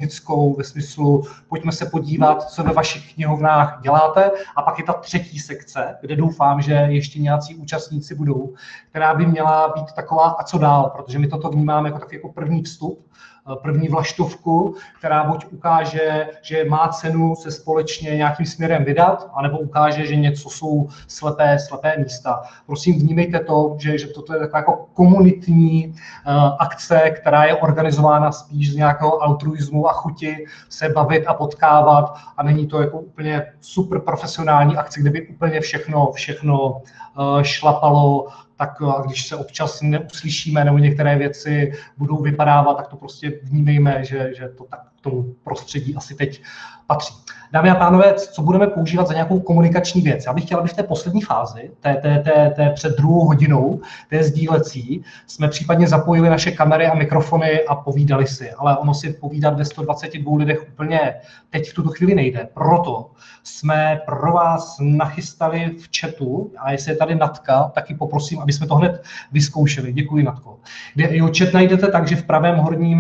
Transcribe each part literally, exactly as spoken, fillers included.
metodickou ve smyslu pojďme se podívat, co ve vašich knihovnách děláte, a pak je ta třetí sekce, kde doufám, že ještě nějací účastníci budou, která by měla být taková a co dál, protože my toto vnímáme jako takový jako první vstup, první vlaštovku, která buď ukáže, že má cenu se společně nějakým směrem vydat, anebo ukáže, že něco jsou slepé, slepé místa. Prosím, vnímejte to, že, že toto je taková jako komunitní uh, akce, která je organizována spíš z nějakého altruismu a chuti se bavit a potkávat, a není to jako úplně super profesionální akce, kde by úplně všechno, všechno uh, šlapalo. Tak když se občas neuslyšíme nebo některé věci budou vypadávat, tak to prostě vnímejme, že, že to tak k tomu prostředí asi teď patří. Dámy a pánové, co budeme používat za nějakou komunikační věc? Já bych chtěla, aby v té poslední fázi, té, té, té, té před druhou hodinou, té sdílecí, jsme případně zapojili naše kamery a mikrofony a povídali si. Ale ono si povídat ve sto dvaceti dvou lidech úplně teď v tuto chvíli nejde. Proto jsme pro vás nachystali v chatu, a jestli je tady Natka, tak ji poprosím, aby jsme to hned vyzkoušeli. Děkuji, Natko. Jo, chat najdete tak, že v pravém horním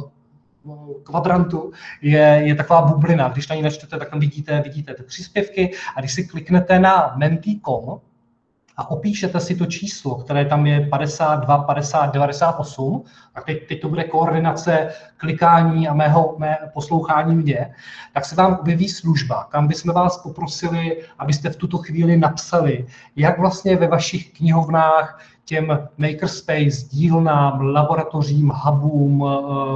kvadrantu je, je taková bublina. Když na ní načtete, tak tam vidíte, vidíte ty příspěvky, a když si kliknete na menti tečka com a opíšete si to číslo, které tam je padesát dva padesát devadesát osm, tak teď, teď to bude koordinace klikání a mého mé poslouchání mě, tak se vám objeví služba, kam bychom vás poprosili, abyste v tuto chvíli napsali, jak vlastně ve vašich knihovnách těm makerspace, dílnám, laboratořím, hubům,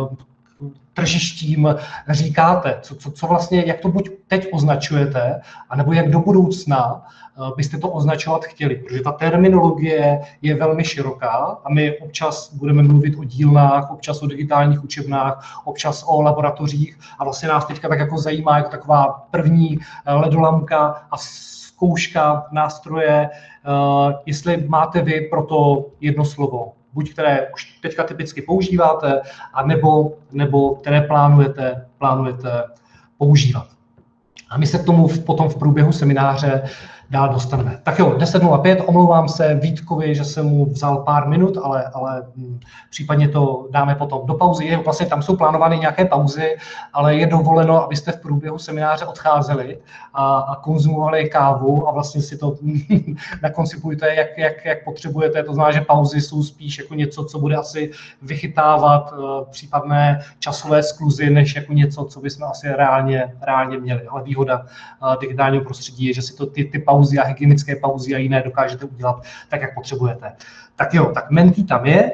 tržištím říkáte, co, co, co vlastně, jak to buď teď označujete, anebo jak do budoucna byste to označovat chtěli, protože ta terminologie je velmi široká a my občas budeme mluvit o dílnách, občas o digitálních učebnách, občas o laboratořích, a vlastně nás teďka tak jako zajímá jako taková první ledolamka a zkouška nástroje, jestli máte vy pro to jedno slovo, buď které už teďka typicky používáte, a nebo, nebo které plánujete, plánujete používat. A my se k tomu v, potom v průběhu semináře dál dostaneme. Tak jo, deset nula pět, omlouvám se Vítkovi, že jsem mu vzal pár minut, ale, ale hm, případně to dáme potom do pauzy. Je, vlastně tam jsou plánovány nějaké pauzy, ale je dovoleno, abyste v průběhu semináře odcházeli a, a konzumovali kávu a vlastně si to nakoncipujte, jak, jak, jak potřebujete. To znamená, že pauzy jsou spíš jako něco, co bude asi vychytávat uh, případné časové skluzy, než jako něco, co bychom asi reálně, reálně měli. Ale výhoda uh, digitálního prostředí je, že si to ty, ty pauzy a hygienické pauzy a jiné dokážete udělat tak, jak potřebujete. Tak jo, tak Menti tam je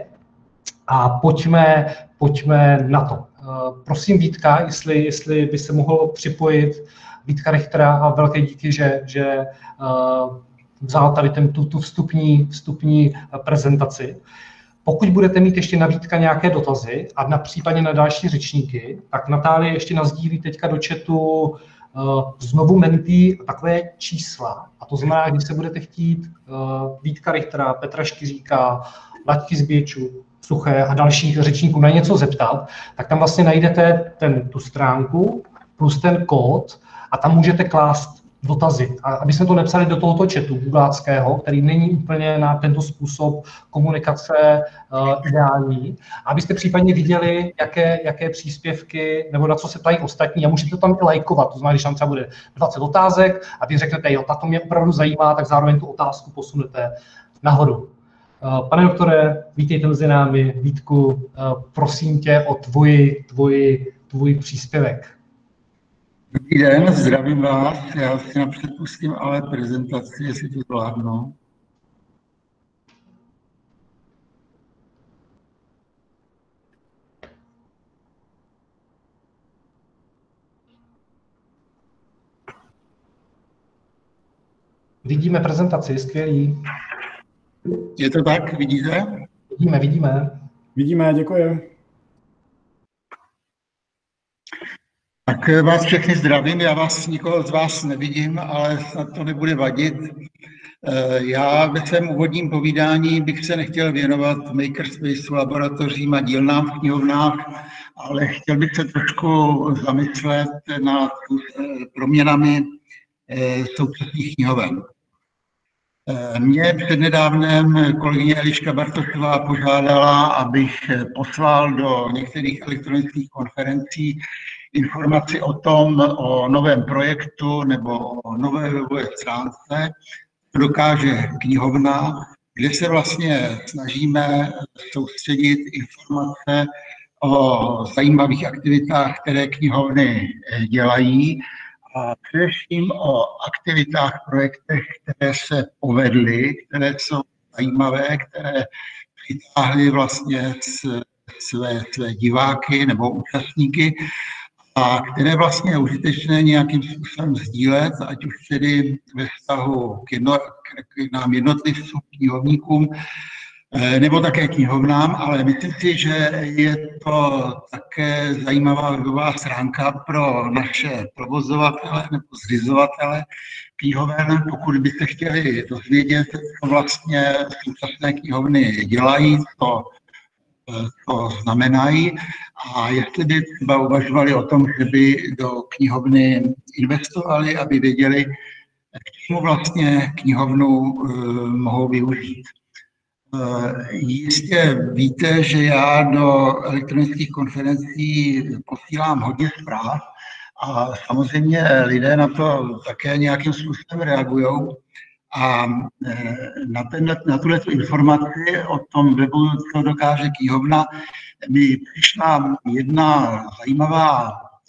a pojďme, pojďme na to. Uh, prosím Vítka, jestli, jestli by se mohl připojit, Vítka Richtera, a velké díky, že, že uh, vzal tady ten, tu, tu vstupní, vstupní prezentaci. Pokud budete mít ještě na Vítka nějaké dotazy a na případně na další řečníky, tak Natálie ještě nasdílí teďka do chatu znovu Menti takové čísla. A to znamená, když se budete chtít uh, Vítka Richtera, Petra Škyříka, Laďky Zběčů, Suché a dalších řečníků na něco zeptat, tak tam vlastně najdete ten, tu stránku plus ten kód a tam můžete klást dotazy. A aby jsme to nepsali do tohoto chatu googláckého, který není úplně na tento způsob komunikace uh, ideální, abyste případně viděli, jaké, jaké příspěvky nebo na co se ptají ostatní, a můžete to tam i lajkovat. To znamená, když tam třeba bude dvacet otázek a vy řeknete, jo, tato mě opravdu zajímá, tak zároveň tu otázku posunete nahoru. Uh, pane doktore, vítejte mezi námi. Vítku, uh, prosím tě o tvoji, tvoji, tvůj příspěvek. Dobrý den, zdravím vás. Já si napřed pustím ale prezentaci, jestli to zvládnu. Vidíme prezentaci, skvělý. Je to tak, vidíte? Vidíme, vidíme. Vidíme, děkuji. Tak vás všechny zdravím, já vás, nikoho z vás nevidím, ale snad to nebude vadit. Já ve svém úvodním povídání bych se nechtěl věnovat makerspace, laboratořím a dílnám v knihovnách, ale chtěl bych se trošku zamyslet nad proměnami současných knihoven. Mě přednedávnem kolegyně Eliška Bartošová požádala, abych poslal do některých elektronických konferencí informaci o tom, o novém projektu nebo o nové webové stránce, dokáže knihovna, kde se vlastně snažíme soustředit informace o zajímavých aktivitách, které knihovny dělají, a především o aktivitách, projektech, které se povedly, které jsou zajímavé, které přitáhly vlastně své, své diváky nebo účastníky a které vlastně je užitečné nějakým způsobem sdílet, ať už tedy ve vztahu k, jedno, k nám jednotlivcům, knihovníkům, nebo také knihovnám, ale myslím si, že je to také zajímavá webová stránka pro naše provozovatele nebo zřizovatele knihoven. Pokud byste chtěli dozvědět, co vlastně současné knihovny dělají, to, to znamenají, a jestli by třeba uvažovali o tom, že by do knihovny investovali, aby věděli, k čemu vlastně knihovnu uh, mohou využít. Jistě víte, že já do elektronických konferencí posílám hodně zpráv a samozřejmě lidé na to také nějakým způsobem reagují. A na, ten, na tuhle informaci o tom webu, co dokáže knihovna, mi přišla jedna zajímavá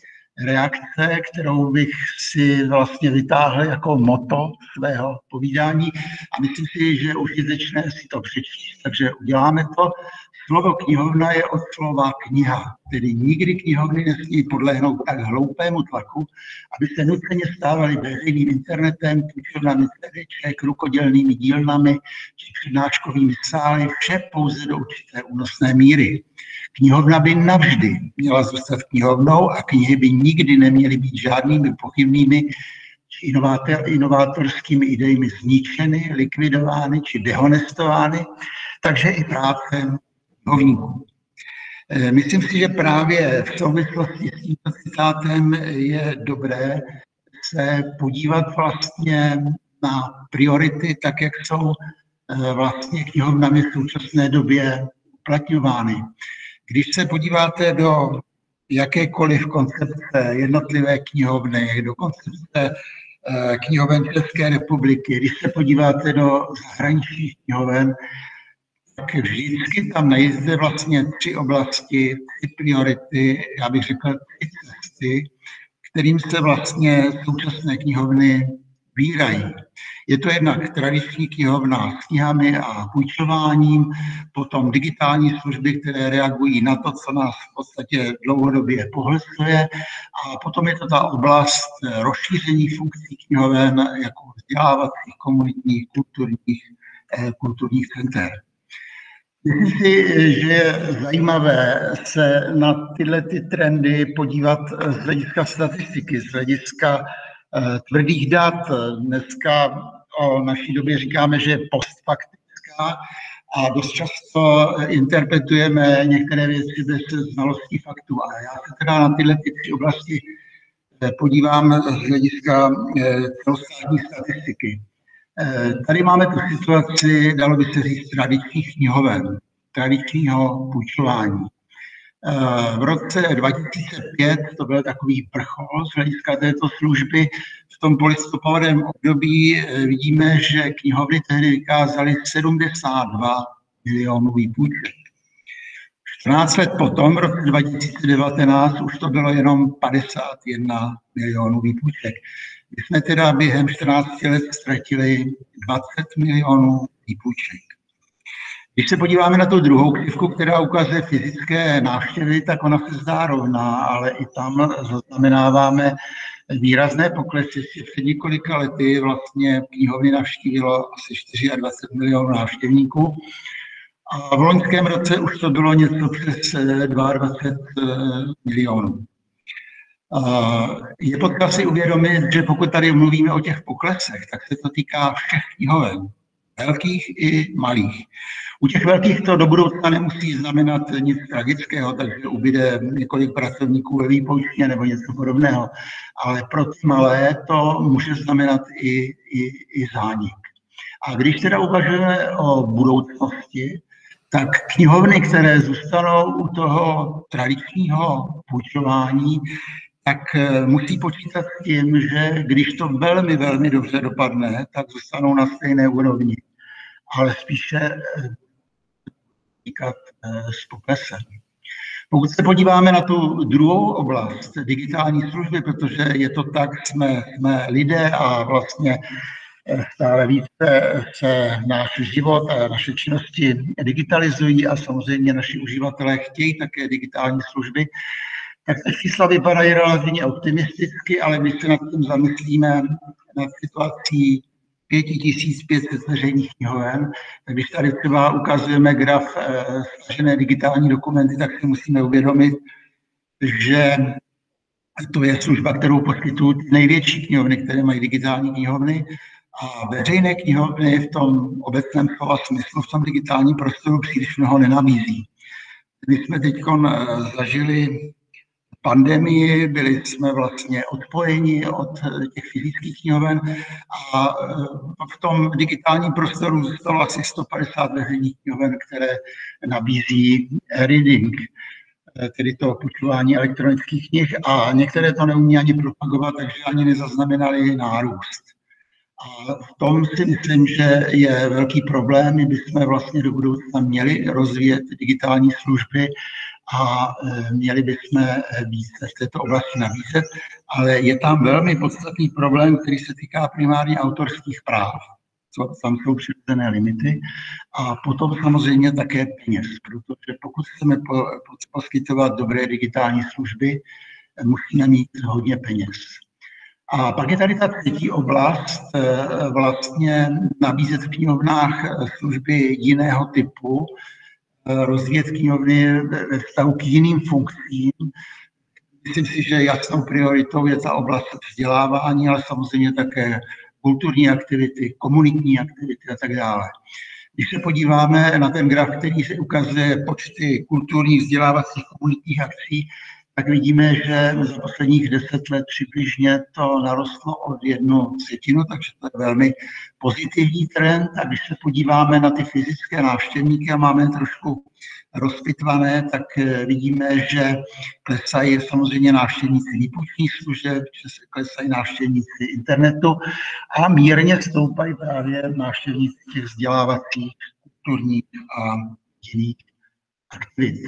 reakce, kterou bych si vlastně vytáhl jako motto svého povídání a myslím si, že je užitečné si to přečíst, takže uděláme to. Slovo knihovna je od slova kniha, tedy nikdy knihovny nesmí podlehnout tak hloupému tlaku, aby se nutně stávaly veřejným internetem, půjčovnami C D ček, rukodělnými dílnami či přednáškovými sály, vše pouze do určité únosné míry. Knihovna by navždy měla zůstat knihovnou a knihy by nikdy neměly být žádnými pochybnými či inovátorskými idejemi zničeny, likvidovány či dehonestovány, takže i práce knihovníků. Myslím si, že právě v souvislosti s tímto citátem je dobré se podívat vlastně na priority, tak jak jsou vlastně knihovnami v současné době uplatňovány. Když se podíváte do jakékoliv koncepce jednotlivé knihovny, do koncepce knihoven České republiky, když se podíváte do zahraničních knihoven, tak vždycky tam najdete vlastně tři oblasti, tři priority, já bych řekl tři cesty, kterým se vlastně současné knihovny vírají. Je to jednak tradiční knihovna s knihami a půjčováním, potom digitální služby, které reagují na to, co nás v podstatě dlouhodobě pohlcuje, a potom je to ta oblast rozšíření funkcí knihoven jako vzdělávacích, komunitních, kulturních, kulturních center. Myslím si, že je zajímavé se na tyhle ty trendy podívat z hlediska statistiky, z hlediska tvrdých dat. Dneska o naší době říkáme, že je postfaktická a dost často interpretujeme některé věci bez znalostí faktů. A já se teda na tyhle ty tři oblasti podívám z hlediska celostátní statistiky. Tady máme tu situaci, dalo by se říct, tradičních knihoven, tradičního půjčování. V roce dva tisíce pět to byl takový vrchol z hlediska této služby. V tom polistopadovém období vidíme, že knihovny tehdy vykázaly sedmdesát dva milionů výpůjček. čtrnáct let potom, v roce dva tisíce devatenáct, už to bylo jenom padesát jedna milionů výpůjček. My jsme teda během čtrnácti let ztratili dvacet milionů výpůjček. Když se podíváme na tu druhou křivku, která ukazuje fyzické návštěvy, tak ona se zdá rovná, ale i tam zaznamenáváme výrazné poklesy. Před několika lety vlastně knihovny navštívilo asi dvacet čtyři milionů návštěvníků a v loňském roce už to bylo něco přes dvacet dva milionů. Je potřeba si uvědomit, že pokud tady mluvíme o těch poklesech, tak se to týká všech knihoven, velkých i malých. U těch velkých to do budoucna nemusí znamenat nic tragického, takže ubyde několik pracovníků ve výpočtě nebo něco podobného, ale pro ty malé to může znamenat i, i, i zánik. A když teda uvažujeme o budoucnosti, tak knihovny, které zůstanou u toho tradičního půjčování, tak musí počítat s tím, že když to velmi, velmi dobře dopadne, tak zůstanou na stejné úrovni, ale spíše týkat s poklesem. Pokud se podíváme na tu druhou oblast, digitální služby, protože je to tak, jsme, jsme lidé a vlastně stále více se náš život a naše činnosti digitalizují a samozřejmě naši uživatelé chtějí také digitální služby, tak ta čísla vypadají relativně optimisticky, ale když se nad tím zamyslíme nad situací pět tisíc pět set veřejných knihoven, tak když tady třeba ukazujeme graf stažené digitální dokumenty, tak si musíme uvědomit, že to je služba, kterou poskytují největší knihovny, které mají digitální knihovny, a veřejné knihovny v tom obecném slova smyslu v tom digitálním prostoru příliš mnoho nenabízí. My jsme teď zažili pandemii, byli jsme vlastně odpojeni od těch fyzických knihoven a v tom digitálním prostoru zůstalo asi sto padesát veřejných knihoven, které nabízí e-reading, tedy to půjčování elektronických knih, a některé to neumí ani propagovat, takže ani nezaznamenali nárůst. A v tom si myslím, že je velký problém. My bychom vlastně do budoucna měli rozvíjet digitální služby a měli bychom více v této oblasti nabízet, ale je tam velmi podstatný problém, který se týká primárně autorských práv. Tam jsou přirozené limity a potom samozřejmě také peněz, protože pokud chceme poskytovat dobré digitální služby, musíme mít hodně peněz. A pak je tady ta třetí oblast, vlastně nabízet v knihovnách služby jiného typu, rozvíjet knihovny ve vztahu k jiným funkcím. Myslím si, že jasnou prioritou je ta oblast vzdělávání, ale samozřejmě také kulturní aktivity, komunitní aktivity a tak dále. Když se podíváme na ten graf, který se ukazuje počty kulturních, vzdělávacích, komunitních akcí, tak vidíme, že za posledních deset let přibližně to narostlo od jednu třetinu, takže to je velmi pozitivní trend. A když se podíváme na ty fyzické návštěvníky a máme trošku rozpitvané, tak vidíme, že klesají samozřejmě návštěvníci výpůjčních služeb, že se klesají návštěvníci internetu a mírně stoupají právě návštěvníci těch vzdělávacích, kulturních a jiných aktivit.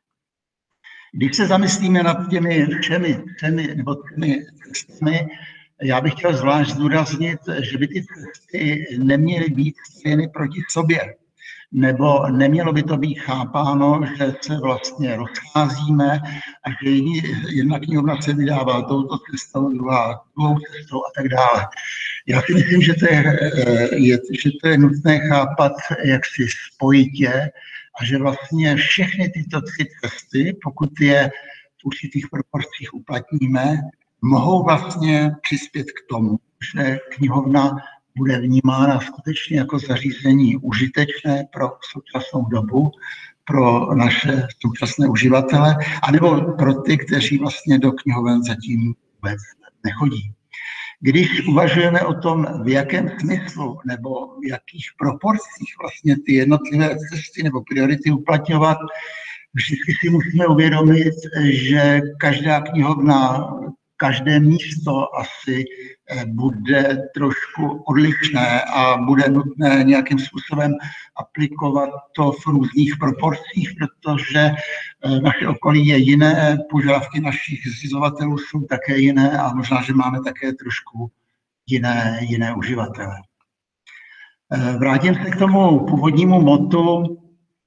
Když se zamyslíme nad těmi všemi cestami, nebo těmi cestami, já bych chtěl zvlášť zdůraznit, že by ty cesty neměly být stavěny proti sobě, nebo nemělo by to být chápáno, že se vlastně rozcházíme a že jedna knihovna se vydává touto cestou, druhá druhou cestou a tak dále. Já si myslím, že to je, je, že to je nutné chápat jaksi spojitě, a že vlastně všechny tyto tři cesty, pokud je v určitých proporcích uplatníme, mohou vlastně přispět k tomu, že knihovna bude vnímána skutečně jako zařízení užitečné pro současnou dobu, pro naše současné uživatele, anebo pro ty, kteří vlastně do knihoven zatím vůbec nechodí. Když uvažujeme o tom, v jakém smyslu nebo v jakých proporcích vlastně ty jednotlivé cesty nebo priority uplatňovat, vždycky si musíme uvědomit, že každá knihovna, každé místo asi bude trošku odlišné a bude nutné nějakým způsobem aplikovat to v různých proporcích, protože naše okolí je jiné, požadavky našich zřizovatelů jsou také jiné a možná, že máme také trošku jiné, jiné uživatele. Vrátím se k tomu původnímu motu.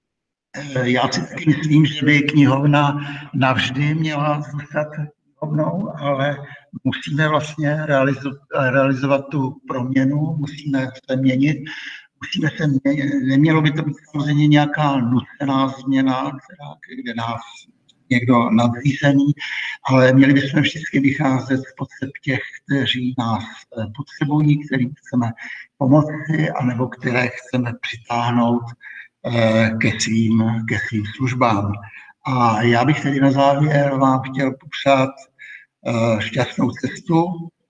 Já si taky myslím, že by knihovna navždy měla zůstat knihovnou, ale musíme vlastně realizovat, realizovat tu proměnu, musíme se měnit, musíme se měnit, nemělo by to být samozřejmě nějaká nucená změna, která, kde nás někdo nadřízený, ale měli bychom vždycky vycházet z potřeb těch, kteří nás potřebují, kterým chceme pomoci, anebo které chceme přitáhnout ke svým, ke svým službám. A já bych tedy na závěr vám chtěl popřát šťastnou cestu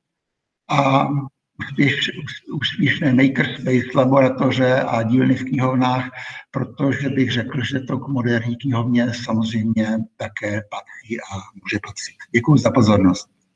a úspěš, úspěšné makerspace, laboratoře a dílny v knihovnách, protože bych řekl, že to k moderní knihovně samozřejmě také patří a může patřit. Děkuji za pozornost.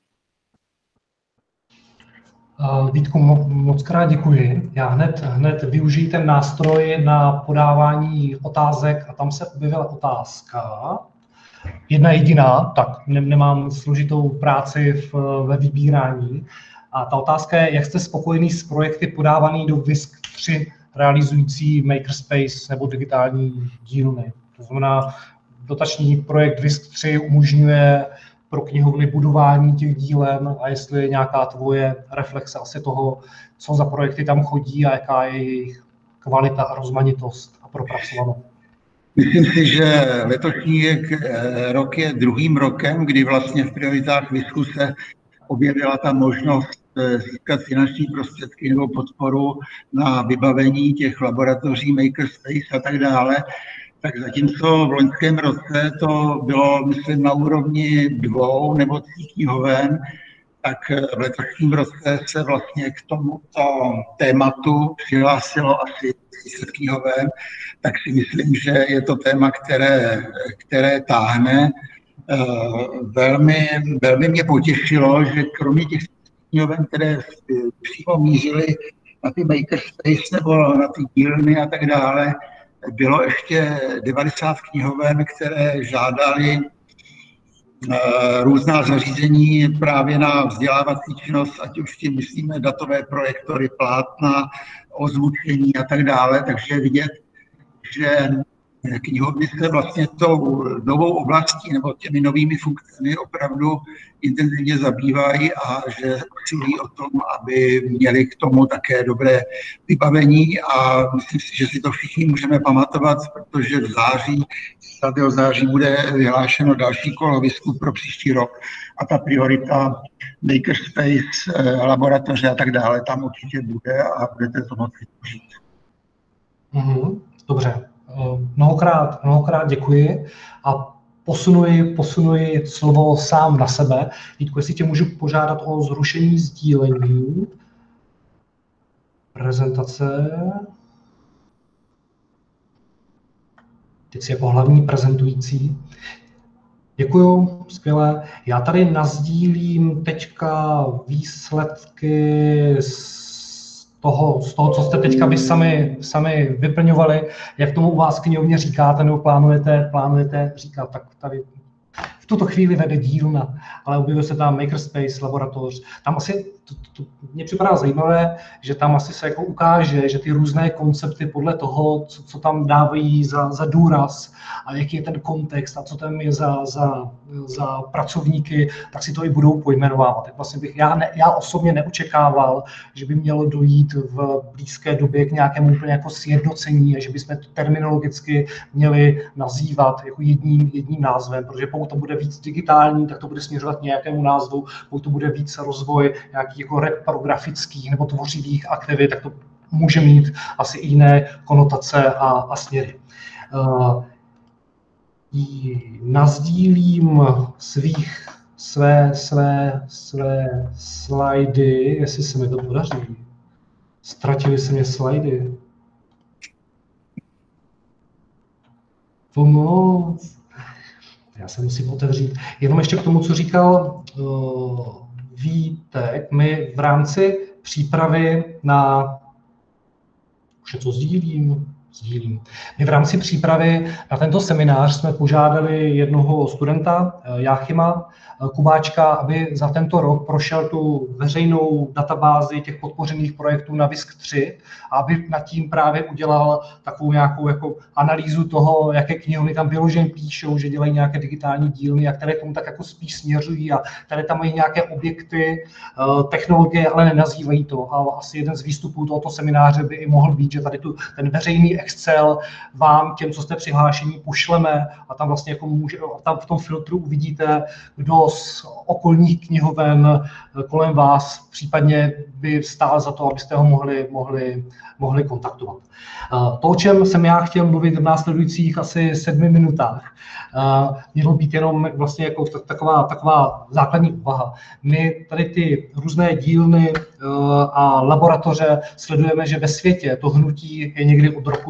Vítku, moc krát děkuji. Já hned, hned využiji ten nástroj na podávání otázek a tam se objevila otázka. Jedna jediná, tak nemám složitou práci v, ve vybírání. A ta otázka je, jak jste spokojený s projekty podávaný do Visk tři realizující Makerspace nebo digitální dílny. To znamená, dotační projekt Visk tři umožňuje pro knihovny budování těch dílen a jestli je nějaká tvoje reflexe asi toho, co za projekty tam chodí a jaká je jejich kvalita a rozmanitost a propracovanost. Myslím si, že letošní rok je druhým rokem, kdy vlastně v prioritách Visku se objevila ta možnost získat finanční prostředky nebo podporu na vybavení těch laboratoří Makerspace a tak dále. Tak zatímco v loňském roce to bylo, myslím, na úrovni dvou nebo tří knihoven, tak v letošním roce se vlastně k tomuto tématu přihlásilo asi třicet knihoven, tak si myslím, že je to téma, které, které táhne. Velmi, velmi mě potěšilo, že kromě těch knihoven, které přímo mířily na ty Makerspace nebo na ty dílny a tak dále, bylo ještě devadesát knihoven, které žádali různá zařízení právě na vzdělávací činnost, ať už tím myslíme datové projektory, plátna, ozvučení a tak dále. Takže vidět, že knihovny se vlastně tou novou oblastí nebo těmi novými funkcemi opravdu intenzivně zabývají a že usilují o tom, aby měli k tomu také dobré vybavení a myslím si, že si to všichni můžeme pamatovat, protože v září, v září bude vyhlášeno další kolo Visku pro příští rok a ta priorita Makerspace, laboratoře a tak dále tam určitě bude a budete to moci využít. Mm-hmm, dobře. Mnohokrát, mnohokrát děkuji a posunuji, posunuji slovo sám na sebe. Vítku, jestli tě můžu požádat o zrušení sdílení. Prezentace. Teď jsi jako hlavní prezentující. Děkuju, skvěle. Já tady nasdílím teďka výsledky z toho, z toho, co jste teďka vy sami, sami vyplňovali, jak tomu u vás knihovně říkáte nebo plánujete, plánujete říkat, tak tady v tuto chvíli vede dílna, ale objevuje se tam Makerspace, laboratoř. Tam asi, to, to, to mně připadá zajímavé, že tam asi se jako ukáže, že ty různé koncepty podle toho, co, co tam dávají za, za důraz a jaký je ten kontext a co tam je za, za, za pracovníky, tak si to i budou pojmenovávat. Tak vlastně bych, já, ne, já osobně neočekával, že by mělo dojít v blízké době k nějakému úplně jako sjednocení a že bychom to terminologicky měli nazývat jako jedním, jedním názvem, protože pokud to bude víc digitální, tak to bude směřovat k nějakému názvu, pokud to bude víc rozvoj nějakých jako reprografických nebo tvořivých aktivit, tak to může mít asi i jiné konotace a, a směry. Uh, nazdílím svých, své, své, své slajdy, jestli se mi to podaří. Ztratily se mě slajdy. Pomoc. Já se musím otevřít. Jenom ještě k tomu, co říkal uh, Vítek, my v rámci přípravy na... Už něco sdílím? Sdílím. My v rámci přípravy na tento seminář jsme požádali jednoho studenta, Jáchyma Kubáčka, aby za tento rok prošel tu veřejnou databázi těch podpořených projektů na Visk tři a aby nad tím právě udělal takovou nějakou jako analýzu toho, jaké knihovny tam vyloženě píšou, že dělají nějaké digitální dílny a které tomu tak jako spíš směřují a které tam mají nějaké objekty, technologie, ale nenazývají to. A asi jeden z výstupů tohoto semináře by i mohl být, že tady tu, ten veřejný Excel vám, těm, co jste přihlášení, pošleme a tam vlastně jako může, tam v tom filtru uvidíte, kdo z okolních knihoven kolem vás případně by stál za to, abyste ho mohli, mohli, mohli kontaktovat. To, o čem jsem já chtěl mluvit v následujících asi sedmi minutách, mělo být jenom vlastně jako taková, taková základní úvaha. My tady ty různé dílny a laboratoře sledujeme, že ve světě to hnutí je někdy od roku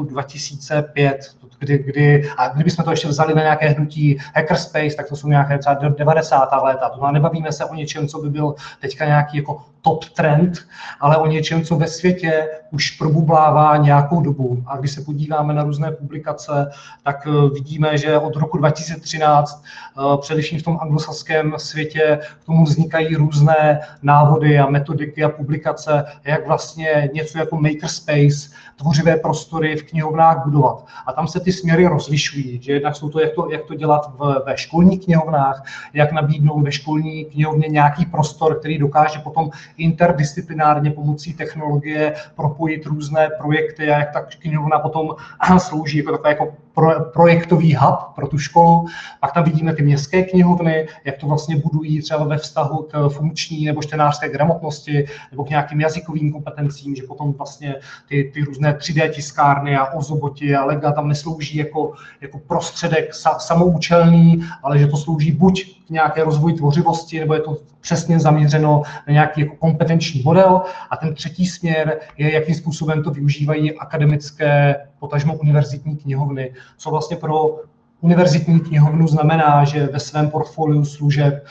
roku dva tisíce pět, kdy, kdy, a kdybychom to ještě vzali na nějaké hnutí hackerspace, tak to jsou nějaké třeba devadesátá léta. To znamená, nebavíme se o něčem, co by byl teďka nějaký jako top trend, ale o něčem, co ve světě už probublává nějakou dobu. A když se podíváme na různé publikace, tak vidíme, že od roku dva tisíce třináct, především v tom anglosaském světě, k tomu vznikají různé návody a metodiky a publikace, jak vlastně něco jako makerspace, tvořivé prostory v knihovnách budovat. A tam se ty směry rozlišují, že jednak jsou to, jak to, jak to dělat v, ve školních knihovnách, jak nabídnout ve školní knihovně nějaký prostor, který dokáže potom interdisciplinárně pomocí technologie propojit různé projekty a jak ta knihovna potom slouží jako takový jako pro, projektový hub pro tu školu. Pak tam vidíme ty městské knihovny, jak to vlastně budují třeba ve vztahu k funkční nebo čtenářské gramotnosti nebo k nějakým jazykovým kompetencím, že potom vlastně ty, ty různé tři dé tiskárny a ozoboti a lega tam neslouží jako, jako prostředek sa, samoučelný, ale že to slouží buď k nějaké rozvoji tvořivosti, nebo je to přesně zaměřeno na nějaký jako kompetenční model. A ten třetí směr je, jakým způsobem to využívají akademické, potažmo univerzitní knihovny, co vlastně pro univerzitní knihovnu znamená, že ve svém portfoliu služeb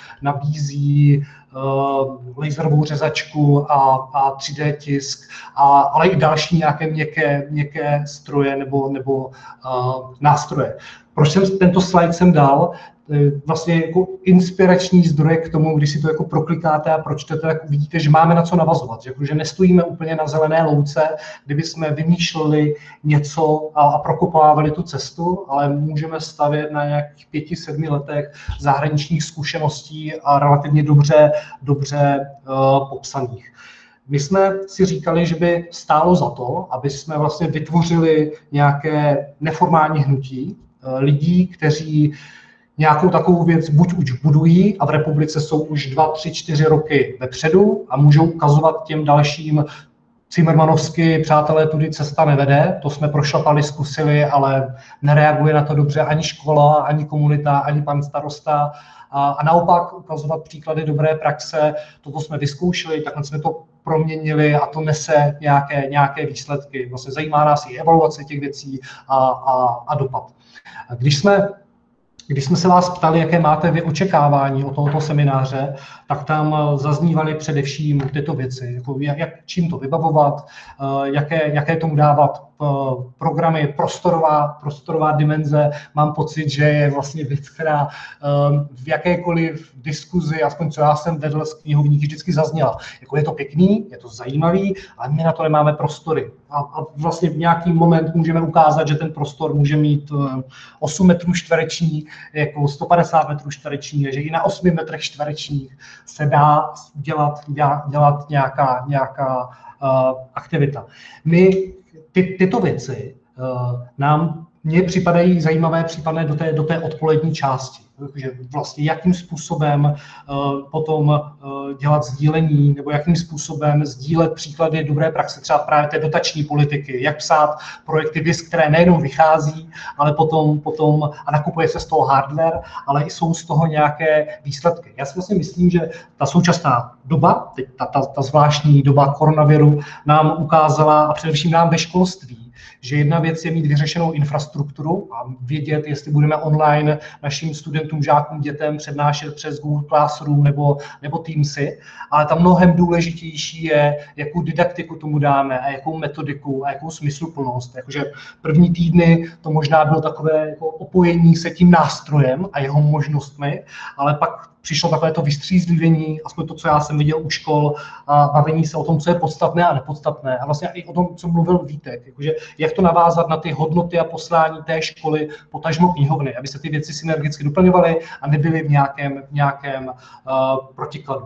nabízí uh, laserovou řezačku a, a tři dé tisk, a, ale i další nějaké měkké, měkké stroje nebo, nebo uh, nástroje. Proč jsem tento slide sem dal? Vlastně jako inspirační zdroje k tomu, když si to jako proklikáte a pročtete, tak uvidíte, že máme na co navazovat. Že, že nestojíme úplně na zelené louce, kdyby jsme vymýšleli něco a, a prokopávali tu cestu, ale můžeme stavět na nějakých pěti, sedmi letech zahraničních zkušeností a relativně dobře, dobře uh, popsaných. My jsme si říkali, že by stálo za to, aby jsme vlastně vytvořili nějaké neformální hnutí uh, lidí, kteří nějakou takovou věc buď už budují a v republice jsou už dva, tři, čtyři roky vepředu a můžou ukazovat těm dalším Cimrmanovsky, přátelé, tudy cesta nevede, to jsme prošlapali, zkusili, ale nereaguje na to dobře ani škola, ani komunita, ani pan starosta. A, a naopak ukazovat příklady dobré praxe, toto jsme vyzkoušeli, takhle jsme to proměnili a to nese nějaké, nějaké výsledky. Vlastně zajímá nás i evaluace těch věcí a, a, a dopad. A když jsme Když jsme se vás ptali, jaké máte vy očekávání od tohoto semináře, tak tam zaznívaly především tyto věci, jako jak, jak, čím to vybavovat, jaké, jaké tomu dávat programy, prostorová, prostorová dimenze. Mám pocit, že je vlastně věc, která v jakékoliv diskuzi, aspoň co já jsem vedl s knihovníky, vždycky zazněla. Jako je to pěkný, je to zajímavý, ale my na to nemáme prostory. A, a vlastně v nějaký moment můžeme ukázat, že ten prostor může mít osm metrů čtverečních, jako sto padesát metrů čtverečních, že i na osmi metrech čtverečních se dá dělat, dělat nějaká, nějaká uh, aktivita. My ty, tyto věci uh, nám mně připadají zajímavé případné do té, do té odpolední části. Takže vlastně jakým způsobem uh, potom uh, dělat sdílení, nebo jakým způsobem sdílet příklady dobré praxe, třeba právě té dotační politiky, jak psát projekty V I S, které nejenom vychází, ale potom, potom a nakupuje se z toho hardware, ale i jsou z toho nějaké výsledky. Já si vlastně myslím, že ta současná doba, teď ta, ta, ta zvláštní doba koronaviru nám ukázala, a především nám ve školství, že jedna věc je mít vyřešenou infrastrukturu a vědět, jestli budeme online našim studentům, žákům, dětem přednášet přes Google Classroom nebo, nebo Teamsy, ale tam mnohem důležitější je, jakou didaktiku tomu dáme a jakou metodiku a jakou smysluplnost. Jakože první týdny to možná bylo takové jako opojení se tím nástrojem a jeho možnostmi, ale pak přišlo takové to vystřízlivění, aspoň to, co já jsem viděl u škol, a bavení se o tom, co je podstatné a nepodstatné. A vlastně i o tom, co mluvil Vítek, jakože jak to navázat na ty hodnoty a poslání té školy, potažmo knihovny, aby se ty věci synergicky doplňovaly a nebyly v nějakém, v nějakém uh, protikladu.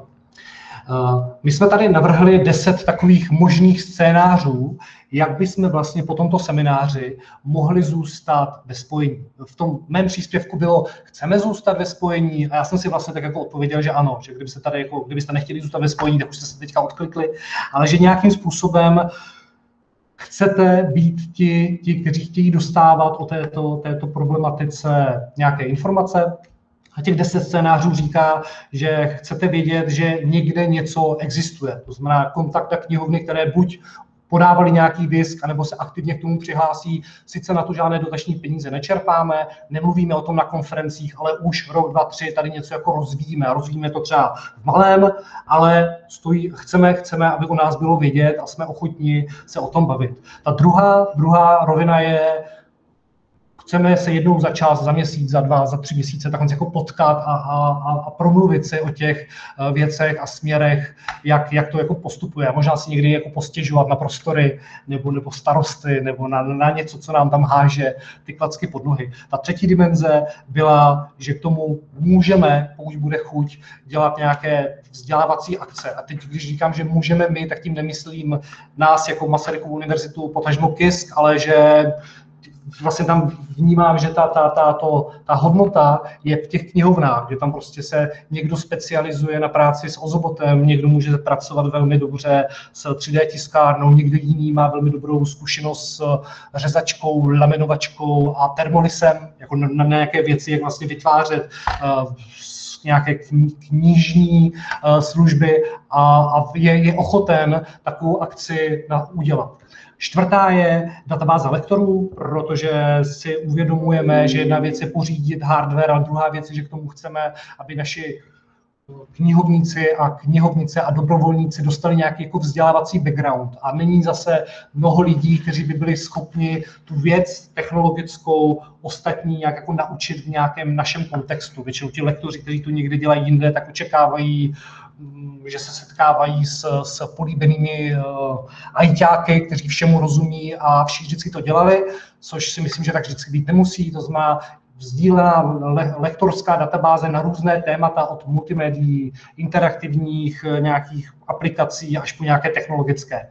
Uh, my jsme tady navrhli deset takových možných scénářů, jak bychom vlastně po tomto semináři mohli zůstat ve spojení. V tom mém příspěvku bylo, chceme zůstat ve spojení, a já jsem si vlastně tak jako odpověděl, že ano, že kdybyste tady jako, kdybyste nechtěli zůstat ve spojení, tak už jste se teďka odklikli, ale že nějakým způsobem chcete být ti, ti kteří chtějí dostávat o této, této problematice nějaké informace. A těch deset scénářů říká, že chcete vědět, že někde něco existuje. To znamená kontakt a knihovny, které buď podávali nějaký disk, anebo se aktivně k tomu přihlásí. Sice na to žádné dotační peníze nečerpáme, nemluvíme o tom na konferencích, ale už rok, dva, tři tady něco jako rozvíjíme. Rozvíjíme to třeba v malém, ale stojí, chceme, chceme, aby o nás bylo vědět a jsme ochotní se o tom bavit. Ta druhá, druhá rovina je, chceme se jednou za čas, za měsíc, za dva, za tři měsíce takhle jako potkat a, a, a promluvit si o těch věcech a směrech, jak, jak to jako postupuje. Možná si někdy jako postěžovat na prostory nebo, nebo starosty nebo na, na něco, co nám tam háže ty klacky pod nohy. Ta třetí dimenze byla, že k tomu můžeme, pokud bude chuť, dělat nějaké vzdělávací akce. A teď, když říkám, že můžeme my, tak tím nemyslím nás jako Masarykovu univerzitu, potažmo K I S K, ale že vlastně tam vnímám, že ta, ta, ta, to, ta hodnota je v těch knihovnách, že tam prostě se někdo specializuje na práci s ozobotem, někdo může pracovat velmi dobře s tři dé tiskárnou, někdo jiný má velmi dobrou zkušenost s řezačkou, laminovačkou a termolisem, jako na, na nějaké věci, jak vlastně vytvářet uh, nějaké knižní uh, služby a, a je, je ochoten takovou akci na, udělat. Čtvrtá je databáze lektorů, protože si uvědomujeme, že jedna věc je pořídit hardware, a druhá věc je, že k tomu chceme, aby naši knihovníci a knihovnice a dobrovolníci dostali nějaký jako vzdělávací background. A není zase mnoho lidí, kteří by byli schopni tu věc technologickou ostatní nějak jako naučit v nějakém našem kontextu. Většinou ti lektoři, kteří to někdy dělají jinde, tak očekávají, že se setkávají s, s políbenými uh, ajťáky, kteří všemu rozumí a všichni vždycky to dělali, což si myslím, že tak vždycky být nemusí. To znamená sdílená le, lektorská databáze na různé témata od multimédií, interaktivních nějakých aplikací až po nějaké technologické.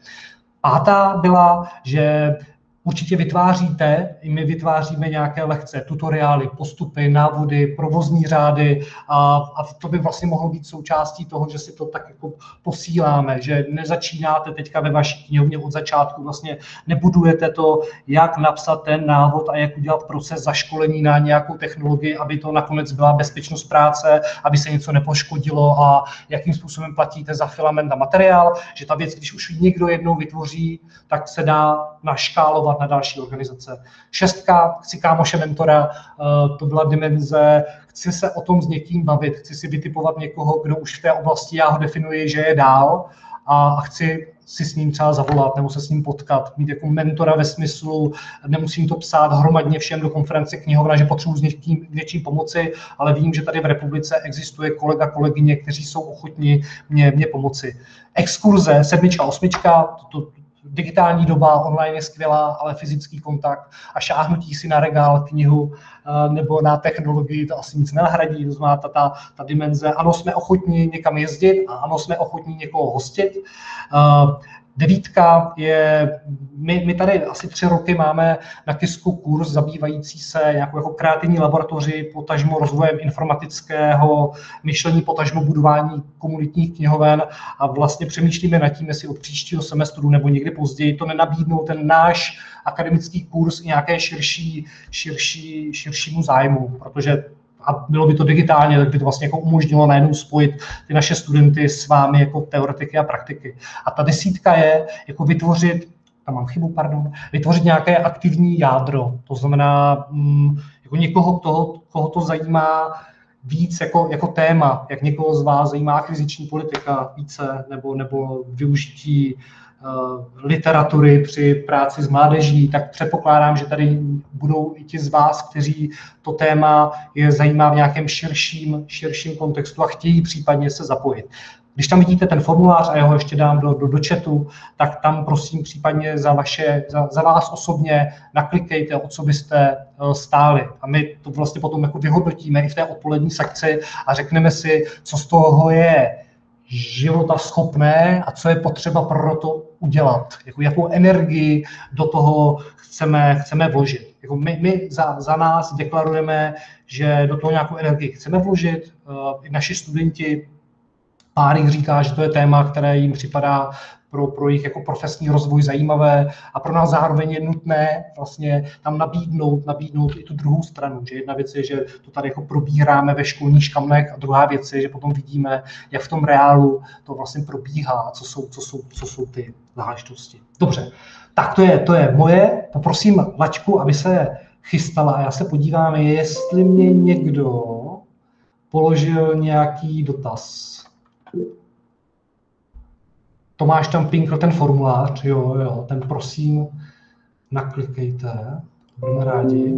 Pátá byla, že určitě vytváříte, i my vytváříme nějaké lekce, tutoriály, postupy, návody, provozní řády a, a to by vlastně mohlo být součástí toho, že si to tak jako posíláme, že nezačínáte teďka ve vaší knihovně od začátku, vlastně nebudujete to, jak napsat ten návod a jak udělat proces zaškolení na nějakou technologii, aby to nakonec byla bezpečnost práce, aby se něco nepoškodilo a jakým způsobem platíte za filament a materiál, že ta věc, když už ji někdo jednou vytvoří, tak se dá naškálovat na další organizace. Šestka, chci kámoše mentora, to byla dimenze, chci se o tom s někým bavit, chci si vytipovat někoho, kdo už v té oblasti, já ho definuji, že je dál a chci si s ním třeba zavolat nebo se s ním potkat, mít jako mentora ve smyslu, nemusím to psát hromadně všem do konference knihovna, že potřebuji s někým, něčím pomoci, ale vím, že tady v republice existuje kolega, kolegyně, kteří jsou ochotni mě, mě pomoci. Exkurze, sedmička, osmička, to, to digitální doba, online je skvělá, ale fyzický kontakt a šáhnutí si na regál knihu nebo na technologii to asi nic nenahradí, to znamená ta, ta, ta dimenze. Ano, jsme ochotní někam jezdit a ano, jsme ochotní někoho hostit. Devítka je, my, my tady asi tři roky máme na K I S Ku kurz zabývající se nějakou jako kreativní laboratoři, potažmo rozvojem informatického myšlení, potažmo budování komunitních knihoven a vlastně přemýšlíme nad tím, jestli od příštího semestru nebo někdy později to nenabídnou ten náš akademický kurz i nějaké širší, širší, širšímu zájmu, protože a bylo by to digitálně, tak by to vlastně jako umožnilo najednou spojit ty naše studenty s vámi jako teoretiky a praktiky. A ta desítka je jako vytvořit, tam mám chybu, pardon, vytvořit nějaké aktivní jádro. To znamená mm, jako někoho, toho, koho to zajímá víc jako, jako téma, jak někoho z vás zajímá akviziční politika více, nebo, nebo využití uh, literatury při práci s mládeží, tak předpokládám, že tady budou i ti z vás, kteří to téma je zajímá v nějakém širším, širším kontextu a chtějí případně se zapojit. Když tam vidíte ten formulář a já ho ještě dám do, do, do chatu, tak tam prosím případně za, vaše, za, za vás osobně naklikejte, o co byste stáli. A my to vlastně potom jako vyhodnotíme i v té odpolední sekci a řekneme si, co z toho je života schopné a co je potřeba pro to udělat. Jako, jakou energii do toho chceme, chceme vložit. Jako my my za, za nás deklarujeme, že do toho nějakou energii chceme vložit. Uh, naši studenti Pár jich říká, že to je téma, které jim připadá pro, pro jejich jako profesní rozvoj zajímavé a pro nás zároveň je nutné vlastně tam nabídnout, nabídnout i tu druhou stranu. Že jedna věc je, že to tady jako probíráme ve školních škamnech a druhá věc je, že potom vidíme, jak v tom reálu to vlastně probíhá, co jsou, co jsou, co jsou ty záležitosti. Dobře, tak to je, to je moje. Poprosím Laďku, aby se chystala a já se podívám, jestli mě někdo položil nějaký dotaz. Tomáš tam pinkl ten formulář, jo, jo, ten prosím naklikejte, budeme rádi.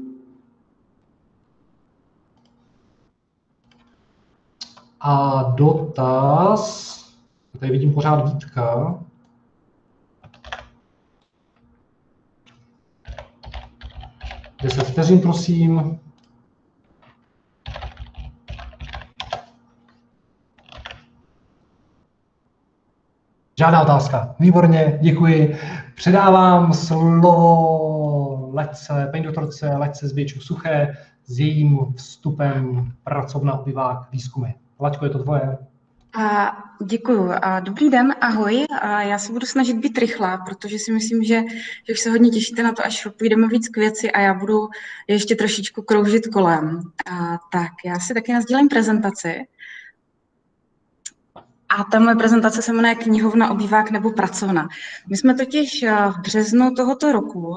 A dotaz, tady vidím pořád Vítka. deset vteřin, prosím. Žádná otázka. Výborně, děkuji. Předávám slovo Ledce, paní doktorce Ledce Zbějčuk-Suché s jejím vstupem pracovna obývák výzkumy. Laďko, je to tvoje. A děkuju. A dobrý den, ahoj. A já se budu snažit být rychlá, protože si myslím, že, že už se hodně těšíte na to, až půjdeme víc k věci a já budu ještě trošičku kroužit kolem. A tak, já si taky nasdílím prezentaci. A ta moje prezentace se jmenuje Knihovna, obývák nebo pracovna. My jsme totiž v březnu tohoto roku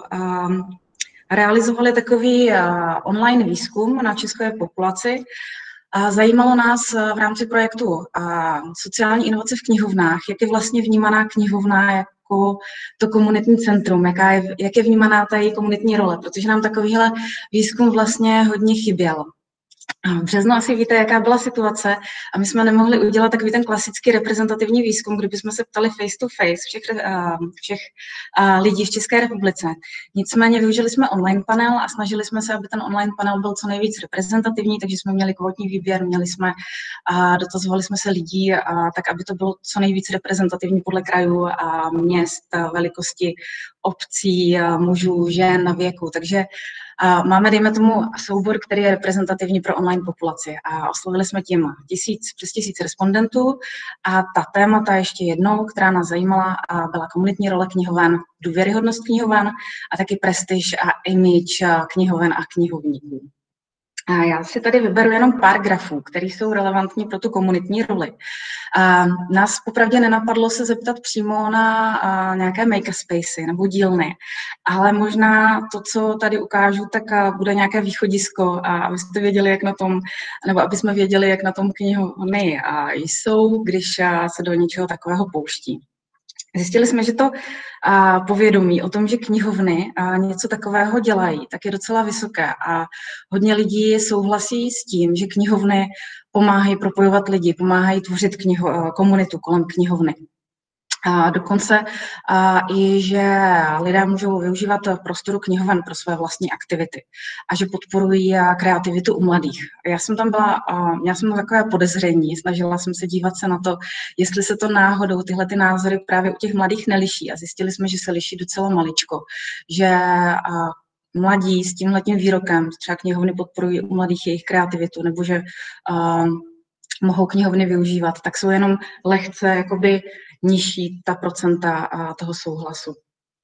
realizovali takový online výzkum na české populaci. Zajímalo nás v rámci projektu sociální inovace v knihovnách, jak je vlastně vnímaná knihovna jako to komunitní centrum, jaká je, jak je vnímaná ta její komunitní role, protože nám takovýhle výzkum vlastně hodně chyběl. V březnu asi víte, jaká byla situace a my jsme nemohli udělat takový ten klasický reprezentativní výzkum, kdyby jsme se ptali face to face všech, všech lidí v České republice. Nicméně využili jsme online panel a snažili jsme se, aby ten online panel byl co nejvíc reprezentativní, takže jsme měli kvótní výběr, měli jsme, dotazovali jsme se lidí, tak aby to bylo co nejvíc reprezentativní podle krajů a měst, velikosti obcí, mužů, žen, věku. Takže máme, dejme tomu, soubor, který je reprezentativní pro online populaci a oslovili jsme tím tisíc, přes tisíc respondentů a ta témata ještě jednou, která nás zajímala, byla komunitní role knihoven, důvěryhodnost knihoven a taky prestiž a image knihoven a knihovníků. A já si tady vyberu jenom pár grafů, které jsou relevantní pro tu komunitní roli. A nás popravdě nenapadlo se zeptat přímo na a, nějaké makerspacey nebo dílny, ale možná to, co tady ukážu, tak a, bude nějaké východisko, a abyste věděli, jak na tom, nebo aby jsme věděli, jak na tom knihovny a jsou, když a, se do něčeho takového pouští. Zjistili jsme, že to a, povědomí o tom, že knihovny a, něco takového dělají, tak je docela vysoké a hodně lidí souhlasí s tím, že knihovny pomáhají propojovat lidi, pomáhají tvořit kniho, komunitu kolem knihovny. A dokonce a, i, že lidé můžou využívat prostoru knihoven pro své vlastní aktivity a že podporují kreativitu u mladých. Já jsem tam byla, a, měla jsem takové podezření, snažila jsem se dívat se na to, jestli se to náhodou tyhle ty názory právě u těch mladých neliší a zjistili jsme, že se liší docela maličko, že a, mladí s tímhletím výrokem, třeba knihovny podporují u mladých jejich kreativitu nebo že a, mohou knihovny využívat, tak jsou jenom lehce jakoby nižší ta procenta toho souhlasu.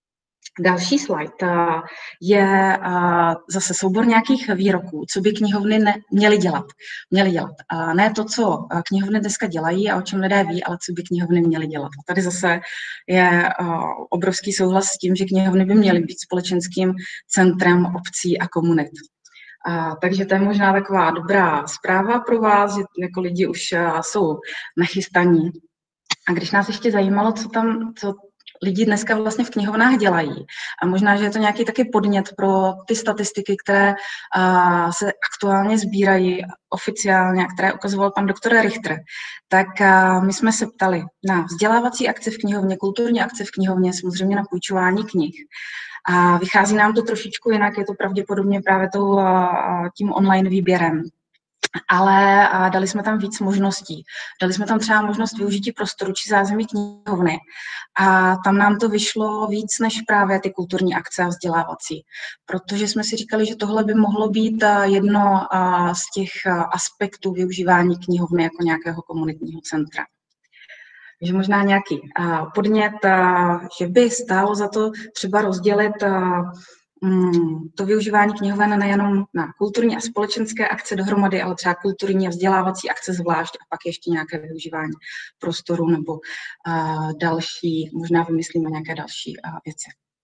Další slide je zase soubor nějakých výroků, co by knihovny ne, měly dělat. Měly dělat. Ne to, co knihovny dneska dělají a o čem lidé ví, ale co by knihovny měly dělat. A tady zase je obrovský souhlas s tím, že knihovny by měly být společenským centrem obcí a komunit. A, takže to je možná taková dobrá zpráva pro vás, že jako lidi už a, jsou nachystaní. A když nás ještě zajímalo, co tam, co lidi dneska vlastně v knihovnách dělají, a možná, že je to nějaký taky podnět pro ty statistiky, které a, se aktuálně sbírají oficiálně, a které ukazoval pan doktor Richter, tak a, my jsme se ptali na vzdělávací akce v knihovně, kulturní akce v knihovně, samozřejmě na půjčování knih. A vychází nám to trošičku jinak, je to pravděpodobně právě tou, tím online výběrem. ale dali jsme tam víc možností. Dali jsme tam třeba možnost využití prostoru či zázemí knihovny a tam nám to vyšlo víc než právě ty kulturní akce a vzdělávací, protože jsme si říkali, že tohle by mohlo být jedno z těch aspektů využívání knihovny jako nějakého komunitního centra. Takže možná nějaký podnět, že by stálo za to třeba rozdělit to využívání knihoven nejenom na kulturní a společenské akce dohromady, ale třeba kulturní a vzdělávací akce zvlášť a pak ještě nějaké využívání prostoru nebo uh, další, možná vymyslíme nějaké další uh, věci.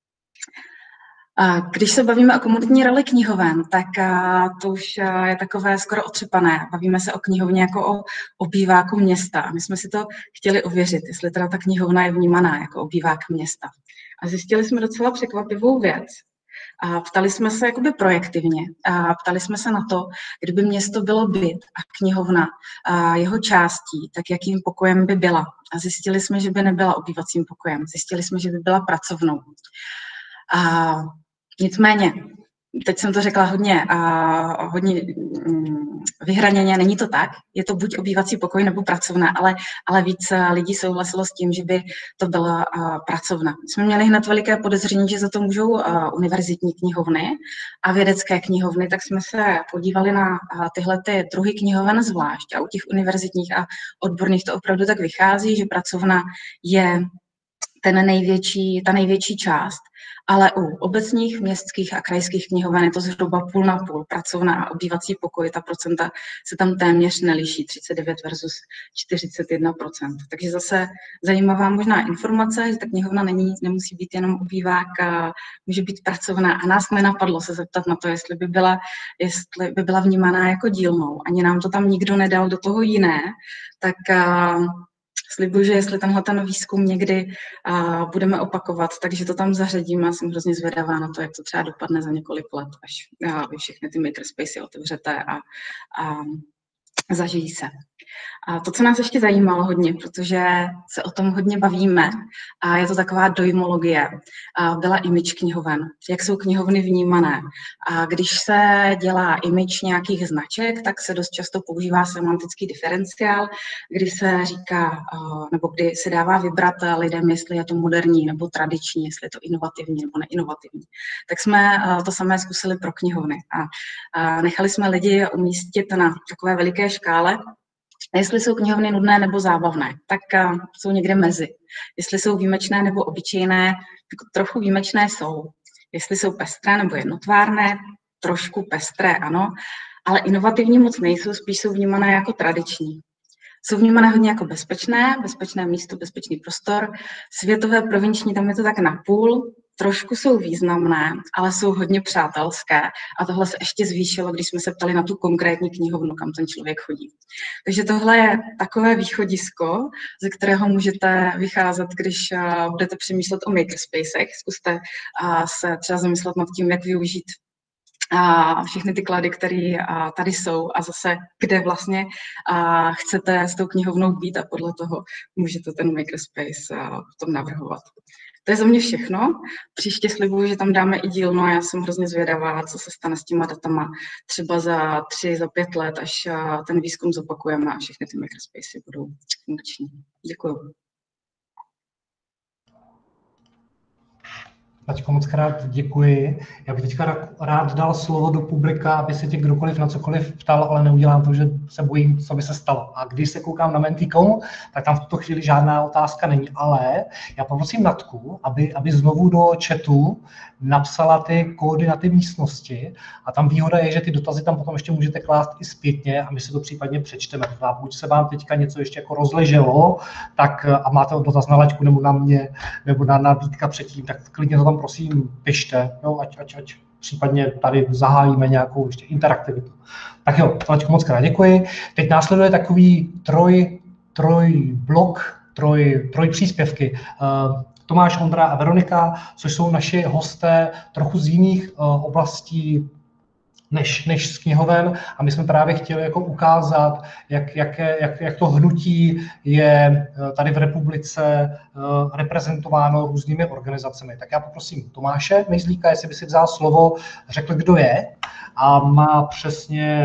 Uh, když se bavíme o komunitní roli knihoven, tak uh, to už uh, je takové skoro otřepané. Bavíme se o knihovně jako o obýváku města. A my jsme si to chtěli ověřit, jestli teda ta knihovna je vnímaná jako obývák města. A zjistili jsme docela překvapivou věc. A ptali jsme se jakoby projektivně, a ptali jsme se na to, kdyby město bylo byt a knihovna a jeho částí, tak jakým pokojem by byla. A zjistili jsme, že by nebyla obývacím pokojem, zjistili jsme, že by byla pracovnou. A nicméně, teď jsem to řekla hodně, a hodně mm, vyhraněně, není to tak, je to buď obývací pokoj nebo pracovna, ale, ale víc lidí souhlasilo s tím, že by to byla a, pracovna. My jsme měli hned veliké podezření, že za to můžou a, univerzitní knihovny a vědecké knihovny, tak jsme se podívali na a, tyhle ty druhy knihoven zvlášť a u těch univerzitních a odborných to opravdu tak vychází, že pracovna je ten největší, ta největší část, ale u obecních, městských a krajských knihoven je to zhruba půl na půl, pracovna a obývací pokoj, ta procenta se tam téměř neliší, třicet devět versus čtyřicet jedna procent. Takže zase zajímavá možná informace, že ta knihovna není, nemusí být jenom obývák, může být pracovna a nás nenapadlo se zeptat na to, jestli by byla, jestli by byla vnímaná jako dílnou. Ani nám to tam nikdo nedal do toho jiné, tak slibuji, že jestli tenhle ten výzkum někdy uh, budeme opakovat, takže to tam zařadíme a jsem hrozně zvědavá na to, jak to třeba dopadne za několik let, až uh, vy všechny ty makerspacey otevřete a, a zažijí se. A to, co nás ještě zajímalo hodně, protože se o tom hodně bavíme, a je to taková dojmologie, a byla image knihoven, jak jsou knihovny vnímané. A když se dělá image nějakých značek, tak se dost často používá semantický diferenciál, kdy se říká, nebo kdy se dává vybrat lidem, jestli je to moderní nebo tradiční, jestli je to inovativní nebo neinovativní. Tak jsme to samé zkusili pro knihovny a nechali jsme lidi umístit na takové veliké škále, jestli jsou knihovny nudné nebo zábavné, tak uh, jsou někde mezi. Jestli jsou výjimečné nebo obyčejné, jako trochu výjimečné jsou. Jestli jsou pestré nebo jednotvárné, trošku pestré, ano, ale inovativní moc nejsou, spíš jsou vnímané jako tradiční. Jsou vnímané hodně jako bezpečné, bezpečné místo, bezpečný prostor. Světové, provinční, tam je to tak napůl. Trošku jsou významné, ale jsou hodně přátelské a tohle se ještě zvýšilo, když jsme se ptali na tu konkrétní knihovnu, kam ten člověk chodí. Takže tohle je takové východisko, ze kterého můžete vycházet, když uh, budete přemýšlet o makerspacech. Zkuste uh, se třeba zamyslet nad tím, jak využít a všechny ty klady, které tady jsou a zase, kde vlastně a chcete s tou knihovnou být a podle toho můžete ten makerspace a potom navrhovat. To je za mě všechno. Příště slibuju, že tam dáme i dílnu a já jsem hrozně zvědavá, co se stane s těma datama třeba za tři, za pět let, až ten výzkum zopakujeme a všechny ty makerspacey budou funkční. Děkuju. Paťko, moc krát děkuji. Já bych teďka rád dal slovo do publika, aby se tě kdokoliv na cokoliv ptal, ale neudělám to, že se bojím, co by se stalo. A když se koukám na Mentikom, tak tam v tuto chvíli žádná otázka není, ale já poprosím Natku, aby, aby znovu do chatu napsala ty koordinaty místnosti a tam výhoda je, že ty dotazy tam potom ještě můžete klást i zpětně a my si to případně přečteme. A pokud se vám teďka něco ještě jako rozleželo, tak a máte dotaz na Laďku nebo na mě, nebo na, na Vítka předtím, tak klidně to tam prosím pište, jo, ať, ať, ať případně tady zahájíme nějakou ještě interaktivitu. Tak jo, Laďku, moc krát děkuji. Teď následuje takový troj, troj blok, troj, troj příspěvky. Uh, Tomáš, Ondra a Veronika, což jsou naši hosté trochu z jiných uh, oblastí než, než z knihoven a my jsme právě chtěli jako ukázat, jak, jak, jak, jak to hnutí je tady v republice uh, reprezentováno různými organizacemi. Tak já poprosím Tomáše Mejzlíka, jestli by si vzal slovo, řekl, kdo je a má přesně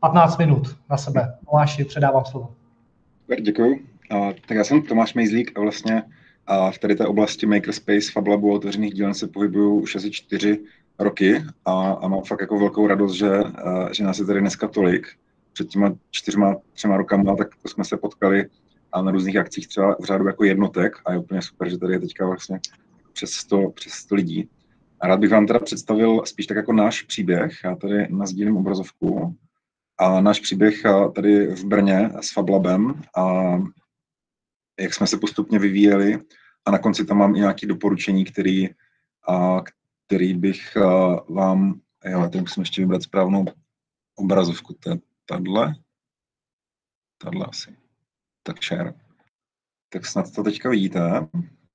patnáct minut na sebe. Tomáši, předávám slovo. Super, děkuju. Uh, tak já jsem Tomáš Mejzlík a vlastně uh, v tady té oblasti Makerspace, Fab Labu a otevřených dílen se pohybuju už asi čtyři roky a, a mám fakt jako velkou radost, že, uh, že nás je tady dneska tolik. Před těma čtyřma, třema rokama, tak to jsme se potkali a na různých akcích třeba v řádu jako jednotek a je úplně super, že tady je teďka vlastně přes sto, přes sto lidí. A rád bych vám teda představil spíš tak jako náš příběh. Já tady nasdílím obrazovku. A náš příběh tady v Brně s Fab Labem a jak jsme se postupně vyvíjeli a na konci tam mám i nějaké doporučení, který, a, který bych a, vám, jo, tady musím ještě vybrat správnou obrazovku, to je tahle, tahle asi, tak share. Tak snad to teďka vidíte.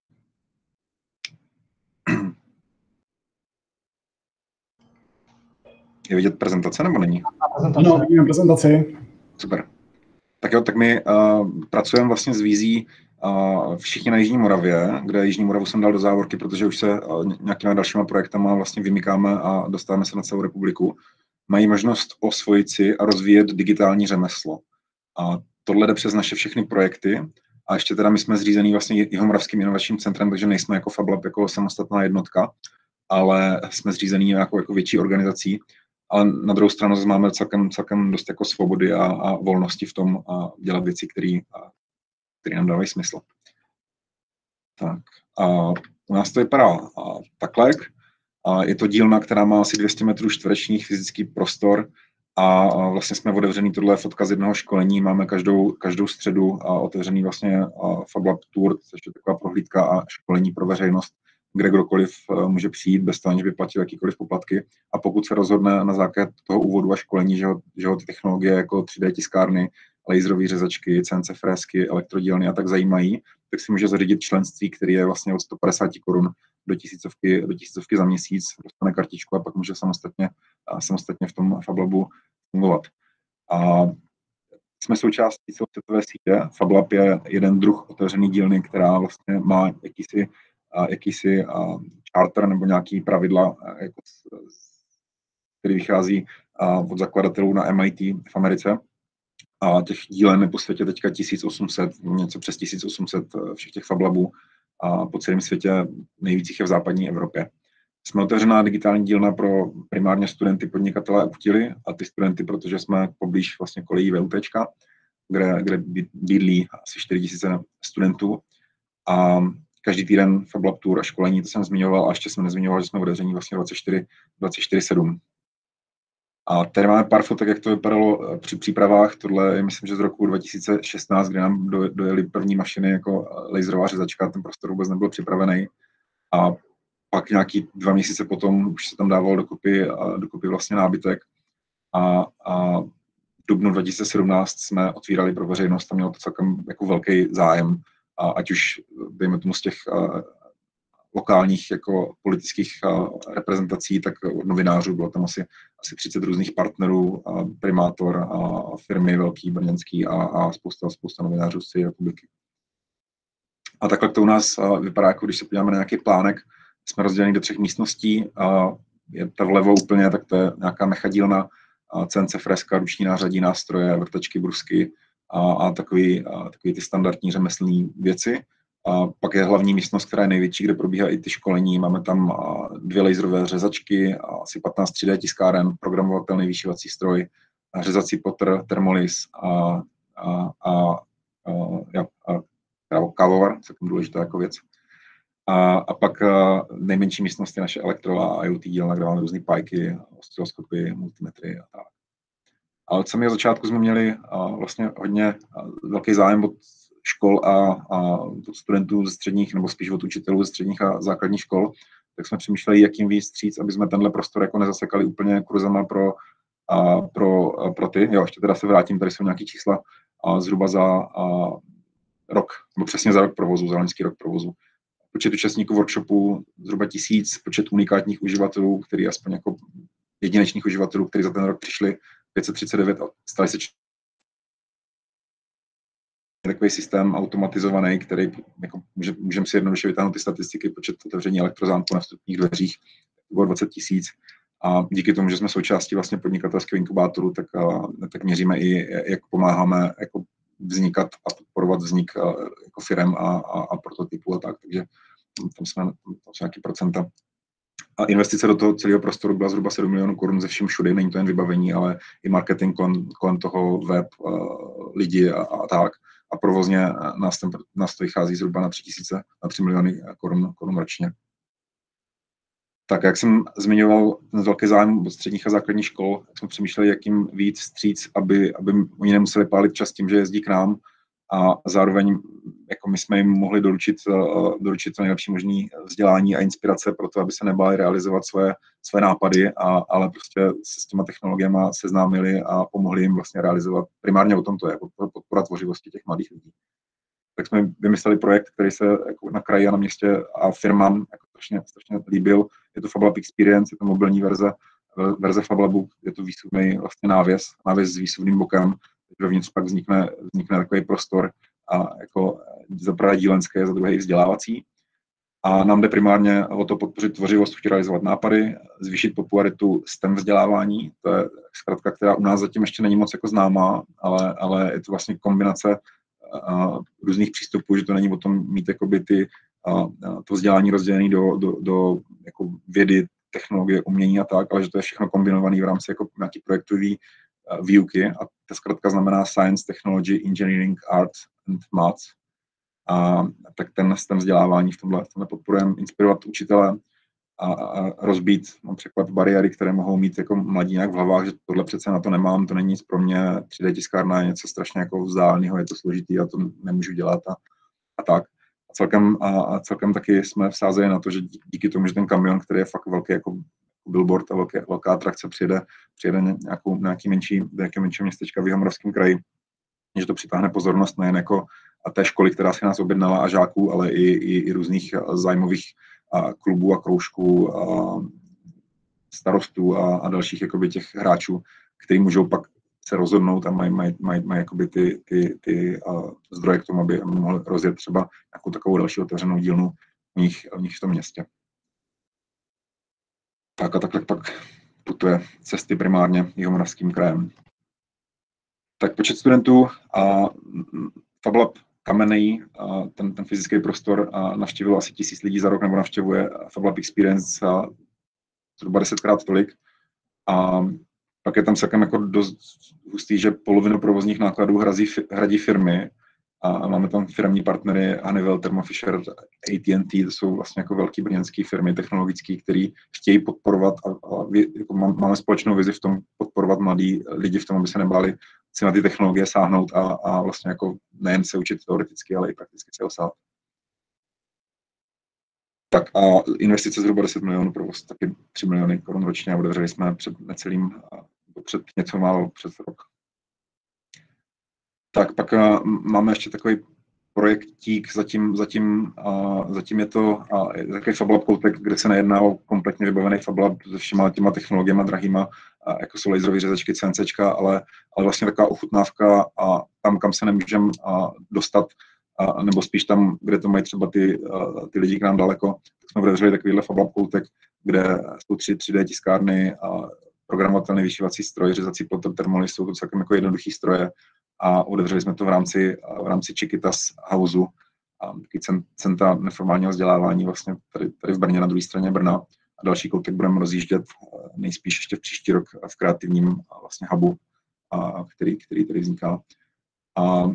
Je vidět prezentace nebo není? Ano, vidíme prezentaci. Super. Tak jo, tak my uh, pracujeme vlastně s vizí uh, všichni na Jižní Moravě, kde Jižní Moravu jsem dal do závorky, protože už se uh, nějakýma dalšíma projektama vlastně vymykáme a dostáváme se na celou republiku. Mají možnost osvojit si a rozvíjet digitální řemeslo. A tohle jde přes naše všechny projekty. A ještě teda my jsme zřízený vlastně Jihomoravským inovačním centrem, takže nejsme jako Fab Lab jako samostatná jednotka, ale jsme zřízený jako, jako větší organizací. Ale na druhou stranu máme celkem, celkem dost jako svobody a, a volnosti v tom a dělat věci, které nám dávají smysl. Tak a u nás to vypadá a, takhle. A je to dílna, která má asi dvě stě metrů čtverečních fyzický prostor a, a vlastně jsme otevřený, tohle je fotka z jednoho školení, máme každou, každou středu a otevřený vlastně Fab Lab Tour, což je taková prohlídka a školení pro veřejnost, kde kdokoliv může přijít bez toho, aniž by platil jakýkoliv poplatky. A pokud se rozhodne na základě toho úvodu a školení, že ho, že ho ty technologie jako tři dé tiskárny, laserové řezačky, C N C frézky, elektrodílny a tak zajímají, tak si může zařídit členství, který je vlastně od sto padesát korun do tisícovky, do tisícovky za měsíc, dostane kartičku a pak může samostatně, samostatně v tom Fab Labu fungovat. A jsme součástí celosvětové sítě. Fab Lab je jeden druh otevřený dílny, která vlastně má jakýsi jakýsi charter nebo nějaký pravidla, jako, který vychází od zakladatelů na M I T v Americe. A těch dílen je po světě teďka tisíc osm set, něco přes tisíc osm set všech těch Fab Labů a po celém světě nejvíc jich je v západní Evropě. Jsme otevřená digitální dílna pro primárně studenty, podnikatele a utily a ty studenty, protože jsme poblíž vlastně kolejí VUTčka, kde, kde bydlí asi čtyři tisíce studentů. A každý týden Fab Lab Tour a školení, to jsem zmiňoval, a ještě jsem nezmiňoval, že jsme otevření vlastně dvacet čtyři sedm. A tady máme pár fotek, jak to vypadalo při přípravách. Tohle je, myslím, že z roku dva tisíce šestnáct, kdy nám do, dojeli první mašiny jako laserová řezačka, ten prostor vůbec nebyl připravený. A pak nějaký dva měsíce potom už se tam dával dokupy, dokupy vlastně nábytek. A, a v dubnu dva tisíce sedmnáct jsme otvírali pro veřejnost a mělo to celkem jako velký zájem. A ať už, dejme tomu, z těch uh, lokálních jako politických uh, reprezentací, tak od novinářů bylo tam asi, asi třicet různých partnerů, uh, primátor, uh, firmy velký, brněnský a, a spousta, spousta novinářů z celé republiky. A takhle to u nás uh, vypadá, jako když se podíváme na nějaký plánek, jsme rozděleni do třech místností. Uh, je ta vlevo úplně, tak to je nějaká mechadílna, uh, C N C freska, ruční nářadí, nástroje, vrtačky, brusky, a, a takový, a takový ty standardní řemeslné věci. A pak je hlavní místnost, která je největší, kde probíhají i ty školení. Máme tam dvě laserové řezačky, asi patnáct tři dé tiskáren, programovatelný vyšívací stroj, řezací potr, termolis a, a, a, a, a kávovar, celkem důležitá jako věc. A, a pak a nejmenší místnost je naše elektro a IoT dílna, kde máme různé pajky, osciloskopy, multimetry a tak. Ale od samého začátku jsme měli uh, vlastně hodně uh, velký zájem od škol a, a od studentů ze středních, nebo spíš od učitelů ze středních a základních škol, tak jsme přemýšleli, jak jim víc vstříc, aby jsme tenhle prostor jako nezasekali úplně kurzama pro, uh, pro, uh, pro ty. Jo, ještě teda se vrátím, tady jsou nějaké čísla uh, zhruba za uh, rok, nebo přesně za rok provozu, za loňský rok provozu. Počet účastníků workshopu zhruba tisíc, počet unikátních uživatelů, který aspoň jako jedinečných uživatelů, kteří za ten rok přišli, pět set třicet devět a stali se takový systém automatizovaný, který jako může, můžeme si jednoduše vytáhnout ty statistiky, počet otevření elektrozámku na vstupních dveřích, to bylo dvacet tisíc A díky tomu, že jsme součástí vlastně podnikatelského inkubátoru, tak, tak měříme i, jak pomáháme jako vznikat a podporovat vznik jako firem a, a, a prototypů a tak. Takže tam jsme, tam jsou nějaký procenta. A investice do toho celého prostoru byla zhruba sedm milionů korun ze vším všude. Není to jen vybavení, ale i marketing kolem, kolem toho, web, lidi a, a tak. A provozně nás, ten, nás to vychází zhruba na tři tisíce, na tři miliony korun, korun ročně. Tak jak jsem zmiňoval ten velký zájem od středních a základních škol, tak jsme přemýšleli, jak jim víc vstříc, aby, aby oni nemuseli pálit čas tím, že jezdí k nám a zároveň jako my jsme jim mohli doručit, doručit to nejlepší možné vzdělání a inspirace pro to, aby se nebáli realizovat své, své nápady, a, ale prostě se s těma technologiemi seznámili a pomohli jim vlastně realizovat. Primárně o tom to je, podpora tvořivosti těch mladých lidí. Tak jsme vymysleli projekt, který se jako na kraji a na městě a firmám jako strašně, strašně líbil. Je to FabLab Experience, je to mobilní verze, verze FabLabu, je to výsuvný vlastně návěs, návěs s výsuvným bokem, dovnitř pak vznikne, vznikne takový prostor a jako za prvé dílenské, za druhé vzdělávací. A nám jde primárně o to podpořit tvořivost, realizovat nápady, zvýšit popularitu STEM vzdělávání. To je zkratka, která u nás zatím ještě není moc jako známá, ale, ale je to vlastně kombinace a, různých přístupů, že to není o tom mít jakoby ty, a, a to vzdělání rozdělené do, do, do jako vědy, technologie, umění a tak, ale že to je všechno kombinované v rámci jako nějaký projektový výuky. A ta zkratka znamená Science, Technology, Engineering, Art and Maths. A tak ten, ten vzdělávání v tomhle, v tomhle podporujeme, inspirovat učitele a, a rozbít například bariéry, které mohou mít jako mladí nějak v hlavách, že tohle přece na to nemám, to není nic pro mě, tři dé tiskárna je něco strašně jako vzdáleného, je to složitý, já to nemůžu dělat a, a tak. A celkem, a, a celkem taky jsme vsázeli na to, že díky tomu, že ten kamion, který je fakt velký jako billboard a velké, velká atrakce, přijede, přijede nějakou, nějaký menší, nějaké menší městečka v Jihomoravském kraji, že to přitáhne pozornost nejen jako a té školy, která si nás objednala, a žáků, ale i, i, i různých zájmových a, klubů a kroužků, a starostů a, a dalších jakoby, těch hráčů, kteří můžou pak se rozhodnout a mají, mají, mají, mají jakoby ty, ty, ty a, zdroje k tomu, aby mohli rozjet třeba nějakou takovou další otevřenou dílnu u nich, u nich v tom městě. Tak a takhle pak putuje cesty primárně Jihomoravským krajem. Tak počet studentů a FabLab Kamenej, ten, ten fyzický prostor, navštívilo asi tisíc lidí za rok, nebo navštěvuje FabLab Experience zhruba desetkrát tolik. A pak je tam celkem jako dost hustý, že polovinu provozních nákladů hradí, hradí firmy. A máme tam firmní partnery Honeywell, Thermo Fisher, A T and T, to jsou vlastně jako velký brněnský firmy technologické, které chtějí podporovat a, a jako máme společnou vizi v tom podporovat mladí lidi v tom, aby se nebáli si na ty technologie sáhnout a, a vlastně jako nejen se učit teoreticky, ale i prakticky se osát. Tak a investice zhruba deset milionů, provoz taky tři miliony korun ročně a otevřeli jsme před necelým, před něco málo před rok. Tak pak uh, máme ještě takový projektík, zatím, zatím, uh, zatím je to uh, takový FabLab koutek, kde se nejedná o kompletně vybavený FabLab se všema těma technologiemi drahýma, uh, jako jsou laserové řezačky, CNCčka, ale, ale vlastně taková ochutnávka a tam, kam se nemůžeme uh, dostat, uh, nebo spíš tam, kde to mají třeba ty, uh, ty lidi k nám daleko, tak jsme otevřeli takovýhle FabLab koutek, kde jsou tři, tři dé tiskárny a programovatelný vyšívací stroj, řezací ploter, termoly, jsou to celkem jako jednoduchý stroje. A otevřeli jsme to v rámci, v rámci Chiquitas Houseu, taky centra neformálního vzdělávání vlastně tady, tady v Brně na druhé straně Brna. A další koutek budeme rozjíždět nejspíš ještě v příští rok v kreativním vlastně hubu, který, který tady vzniká. A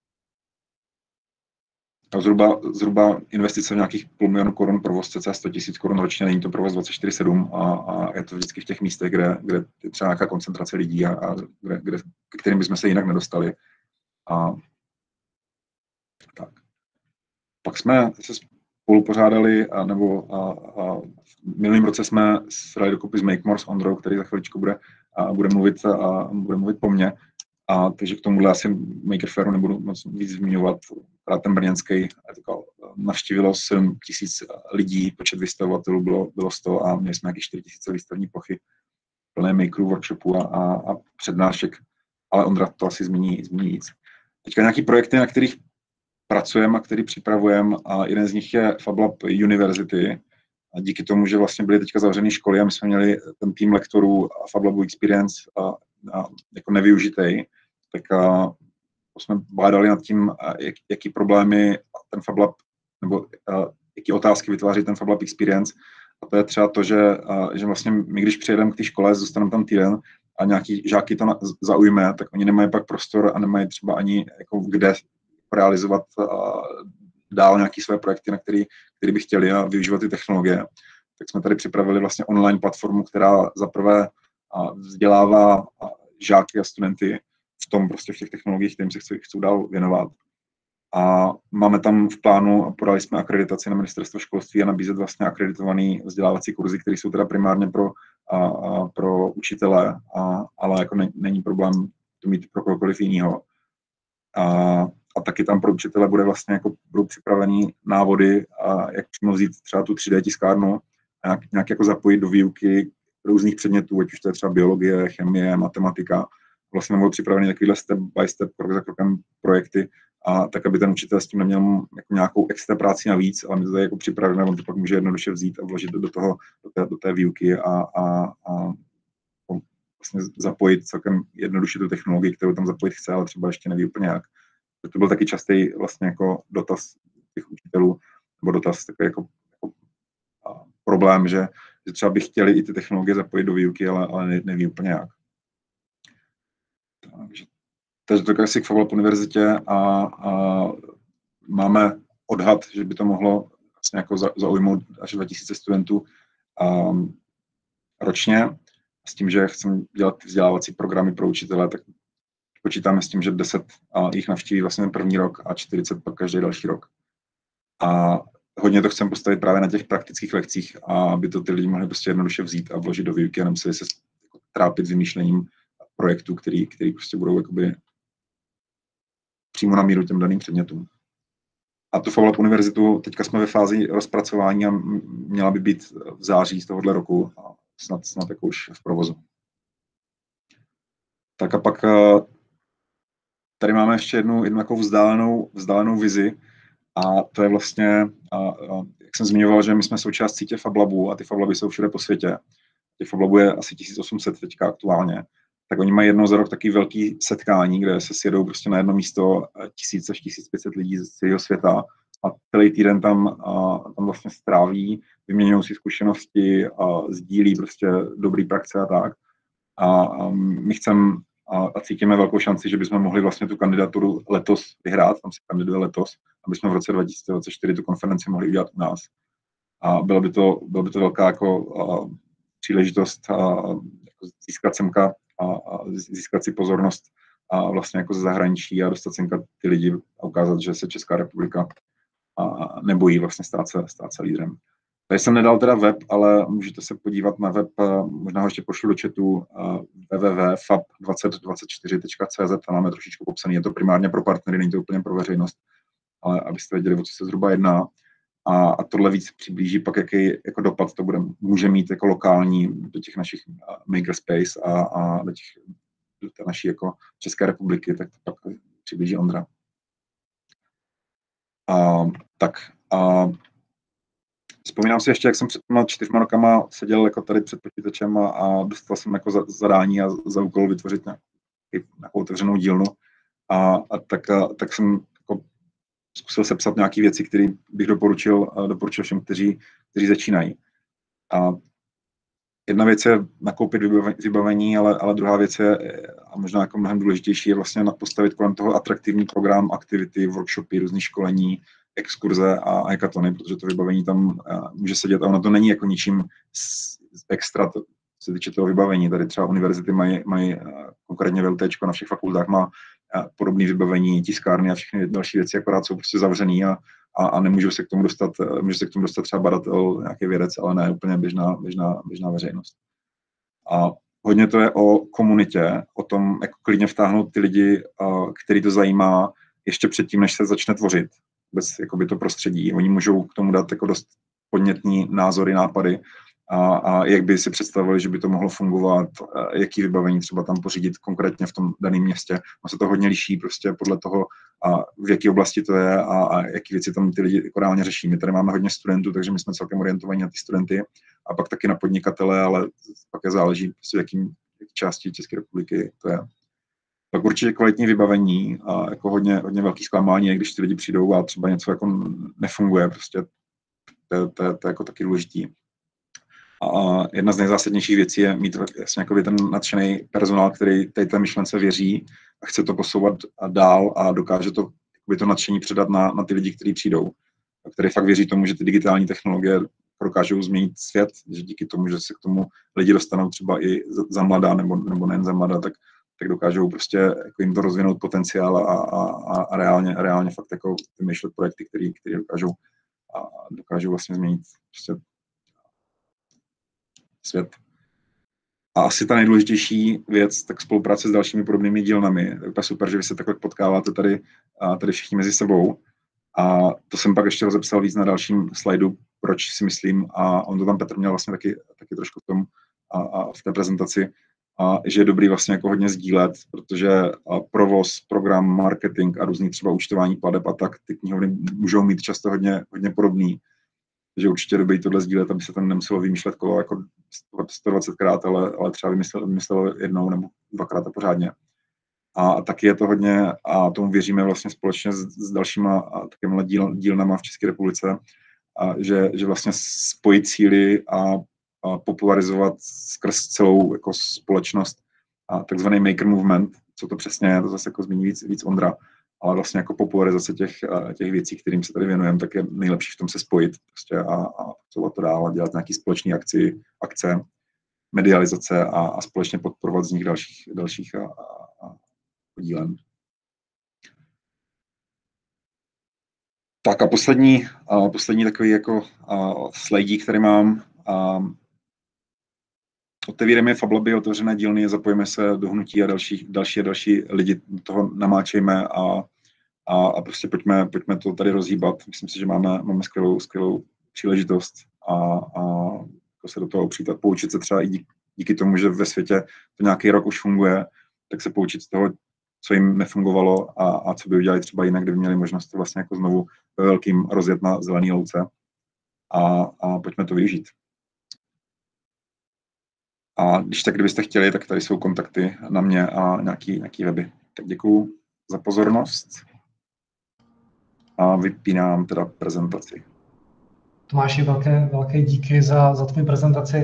A zhruba, zhruba investice v nějakých půl milionu korun, provoz cca sto tisíc korun ročně, není to provoz dvacet čtyři sedm a, a je to vždycky v těch místech, kde, kde je třeba nějaká koncentrace lidí a, a kde, kde, k kterým bychom se jinak nedostali. A, tak. Pak jsme se spolu pořádali, a, nebo a, a v minulém roce jsme se dali dokupy s Make More s Ondrou, který za chviličku bude, a bude, mluvit, a bude mluvit po mně. A takže k tomuhle asi Maker Fairu nebudu moc víc zmiňovat. Ten brněnský navštívilo sedm tisíc lidí, počet vystavovatelů bylo, bylo sto a měli jsme nějaké čtyři tisíce výstavní plochy, plné makerů, workshopů a, a, a přednášek, ale Ondra to asi zmíní, zmíní víc. Teďka nějaké projekty, na kterých pracujeme a který připravujeme a jeden z nich je FabLab University, a díky tomu, že vlastně byly teďka zavřené školy a my jsme měli ten tým lektorů a FabLabu Experience a, a jako nevyužitej, tak a, jsme bádali nad tím, jak, jaký problémy ten FabLab, nebo a, jaký otázky vytváří ten FabLab Experience. A to je třeba to, že, a, že vlastně my, když přijedeme k té škole, zůstaneme tam týden a nějaký žáky to na, zaujme, tak oni nemají pak prostor a nemají třeba ani jako kde realizovat a, dál nějaké své projekty, na který, který by chtěli a využívat ty technologie. Tak jsme tady připravili vlastně online platformu, která zaprvé vzdělává žáky a studenty v tom prostě v těch technologiích, kterým se chcou dál věnovat. A máme tam v plánu, podali jsme akreditaci na ministerstvo školství a nabízet vlastně akreditovaný vzdělávací kurzy, které jsou teda primárně pro, a, a pro učitele, a, ale jako ne, není problém to mít pro kohokoliv jinýho. A, a taky tam pro učitele bude vlastně jako budou připravený návody, a jak přímo vzít třeba tu tři dé tiskárnu a nějak, nějak jako zapojit do výuky různých předmětů, ať už to je třeba biologie, chemie, matematika. Vlastně budou připraveny takovýhle step by step, krok za krokem projekty, a tak, aby ten učitel s tím neměl jako nějakou extra práci navíc, ale my to tady jako připravíme, on to pak může jednoduše vzít a vložit do toho, do té, do té výuky a, a, a vlastně zapojit celkem jednoduše tu technologii, kterou tam zapojit chce, ale třeba ještě neví úplně jak. To byl taky častý vlastně jako dotaz těch učitelů, nebo dotaz takový jako, jako a problém, že, že třeba by chtěli i ty technologie zapojit do výuky, ale, ale neví úplně jak. Takže Takže to je asi k FabLab univerzitě a, a máme odhad, že by to mohlo vlastně jako za, zaujmout až dva tisíce studentů um, ročně. S tím, že chceme dělat vzdělávací programy pro učitele, tak počítáme s tím, že deset a jich navštíví vlastně ten první rok a čtyřicet pak každý další rok. A hodně to chceme postavit právě na těch praktických lekcích, aby to ty lidi mohli prostě jednoduše vzít a vložit do výuky a nemuseli se trápit vymýšlením projektů, který, který prostě budou jakoby přímo na míru těm daným předmětům. A tu FabLab univerzitu teďka jsme ve fázi rozpracování a měla by být v září z tohohle roku a snad, snad jako už v provozu. Tak a pak tady máme ještě jednu, jednu jako vzdálenou, vzdálenou vizi a to je vlastně, a, a, jak jsem zmiňoval, že my jsme součást sítě FabLabů a ty FabLaby jsou všude po světě. Těch FabLabů je asi tisíc osm set teďka aktuálně. Tak oni mají jednou za rok taky velký setkání, kde se sjedou prostě na jedno místo tisíc až tisíc pět set lidí z celého světa a celý týden tam, a, tam vlastně stráví, vyměňují si zkušenosti a sdílí prostě dobrý praxe a tak. A, a my chceme a, a cítíme velkou šanci, že bychom mohli vlastně tu kandidaturu letos vyhrát, tam se kandiduje letos, aby jsme v roce dva tisíce dvacet čtyři tu konferenci mohli udělat u nás. A bylo by to, bylo by to velká jako a, příležitost a, jako získat semka a, a získat si pozornost a vlastně jako ze zahraničí a dostat semka ty lidi a ukázat, že se Česká republika a nebojí vlastně stát se, stát se lídrem. Tady jsem nedal teda web, ale můžete se podívat na web, možná ho ještě pošlu do chatu, w w w tečka fab dvacet dvacet čtyři tečka c z, tam máme trošičku popsaný, je to primárně pro partnery, není to úplně pro veřejnost, ale abyste věděli, o co se zhruba jedná. A, a tohle víc přiblíží pak, jaký jako dopad to bude, může mít jako lokální do těch našich makerspace a, a do, těch, do té naší jako České republiky, tak to pak přiblíží Ondra. A, tak a vzpomínám si ještě, jak jsem před těma čtyřma rokama seděl jako tady před počítačem a, a dostal jsem jako za, zadání a za úkol vytvořit nějakou otevřenou dílnu. A, a, tak, a tak jsem jako zkusil sepsat nějaké věci, které bych doporučil, doporučil všem, kteří, kteří začínají. A jedna věc je nakoupit vybavení, ale, ale druhá věc je, a možná jako mnohem důležitější, je vlastně postavit kolem toho atraktivní program, aktivity, workshopy, různé školení, exkurze a hackathony, protože to vybavení tam může sedět a ono to není jako ničím extra, to se týče toho vybavení. Tady třeba univerzity mají, mají konkrétně VLTčko na všech fakultách má podobné vybavení, tiskárny a všechny další věci, akorát jsou prostě zavřený a, a, a nemůžou se k tomu dostat, může se k tomu dostat třeba badatel, nějaký vědec, ale ne úplně běžná, běžná, běžná veřejnost. A hodně to je o komunitě, o tom, jako klidně vtáhnout ty lidi, který to zajímá, ještě předtím, než se začne tvořit vůbec jakoby to prostředí. Oni můžou k tomu dát jako dost podnětní názory, nápady a, a jak by si představovali, že by to mohlo fungovat, jaký vybavení třeba tam pořídit konkrétně v tom daném městě. On se to hodně liší prostě podle toho, a v jaké oblasti to je a, a jaký věci tam ty lidi jako reálně řeší. My tady máme hodně studentů, takže my jsme celkem orientovaní na ty studenty a pak taky na podnikatele, ale pak je záleží, prostě v jakým části České republiky to je. Tak určitě kvalitní vybavení a jako hodně, hodně velký zklamání, když ty lidi přijdou a třeba něco jako nefunguje, prostě to, to, to je jako taky důležitý. A jedna z nejzásadnějších věcí je mít jasně jako ten nadšený personál, který té myšlence věří a chce to posouvat dál a dokáže to, to nadšení předat na, na ty lidi, kteří přijdou, a kteří fakt věří tomu, že ty digitální technologie dokážou změnit svět, že díky tomu, že se k tomu lidi dostanou třeba i za mladá nebo, nebo nejen za mladá, tak, tak dokážou prostě jako jim to rozvinout potenciál a, a, a reálně, reálně fakt jako vymýšlet projekty, které dokážou, a dokážou vlastně změnit prostě svět. A asi ta nejdůležitější věc, tak spolupráce s dalšími podobnými dílnami. Je to super, že vy se takhle potkáváte tady, tady všichni mezi sebou. A to jsem pak ještě rozepsal víc na dalším slajdu, proč si myslím, a on to tam Petr měl vlastně taky, taky trošku v tom a, a v té prezentaci, a že je dobrý vlastně jako hodně sdílet, protože provoz, program, marketing a různý třeba účtování plateb a tak, ty knihovny můžou mít často hodně, hodně podobný. Takže určitě dobrý tohle sdílet, aby se tam nemuselo vymýšlet kolo jako sto dvacetkrát, ale, ale třeba vymyslel, vymyslel jednou nebo dvakrát a pořádně. A taky je to hodně, a tomu věříme vlastně společně s, s dalšíma takovýmhle díl, dílnama v České republice, a že, že vlastně spojit síly a, a popularizovat skrz celou jako společnost a takzvaný maker movement, co to přesně je, to zase jako zmíní víc, víc Ondra, ale vlastně jako popularizace těch, těch věcí, kterým se tady věnujeme, tak je nejlepší v tom se spojit prostě a, a posouvat to dál a dělat nějaký společný akci, akce, medializace a, a společně podporovat z nich dalších, dalších a, a, a podílem. Tak a poslední, a poslední takový jako slajdík, který mám. A otevíráme FabLaby, otevřené dílny, zapojíme se do hnutí a další, další a další lidi do toho namáčejme a, a, a prostě pojďme, pojďme to tady rozhýbat. Myslím si, že máme, máme skvělou, skvělou příležitost a, a se do toho upřít a poučit se třeba i díky, díky tomu, že ve světě to nějaký rok už funguje, tak se poučit z toho, co jim nefungovalo a, a co by udělali třeba jinak, kdyby měli možnost to vlastně jako znovu ve velkým rozjet na zelený louce a, a pojďme to využít. A když tak, kdybyste chtěli, tak tady jsou kontakty na mě a nějaký, nějaký weby. Tak děkuju za pozornost a vypínám teda prezentaci. Tomáši, velké, velké díky za, za tvou prezentaci.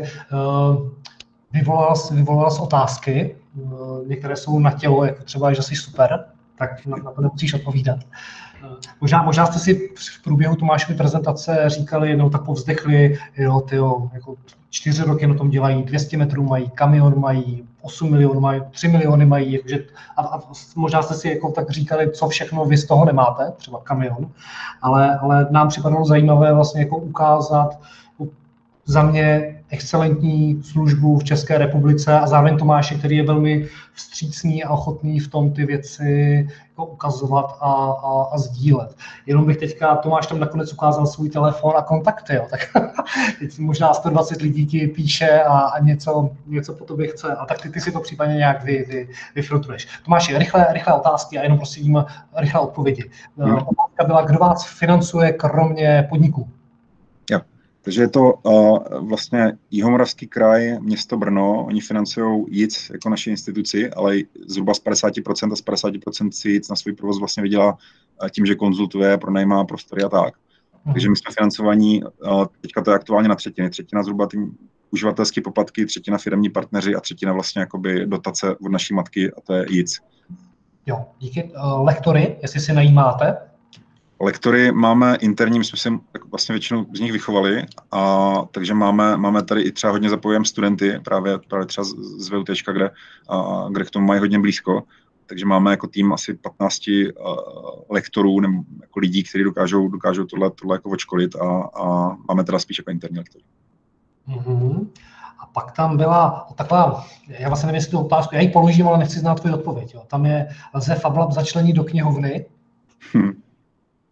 Vyvolal jsi, vyvolal jsi otázky, některé jsou na tělo, jako třeba, že jsi super, tak na, na to nemusíš odpovídat. Možná, možná jste si v průběhu Tomášovy prezentace říkali, no tak povzdechli, jo, tyjo, jako čtyři roky na tom dělají, dvě stě metrů mají, kamion mají, osm milionů mají, tři miliony mají, jakože, a, a možná jste si jako tak říkali, co všechno vy z toho nemáte, třeba kamion, ale, ale nám připadalo zajímavé vlastně jako ukázat za mě excelentní službu v České republice a zároveň Tomáše, který je velmi vstřícný a ochotný v tom ty věci jako ukazovat a, a, a sdílet. Jenom bych teďka, Tomáš tam nakonec ukázal svůj telefon a kontakty, jo, tak teď možná sto dvacet lidí ti píše a, a něco, něco po tobě chce, a tak ty, ty si to případně nějak vy, vy, vyfiltruješ. Tomáši, rychlé, rychlé otázky a jenom prosím rychlé odpovědi. Hmm. Otázka byla, kdo vás financuje kromě podniků? Jo. Takže je to uh, vlastně Jihomoravský kraj, město Brno, oni financují J I C jako naši instituci, ale zhruba z padesát procent a z padesát procent si J I C na svůj provoz vlastně vydělá uh, tím, že konzultuje, pronajímá prostory a tak. Mm. Takže my jsme financovaní, uh, teďka to je aktuálně na třetiny, třetina zhruba tím uživatelské poplatky, třetina firemní partneři a třetina vlastně jakoby dotace od naší matky, a to je J I C. Jo, díky. Uh, lektory, jestli si najímáte? Lektory máme interní, my jsme si vlastně většinu z nich vychovali, a takže máme, máme tady i třeba hodně zapojujeme studenty, právě, právě třeba z V U T, kde, a, kde k tomu mají hodně blízko, takže máme jako tým asi patnáct uh, lektorů nebo jako lidí, kteří dokážou, dokážou tohle, tohle jako odškolit, a, a máme teda spíš jako interní lektory. Mm-hmm. A pak tam byla taková, já vlastně nevím, jestli tu otázku, já ji položím, ale nechci znát tvoji odpověď. Jo. Tam je, lze FabLab začlenit do knihovny? Hmm.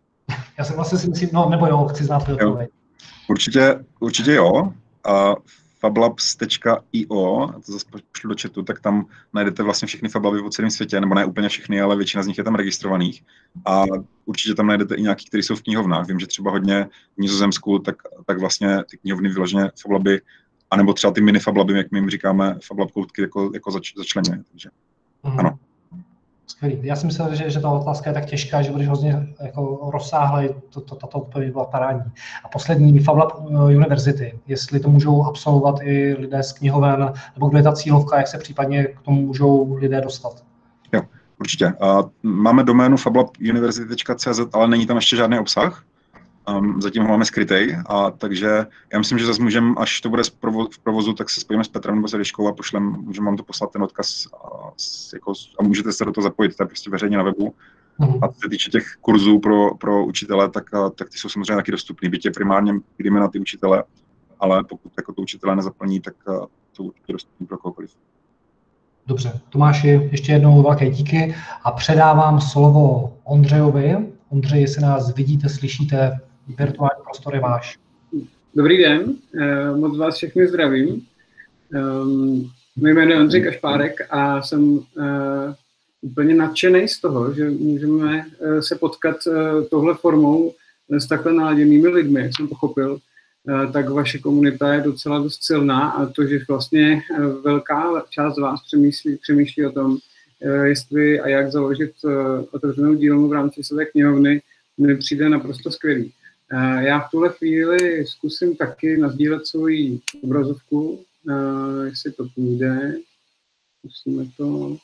Já jsem vlastně si myslím, no nebo jo, chci znát tvoji odpověď. Určitě, určitě jo. A fablabs tečka i o, to zase pošlu do chatu, tak tam najdete vlastně všechny fablaby po celém světě, nebo ne úplně všechny, ale většina z nich je tam registrovaných. A určitě tam najdete i nějaký, které jsou v knihovnách. Vím, že třeba hodně v Nizozemsku, tak, tak vlastně ty knihovny vyloženě fablaby, anebo třeba ty mini fablaby, jak my jim říkáme, fablab koutky jako, jako zač, začleňuje. Takže mm. ano. Skvělý. Já si myslel, že, že ta otázka je tak těžká, že budeš hrozně jako rozsáhlej, to, to, tato odpověď byla parádní. A poslední, Fablab University, jestli to můžou absolvovat i lidé z knihoven, nebo kdo je ta cílovka, jak se případně k tomu můžou lidé dostat? Jo, určitě. Uh, máme doménu fablab university tečka cé zet, ale není tam ještě žádný obsah. Um, zatím ho máme skrytej, a takže já myslím, že zase můžeme, až to bude v provozu, tak se spojíme s Petrem nebo s Eliškou a pošlem, můžeme vám to poslat ten odkaz a, jako, a můžete se do toho zapojit, to je prostě veřejně na webu. Mm. A co se týče těch kurzů pro, pro učitele, tak, tak ty jsou samozřejmě taky dostupný, byť je primárně jdeme na ty učitele, ale pokud jako to učitele nezaplní, tak to určitě dostupný pro kohokoliv. Dobře, Tomáši, ještě jednou velké díky a předávám slovo Ondřejovi. Ondřej, jestli nás vidíte, slyšíte, virtuální prostor je váš. Dobrý den, moc vás všechny zdravím. Moje jméno je Ondřej Kašpárek a jsem úplně nadšený z toho, že můžeme se potkat tohle formou s takhle naladěnými lidmi, jak jsem pochopil. Tak vaše komunita je docela dost silná a to, že vlastně velká část z vás přemýšlí, přemýšlí o tom, jestli a jak založit otevřenou dílnu v rámci své knihovny, mi přijde naprosto skvělý. Já v tuhle chvíli zkusím taky nasdílet svoji obrazovku, jestli to půjde. Zkusíme to.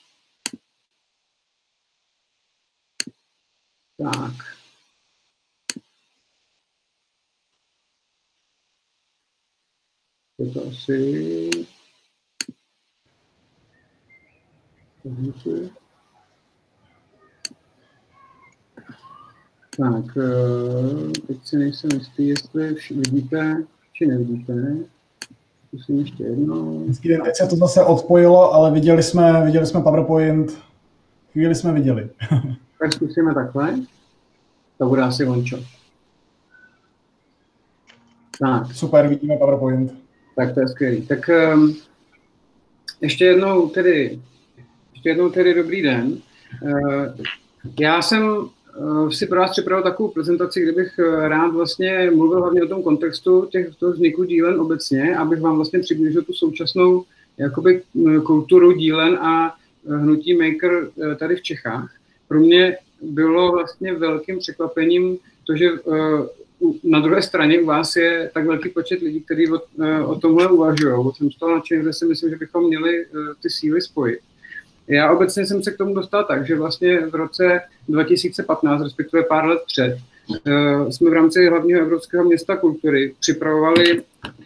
Tak. Je to asi... Tak, teď si nejsem jistý, jestli vidíte, či nevidíte. Zkusím ještě jednou. Teď se to zase odpojilo, ale viděli jsme, viděli jsme PowerPoint. Chvíli jsme viděli. Tak zkusíme takhle. To bude asi vončo. Tak. Super, vidíme PowerPoint. Tak to je skvělý. Tak um, ještě jednou tedy, ještě jednou tedy dobrý den. Uh, já jsem uh, si pro vás připravil takovou prezentaci, kde bych rád vlastně mluvil hlavně o tom kontextu těch toho vzniku dílen obecně, abych vám vlastně přiblížil tu současnou jakoby kulturu dílen a hnutí maker tady v Čechách. Pro mě bylo vlastně velkým překvapením to, že uh, na druhé straně u vás je tak velký počet lidí, kteří o, o tomhle uvažují. Jsem z toho nadšený, že si myslím, že bychom měli ty síly spojit. Já obecně jsem se k tomu dostal tak, že vlastně v roce dva tisíce patnáct, respektive pár let před, jsme v rámci hlavního evropského města kultury připravovali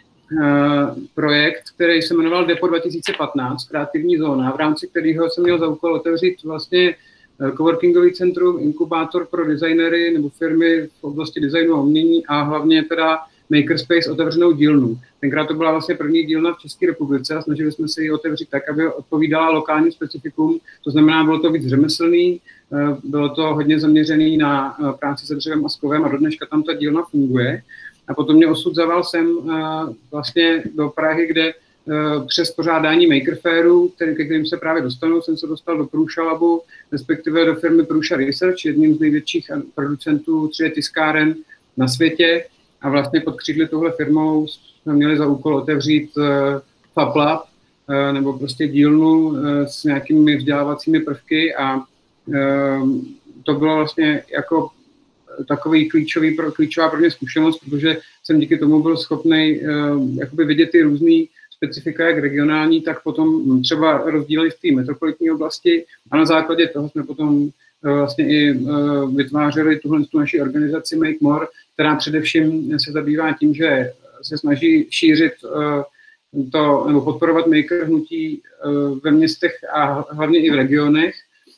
projekt, který se jmenoval Depo dva tisíce patnáct, kreativní zóna, v rámci kterého jsem měl za úkol otevřít vlastně coworkingový centrum, inkubátor pro designery nebo firmy v oblasti designu a umění a hlavně teda Makerspace otevřenou dílnu. Tenkrát to byla vlastně první dílna v České republice a snažili jsme se ji otevřít tak, aby odpovídala lokálním specifikům. To znamená, bylo to víc řemeslný, bylo to hodně zaměřený na práci se dřevem a s kovem a do dneška tam ta dílna funguje. A potom mě osud zaval sem vlastně do Prahy, kde přes pořádání Maker Fairu, který, ke kterým se právě dostanu, jsem se dostal do Prusa Labu, respektive do firmy Prusa Research, jedním z největších producentů tři dé tiskáren na světě. A vlastně pod křídly tohle firmou jsme měli za úkol otevřít uh, Fab Lab, uh, nebo prostě dílnu uh, s nějakými vzdělávacími prvky a uh, to bylo vlastně jako takový klíčový pro, klíčová pro mě zkušenost, protože jsem díky tomu byl schopný uh, jakoby vidět ty různý specifika, jak regionální, tak potom třeba rozdíly v té metropolitní oblasti a na základě toho jsme potom uh, vlastně i uh, vytvářeli tuhle tu naši organizaci Make More, která především se zabývá tím, že se snaží šířit uh, to, nebo podporovat maker hnutí uh, ve městech a hlavně i v regionech,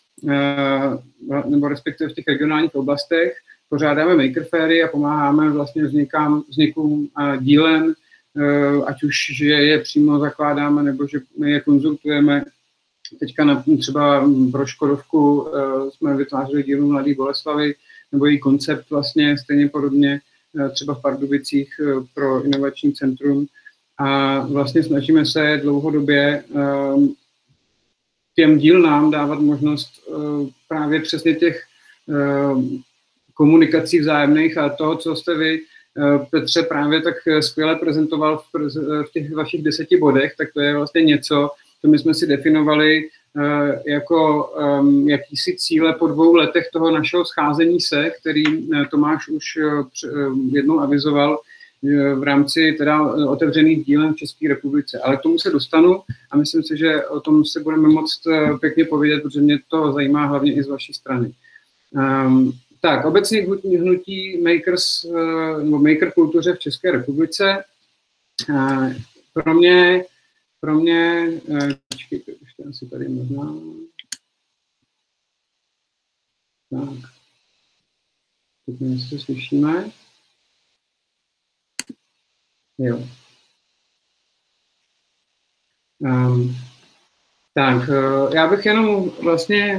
uh, nebo respektive v těch regionálních oblastech. Pořádáme maker fairy a pomáháme vlastně vznikám, vznikům uh, dílen, uh, ať už že je přímo zakládáme, nebo že my je konzultujeme. Teďka na, třeba pro Škodovku uh, jsme vytvářeli dílnu Mladé Boleslavy, nebo její koncept vlastně stejně podobně, třeba v Pardubicích pro inovační centrum. a vlastně snažíme se dlouhodobě těm dílnám dávat možnost právě přesně těch komunikací vzájemných a toho, co jste vy, Petře, právě tak skvěle prezentoval v, v těch vašich deseti bodech, tak to je vlastně něco, co my jsme si definovali jako jakýsi cíle po dvou letech toho našeho scházení se, který Tomáš už jednou avizoval v rámci teda otevřených dílen v České republice. Ale k tomu se dostanu a myslím si, že o tom se budeme moct pěkně povědět, protože mě to zajímá hlavně i z vaší strany. Tak, obecně hnutí makers, nebo maker kultuře v České republice. Pro mě, pro mě, počkejte, ještě asi tady možná. Tak, teď my se slyšíme. Jo. Um, tak, já bych jenom vlastně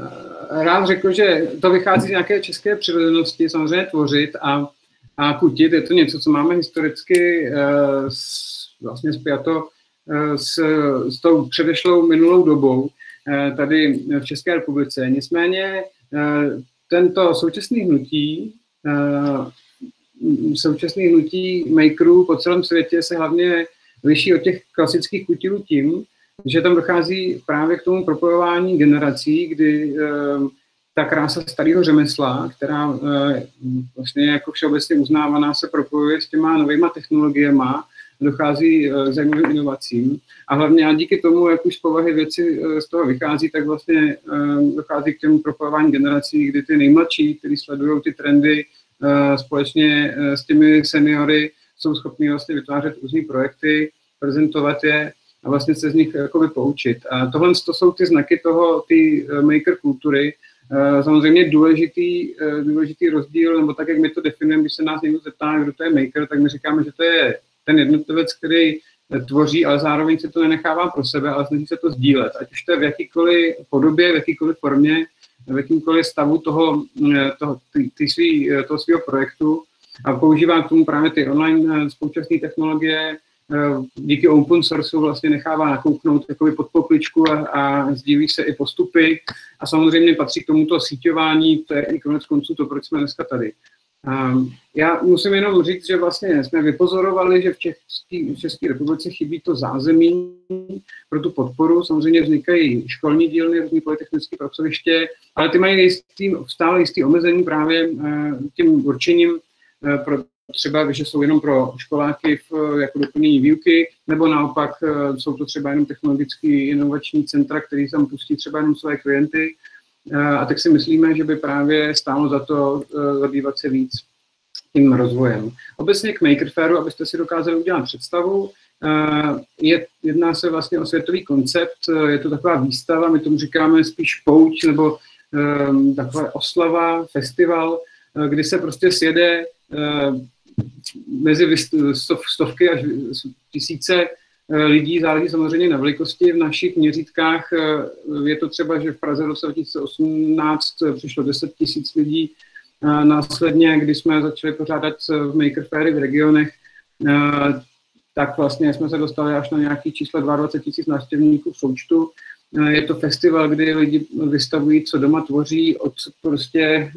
rád řekl, že to vychází z nějaké české přirozenosti, samozřejmě tvořit a, a kutit. Je to něco, co máme historicky uh, s, vlastně spjato uh, s, s tou předešlou minulou dobou uh, tady v České republice. Nicméně uh, tento současný hnutí, uh, současný hnutí makerů po celém světě se hlavně liší od těch klasických kutilů tím, že tam dochází právě k tomu propojování generací, kdy e, ta krása starého řemesla, která e, vlastně jako všeobecně uznávaná, se propojuje s těma novýma technologiemi, dochází e, k zajímavým inovacím. A hlavně a díky tomu, jak už z povahy věci e, z toho vychází, tak vlastně e, dochází k těmu propojování generací, kdy ty nejmladší, kteří sledují ty trendy e, společně e, s těmi seniory, jsou schopni vlastně vytvářet různé projekty, prezentovat je a vlastně se z nich jakoby poučit. A tohle to jsou ty znaky toho, ty maker kultury. Samozřejmě důležitý, důležitý rozdíl, nebo tak, jak my to definujeme, když se nás někdo zeptá, kdo to je maker, tak my říkáme, že to je ten jednotlivec, který tvoří, ale zároveň se to nenechává pro sebe, ale snaží se to sdílet. Ať už to je v jakýkoliv podobě, v jakýkoliv formě, v jakýmkoliv stavu toho, toho, ty, ty svý, toho svého projektu a používá k tomu právě ty online současné technologie, díky open sourceu vlastně nechává nakouknout jakoby pod pokličku a, a sdílí se i postupy a samozřejmě patří k tomuto síťování, to je i konec konců to, proč jsme dneska tady. Um, já musím jenom říct, že vlastně jsme vypozorovali, že v České, v České republice chybí to zázemí pro tu podporu, samozřejmě vznikají školní dílny, různý polytechnické pracoviště, ale ty mají jistý, stále jistý omezení právě uh, tím určením uh, pro třeba, že jsou jenom pro školáky v, jako doplnění výuky, nebo naopak jsou to třeba jenom technologický inovační centra, který tam pustí třeba jenom své klienty. A tak si myslíme, že by právě stálo za to zabývat se víc tím rozvojem. Obecně k Maker Fairu, abyste si dokázali udělat představu, je, jedná se vlastně o světový koncept, je to taková výstava, my tomu říkáme spíš pouť, nebo um, taková oslava, festival, kdy se prostě sjede uh, mezi stov, stovky až tisíce lidí, záleží samozřejmě na velikosti. V našich měřítkách je to třeba, že v Praze v roce dva tisíce osmnáct přišlo deset tisíc lidí. Následně, když jsme začali pořádat v Maker Fairy v regionech, tak vlastně jsme se dostali až na nějaký číslo dvacet dva tisíc návštěvníků v součtu. Je to festival, kdy lidi vystavují, co doma tvoří, od prostě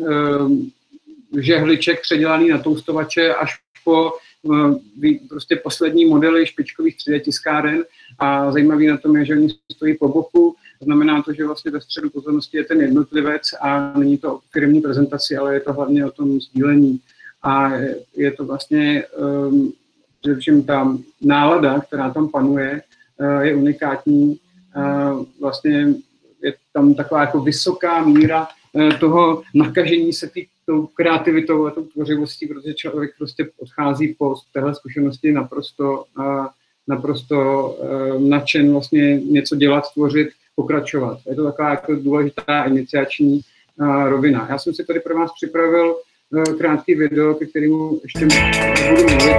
žehliček předělaný na toustovače až po prostě poslední modely špičkových tři dé tiskáren a zajímavý na tom je, že oni stojí po boku. Znamená to, že vlastně ve středu pozornosti je ten jednotlivec a není to o firmní prezentaci, ale je to hlavně o tom sdílení. A je to vlastně um, především ta nálada, která tam panuje, uh, je unikátní. Uh, vlastně je tam taková jako vysoká míra uh, toho nakažení se tý, tou kreativitou a tou tvořivostí, protože člověk prostě odchází po téhle zkušenosti naprosto, uh, naprosto uh, nadšen vlastně něco dělat, tvořit, pokračovat. Je to taková jako důležitá iniciační uh, rovina. Já jsem si tady pro vás připravil uh, krátký video, ke kterému ještě budu mluvit.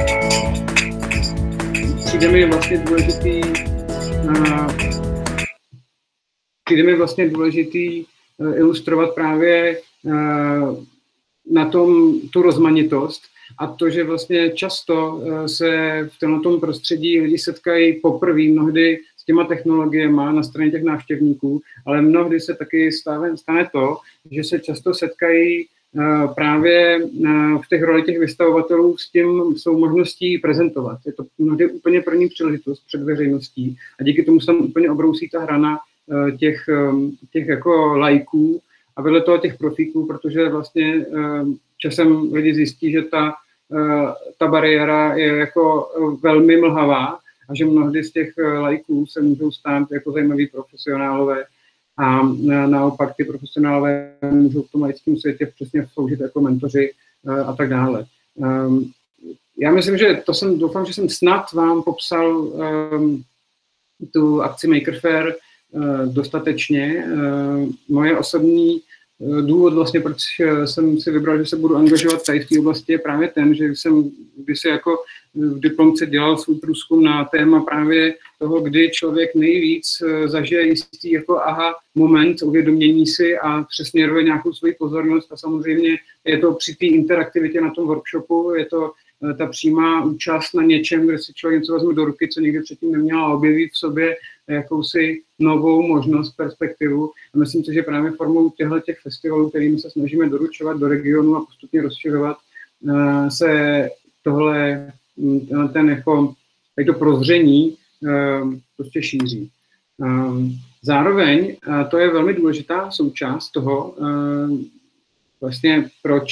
Přijde mi vlastně důležitý uh, přijde mi vlastně důležitý uh, ilustrovat právě uh, na tom tu rozmanitost a to, že vlastně často se v tomto prostředí lidi setkají poprvé mnohdy s těma technologiemi na straně těch návštěvníků, ale mnohdy se taky stane, stane to, že se často setkají právě v těch roli těch vystavovatelů s tím svou možností prezentovat. Je to mnohdy úplně první příležitost před veřejností a díky tomu se tam úplně obrousí ta hrana těch, těch jako lajků a vedle toho těch profíků, protože vlastně časem lidi zjistí, že ta, ta bariéra je jako velmi mlhavá a že mnohdy z těch lajků se můžou stát jako zajímaví profesionálové a naopak ty profesionálové můžou v tom laickém světě přesně sloužit jako mentoři a tak dále. Já myslím, že to jsem, doufám, že jsem snad vám popsal tu akci Maker Faire dostatečně. Moje osobní důvod vlastně, proč jsem si vybral, že se budu angažovat tady v té oblasti, je právě ten, že jsem když si jako v diplomce dělal svůj průzkum na téma právě toho, kdy člověk nejvíc zažije jistý jako aha moment uvědomění si a přesměruje nějakou svoji pozornost a samozřejmě je to při té interaktivitě na tom workshopu, je to ta přímá účast na něčem, kde si člověk něco vezme do ruky, co nikdy předtím neměl a objeví v sobě jakousi novou možnost, perspektivu. A myslím si, že právě formou těchto těch festivalů, kterými se snažíme doručovat do regionu a postupně rozšiřovat, se tohle, ten jako, to prozření prostě šíří. Zároveň to je velmi důležitá součást toho, vlastně proč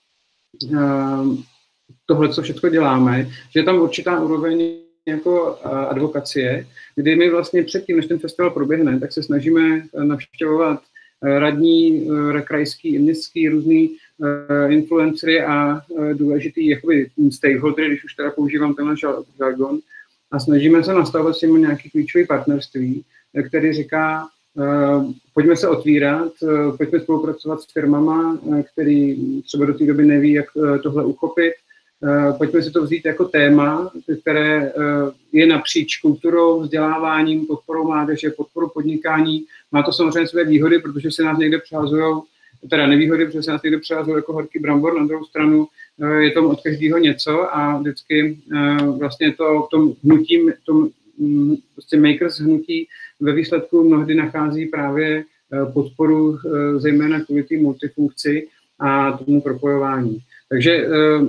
tohle, co všechno děláme, že je tam určitá úroveň jako advokacie, kdy my vlastně předtím, než ten festival proběhne, tak se snažíme navštěvovat radní, krajský, městský, různý influencery a důležitý jakoby stakeholdery, když už teda používám tenhle žargon, a snažíme se nastavovat s nimi nějaký klíčový partnerství, který říká, pojďme se otvírat, pojďme spolupracovat s firmama, který třeba do té doby neví, jak tohle uchopit. Pojďme si to vzít jako téma, které je napříč kulturou, vzděláváním, podporou mládeže, podporou podnikání. Má to samozřejmě své výhody, protože se nás někde přehazujou, teda nevýhody, protože se nás někde přehazují jako horký brambor. Na druhou stranu je tam od každého něco a vždycky vlastně to v tom hnutí, tom prostě makers hnutí ve výsledku mnohdy nachází právě podporu zejména kvůli té multifunkci a tomu propojování. Takže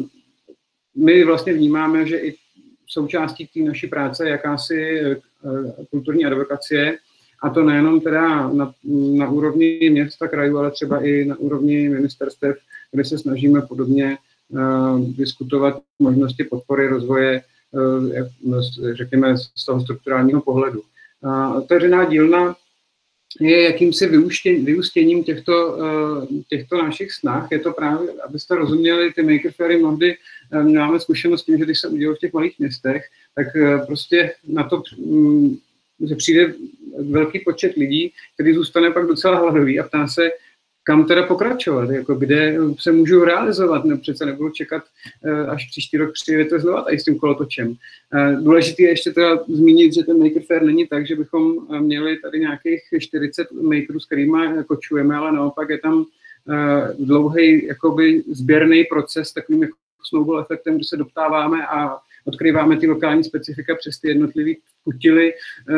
my vlastně vnímáme, že i součástí té naší práce je jakási kulturní advokacie, a to nejenom teda na, na úrovni města, krajů, ale třeba i na úrovni ministerstev, kde se snažíme podobně uh, diskutovat možnosti podpory rozvoje, uh, řekněme, z toho strukturálního pohledu. Uh, otevřená dílna je jakýmsi vyústěním, vyústěním těchto, těchto našich snah. Je to právě, abyste rozuměli, ty Maker Fairy mnohdy máme zkušenost s tím, že když se udělá v těch malých městech, tak prostě na to že přijde velký počet lidí, který zůstane pak docela hladový a ptá se, kam teda pokračovat, jako kde se můžu realizovat, ne, přece nebudu čekat, až příští rok přijedete znova tady s tím kolotočem. Důležité je ještě teda zmínit, že ten Maker Faire není tak, že bychom měli tady nějakých čtyřicet makerů, s kterými kočujeme, ale naopak je tam dlouhý jakoby sběrný proces, takovým jako snowball efektem, kdy se doptáváme a odkryváme ty lokální specifika přes ty jednotlivé kutily,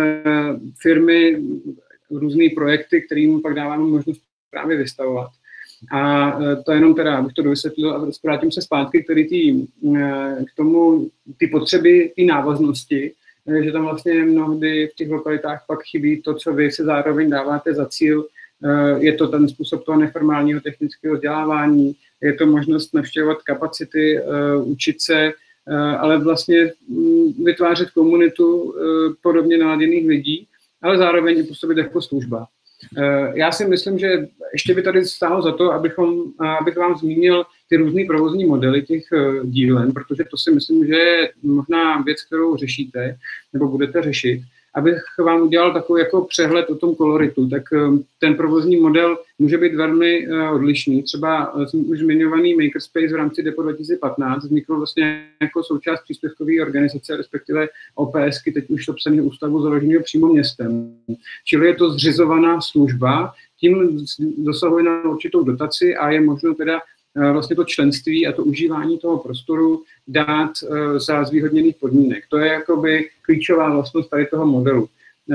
firmy, různé projekty, kterým pak dáváme možnost právě vystavovat. A to jenom teda, abych to dovysvětlil a vrátím se zpátky, který tý, k tomu, ty potřeby, ty návaznosti, že tam vlastně mnohdy v těch lokalitách pak chybí to, co vy se zároveň dáváte za cíl. Je to ten způsob toho neformálního technického vzdělávání, je to možnost navštěvovat kapacity, učit se, ale vlastně vytvářet komunitu podobně naladěných lidí, ale zároveň i působit jako služba. Já si myslím, že ještě by tady stálo za to, abychom, abych vám zmínil ty různé provozní modely těch dílen, protože to si myslím, že je možná věc, kterou řešíte nebo budete řešit. Abych vám udělal takový jako přehled o tom koloritu, tak ten provozní model může být velmi odlišný. Třeba už zmiňovaný Makerspace v rámci Depo dva tisíce patnáct vznikl vlastně jako součást příspěvkové organizace, respektive OPSky, teď už to psaného ústavu založeného přímo městem. Čili je to zřizovaná služba, tím dosahuje na určitou dotaci a je možno teda vlastně to členství a to užívání toho prostoru dát za zvýhodněných podmínek. To je jakoby klíčová vlastnost tady toho modelu.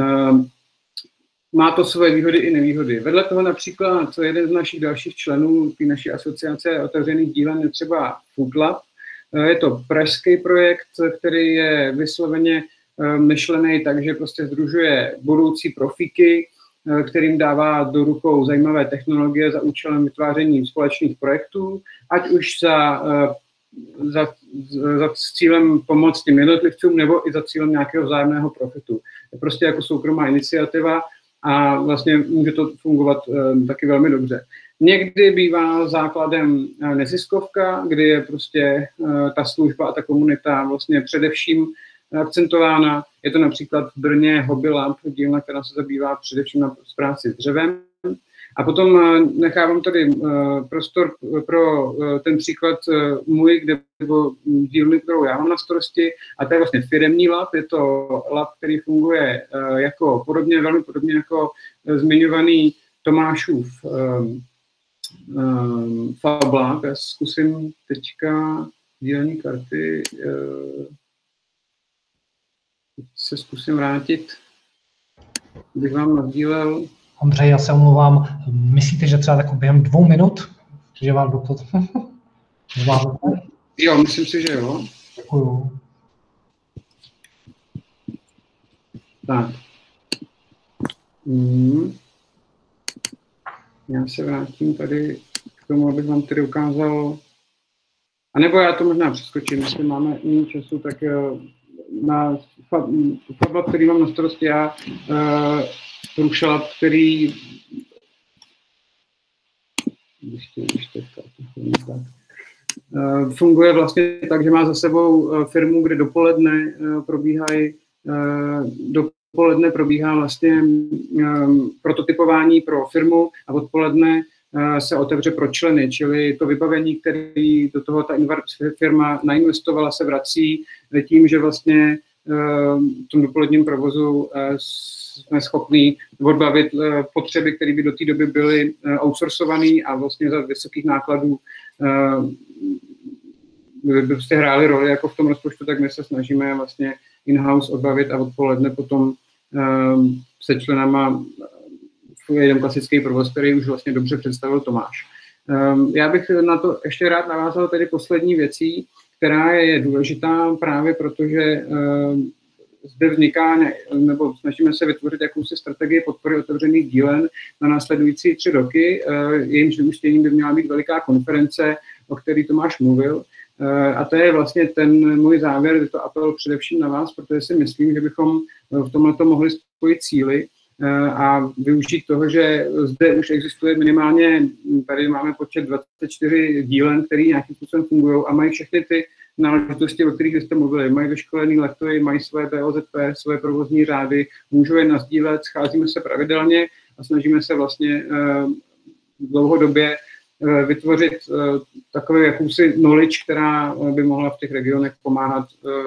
Má to své výhody i nevýhody. Vedle toho například, co jeden z našich dalších členů té naší asociace otevřených dílen je třeba Food Lab. Je to pražský projekt, který je vysloveně myšlený tak, že prostě sdružuje budoucí profíky, kterým dává do rukou zajímavé technologie za účelem vytváření společných projektů, ať už za, za, za cílem pomoct těm jednotlivcům, nebo i za cílem nějakého vzájemného profitu. Je prostě jako soukromá iniciativa a vlastně může to fungovat taky velmi dobře. Někdy bývá základem neziskovka, kdy je prostě ta služba a ta komunita vlastně především akcentována. Je to například v Brně Hobby Lab, dílna, která se zabývá především na práci s dřevem. A potom nechávám tady prostor pro ten příklad můj, kde bylo dílny, kterou já mám na starosti, a to je vlastně firemní lab. Je to lab, který funguje jako podobně, velmi podobně jako zmiňovaný Tomášův Fab Lab. Já zkusím teďka dílní karty se zkusím vrátit, bych vám nasdílel. Ondřej, já se omlouvám. Myslíte, že třeba jako během dvou minut, že vám do toho zvládnete? Jo, myslím si, že jo. Děkuju. Tak. Hmm. Já se vrátím tady k tomu, abych vám tady ukázal. A nebo já to možná přeskočím, jestli máme méně času, tak na Fab, který mám na starosti já, uh, Rušalab, který ještě, ještě, tak, uh, funguje vlastně tak, že má za sebou uh, firmu, kde dopoledne uh, probíhají uh, dopoledne probíhá vlastně um, prototypování pro firmu a odpoledne uh, se otevře pro členy, čili to vybavení, které do toho ta firma nainvestovala, se vrací tím, že vlastně v tom dopoledním provozu jsme schopni odbavit potřeby, které by do té doby byly outsourcované a vlastně za vysokých nákladů by prostě hrály roli jako v tom rozpočtu, tak my se snažíme vlastně in-house odbavit a odpoledne potom se členama jeden klasický provoz, který už vlastně dobře představil Tomáš. Já bych na to ještě rád navázal tedy poslední věcí, která je důležitá právě protože uh, zde vzniká, nebo snažíme se vytvořit jakousi strategii podpory otevřených dílen na následující tři roky. Uh, jejímž vyústěním by měla být veliká konference, o který Tomáš mluvil. Uh, a to je vlastně ten můj závěr, je to apel především na vás, protože si myslím, že bychom v tomto mohli spojit síly a využít toho, že zde už existuje minimálně, tady máme počet dvacet čtyři dílen, které nějakým způsobem fungují a mají všechny ty náležitosti, o kterých jste mluvili. Mají vyškolený lektory, mají své B O Z P, své provozní řády, můžou je nasdílet, scházíme se pravidelně a snažíme se vlastně dlouhodobě vytvořit takovou jakousi knowledge, která by mohla v těch regionech pomáhat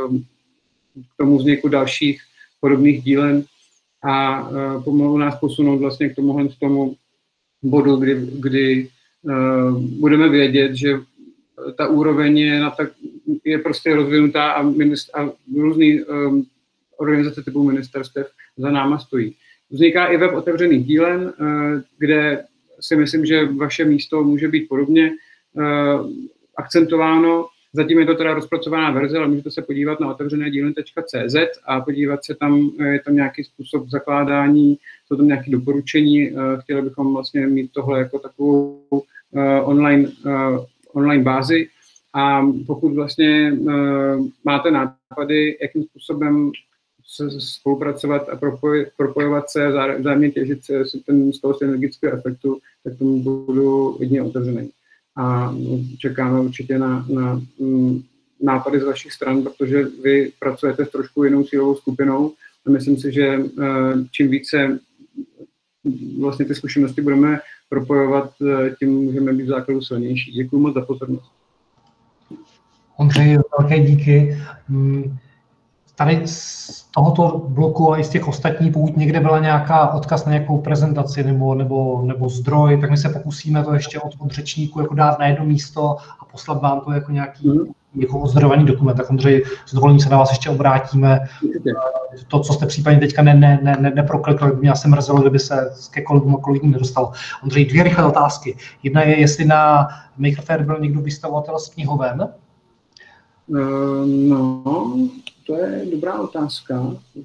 k tomu vzniku dalších podobných dílen a uh, pomohou nás posunout vlastně k tomuhle k tomu bodu, kdy, kdy uh, budeme vědět, že ta úroveň je, na tak, je prostě rozvinutá a, minist, a různý um, organizace typu ministerstev za náma stojí. Vzniká i web otevřených dílen, uh, kde si myslím, že vaše místo může být podobně uh, akcentováno. Zatím je to teda rozpracovaná verze, ale můžete se podívat na otevřené dílny tečka cé zet a podívat se tam, je tam nějaký způsob zakládání, jsou tam nějaké doporučení. Chtěli bychom vlastně mít tohle jako takovou online, online bázi. A pokud vlastně máte nápady, jakým způsobem spolupracovat a propojovat se, vzájemně těžit se ten, z toho synergického efektu, tak tomu budu jedině otevřený. A čekáme určitě na, na m, nápady z vašich stran, protože vy pracujete s trošku jinou cílovou skupinou a myslím si, že uh, čím více vlastně ty zkušenosti budeme propojovat, uh, tím můžeme být v základu silnější. Děkuji moc za pozornost. Ondřej, velké díky. tady z tohoto bloku a i z těch ostatních, pokud někde byla nějaká odkaz na nějakou prezentaci nebo, nebo, nebo zdroj, tak my se pokusíme to ještě od, od řečníku jako dát na jedno místo a poslat vám to jako nějaký mm. jako ozdrojovaný dokument. Tak Ondřej, s dovolením se na vás ještě obrátíme. To, co jste případně teďka ne, ne, ne, ne, neproklikli, by mě asi mrzelo, kdyby se ke kolegům a kolegům nedostalo. Ondřej, dvě rychlé otázky. Jedna je, jestli na Maker Faire byl někdo vystavovatel s knihoven? Uh, no, to je dobrá otázka.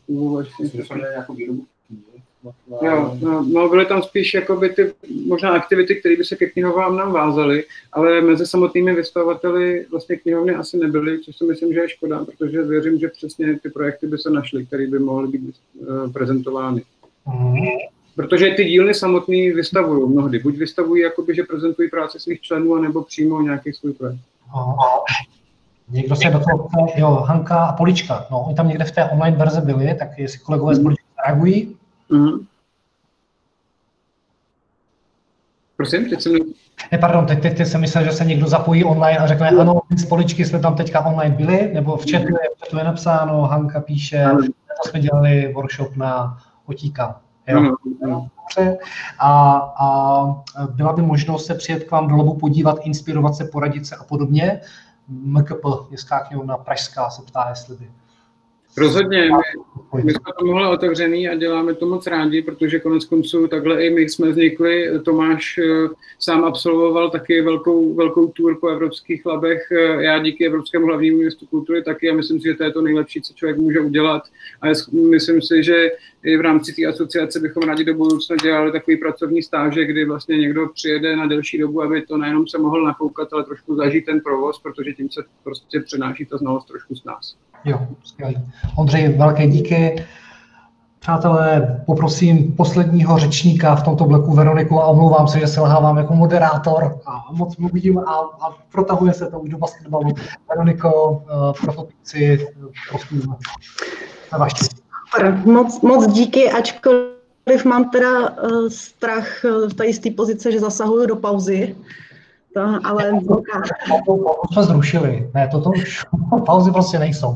Jo, no, no, byly tam spíš jakoby ty možná aktivity, které by se ke knihovám nám vázaly, ale mezi samotnými vystavovateli vlastně knihovny asi nebyly, což si myslím, že je škoda, protože věřím, že přesně ty projekty by se našly, které by mohly být uh, prezentovány. Mm. Protože ty dílny samotný vystavují mnohdy. Buď vystavují, jakoby, že prezentují práci svých členů, anebo přímo nějaký svůj projekt. Aha. Někdo se do toho, jo, Hanka a Polička, no, oni tam někde v té online verzi byli, tak jestli kolegové mm. z Poličky reagují. Mm. Prosím, teď jsem... Ne, pardon, teď, teď, teď jsem myslel, že se někdo zapojí online a řekne, ano, z Poličky jsme tam teďka online byli, nebo v chatu je, v chatu je napsáno, Hanka píše, mm. to jsme dělali workshop na Otíka. Jo. Mm. Mm. A, a byla by možnost se přijet k vám do Labu podívat, inspirovat se, poradit se a podobně. M K P, Městská knihovna Pražská, se ptá, jestli by. Rozhodně, my, my jsme tomuhle otevřený a děláme to moc rádi, protože konec konců takhle i my jsme vznikli. Tomáš sám absolvoval taky velkou, velkou tour po evropských labech, já díky Evropskému hlavnímu městu kultury taky a myslím si, že to je to nejlepší, co člověk může udělat. A myslím si, že i v rámci té asociace bychom rádi do budoucna dělali takový pracovní stáže, kdy vlastně někdo přijede na delší dobu, aby to nejenom se mohl nakoukat, ale trošku zažít ten provoz, protože tím se prostě přenáší ta znalost trošku z nás. Jo, skvělý. Ondřej, velké díky. Přátelé, poprosím posledního řečníka v tomto bloku, Veroniku, a omlouvám se, že se lhávám jako moderátor a moc mluvím a, a protahuje se to už do basketbalu. Veroniko, prototypci, prosím, na váš čas. Moc, moc díky, ačkoliv mám teda uh, strach v té jisté pozice, že zasahuju do pauzy. To, ale pauzu jsme zrušili. Ne, toto už pauzy prostě nejsou.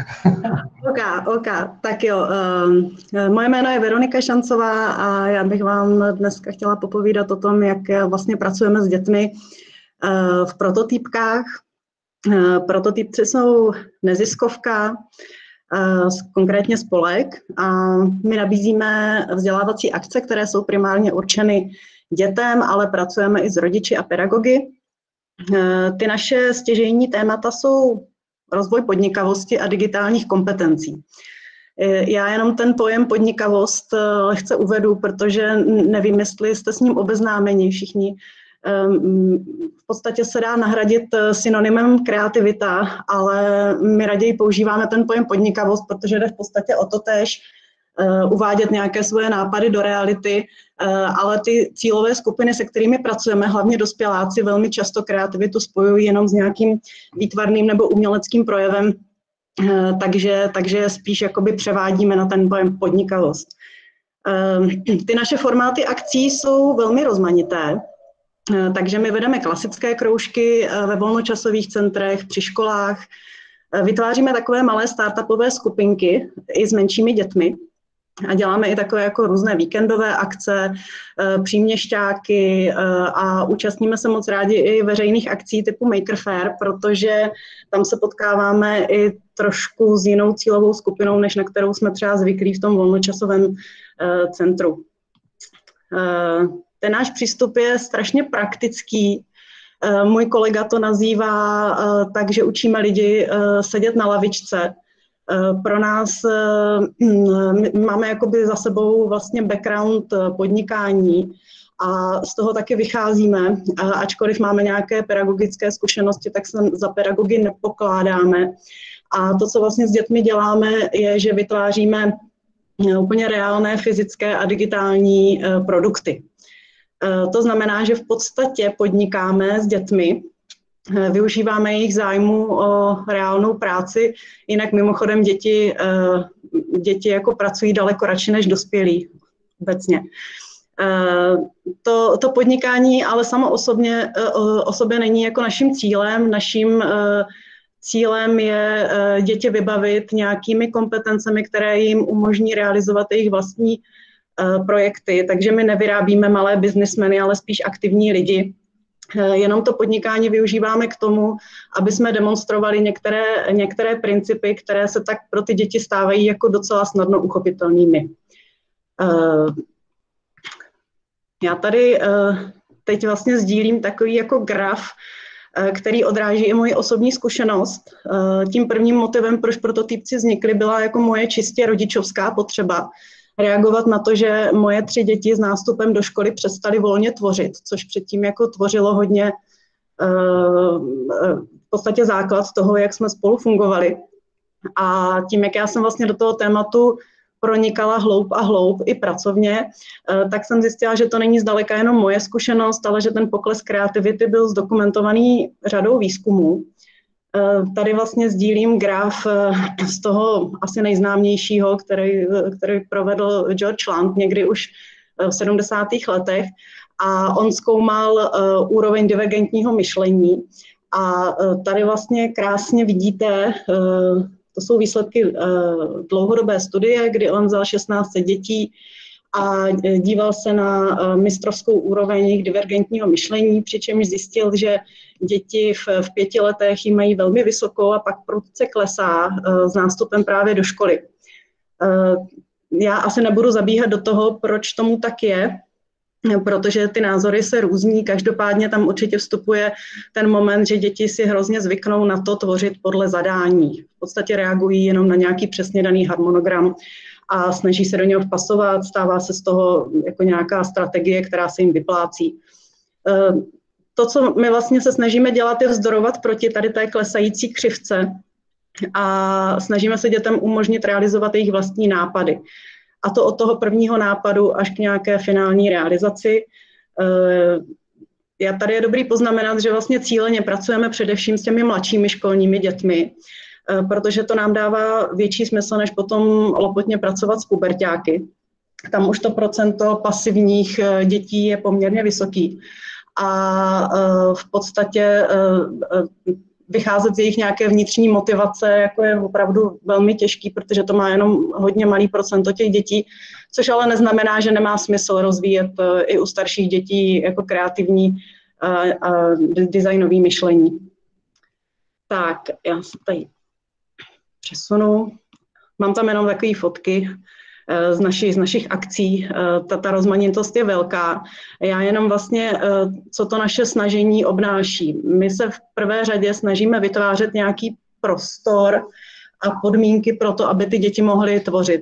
OK, OK, tak jo. Uh, moje jméno je Veronika Šancová a já bych vám dneska chtěla popovídat o tom, jak vlastně pracujeme s dětmi uh, v prototypkách. Uh, prototypci jsou neziskovka, uh, konkrétně spolek, a my nabízíme vzdělávací akce, které jsou primárně určeny dětem, ale pracujeme i s rodiči a pedagogy. Ty naše stěžejní témata jsou rozvoj podnikavosti a digitálních kompetencí. Já jenom ten pojem podnikavost lehce uvedu, protože nevím, jestli jste s ním obeznámeni všichni. V podstatě se dá nahradit synonymem kreativita, ale my raději používáme ten pojem podnikavost, protože jde v podstatě o to též uvádět nějaké svoje nápady do reality, ale ty cílové skupiny, se kterými pracujeme, hlavně dospěláci, velmi často kreativitu spojují jenom s nějakým výtvarným nebo uměleckým projevem, takže, takže spíš jakoby převádíme na ten pojem podnikavost. Ty naše formáty akcí jsou velmi rozmanité, takže my vedeme klasické kroužky ve volnočasových centrech, při školách, vytváříme takové malé startupové skupinky i s menšími dětmi, a děláme i takové jako různé víkendové akce, příměšťáky a účastníme se moc rádi i veřejných akcí typu Maker Faire, protože tam se potkáváme i trošku s jinou cílovou skupinou, než na kterou jsme třeba zvyklí v tom volnočasovém centru. Ten náš přístup je strašně praktický. Můj kolega to nazývá tak, že učíme lidi sedět na lavičce. Pro nás máme jakoby za sebou vlastně background podnikání a z toho taky vycházíme. Ačkoliv máme nějaké pedagogické zkušenosti, tak se za pedagogy nepokládáme. A to, co vlastně s dětmi děláme, je, že vytváříme úplně reálné fyzické a digitální produkty. To znamená, že v podstatě podnikáme s dětmi, využíváme jejich zájmu o reálnou práci, jinak mimochodem děti, děti jako pracují daleko radši než dospělí obecně. To, to podnikání ale samo osobně, o sobě není jako naším cílem. Naším cílem je děti vybavit nějakými kompetencemi, které jim umožní realizovat jejich vlastní projekty, takže my nevyrábíme malé biznismeny, ale spíš aktivní lidi. Jenom to podnikání využíváme k tomu, aby jsme demonstrovali některé, některé principy, které se tak pro ty děti stávají jako docela snadno uchopitelnými. Já tady teď vlastně sdílím takový jako graf, který odráží i moji osobní zkušenost. Tím prvním motivem, proč prototypci vznikly, byla jako moje čistě rodičovská potřeba reagovat na to, že moje tři děti s nástupem do školy přestaly volně tvořit, což předtím jako tvořilo hodně v podstatě základ toho, jak jsme spolu fungovali. A tím, jak já jsem vlastně do toho tématu pronikala hloub a hloub i pracovně, tak jsem zjistila, že to není zdaleka jenom moje zkušenost, ale že ten pokles kreativity byl zdokumentovaný řadou výzkumů. Tady vlastně sdílím graf z toho asi nejznámějšího, který, který provedl George Land někdy už v sedmdesátých letech, a on zkoumal úroveň divergentního myšlení. A tady vlastně krásně vidíte, to jsou výsledky dlouhodobé studie, kdy on vzal šestnáct set dětí a díval se na mistrovskou úroveň jejich divergentního myšlení, přičemž zjistil, že děti v, v pěti letech ji mají velmi vysokou a pak prudce klesá s nástupem právě do školy. Já asi nebudu zabíhat do toho, proč tomu tak je, protože ty názory se různí. Každopádně tam určitě vstupuje ten moment, že děti si hrozně zvyknou na to tvořit podle zadání. V podstatě reagují jenom na nějaký přesně daný harmonogram a snaží se do něho vpasovat, stává se z toho jako nějaká strategie, která se jim vyplácí. To, co my vlastně se snažíme dělat, je vzdorovat proti tady té klesající křivce a snažíme se dětem umožnit realizovat jejich vlastní nápady. A to od toho prvního nápadu až k nějaké finální realizaci. Já tady je dobrý poznamenat, že vlastně cíleně pracujeme především s těmi mladšími školními dětmi, protože to nám dává větší smysl, než potom lopotně pracovat s puberťáky. Tam už to procento pasivních dětí je poměrně vysoký. A v podstatě vycházet z jejich nějaké vnitřní motivace jako je opravdu velmi těžký, protože to má jenom hodně malý procento těch dětí, což ale neznamená, že nemá smysl rozvíjet i u starších dětí jako kreativní a, a designový myšlení. Tak, já se tady přesunu. Mám tam jenom takové fotky z, naši, z našich akcí. Ta, ta rozmanitost je velká. Já jenom vlastně, co to naše snažení obnáší. My se v prvé řadě snažíme vytvářet nějaký prostor a podmínky pro to, aby ty děti mohly tvořit.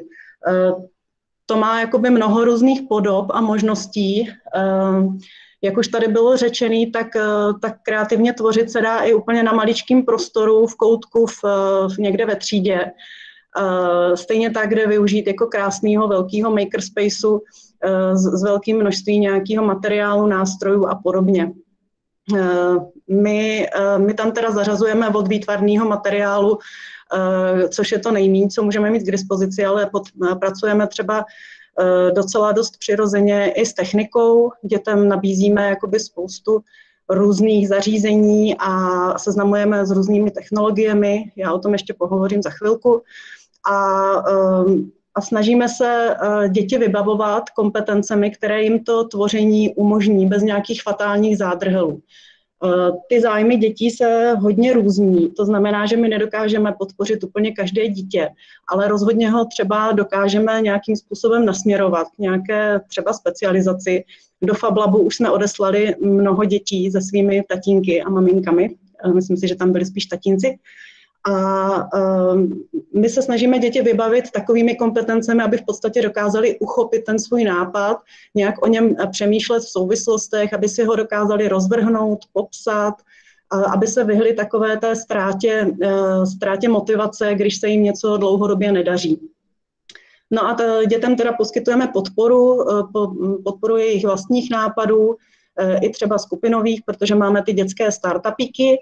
To má jakoby mnoho různých podob a možností. Jak už tady bylo řečený, tak, tak kreativně tvořit se dá i úplně na maličkém prostoru, v koutku, v, v někde ve třídě. Uh, stejně tak, kde využít jako krásného velkého makerspaceu uh, s, s velkým množství nějakého materiálu, nástrojů a podobně. Uh, my, uh, my tam teda zařazujeme od výtvarného materiálu, uh, což je to nejméně, co můžeme mít k dispozici, ale pod, uh, pracujeme třeba uh, docela dost přirozeně i s technikou. Dětem nabízíme jakoby spoustu různých zařízení a seznamujeme s různými technologiemi. Já o tom ještě pohovořím za chvilku. A, a snažíme se děti vybavovat kompetencemi, které jim to tvoření umožní bez nějakých fatálních zádrhelů. Ty zájmy dětí se hodně různí, to znamená, že my nedokážeme podpořit úplně každé dítě, ale rozhodně ho třeba dokážeme nějakým způsobem nasměrovat k nějaké třeba specializaci. Do Fab Labu už jsme odeslali mnoho dětí se svými tatínky a maminkami, myslím si, že tam byli spíš tatínci. A um, my se snažíme děti vybavit takovými kompetencemi, aby v podstatě dokázali uchopit ten svůj nápad, nějak o něm přemýšlet v souvislostech, aby si ho dokázali rozvrhnout, popsat, aby se vyhli takové té ztrátě, uh, ztrátě motivace, když se jim něco dlouhodobě nedaří. No a t- dětem teda poskytujeme podporu, uh, po, podporu jejich vlastních nápadů, uh, i třeba skupinových, protože máme ty dětské startupíky.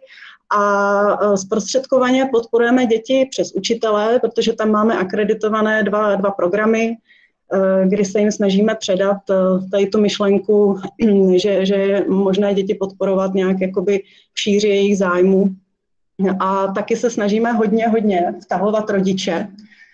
A zprostředkovaně podporujeme děti přes učitele, protože tam máme akreditované dva, dva programy, kdy se jim snažíme předat tady tu myšlenku, že, že je možné děti podporovat nějak jakoby v šíři jejich zájmu. A taky se snažíme hodně, hodně vtahovat rodiče,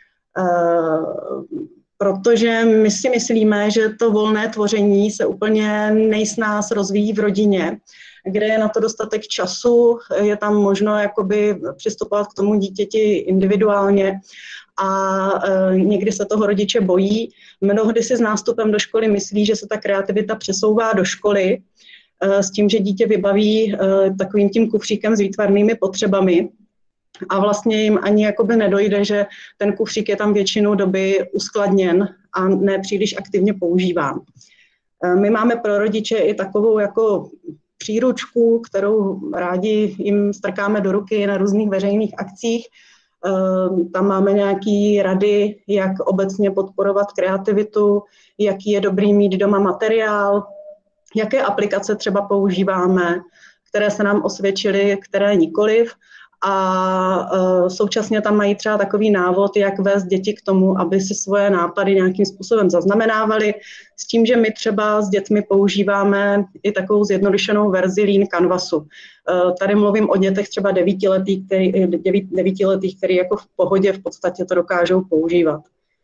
protože my si myslíme, že to volné tvoření se úplně nejsnáz rozvíjí v rodině, kde je na to dostatek času, je tam možno jakoby přistupovat k tomu dítěti individuálně a e, někdy se toho rodiče bojí. Mnohdy si s nástupem do školy myslí, že se ta kreativita přesouvá do školy e, s tím, že dítě vybaví e, takovým tím kufříkem s výtvarnými potřebami a vlastně jim ani jakoby nedojde, že ten kufřík je tam většinu doby uskladněn a ne příliš aktivně používán. E, my máme pro rodiče i takovou jako příručku, kterou rádi jim strkáme do ruky na různých veřejných akcích. Tam máme nějaké rady, jak obecně podporovat kreativitu, jaký je dobrý mít doma materiál, jaké aplikace třeba používáme, které se nám osvědčily, které nikoliv. A současně tam mají třeba takový návod, jak vést děti k tomu, aby si svoje nápady nějakým způsobem zaznamenávali, s tím, že my třeba s dětmi používáme i takovou zjednodušenou verzi Lean Canvasu. Tady mluvím o dětech třeba devítiletých, který, devítiletých, který jako v pohodě v podstatě to dokážou používat.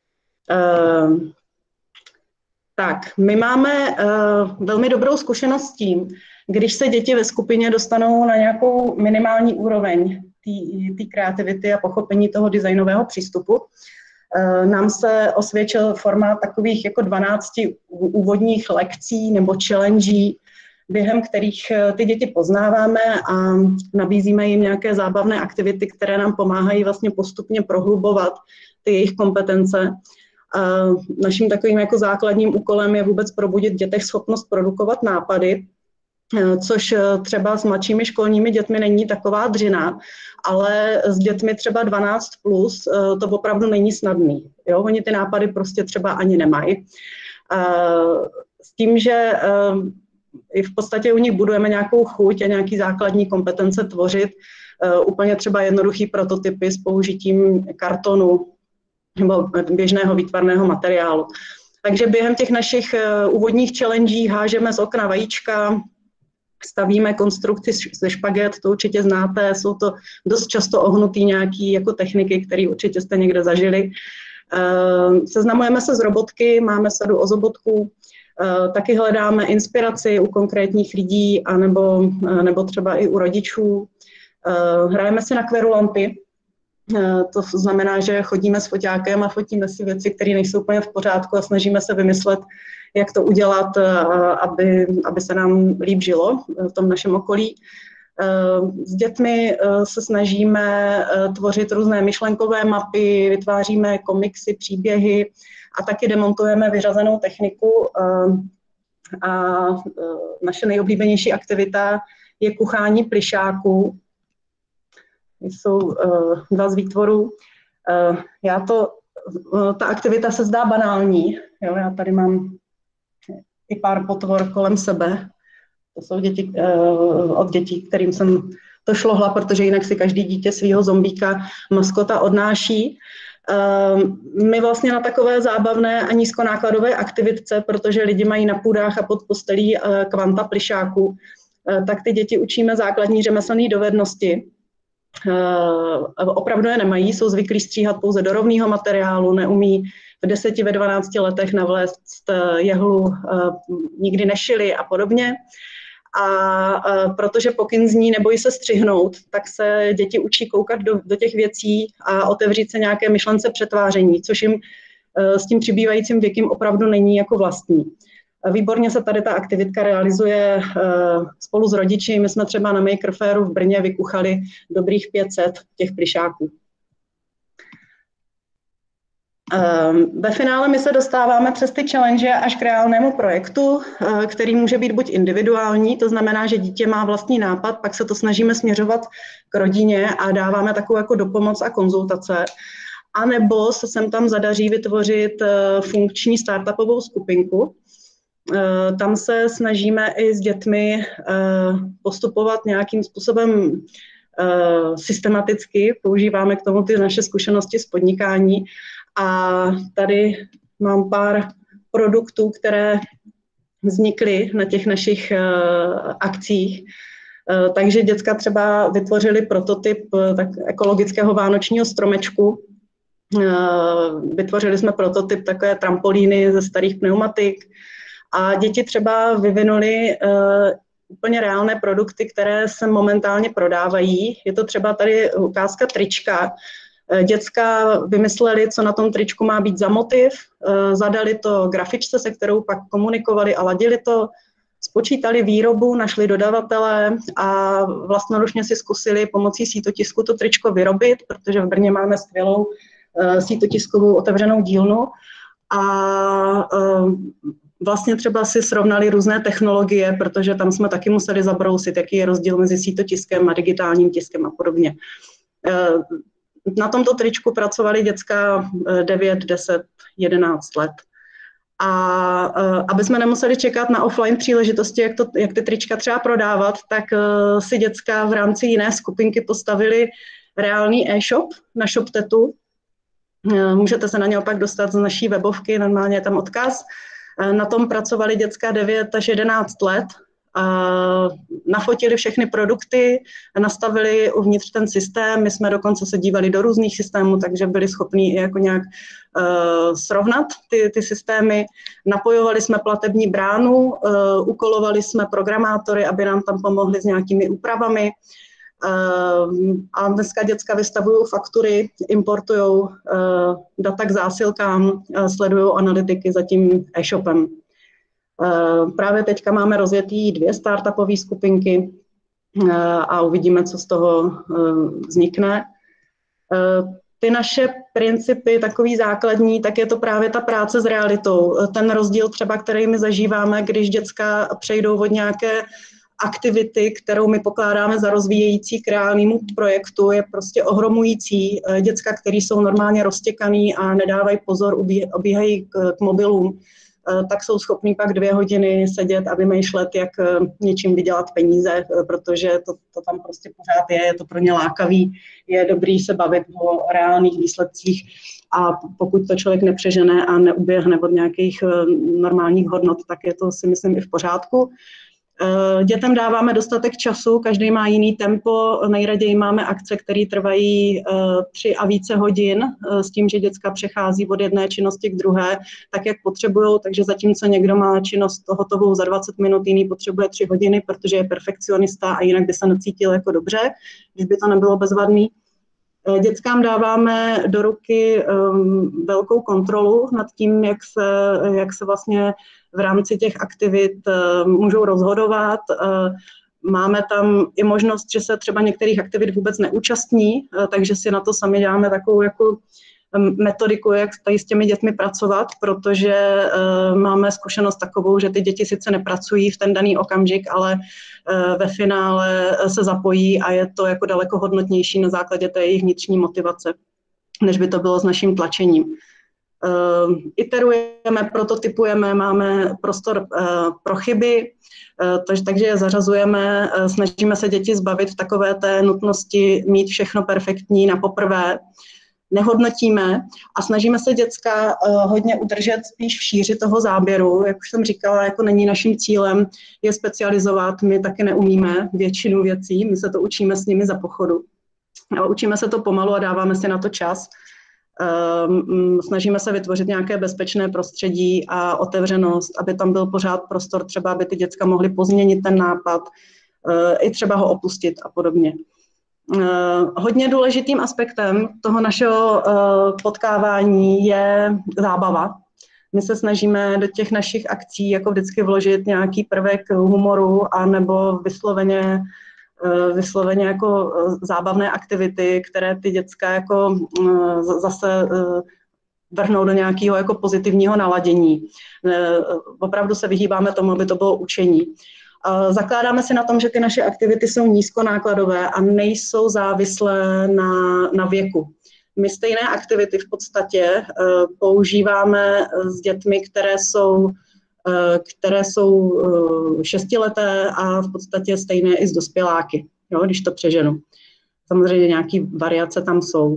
Tak, my máme velmi dobrou zkušenost s tím, když se děti ve skupině dostanou na nějakou minimální úroveň té kreativity a pochopení toho designového přístupu, nám se osvědčil formát takových jako dvanácti úvodních lekcí nebo challenge, během kterých ty děti poznáváme a nabízíme jim nějaké zábavné aktivity, které nám pomáhají vlastně postupně prohlubovat ty jejich kompetence. Naším takovým jako základním úkolem je vůbec probudit v dětech schopnost produkovat nápady, což třeba s mladšími školními dětmi není taková dřina, ale s dětmi třeba dvanáct plus to opravdu není snadný. Jo? Oni ty nápady prostě třeba ani nemají. S tím, že i v podstatě u nich budujeme nějakou chuť a nějaký základní kompetence tvořit, úplně třeba jednoduchý prototypy s použitím kartonu nebo běžného výtvarného materiálu. Takže během těch našich úvodních challenge hážeme z okna vajíčka, stavíme konstrukci ze špaget, to určitě znáte, jsou to dost často ohnutý nějaký jako techniky, které určitě jste někde zažili. Seznamujeme se s robotky, máme sadu ozobotků, taky hledáme inspiraci u konkrétních lidí anebo, nebo třeba i u rodičů. Hrajeme si na kverulampy, to znamená, že chodíme s foťákem a fotíme si věci, které nejsou úplně v pořádku a snažíme se vymyslet, jak to udělat, aby, aby se nám líp žilo v tom našem okolí. S dětmi se snažíme tvořit různé myšlenkové mapy, vytváříme komiksy, příběhy a taky demontujeme vyřazenou techniku. A naše nejoblíbenější aktivita je kuchání plyšáků. Jsou dva z výtvorů. Já to, ta aktivita se zdá banální. Jo, já tady mám i pár potvor kolem sebe. To jsou děti, od dětí, kterým jsem to šlohla, protože jinak si každý dítě svýho zombíka, maskota odnáší. My vlastně na takové zábavné a nízkonákladové aktivitce, protože lidi mají na půdách a pod postelí kvanta plyšáků, tak ty děti učíme základní řemeslné dovednosti. Opravdu je nemají, jsou zvyklí stříhat pouze do rovného materiálu, neumí v deseti, ve dvanácti letech navléct jehlu, nikdy nešili a podobně. A protože pokyn zní nebojí se střihnout, tak se děti učí koukat do, do těch věcí a otevřít se nějaké myšlence přetváření, což jim s tím přibývajícím věkem opravdu není jako vlastní. Výborně se tady ta aktivitka realizuje spolu s rodiči. My jsme třeba na Maker Fairu v Brně vykuchali dobrých pět set těch plyšáků. Ve finále my se dostáváme přes ty challenge až k reálnému projektu, který může být buď individuální, to znamená, že dítě má vlastní nápad, pak se to snažíme směřovat k rodině a dáváme takovou jako dopomoc a konzultace, anebo se sem tam zadaří vytvořit funkční startupovou skupinku. Tam se snažíme i s dětmi postupovat nějakým způsobem systematicky, používáme k tomu ty naše zkušenosti z podnikání. A tady mám pár produktů, které vznikly na těch našich uh, akcích. Takže děcka třeba vytvořili prototyp tak ekologického vánočního stromečku. Vytvořili jsme prototyp takové trampolíny ze starých pneumatik a děti třeba vyvinuli úplně reálné produkty, které se momentálně prodávají. Je to třeba tady ukázka trička. Děcka vymysleli, co na tom tričku má být za motiv, zadali to grafičce, se kterou pak komunikovali a ladili to, spočítali výrobu, našli dodavatele a vlastnoručně si zkusili pomocí sítotisku to tričko vyrobit, protože v Brně máme skvělou sítotiskovou otevřenou dílnu a vlastně třeba si srovnali různé technologie, protože tam jsme taky museli zabrousit, jaký je rozdíl mezi sítotiskem a digitálním tiskem a podobně. Na tomto tričku pracovali děcka devět, deset, jedenáct let. A aby jsme nemuseli čekat na offline příležitosti, jak, to, jak ty trička třeba prodávat, tak si děcka v rámci jiné skupinky postavili reálný e-shop na ShopTetu. Můžete se na něj opak dostat z naší webovky, normálně je tam odkaz. Na tom pracovali děcka devět až jedenáct let. Nafotili všechny produkty, nastavili uvnitř ten systém, my jsme dokonce se dívali do různých systémů, takže byli schopni jako nějak uh, srovnat ty, ty systémy. Napojovali jsme platební bránu, uh, ukolovali jsme programátory, aby nám tam pomohli s nějakými úpravami. Uh, a dneska děcka vystavují faktury, importují uh, data k zásilkám, uh, sledují analytiky za tím e-shopem. Právě teďka máme rozjetý dvě startupové skupinky a uvidíme, co z toho vznikne. Ty naše principy, takový základní, tak je to právě ta práce s realitou. Ten rozdíl třeba, který my zažíváme, když děcka přejdou od nějaké aktivity, kterou my pokládáme za rozvíjející k reálnému projektu, je prostě ohromující. Děcka, který jsou normálně roztěkaný a nedávají pozor, obíhají k, k mobilům, tak jsou schopní pak dvě hodiny sedět a vymýšlet, jak něčím vydělat peníze, protože to, to tam prostě pořád je, je to pro ně lákavý, je dobrý se bavit o reálných výsledcích a pokud to člověk nepřežene a neuběhne od nějakých normálních hodnot, tak je to, si myslím, i v pořádku. Dětem dáváme dostatek času, každý má jiný tempo, nejraději máme akce, které trvají tři a více hodin s tím, že děcka přechází od jedné činnosti k druhé, tak jak potřebují, takže zatímco někdo má činnost hotovou za dvacet minut, jiný potřebuje tři hodiny, protože je perfekcionista a jinak by se necítil jako dobře, když by to nebylo bezvadný. Dětskám dáváme do ruky um, velkou kontrolu nad tím, jak se, jak se vlastně v rámci těch aktivit uh, můžou rozhodovat. Uh, máme tam i možnost, že se třeba některých aktivit vůbec neúčastní, uh, takže si na to sami děláme takovou jako metodiku, jak tady s těmi dětmi pracovat, protože uh, máme zkušenost takovou, že ty děti sice nepracují v ten daný okamžik, ale uh, ve finále se zapojí a je to jako daleko hodnotnější na základě té jejich vnitřní motivace, než by to bylo s naším tlačením. Uh, iterujeme, prototypujeme, máme prostor uh, pro chyby, uh, takže je zařazujeme, uh, snažíme se děti zbavit v takové té nutnosti mít všechno perfektní na poprvé, nehodnotíme a snažíme se děcka uh, hodně udržet spíš v šíři toho záběru. Jak už jsem říkala, jako není naším cílem je specializovat, my taky neumíme většinu věcí, my se to učíme s nimi za pochodu. Ale učíme se to pomalu a dáváme si na to čas. Uh, snažíme se vytvořit nějaké bezpečné prostředí a otevřenost, aby tam byl pořád prostor, třeba aby ty děcka mohly pozměnit ten nápad, uh, i třeba ho opustit a podobně. Uh, hodně důležitým aspektem toho našeho uh, potkávání je zábava. My se snažíme do těch našich akcí jako vždycky vložit nějaký prvek humoru a nebo vysloveně, uh, vysloveně jako uh, zábavné aktivity, které ty děcka jako uh, zase uh, vrhnou do nějakého jako pozitivního naladění. Uh, opravdu se vyhýbáme tomu, aby to bylo učení. Zakládáme si na tom, že ty naše aktivity jsou nízkonákladové a nejsou závislé na, na věku. My stejné aktivity v podstatě uh, používáme s dětmi, které jsou, uh, které jsou uh, šestileté a v podstatě stejné i s dospěláky, jo, když to přeženu. Samozřejmě nějaké variace tam jsou.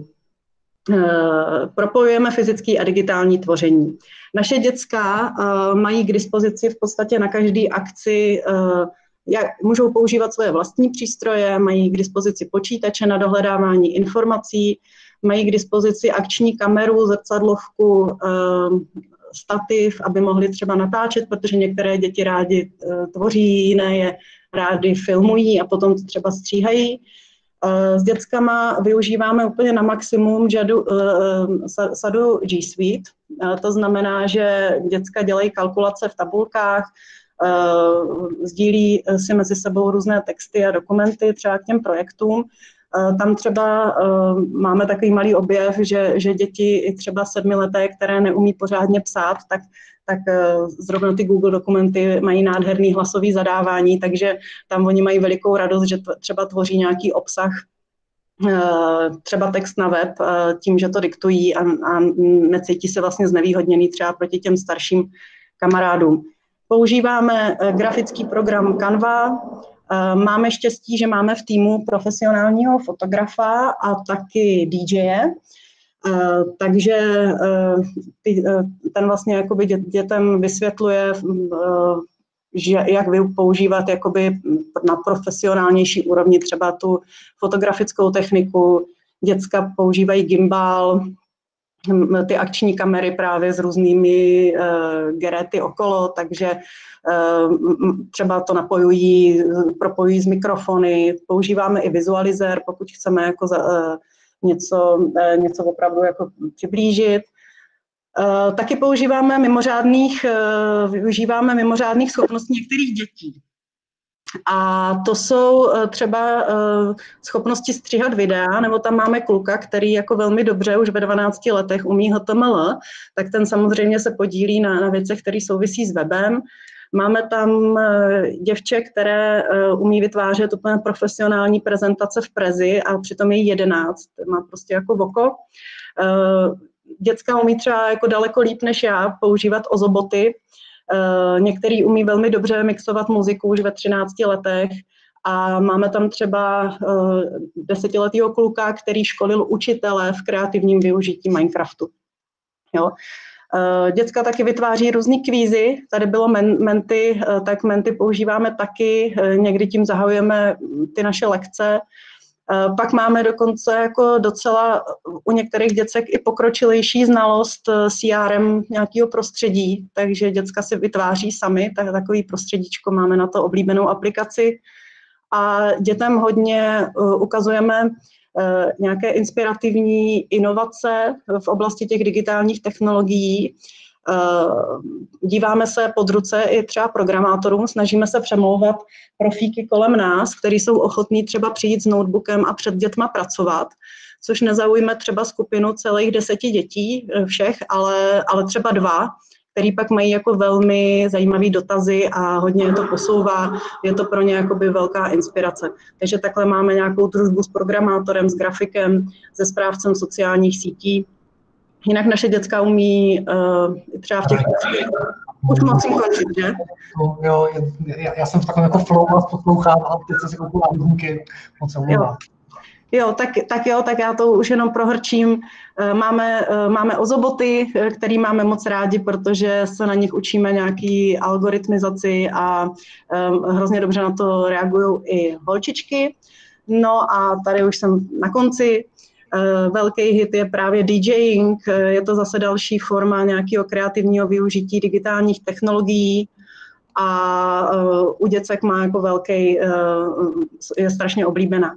Uh, propojujeme fyzický a digitální tvoření. Naše děcka uh, mají k dispozici v podstatě na každé akci uh, jak můžou používat svoje vlastní přístroje, mají k dispozici počítače na dohledávání informací, mají k dispozici akční kameru, zrcadlovku, stativ, aby mohli třeba natáčet, protože některé děti rádi tvoří, jiné je rádi filmují a potom to třeba stříhají. S dětskama využíváme úplně na maximum žadu, sadu G Suite. To znamená, že děcka dělají kalkulace v tabulkách, sdílí si mezi sebou různé texty a dokumenty třeba k těm projektům. Tam třeba máme takový malý objev, že, že děti i třeba sedmileté, které neumí pořádně psát, tak, tak zrovna ty Google dokumenty mají nádherný hlasový zadávání, takže tam oni mají velikou radost, že třeba tvoří nějaký obsah, třeba text na web, tím, že to diktují a, a necítí se vlastně znevýhodněný třeba proti těm starším kamarádům. Používáme grafický program Canva. Máme štěstí, že máme v týmu profesionálního fotografa a taky D J. Takže ten vlastně jakoby dětem vysvětluje, že jak používat jakoby na profesionálnější úrovni třeba tu fotografickou techniku. Děcka používají gimbal, ty akční kamery právě s různými uh, geréty okolo, takže uh, třeba to napojují, propojují z mikrofony, používáme i vizualizér, pokud chceme jako za, uh, něco, uh, něco opravdu jako přiblížit. Uh, taky používáme mimořádných, uh, využíváme mimořádných schopností některých dětí. A to jsou třeba schopnosti stříhat videa, nebo tam máme kluka, který jako velmi dobře už ve dvanácti letech umí H T M L, tak ten samozřejmě se podílí na, na věcech, které souvisí s webem. Máme tam děvče, které umí vytvářet úplně profesionální prezentace v Prezi a přitom je jedenáct, má prostě jako oko. Děcka umí třeba jako daleko líp než já používat ozoboty. Uh, některý umí velmi dobře mixovat muziku už ve třinácti letech a máme tam třeba uh, desetiletýho kluka, který školil učitele v kreativním využití Minecraftu. Jo. Uh, děcka taky vytváří různý kvízy, tady bylo men, menty, uh, tak menty používáme taky, uh, někdy tím zahajujeme ty naše lekce. Pak máme dokonce jako docela u některých děcek i pokročilejší znalost C R M nějakého prostředí, takže děcka si vytváří sami, tak takový prostředíčko máme na to oblíbenou aplikaci. A dětem hodně ukazujeme nějaké inspirativní inovace v oblasti těch digitálních technologií. Díváme se pod ruce i třeba programátorům, snažíme se přemlouvat profíky kolem nás, kteří jsou ochotní třeba přijít s notebookem a před dětma pracovat, což nezaujme třeba skupinu celých deseti dětí všech, ale, ale třeba dva, který pak mají jako velmi zajímavý dotazy a hodně je to posouvá, je to pro ně jakoby velká inspirace. Takže takhle máme nějakou družbu s programátorem, s grafikem, se správcem sociálních sítí. Jinak naše děcka umí uh, třeba v těch... Už musím končit, že? No, jo, já, já jsem v takovém jako flow vás poslouchám a teď se si koupil náhodníky, moc se omlouvám. Jo, tak, tak jo, tak já to už jenom prohrčím. Máme, máme ozoboty, který máme moc rádi, protože se na nich učíme nějaký algoritmizaci a um, hrozně dobře na to reagují i holčičky. No a tady už jsem na konci. Velký hit je právě DJing, je to zase další forma nějakého kreativního využití digitálních technologií a u děcek má jako velký, je strašně oblíbená.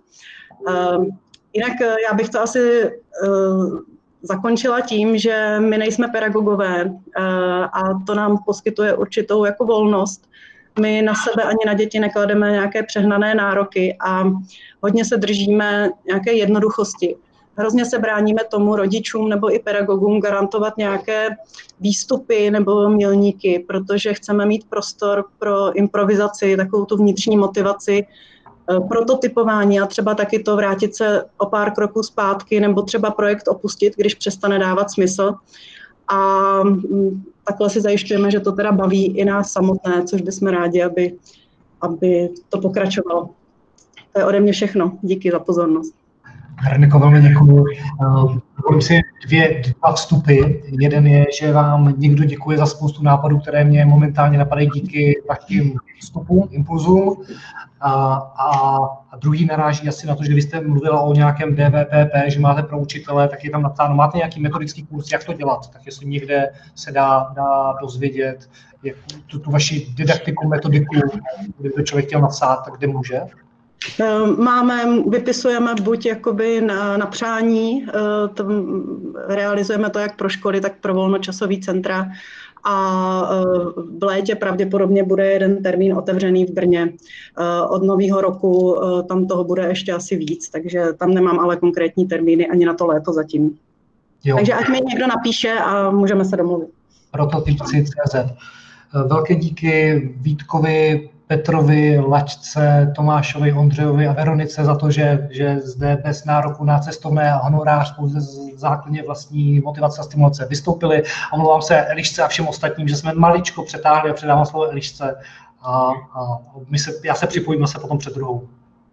Jinak já bych to asi zakončila tím, že my nejsme pedagogové a to nám poskytuje určitou jako volnost. My na sebe ani na děti neklademe nějaké přehnané nároky a hodně se držíme nějaké jednoduchosti. Hrozně se bráníme tomu rodičům nebo i pedagogům garantovat nějaké výstupy nebo milníky, protože chceme mít prostor pro improvizaci, takovou tu vnitřní motivaci, prototypování a třeba taky to vrátit se o pár kroků zpátky nebo třeba projekt opustit, když přestane dávat smysl. A takhle si zajišťujeme, že to teda baví i nás samotné, což bychom rádi, aby, aby to pokračovalo. To je ode mě všechno. Díky za pozornost. Veroniko, velmi děkuji. Dovolím si dvě, dva vstupy. Jeden je, že vám někdo děkuje za spoustu nápadů, které mě momentálně napadají díky vašim vstupům, impulzům. A, a, a druhý naráží asi na to, že vy jste mluvila o nějakém D V P P, že máte pro učitele, tak je tam napsáno, máte nějaký metodický kurz, jak to dělat, tak jestli někde se dá, dá dozvědět jak tu, tu vaši didaktiku, metodiku, kdyby to člověk chtěl napsat, tak kde může? Máme, vypisujeme buď jakoby na, na přání, to, realizujeme to jak pro školy, tak pro volnočasový centra a v létě pravděpodobně bude jeden termín otevřený v Brně. Od nového roku tam toho bude ještě asi víc, takže tam nemám ale konkrétní termíny ani na to léto zatím. Jo. Takže ať mi někdo napíše a můžeme se domluvit. Prototypci tečka cé zet. Velké díky Vítkovi, Petrovi, Lačce, Tomášovi, Ondřejovi a Veronice za to, že, že zde bez nároku na cestovné a honorář pouze základně vlastní motivace a stimulace vystoupili. Omlouvám se Elišce a všem ostatním, že jsme maličko přetáhli a předávám slovo Elišce. A, a my se, já se připojím se potom před druhou.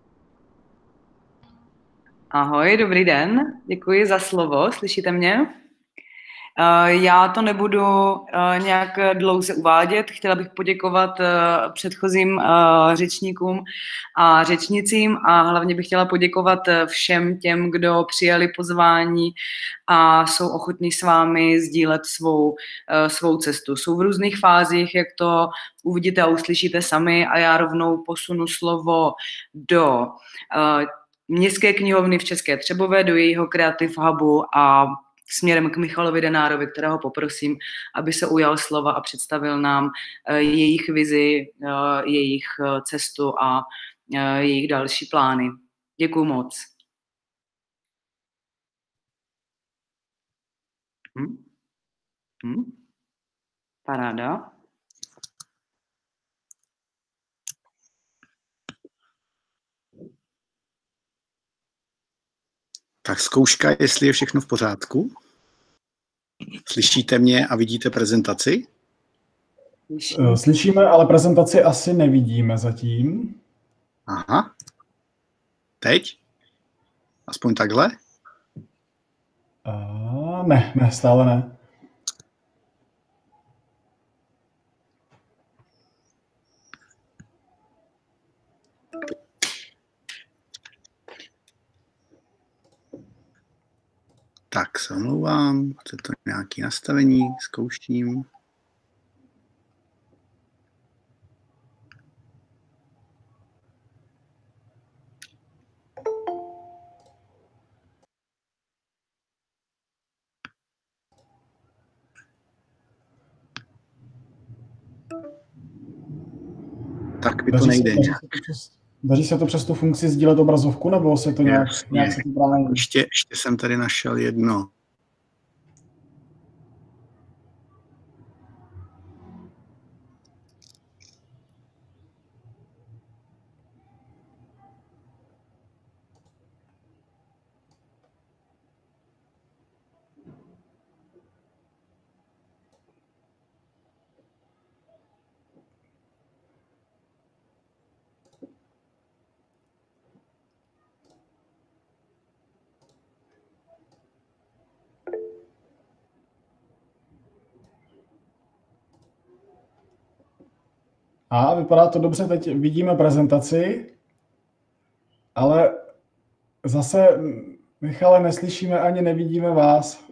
Ahoj, dobrý den, děkuji za slovo, slyšíte mě? Já to nebudu nějak dlouze uvádět. Chtěla bych poděkovat předchozím řečníkům a řečnicím a hlavně bych chtěla poděkovat všem těm, kdo přijali pozvání a jsou ochotní s vámi sdílet svou, svou cestu. Jsou v různých fázích, jak to uvidíte a uslyšíte sami a já rovnou posunu slovo do Městské knihovny v České Třebové, do jejího Creative Hubu a směrem k Michalovi Denárovi, kterého poprosím, aby se ujal slova a představil nám jejich vizi, jejich cestu a jejich další plány. Děkuju moc. Hm? Hm? Paráda. Tak zkouška, jestli je všechno v pořádku. Slyšíte mě a vidíte prezentaci? Slyšíme, ale prezentaci asi nevidíme zatím. Aha. Teď? Aspoň takhle? A ne, ne, stále ne. Tak se omlouvám, chce to nějaké nastavení, zkouštím. Tak by to nejde. Daří se to přes tu funkci sdílet obrazovku, nebo se to nějak, nějak se to brání? Ještě, ještě jsem tady našel jedno. A vypadá to dobře, teď vidíme prezentaci, ale zase, Michale, neslyšíme ani nevidíme vás.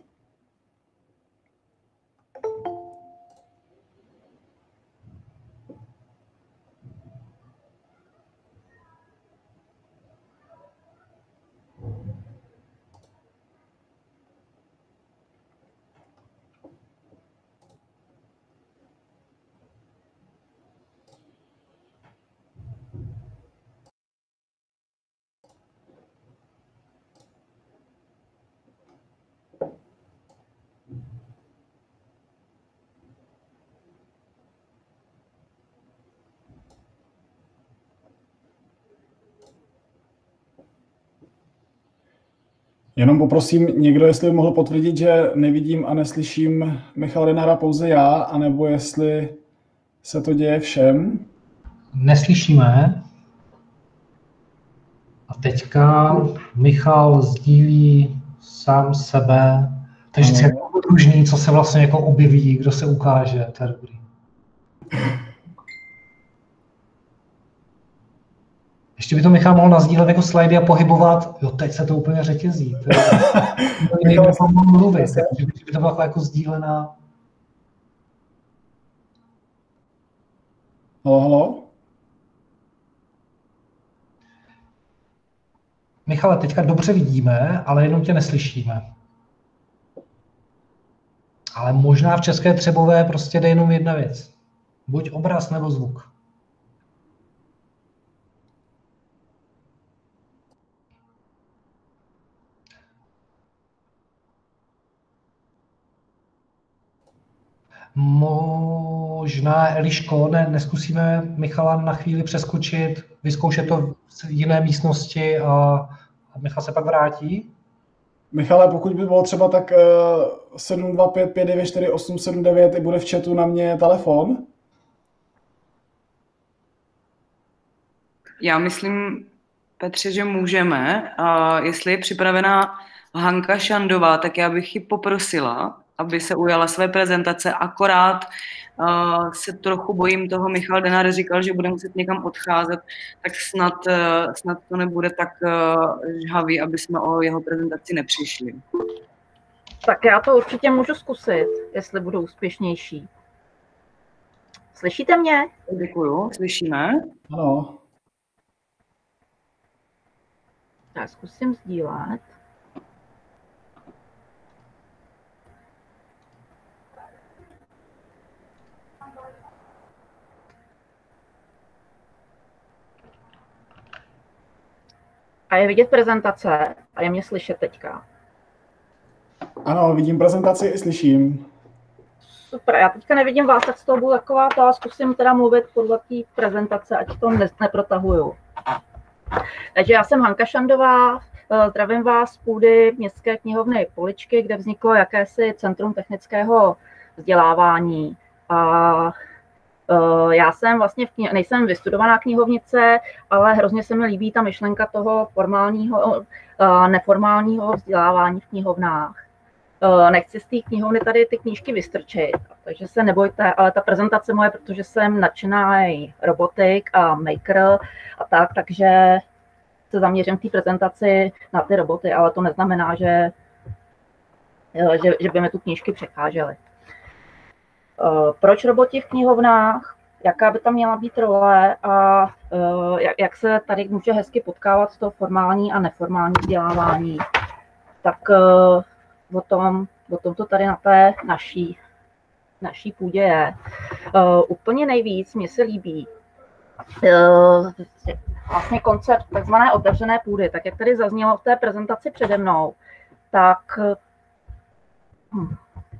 Jenom poprosím někdo, jestli by mohl potvrdit, že nevidím a neslyším Michala Denára pouze já, anebo jestli se to děje všem. Neslyšíme. A A teďka Michal sdílí sám sebe, takže vždycky jako podružný, co se vlastně jako objeví, kdo se ukáže, to je dobrý. Ještě by to Michal mohl nazdílet jako slidy a pohybovat, jo, teď se to úplně řetězí. To je, to je mluvit, že by to bylo jako sdílená. Halo, halo? Michale, teďka dobře vidíme, ale jenom tě neslyšíme. Ale možná v České Třebové prostě jde jenom jedna věc. Buď obraz nebo zvuk. Možná, Eliško, ne, neskusíme Michala na chvíli přeskočit, vyzkoušet to v jiné místnosti a, a Michal se pak vrátí? Michale, pokud by bylo třeba, tak uh, sedm dva pět pět devět čtyři osm sedm devět bude v chatu na mě telefon. Já myslím, Petře, že můžeme. A jestli je připravená Hanka Šandová, tak já bych ji poprosila, aby se ujala své prezentace. Akorát uh, se trochu bojím toho, Michal Denár říkal, že bude muset někam odcházet, tak snad, uh, snad to nebude tak uh, žhavý, aby jsme o jeho prezentaci nepřišli. Tak já to určitě můžu zkusit, jestli budu úspěšnější. Slyšíte mě? Děkuju, slyšíme. Ano. Já zkusím sdílet. A je vidět prezentace a je mě slyšet teďka. Ano, vidím prezentaci i slyším. Super, já teďka nevidím vás, tak z toho budu taková to, zkusím teda mluvit podle té prezentace, ať to ne, neprotahuju. Takže já jsem Hanka Šandová, zdravím vás z půdy Městské knihovny Poličky, kde vzniklo jakési Centrum technického vzdělávání. A já jsem vlastně, v knih- nejsem vystudovaná knihovnice, ale hrozně se mi líbí ta myšlenka toho formálního, neformálního vzdělávání v knihovnách. Nechci z té knihovny tady ty knížky vystrčit, takže se nebojte, ale ta prezentace moje, protože jsem nadšená i robotik a maker a tak, takže se zaměřím v té prezentaci na ty roboty, ale to neznamená, že, že, že by mi tu knížky překážely. Proč roboti v knihovnách? Jaká by tam měla být role a jak, jak se tady může hezky potkávat to formální a neformální vzdělávání? Tak o tom, o tom to tady na té naší, naší půdě je. Úplně nejvíc mně se líbí vlastně koncept takzvané otevřené půdy. Tak jak tady zaznělo v té prezentaci přede mnou, tak hm,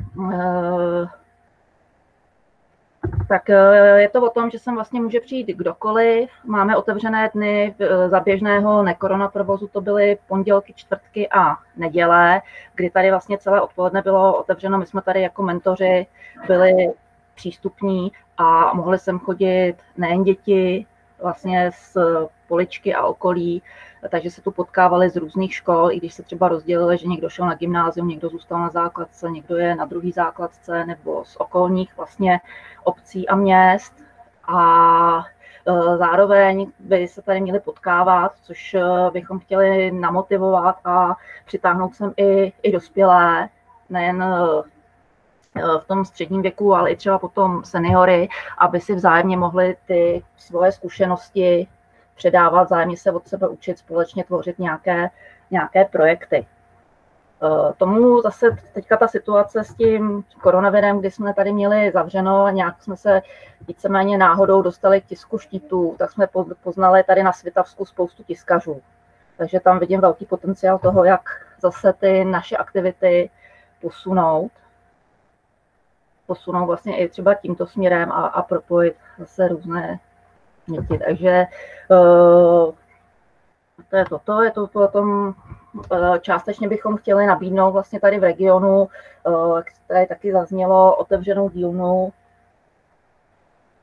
tak je to o tom, že sem vlastně může přijít kdokoliv. Máme otevřené dny za běžného nekorona provozu, to byly pondělky, čtvrtky a neděle, kdy tady vlastně celé odpoledne bylo otevřeno. My jsme tady jako mentoři byli přístupní a mohli sem chodit nejen děti vlastně z Poličky a okolí, takže se tu potkávali z různých škol, i když se třeba rozdělili, že někdo šel na gymnázium, někdo zůstal na základce, někdo je na druhý základce nebo z okolních vlastně obcí a měst. A zároveň by se tady měli potkávat, což bychom chtěli namotivovat a přitáhnout sem i, i dospělé, nejen v tom středním věku, ale i třeba potom seniory, aby si vzájemně mohli ty svoje zkušenosti předávat, vzájemně se od sebe učit, společně tvořit nějaké, nějaké projekty. Tomu zase teďka ta situace s tím koronavirem, kdy jsme tady měli zavřeno a nějak jsme se víceméně náhodou dostali k tisku štítů, tak jsme poznali tady na Svitavsku spoustu tiskařů. Takže tam vidím velký potenciál toho, jak zase ty naše aktivity posunout. posunout vlastně i třeba tímto směrem a, a propojit zase různé děti. Takže uh, to je toto, je to potom uh, částečně bychom chtěli nabídnout vlastně tady v regionu, uh, tady taky zaznělo otevřenou dílnu,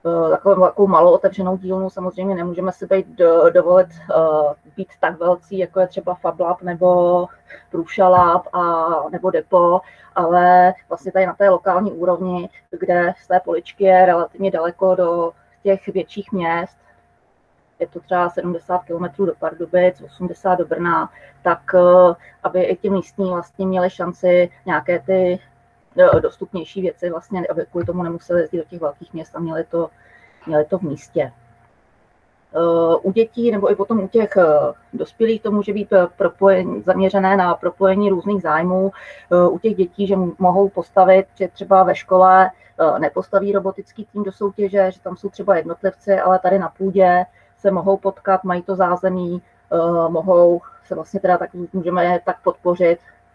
takovou, takovou malou otevřenou dílnu. Samozřejmě nemůžeme si být do, dovolit uh, být tak velcí, jako je třeba FabLab nebo Průša Lab a nebo Depo, ale vlastně tady na té lokální úrovni, kde z té poličky je relativně daleko do těch větších měst, je to třeba sedmdesát kilometrů do Pardubic, osmdesát do Brna, tak uh, aby i ti místní vlastně měli šanci nějaké ty dostupnější věci, vlastně, aby kvůli tomu nemuseli jezdit do těch velkých měst a měli to, měli to v místě. U dětí nebo i potom u těch dospělých to může být propojení, zaměřené na propojení různých zájmů. U těch dětí, že mohou postavit, že třeba ve škole nepostaví robotický tým do soutěže, že tam jsou třeba jednotlivci, ale tady na půdě se mohou potkat, mají to zázemí, mohou se vlastně teda tak můžeme je tak podpořit,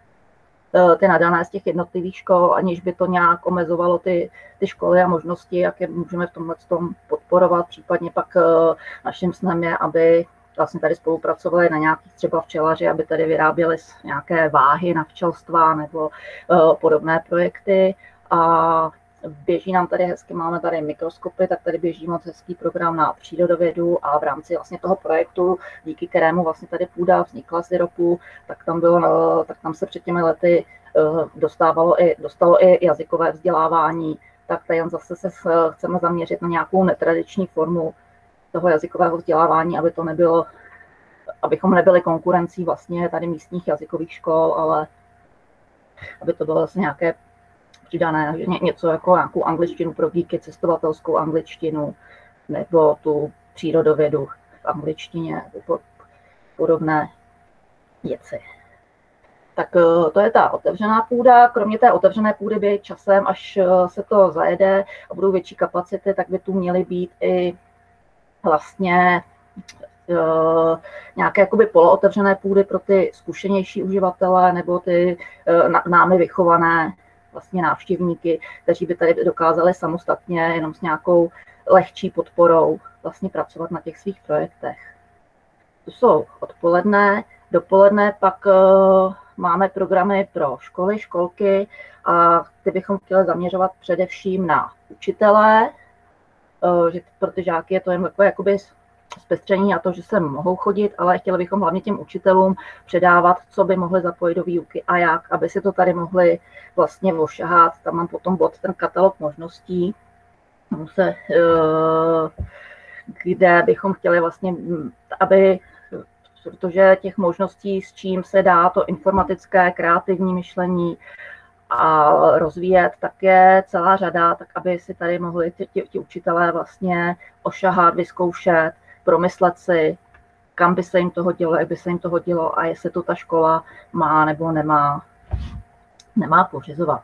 ty nadané z těch jednotlivých škol, aniž by to nějak omezovalo ty, ty školy a možnosti, jak je můžeme v tomhle tom podporovat. Případně pak naším snem je, aby vlastně tady spolupracovali na nějakých třeba včelaři, aby tady vyráběli nějaké váhy na včelstva nebo podobné projekty. A běží nám tady hezky, máme tady mikroskopy, tak tady běží moc hezký program na přírodovědu a v rámci vlastně toho projektu, díky kterému vlastně tady půda vznikla z IROPu, tak tam bylo, tak tam se před těmi lety dostávalo i, dostalo i jazykové vzdělávání, tak tady zase se chceme zaměřit na nějakou netradiční formu toho jazykového vzdělávání, aby to nebylo, abychom nebyli konkurencí vlastně tady místních jazykových škol, ale aby to bylo vlastně nějaké přidané, něco jako nějakou angličtinu pro díky, cestovatelskou angličtinu nebo tu přírodovědu v angličtině nebo podobné věci. Tak to je ta otevřená půda. Kromě té otevřené půdy by časem, až se to zajede a budou větší kapacity, tak by tu měly být i vlastně uh, nějaké jakoby polootevřené půdy pro ty zkušenější uživatele nebo ty uh, námi vychované vlastně návštěvníky, kteří by tady dokázali samostatně jenom s nějakou lehčí podporou vlastně pracovat na těch svých projektech. To jsou odpoledne, dopoledne pak uh, máme programy pro školy, školky a ty bychom chtěli zaměřovat především na učitele, uh, že pro ty žáky je to jen takové jakoby zpestření a to, že se mohou chodit, ale chtěli bychom hlavně těm učitelům předávat, co by mohli zapojit do výuky a jak, aby si to tady mohli vlastně ošahat. Tam mám potom bod ten katalog možností, se, kde bychom chtěli vlastně, aby, protože těch možností, s čím se dá to informatické, kreativní myšlení a rozvíjet, tak je celá řada, tak aby si tady mohli ti, ti učitelé vlastně ošahat, vyzkoušet, promyslet si, kam by se jim to hodilo, jak by se jim to hodilo a jestli to ta škola má nebo nemá, nemá pořizovat.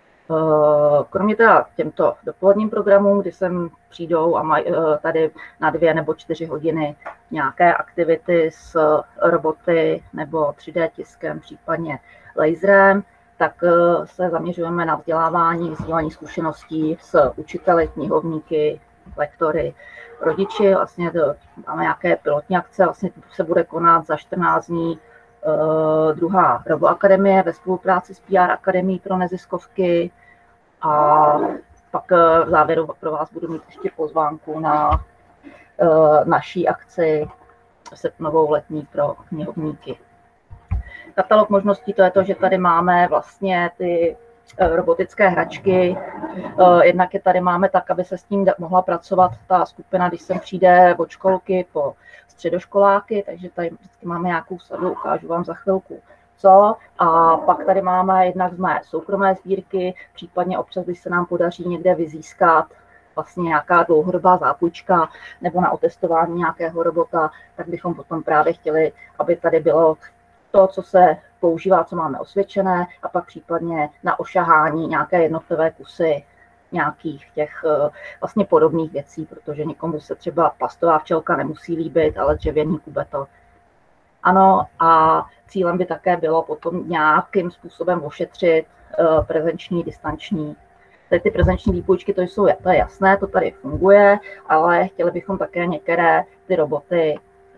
Kromě teda těmto dopoledním programům, kdy sem přijdou a mají tady na dvě nebo čtyři hodiny nějaké aktivity s roboty nebo tři dé tiskem, případně laserem, tak se zaměřujeme na vzdělávání, sdílení zkušeností s učiteli, knihovníky, lektory, rodiči. Vlastně to, máme nějaké pilotní akce, vlastně se bude konat za čtrnáct dní uh, druhá RoboAkademie ve spolupráci s P R Akademií pro neziskovky a pak uh, v závěru pro vás budu mít ještě pozvánku na uh, naší akci srpnovou letní pro knihovníky. Katalog možností, to je to, že tady máme vlastně ty robotické hračky. Jednak je tady máme tak, aby se s tím mohla pracovat ta skupina, když sem přijde od školky po středoškoláky, takže tady vždycky máme nějakou sadu, ukážu vám za chvilku co. A pak tady máme jednak z mé soukromé sbírky, případně občas, když se nám podaří někde vyzískat vlastně nějaká dlouhodobá zápůjčka nebo na otestování nějakého robota, tak bychom potom právě chtěli, aby tady bylo to, co se používá, co máme osvědčené, a pak případně na ošahání nějaké jednotlivé kusy nějakých těch vlastně podobných věcí, protože někomu se třeba plastová včelka nemusí líbit, ale dřevěný kubeto. Ano, a cílem by také bylo potom nějakým způsobem ošetřit prezenční, distanční. Tady ty prezenční výpůjčky, to jsou, to je jasné, to tady funguje, ale chtěli bychom také některé ty roboty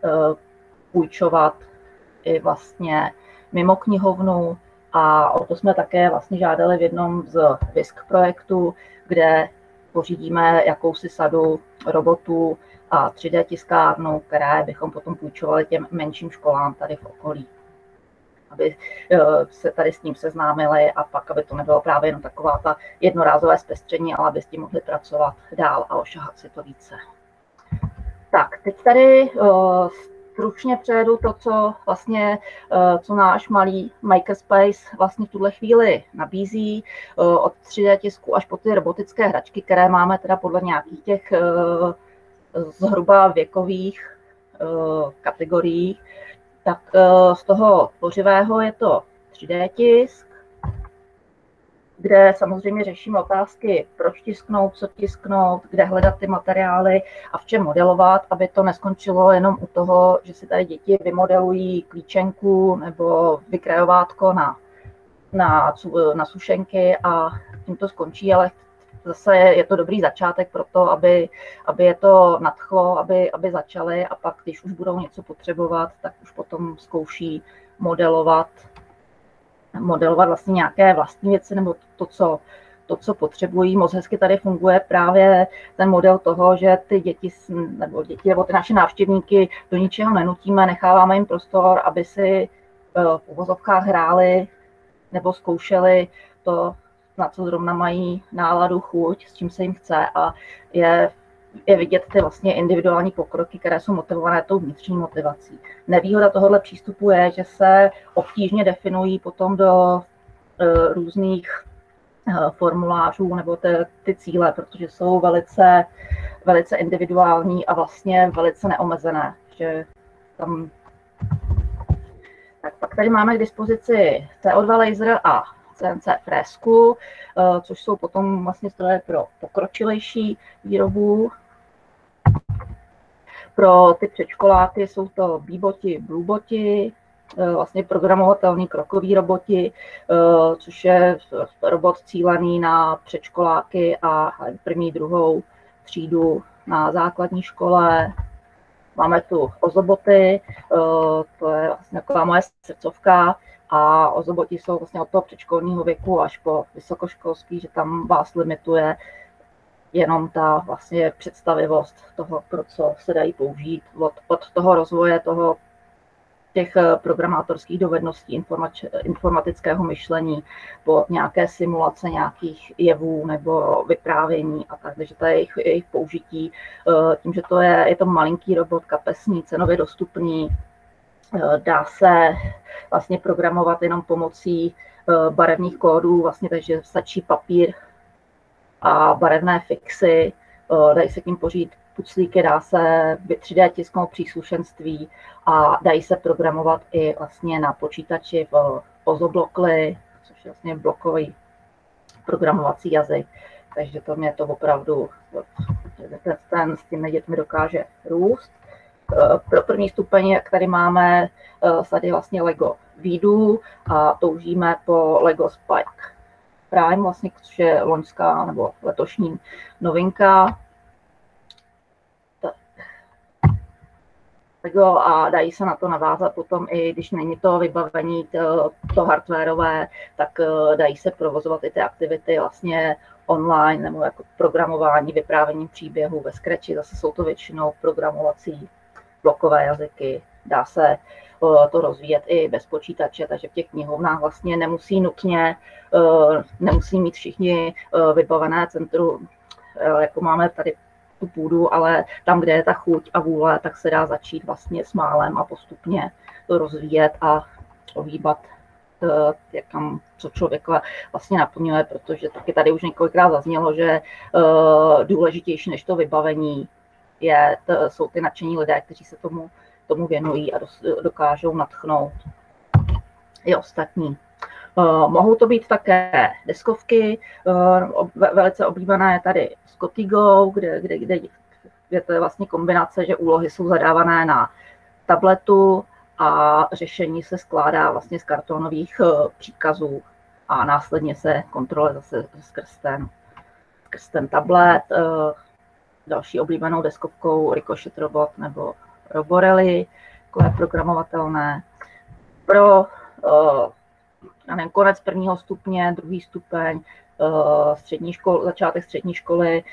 půjčovat i vlastně mimo knihovnu a o to jsme také vlastně žádali v jednom z V I S K projektů, kde pořídíme jakousi sadu robotů a tři dé tiskárnu, které bychom potom půjčovali těm menším školám tady v okolí, aby se tady s ním seznámili a pak, aby to nebylo právě jenom taková ta jednorázové zpestření, ale aby s tím mohli pracovat dál a ošahat si to více. Tak, teď tady uh, stručně přejdu to, co vlastně, uh, co náš malý Makerspace vlastně v tuhle chvíli nabízí, uh, od tři dé tisku až po ty robotické hračky, které máme teda podle nějakých těch uh, zhruba věkových uh, kategorií. Tak uh, z toho tvořivého je to tři dé tisk, kde samozřejmě řešíme otázky, proč tisknout, co tisknout, kde hledat ty materiály a v čem modelovat, aby to neskončilo jenom u toho, že si tady děti vymodelují klíčenku nebo vykrajovátko na, na, na sušenky a tím to skončí, ale zase je to dobrý začátek pro to, aby, aby je to nadchlo, aby, aby začaly a pak, když už budou něco potřebovat, tak už potom zkouší modelovat modelovat vlastně nějaké vlastní věci nebo to, co, to, co potřebují. Moc hezky tady funguje právě ten model toho, že ty děti nebo děti nebo ty naše návštěvníky do ničeho nenutíme, necháváme jim prostor, aby si v uvozovkách hráli nebo zkoušeli to, na co zrovna mají náladu, chuť, s čím se jim chce a je je vidět ty vlastně individuální pokroky, které jsou motivované tou vnitřní motivací. Nevýhoda tohoto přístupu je, že se obtížně definují potom do uh, různých uh, formulářů nebo ty, ty cíle, protože jsou velice, velice individuální a vlastně velice neomezené. Že tam... Tak pak tady máme k dispozici C O dva laser a C N C frézku, uh, což jsou potom vlastně stroje pro pokročilejší výrobu. Pro ty předškoláky jsou to B-boti, Blueboti, vlastně programovatelní krokový roboti, což je robot cílený na předškoláky a první, druhou třídu na základní škole. Máme tu ozoboty, to je vlastně taková moje srdcovka a ozoboti jsou vlastně od toho předškolního věku až po vysokoškolský, že tam vás limituje jenom ta vlastně představivost toho, pro co se dají použít, od, od toho rozvoje toho, těch programátorských dovedností, informač, informatického myšlení, po nějaké simulace nějakých jevů nebo vyprávění a tak, takže to je jejich, jejich použití. Tím, že to je, je to malinký robot, kapesný, cenově dostupný, dá se vlastně programovat jenom pomocí barevných kódů, vlastně, takže stačí papír a barevné fixy, dají se tím pořídit puclíky, dá se tři dé tisknout příslušenství a dají se programovat i vlastně na počítači v Ozoblokly, což je vlastně blokový programovací jazyk. Takže to mě to opravdu, ten, ten s těmi dětmi dokáže růst. Pro první stupeň, jak tady máme, tady vlastně Lego Vidu a toužíme po Lego Spike Prime, vlastně, což je loňská nebo letošní novinka. Lego a dají se na to navázat potom, i když není to vybavení to, to hardwareové, tak dají se provozovat i ty aktivity vlastně online nebo jako programování, vyprávění příběhů ve Scratchi. Zase jsou to většinou programovací blokové jazyky. Dá se to rozvíjet i bez počítače, takže v těch knihovnách vlastně nemusí nutně, nemusí mít všichni vybavené centrum, jako máme tady tu půdu, ale tam, kde je ta chuť a vůle, tak se dá začít vlastně s málem a postupně to rozvíjet a ohýbat, jak tam, co člověka vlastně naplňuje, protože taky tady už několikrát zaznělo, že důležitější než to vybavení je, to jsou ty nadšení lidé, kteří se tomu, tomu věnují a dokážou nadchnout i ostatní. Uh, mohou to být také deskovky, uh, velice oblíbená je tady Scotty Go, kde, kde, kde, kde to je vlastně kombinace, že úlohy jsou zadávané na tabletu a řešení se skládá vlastně z kartonových uh, příkazů a následně se kontroluje zase skrz ten, skrz ten tablet. Uh, další oblíbenou deskovkou Ricochet Robot nebo Roborelli, takové programovatelné. Pro uh, já nevím, konec prvního stupně, druhý stupeň, střední škol, začátek střední školy,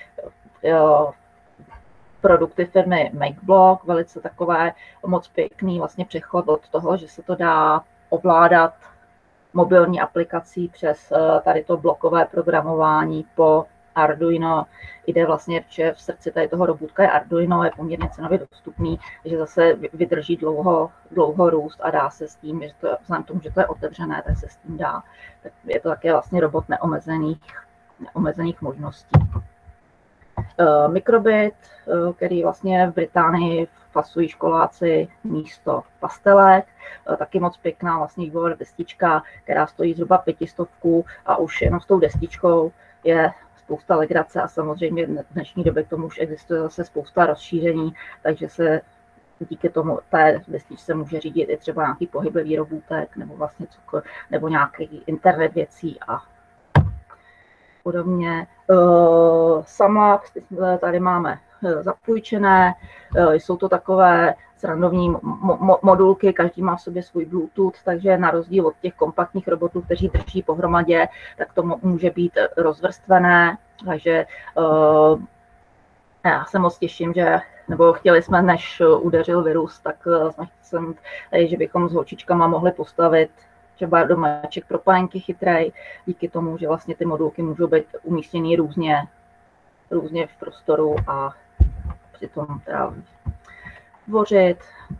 produkty firmy MakeBlock, velice takové moc pěkný vlastně přechod od toho, že se to dá ovládat mobilní aplikací přes tady to blokové programování po Arduino. Jde vlastně, že v srdci tady toho robůtka je Arduino, je poměrně cenově dostupný, že zase vydrží dlouho, dlouho růst a dá se s tím, že to, vzhledem k tomu, že to je otevřené, tak se s tím dá. Tak je to také vlastně robot neomezených, neomezených možností. Uh, Microbit, uh, který vlastně v Británii fasují školáci místo pastelek, uh, taky moc pěkná vlastně vývojová destička, která stojí zhruba pětistovku a už jenom s tou destičkou je spousta legrace a samozřejmě v dnešní době k tomu už existuje zase spousta rozšíření, takže se díky tomu té destičce může řídit i třeba nějaký pohyblivý robůtek nebo vlastně cokoliv, nebo nějaký internet věcí a podobně. Samax, tady máme zapůjčené, jsou to takové srandovní mo- modulky, každý má v sobě svůj Bluetooth, takže na rozdíl od těch kompaktních robotů, kteří drží pohromadě, tak to může být rozvrstvené, takže uh, já se moc těším, že, nebo chtěli jsme, než udeřil virus, tak jsme jsem, že bychom s holčičkama mohli postavit třeba domeček pro panenky chytrej, díky tomu, že vlastně ty modulky můžou být umístěny různě, různě v prostoru a přitom teda tvořit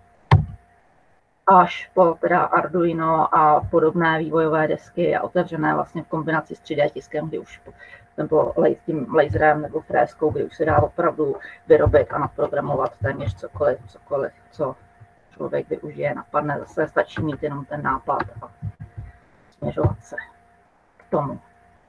až po teda Arduino a podobné vývojové desky a otevřené vlastně v kombinaci s tři dé tiskem, kdy už nebo tím laserem nebo fréskou, kdy už se dá opravdu vyrobit a naprogramovat téměř cokoliv, cokoliv, co člověk využije, napadne, zase stačí mít jenom ten nápad a směřovat se k tomu.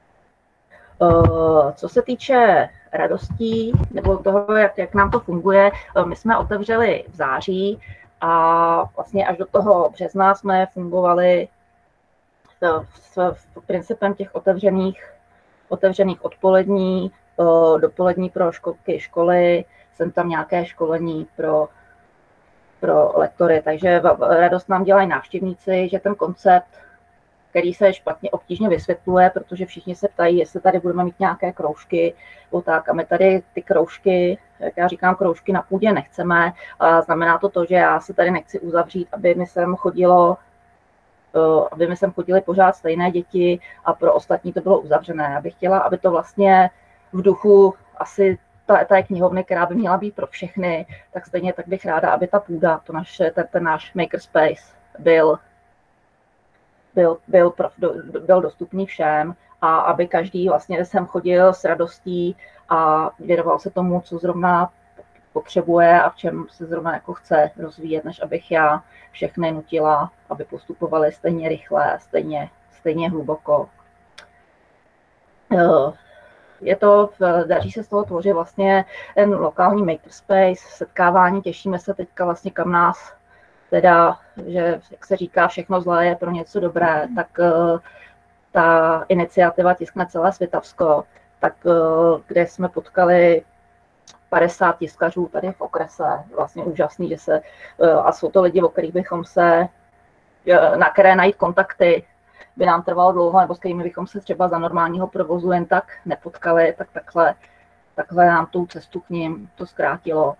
Co se týče radostí nebo toho, jak, jak nám to funguje, my jsme otevřeli v září a vlastně až do toho března jsme fungovali s, s principem těch otevřených, otevřených odpolední, dopolední pro školky, školy, jsem tam nějaké školení pro pro lektory, takže radost nám dělají návštěvníci, že ten koncept, který se špatně obtížně vysvětluje, protože všichni se ptají, jestli tady budeme mít nějaké kroužky, o tak, a my tady ty kroužky, jak já říkám, kroužky na půdě nechceme, a znamená to to, že já se tady nechci uzavřít, aby mi sem chodilo, aby mi sem chodily pořád stejné děti a pro ostatní to bylo uzavřené. Já bych chtěla, aby to vlastně v duchu asi té knihovny, která by měla být pro všechny, tak stejně tak bych ráda, aby ta půda, to naše, ten, ten náš makerspace byl, byl, byl, byl dostupný všem a aby každý vlastně sem chodil s radostí a věnoval se tomu, co zrovna potřebuje a v čem se zrovna jako chce rozvíjet, než abych já všechny nutila, aby postupovali stejně rychle, stejně, stejně hluboko. Je to, daří se z toho tvořit vlastně ten lokální makerspace, setkávání, těšíme se teďka vlastně kam nás, teda, že jak se říká, všechno zlé je pro něco dobré, tak ta iniciativa Tiskne celé Svitavsko, tak kde jsme potkali padesát tiskařů tady v okrese, vlastně úžasný, že se, a jsou to lidi, o kterých bychom se, na které najít kontakty, by nám trvalo dlouho, nebo s kterými bychom se třeba za normálního provozu jen tak nepotkali, tak takhle, takhle nám tu cestu k ním to zkrátilo.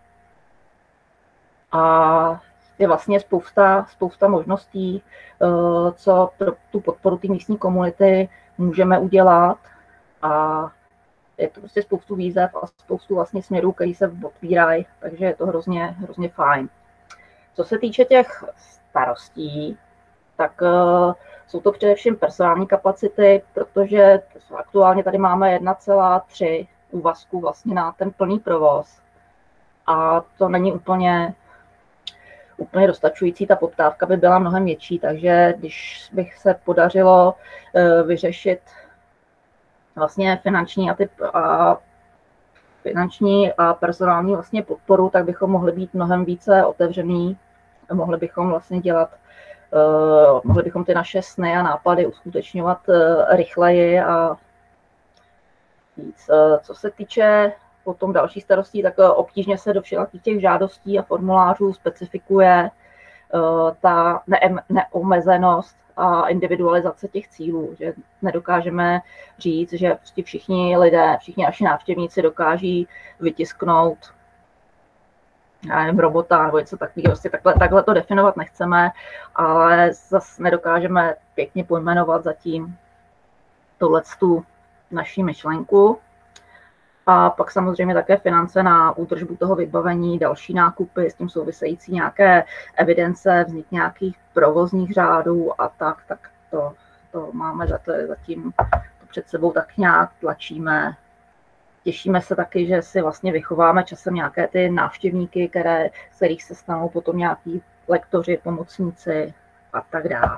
A je vlastně spousta, spousta možností, co pro tu podporu té místní komunity můžeme udělat. A je to prostě spoustu výzev a spoustu vlastně směrů, které se otvírají, takže je to hrozně, hrozně fajn. Co se týče těch starostí, tak uh, jsou to především personální kapacity, protože aktuálně tady máme jedna celá tři úvazku vlastně na ten plný provoz. A to není úplně, úplně dostačující, ta poptávka by byla mnohem větší, takže když bych se podařilo uh, vyřešit vlastně finanční a, ty, a finanční a personální vlastně podporu, tak bychom mohli být mnohem více otevřený, mohli bychom vlastně dělat Uh, mohli bychom ty naše sny a nápady uskutečňovat uh, rychleji a víc. Uh, co se týče potom další starostí, tak uh, obtížně se do všech těch žádostí a formulářů specifikuje ta ne- neomezenost a individualizace těch cílů, že nedokážeme říct, že prostě všichni lidé, všichni naši návštěvníci dokáží vytisknout, já nevím, robota nebo něco takového, prostě takhle, takhle to definovat nechceme, ale zase nedokážeme pěkně pojmenovat zatím touhletu naší myšlenku. A pak samozřejmě také finance na údržbu toho vybavení, další nákupy, s tím související nějaké evidence, vznik nějakých provozních řádů a tak, tak to, to máme za to, zatím to před sebou tak nějak tlačíme. Těšíme se taky, že si vlastně vychováme časem nějaké ty návštěvníky, které, z kterých se stanou potom nějaký lektoři, pomocníci a tak dále.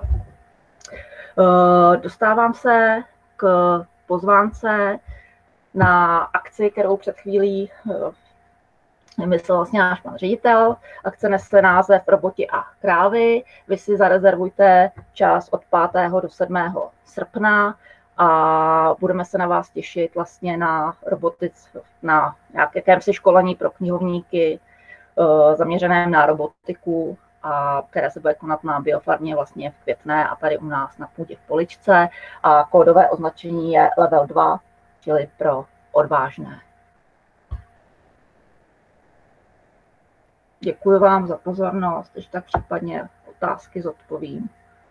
Dostávám se k pozvánce na akci, kterou před chvílí vymyslel vlastně náš pan ředitel. Akce nese název Roboti a krávy. Vy si zarezervujte čas od pátého do sedmého srpna a budeme se na vás těšit vlastně na robotic, na jakémsi školení pro knihovníky zaměřeném na robotiku, a které se bude konat na biofarmě vlastně v Květné a tady u nás na půdě v Poličce. A kódové označení je level dva, čili pro odvážné. Děkuji vám za pozornost, že tak případně otázky zodpovím.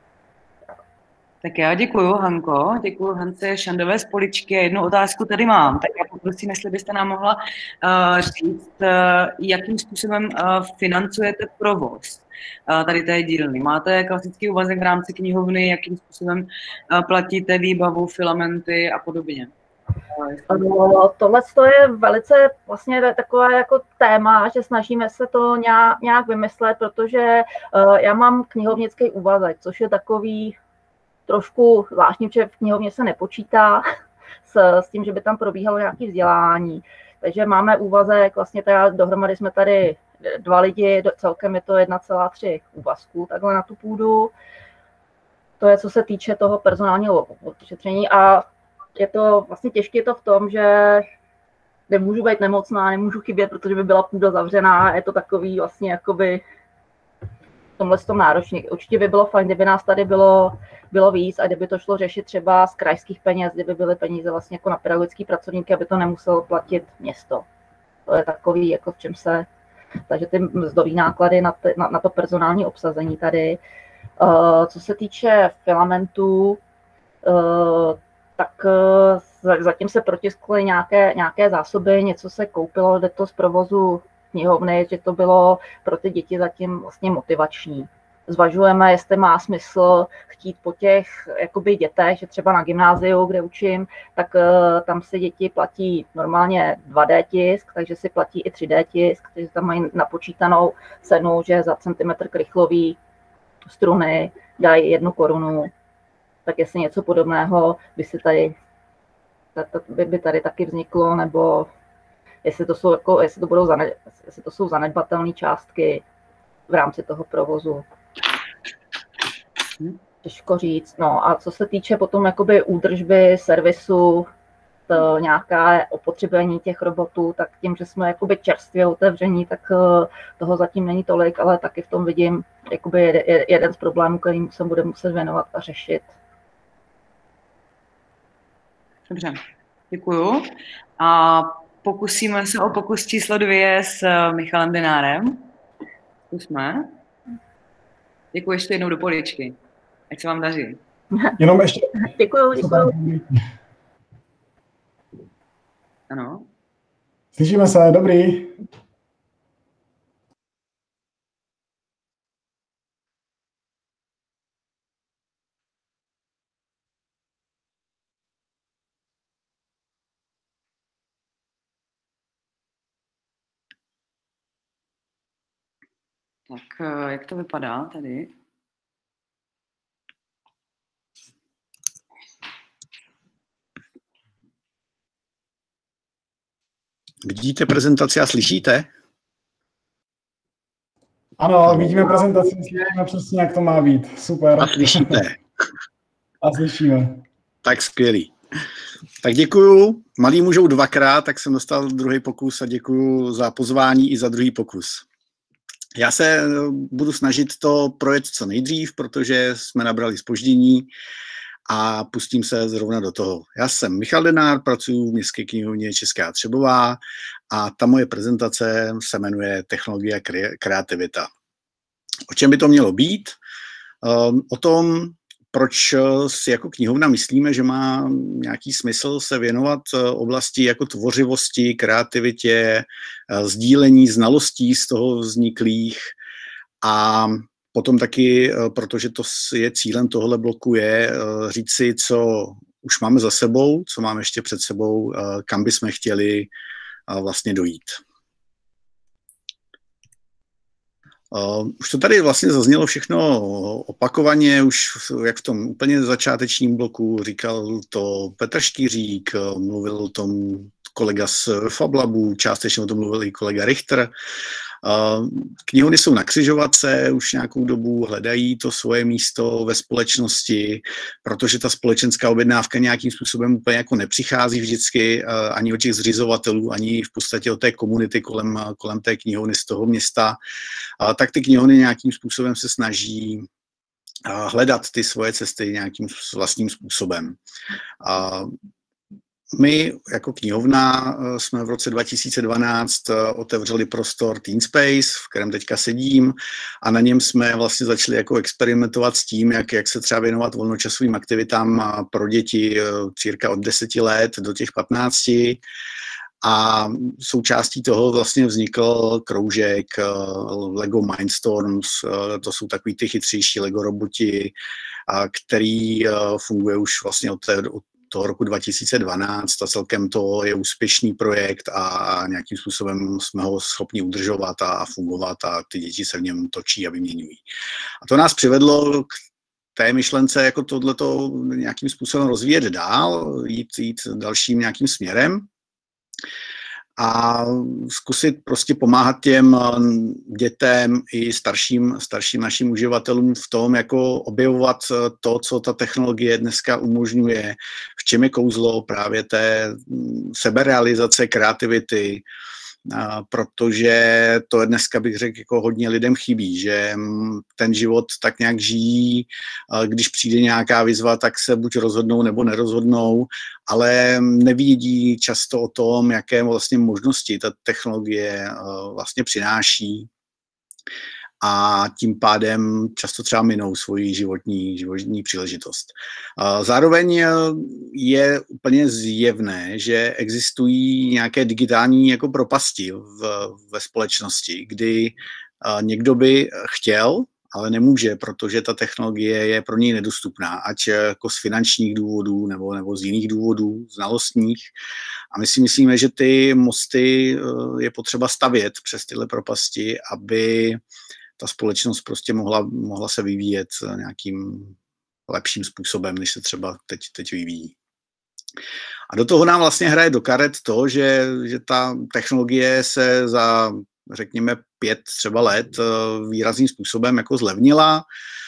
Tak já děkuji, Hanko, děkuji Hance Šandové z Poličky. Jednu otázku tady mám, tak já poprosím, jestli byste nám mohla uh, říct, uh, jakým způsobem uh, financujete provoz uh, tady té dílny. Máte klasický úvazek v rámci knihovny, jakým způsobem uh, platíte výbavu, filamenty a podobně? Tohle je velice vlastně takové jako téma, že snažíme se to nějak, nějak vymyslet, protože uh, já mám knihovnický úvazek, což je takový trošku zvláštní, že v knihovně se nepočítá s, s tím, že by tam probíhalo nějaké vzdělání. Takže máme úvazek, vlastně teda dohromady jsme tady dva lidi, celkem je to jedna celá tři úvazků takhle na tu půdu. To je, co se týče toho personálního ošetření, a je to vlastně těžké to v tom, že nemůžu být nemocná, nemůžu chybět, protože by byla půda zavřená, je to takový vlastně jakoby v tomhle tom náročný. Určitě by bylo fajn, kdyby nás tady bylo, bylo víc a kdyby to šlo řešit třeba z krajských peněz, kdyby byly peníze vlastně jako na pedagogické pracovníky, aby to nemuselo platit město. To je takový, jako v čem se, takže ty mzdový náklady na, ty, na, na to personální obsazení tady. Uh, co se týče filamentů, uh, tak zatím se protiskly nějaké, nějaké zásoby, něco se koupilo, jde to z provozu knihovny, že to bylo pro ty děti zatím vlastně motivační. Zvažujeme, jestli má smysl chtít po těch jakoby dětech, že třeba na gymnáziu, kde učím, tak tam si děti platí normálně dva dé tisk, takže si platí i tři dé tisk, takže tam mají napočítanou cenu, že za centimetr krychlový struny dají jednu korunu. Tak jestli něco podobného by si tady, by, by tady taky vzniklo, nebo jestli to jsou, jako, jestli to budou zane, jestli to jsou zanedbatelné částky v rámci toho provozu. Těžko říct. No a co se týče potom jakoby údržby, servisu, to nějaké opotřebení těch robotů, tak tím, že jsme jakoby čerstvě otevření, tak toho zatím není tolik, ale taky v tom vidím jakoby jeden z problémů, kterým se bude muset věnovat a řešit. Dobře, děkuju. A pokusíme se o pokus číslo dvě s Michalem Dinárem. Zkusme. Děkuji ještě jednou do Poličky. Ať se vám daří. Jenom ještě. Děkuju, děkuju. Ano. Slyšíme se, dobrý. Tak jak to vypadá tady? Vidíte prezentaci a slyšíte? Ano, vidíme prezentaci, slyšíme přesně, jak to má být. Super. A slyšíte. A slyšíme. Tak skvělý. Tak děkuju. Malí můžou dvakrát, tak jsem dostal druhý pokus a děkuju za pozvání i za druhý pokus. Já se budu snažit to projet co nejdřív, protože jsme nabrali zpoždění a pustím se zrovna do toho. Já jsem Michal Denár, pracuji v Městské knihovně Česká Třebová a ta moje prezentace se jmenuje Technologie a kreativita. O čem by to mělo být? O tom, proč si jako knihovna myslíme, že má nějaký smysl se věnovat oblasti jako tvořivosti, kreativitě, sdílení znalostí z toho vzniklých a potom taky, protože to je cílem tohle bloku, je říct si, co už máme za sebou, co máme ještě před sebou, kam bychom chtěli vlastně dojít. Uh, už to tady vlastně zaznělo všechno opakovaně, už jak v tom úplně začátečním bloku říkal to Petr Štýřík, mluvil o tom kolega z FabLabu, částečně o tom mluvil i kolega Richter. Uh, knihovny jsou na křižovatce, už nějakou dobu hledají to svoje místo ve společnosti, protože ta společenská objednávka nějakým způsobem úplně jako nepřichází vždycky uh, ani od těch zřizovatelů, ani v podstatě od té komunity kolem, kolem té knihovny z toho města. Uh, tak ty knihovny nějakým způsobem se snaží uh, hledat ty svoje cesty nějakým vlastním způsobem. Uh, My jako knihovna jsme v roce dva tisíce dvanáct otevřeli prostor Teenspace, v kterém teďka sedím, a na něm jsme vlastně začali jako experimentovat s tím, jak, jak se třeba věnovat volnočasovým aktivitám pro děti cirka od deseti let do těch patnácti. A součástí toho vlastně vznikl kroužek Lego Mindstorms, to jsou takový ty chytřejší Lego roboti, který funguje už vlastně od té od toho roku dva tisíce dvanáct a celkem to je úspěšný projekt a nějakým způsobem jsme ho schopni udržovat a fungovat a ty děti se v něm točí a vyměňují. A to nás přivedlo k té myšlence jako tohleto nějakým způsobem rozvíjet dál, jít, jít dalším nějakým směrem a zkusit prostě pomáhat těm dětem i starším, starším našim uživatelům v tom, jako objevovat to, co ta technologie dneska umožňuje, v čem je kouzlo právě té seberealizace, kreativity, protože to dneska bych řekl, jako hodně lidem chybí, že ten život tak nějak žijí, když přijde nějaká výzva, tak se buď rozhodnou nebo nerozhodnou, ale nevědí často o tom, jaké vlastně možnosti ta technologie vlastně přináší a tím pádem často třeba minou svoji životní, životní příležitost. Zároveň je úplně zjevné, že existují nějaké digitální jako propasti v, ve společnosti, kdy někdo by chtěl, ale nemůže, protože ta technologie je pro něj nedostupná, ať jako z finančních důvodů nebo, nebo z jiných důvodů, znalostních. A my si myslíme, že ty mosty je potřeba stavět přes tyhle propasti, aby ta společnost prostě mohla, mohla se vyvíjet nějakým lepším způsobem, než se třeba teď, teď vyvíjí. A do toho nám vlastně hraje do karet to, že, že ta technologie se za, řekněme, pět třeba let výrazným způsobem jako zlevnila.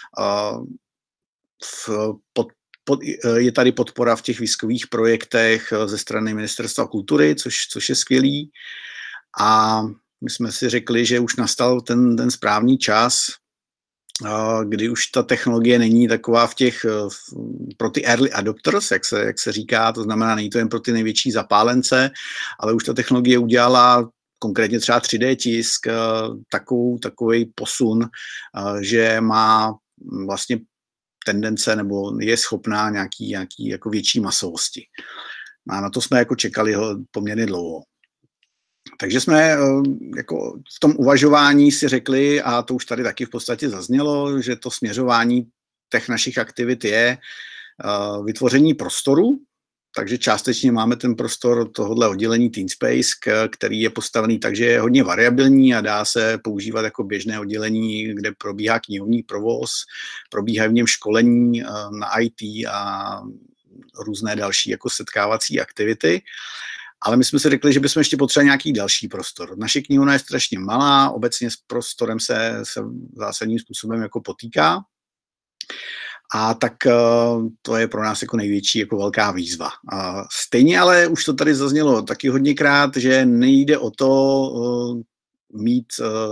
V, pod, pod, je tady podpora v těch výzkumných projektech ze strany Ministerstva kultury, což, což je skvělý. A my jsme si řekli, že už nastal ten, ten správný čas, kdy už ta technologie není taková v těch, pro ty early adopters, jak se, jak se říká, to znamená, není to jen pro ty největší zapálence, ale už ta technologie udělala konkrétně třeba tři dé tisk, takovou, takový posun, že má vlastně tendence nebo je schopná nějaký, nějaký jako větší masovosti. A na to jsme jako čekali poměrně dlouho. Takže jsme jako v tom uvažování si řekli, a to už tady taky v podstatě zaznělo, že to směřování těch našich aktivit je vytvoření prostoru, takže částečně máme ten prostor tohohle oddělení Teenspace, který je postavený tak, že je hodně variabilní a dá se používat jako běžné oddělení, kde probíhá knihovní provoz, probíhá v něm školení na í té a různé další jako setkávací aktivity. Ale my jsme si řekli, že bychom ještě potřebovali nějaký další prostor. Naše knihovna je strašně malá, obecně s prostorem se, se zásadním způsobem jako potýká. A tak to je pro nás jako největší jako velká výzva. Stejně ale už to tady zaznělo taky hodněkrát, že nejde o to mít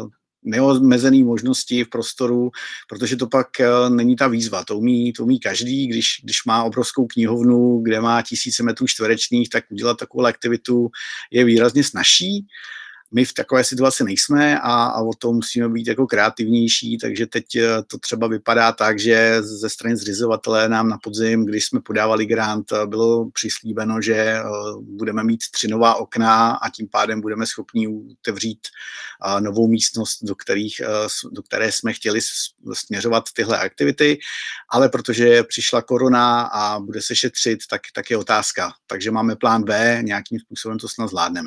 neomezené možnosti v prostoru, protože to pak není ta výzva. To umí, to umí každý, když, když má obrovskou knihovnu, kde má tisíce metrů čtverečních, tak udělat takovou aktivitu je výrazně snazší. My v takové situaci nejsme a, a o to musíme být jako kreativnější, takže teď to třeba vypadá tak, že ze strany zřizovatele nám na podzim, když jsme podávali grant, bylo přislíbeno, že budeme mít tři nová okna a tím pádem budeme schopni otevřít novou místnost, do, kterých, do které jsme chtěli směřovat tyhle aktivity, ale protože přišla korona a bude se šetřit, tak, tak je otázka. Takže máme plán B, nějakým způsobem to snad zvládneme.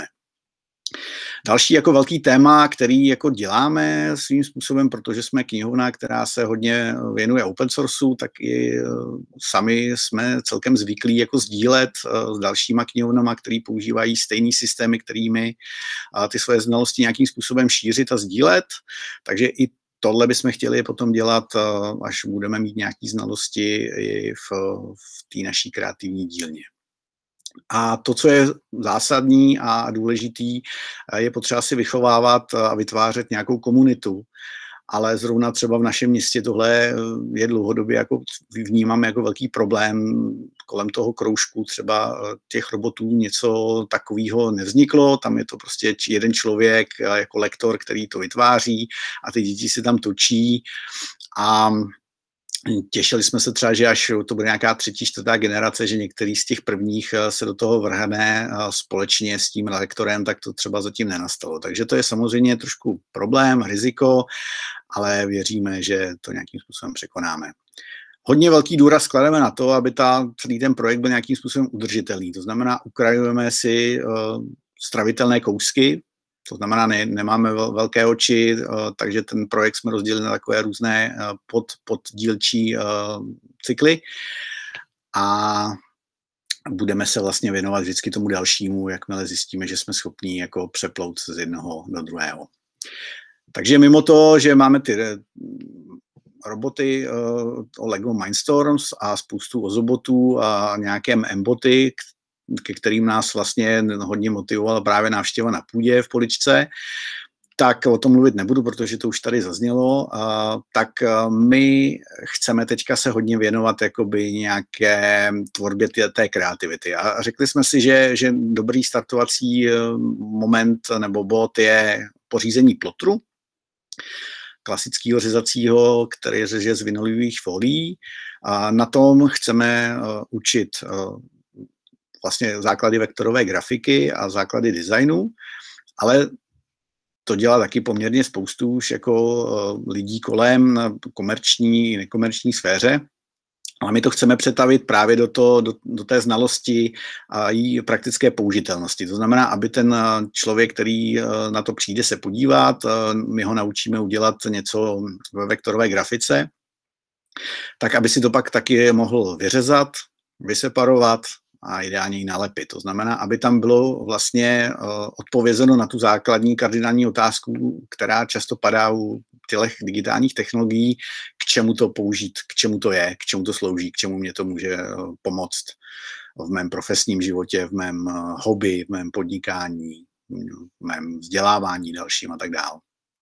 Další jako velký téma, který jako děláme svým způsobem, protože jsme knihovna, která se hodně věnuje open sourceu, tak i sami jsme celkem zvyklí jako sdílet s dalšíma knihovnama, který používají stejný systémy, kterými ty svoje znalosti nějakým způsobem šířit a sdílet. Takže i tohle bychom chtěli potom dělat, až budeme mít nějaké znalosti i v, v té naší kreativní dílně. A to, co je zásadní a důležitý, je potřeba si vychovávat a vytvářet nějakou komunitu. Ale zrovna třeba v našem městě tohle je dlouhodobě jako vnímám jako velký problém. Kolem toho kroužku třeba těch robotů něco takového nevzniklo. Tam je to prostě jeden člověk jako lektor, který to vytváří a ty děti si tam točí a těšili jsme se třeba, že až to bude nějaká třetí, čtvrtá generace, že některý z těch prvních se do toho vrhne společně s tím lektorem, tak to třeba zatím nenastalo. Takže to je samozřejmě trošku problém, riziko, ale věříme, že to nějakým způsobem překonáme. Hodně velký důraz klademe na to, aby ta, celý ten projekt byl nějakým způsobem udržitelný. To znamená, ukrajujeme si uh, stravitelné kousky. To znamená, ne, nemáme velké oči, uh, takže ten projekt jsme rozdělili na takové různé uh, pod, poddílčí uh, cykly a budeme se vlastně věnovat vždycky tomu dalšímu, jakmile zjistíme, že jsme schopní jako přeplout z jednoho do druhého. Takže mimo to, že máme ty roboty uh, o Lego Mindstorms a spoustu ozobotů a nějaké M-boty, ke kterým nás vlastně hodně motivovala právě návštěva na půdě v Poličce, tak o tom mluvit nebudu, protože to už tady zaznělo. Uh, tak uh, my chceme teďka se hodně věnovat jakoby nějaké tvorbě té, té kreativity. A řekli jsme si, že, že dobrý startovací uh, moment nebo bod je pořízení plotru, klasického řezacího, který řeže z vinylových folií. A na tom chceme uh, učit uh, vlastně základy vektorové grafiky a základy designu, ale to dělá taky poměrně spoustu už jako uh, lidí kolem na komerční i nekomerční sféře. Ale my to chceme přetavit právě do, to, do, do té znalosti a její praktické použitelnosti. To znamená, aby ten člověk, který na to přijde se podívat, my ho naučíme udělat něco ve vektorové grafice, tak aby si to pak taky mohl vyřezat, vyseparovat a ideálně ji nalepit. To znamená, aby tam bylo vlastně odpovězeno na tu základní kardinální otázku, která často padá u těch digitálních technologií, k čemu to použít, k čemu to je, k čemu to slouží, k čemu mě to může pomoct v mém profesním životě, v mém hobby, v mém podnikání, v mém vzdělávání dalším a tak dále.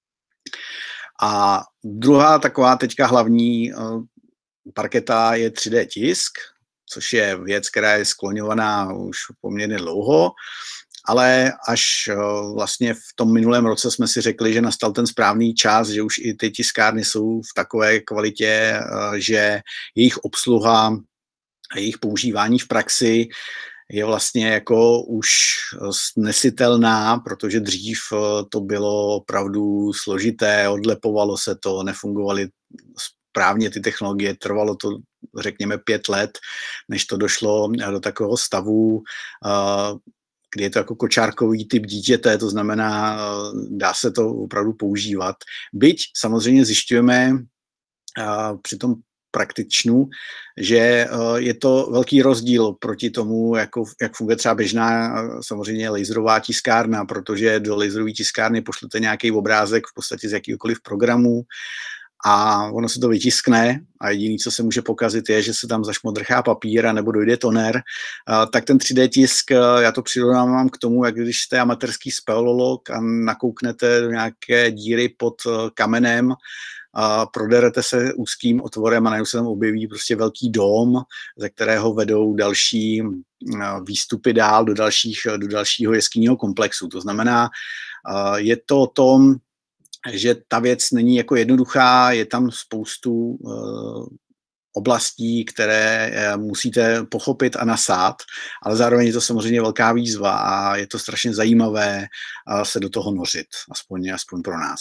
A druhá taková teďka hlavní parketa je tři dé tisk, což je věc, která je skloňovaná už poměrně dlouho, ale až vlastně v tom minulém roce jsme si řekli, že nastal ten správný čas, že už i ty tiskárny jsou v takové kvalitě, že jejich obsluha a jejich používání v praxi je vlastně jako už nesitelná, protože dřív to bylo opravdu složité, odlepovalo se to, nefungovaly správně ty technologie, trvalo to řekněme pět let, než to došlo do takového stavu, kdy je to jako kočárkový typ dítěte, to znamená, dá se to opravdu používat. Byť samozřejmě zjišťujeme při tom praktičnu, že je to velký rozdíl proti tomu, jako, jak funguje třeba běžná samozřejmě laserová tiskárna, protože do laserové tiskárny pošlete nějaký obrázek v podstatě z jakýkoliv programu a ono se to vytiskne a jediné, co se může pokazit, je, že se tam zašmodrchá papír a nebo dojde toner, tak ten tři dé tisk, já to přirovnávám k tomu, jak když jste amatérský speleolog a nakouknete do nějaké díry pod kamenem, a proderete se úzkým otvorem a najednou se tam objeví prostě velký dóm, ze kterého vedou další výstupy dál do, dalších, do dalšího jeskyního komplexu. To znamená, je to o tom, že ta věc není jako jednoduchá, je tam spoustu oblastí, které musíte pochopit a nasát, ale zároveň je to samozřejmě velká výzva a je to strašně zajímavé se do toho nořit, aspoň, aspoň pro nás.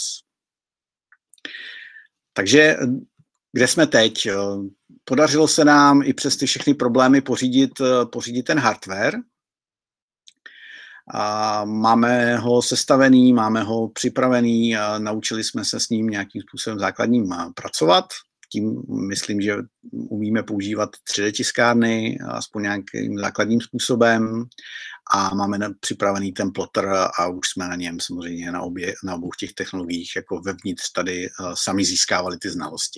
Takže kde jsme teď? Podařilo se nám i přes ty všechny problémy pořídit, pořídit ten hardware. A máme ho sestavený, máme ho připravený, a naučili jsme se s ním nějakým způsobem základním pracovat. Tím myslím, že umíme používat tři dé tiskárny aspoň nějakým základním způsobem a máme připravený ten plotter a už jsme na něm samozřejmě na, obě, na obou těch technologiích jako vevnitř tady sami získávali ty znalosti.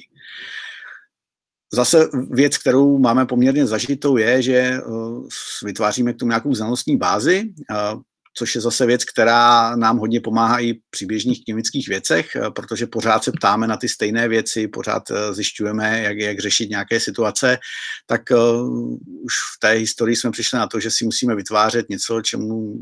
Zase věc, kterou máme poměrně zažitou, je, že vytváříme k tomu nějakou znalostní bázi, což je zase věc, která nám hodně pomáhá i při běžných chemických věcech, protože pořád se ptáme na ty stejné věci, pořád zjišťujeme, jak, jak řešit nějaké situace, tak uh, už v té historii jsme přišli na to, že si musíme vytvářet něco, čemu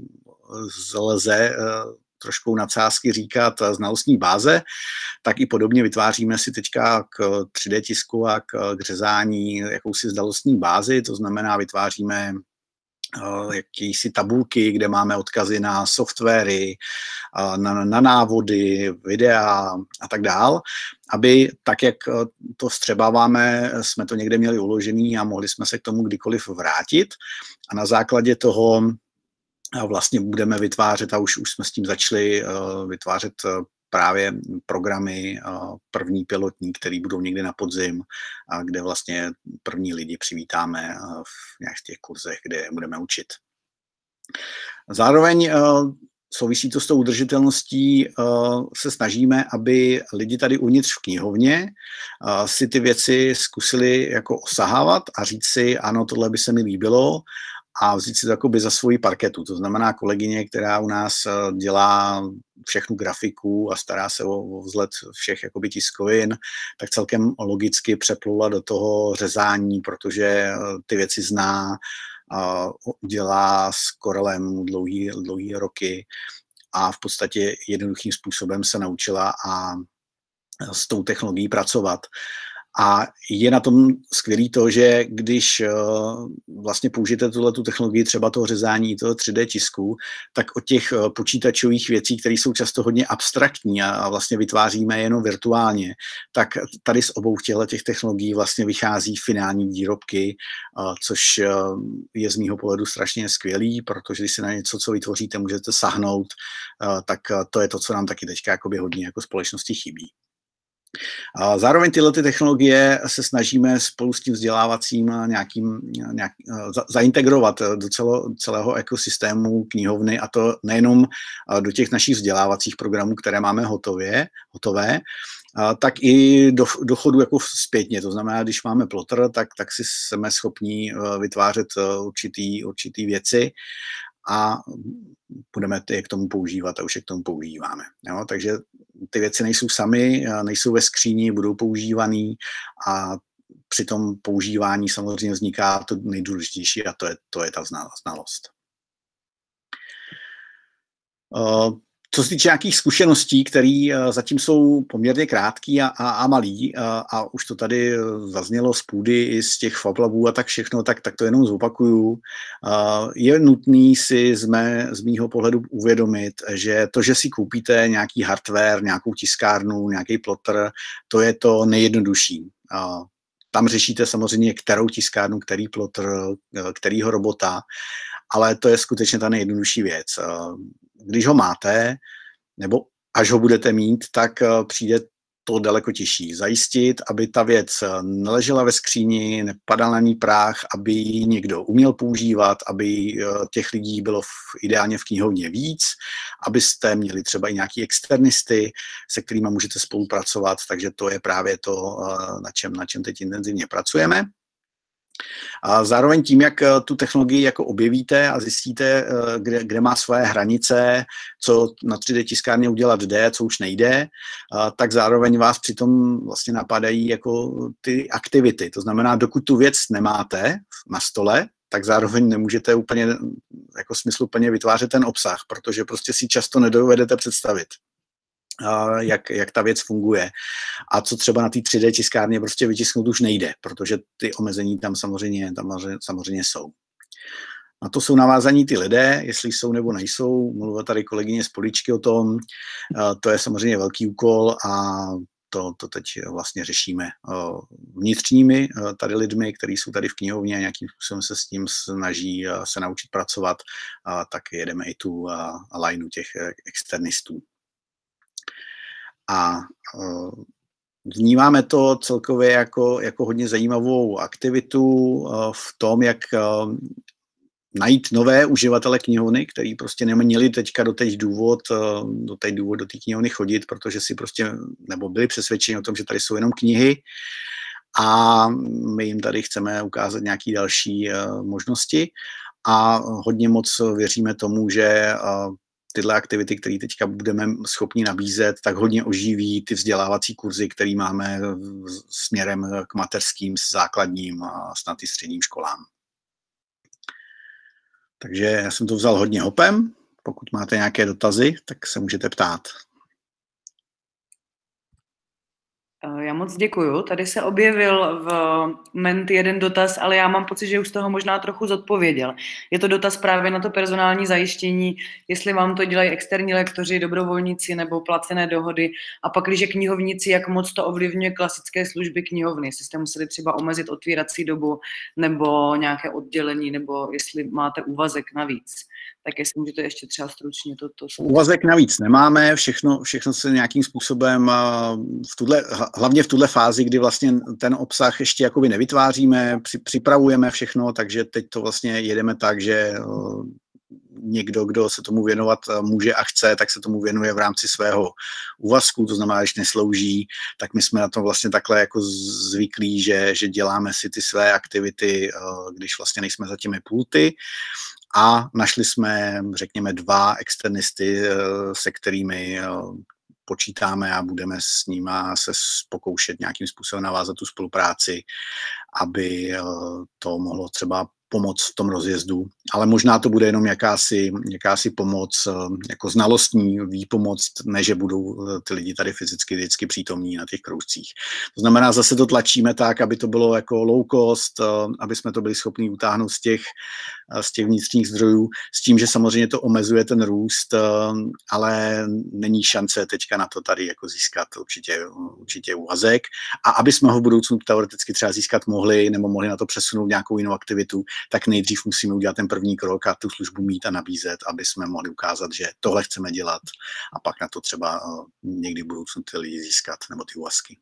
lze uh, trošku nadsázky říkat znalostní báze, tak i podobně vytváříme si teďka k tři dé tisku a k řezání jakousi znalostní bázi, to znamená vytváříme jakýsi tabulky, kde máme odkazy na softwary, na, na návody, videa a tak dál, aby tak, jak to vstřebáváme, jsme to někde měli uložený a mohli jsme se k tomu kdykoliv vrátit a na základě toho vlastně budeme vytvářet, a už, už jsme s tím začali vytvářet právě programy první pilotní, které budou někde na podzim, kde vlastně první lidi přivítáme v nějakých těch kurzech, kde budeme učit. Zároveň souvisí to s tou udržitelností, se snažíme, aby lidi tady uvnitř v knihovně si ty věci zkusili jako osahávat a říct si, ano, tohle by se mi líbilo, a vzít si to jakoby za svoji parketu. To znamená kolegyně, která u nás dělá všechnu grafiku a stará se o, o vzhled všech jakoby tiskovin, tak celkem logicky přeplula do toho řezání, protože ty věci zná, dělá s Corelem dlouhý, dlouhý roky a v podstatě jednoduchým způsobem se naučila a s tou technologií pracovat. A je na tom skvělý to, že když uh, vlastně použijete tuhletu technologii třeba toho řezání, toho tři dé tisku, tak od těch uh, počítačových věcí, které jsou často hodně abstraktní a, a vlastně vytváříme jenom virtuálně, tak tady z obou těchto těch technologií vlastně vychází finální výrobky, uh, což uh, je z mýho pohledu strašně skvělý, protože když si na něco, co vytvoříte, můžete sahnout, uh, tak uh, to je to, co nám taky teďka jakoby hodně jako společnosti chybí. A zároveň tyhle ty technologie se snažíme spolu s tím vzdělávacím nějakým, nějak, za, zaintegrovat do celo, celého ekosystému knihovny, a to nejenom do těch našich vzdělávacích programů, které máme hotově, hotové, tak i do, do chodu jako zpětně. To znamená, když máme plotter, tak, tak si jsme schopni vytvářet určitý, určitý věci a budeme je k tomu používat a už je k tomu používáme. Jo? Takže ty věci nejsou samy, nejsou ve skříni, budou používaný a při tom používání samozřejmě vzniká to nejdůležitější a to je, to je ta znalost. Co se týče nějakých zkušeností, které zatím jsou poměrně krátké a, a, a malý, a, a už to tady zaznělo z půdy i z těch FabLabů a tak všechno, tak, tak to jenom zopakuju. Je nutný si z, mé, z mýho pohledu uvědomit, že to, že si koupíte nějaký hardware, nějakou tiskárnu, nějaký plotter, to je to nejjednodušší. Tam řešíte samozřejmě, kterou tiskárnu, který plotter, kterýho robota, ale to je skutečně ta nejjednodušší věc. Když ho máte, nebo až ho budete mít, tak přijde to daleko těžší. Zajistit, aby ta věc neležela ve skříni, nepadal na ní prach, aby ji někdo uměl používat, aby těch lidí bylo v, ideálně v knihovně víc, abyste měli třeba i nějaký externisty, se kterými můžete spolupracovat, takže to je právě to, na čem, na čem teď intenzivně pracujeme. A zároveň tím, jak tu technologii jako objevíte a zjistíte, kde, kde má své hranice, co na tři dé tiskárně udělat jde, co už nejde, tak zároveň vás přitom vlastně napadají jako ty aktivity. To znamená, dokud tu věc nemáte na stole, tak zároveň nemůžete úplně jako smysluplně vytvářet ten obsah, protože prostě si často nedovedete představit, Jak, jak ta věc funguje. A co třeba na té tři dé tiskárně prostě vytisknout už nejde, protože ty omezení tam samozřejmě, tam samozřejmě jsou. Na to jsou navázaní ty lidé, jestli jsou nebo nejsou. Mluvila tady kolegyně z Poličky o tom. To je samozřejmě velký úkol a to, to teď vlastně řešíme vnitřními tady lidmi, kteří jsou tady v knihovně a nějakým způsobem se s tím snaží se naučit pracovat, tak jedeme i tu lineu těch externistů. A vnímáme to celkově jako, jako hodně zajímavou aktivitu v tom, jak najít nové uživatele knihovny, který prostě neměli teďka doteď důvod do té důvod do té knihovny chodit, protože si prostě, nebo byli přesvědčeni o tom, že tady jsou jenom knihy a my jim tady chceme ukázat nějaké další možnosti a hodně moc věříme tomu, že tyhle aktivity, které teďka budeme schopni nabízet, tak hodně oživí ty vzdělávací kurzy, které máme směrem k mateřským, základním a snad i středním školám. Takže já jsem to vzal hodně hopem. Pokud máte nějaké dotazy, tak se můžete ptát. Já moc děkuju. Tady se objevil v Ment jeden dotaz, ale já mám pocit, že už z toho možná trochu zodpověděl. Je to dotaz právě na to personální zajištění, jestli vám to dělají externí lektoři, dobrovolníci nebo placené dohody. A pak, když knihovníci, jak moc to ovlivňuje klasické služby knihovny, jestli jste museli třeba omezit otvírací dobu nebo nějaké oddělení, nebo jestli máte úvazek navíc. Tak jestli můžete ještě třeba stručně toto... Úvazek navíc nemáme, všechno, všechno se nějakým způsobem, v tuhle, hlavně v tuhle fázi, kdy vlastně ten obsah ještě jakoby nevytváříme, připravujeme všechno, takže teď to vlastně jedeme tak, že někdo, kdo se tomu věnovat může a chce, tak se tomu věnuje v rámci svého úvazku, to znamená, když neslouží, tak my jsme na to vlastně takhle jako zvyklí, že, že děláme si ty své aktivity, když vlastně nejsme za těmi pulty. A našli jsme, řekněme, dva externisty, se kterými počítáme a budeme s nimi se pokoušet nějakým způsobem navázat tu spolupráci, aby to mohlo třeba pomoc v tom rozjezdu, ale možná to bude jenom jakási, jakási pomoc, jako znalostní výpomoc, ne, že budou ty lidi tady fyzicky vždycky přítomní na těch kroužcích. To znamená, zase to tlačíme tak, aby to bylo jako low cost, aby jsme to byli schopni utáhnout z těch, z těch vnitřních zdrojů, s tím, že samozřejmě to omezuje ten růst, ale není šance teďka na to tady jako získat určitě, určitě úvazek. A aby jsme ho v budoucnu teoreticky třeba získat mohli, nebo mohli na to přesunout nějakou jinou aktivitu, tak nejdřív musíme udělat ten první krok a tu službu mít a nabízet, aby jsme mohli ukázat, že tohle chceme dělat a pak na to třeba někdy v budoucnu ty lidi získat nebo ty úvazky.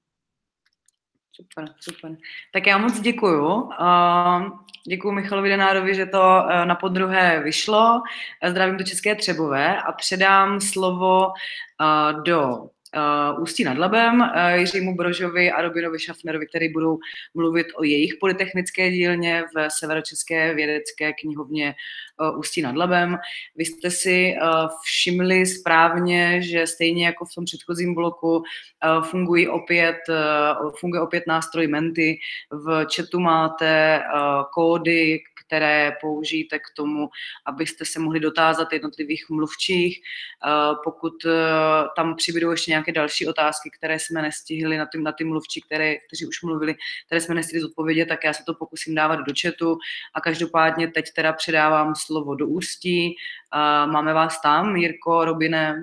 Super, super. Tak já moc děkuju. Děkuju Michalovi Denárovi, že to na podruhé vyšlo. Zdravím do České Třebové a předám slovo do Uh, Ústí nad Labem, uh, Jiřímu Brožovi a Robinovi Šafnerovi, který budou mluvit o jejich polytechnické dílně v Severočeské vědecké knihovně uh, Ústí nad Labem. Vy jste si uh, všimli správně, že stejně jako v tom předchozím bloku uh, fungují opět, uh, funguje opět nástroj Menti. V chatu máte uh, kódy, které použijete k tomu, abyste se mohli dotázat jednotlivých mluvčích. Pokud tam přibydou ještě nějaké další otázky, které jsme nestihli na ty, na ty mluvčí, které, kteří už mluvili, které jsme nestihli zodpovědět, tak já se to pokusím dávat do chatu. A každopádně teď teda předávám slovo do Ústí. Máme vás tam, Jirko, Robine?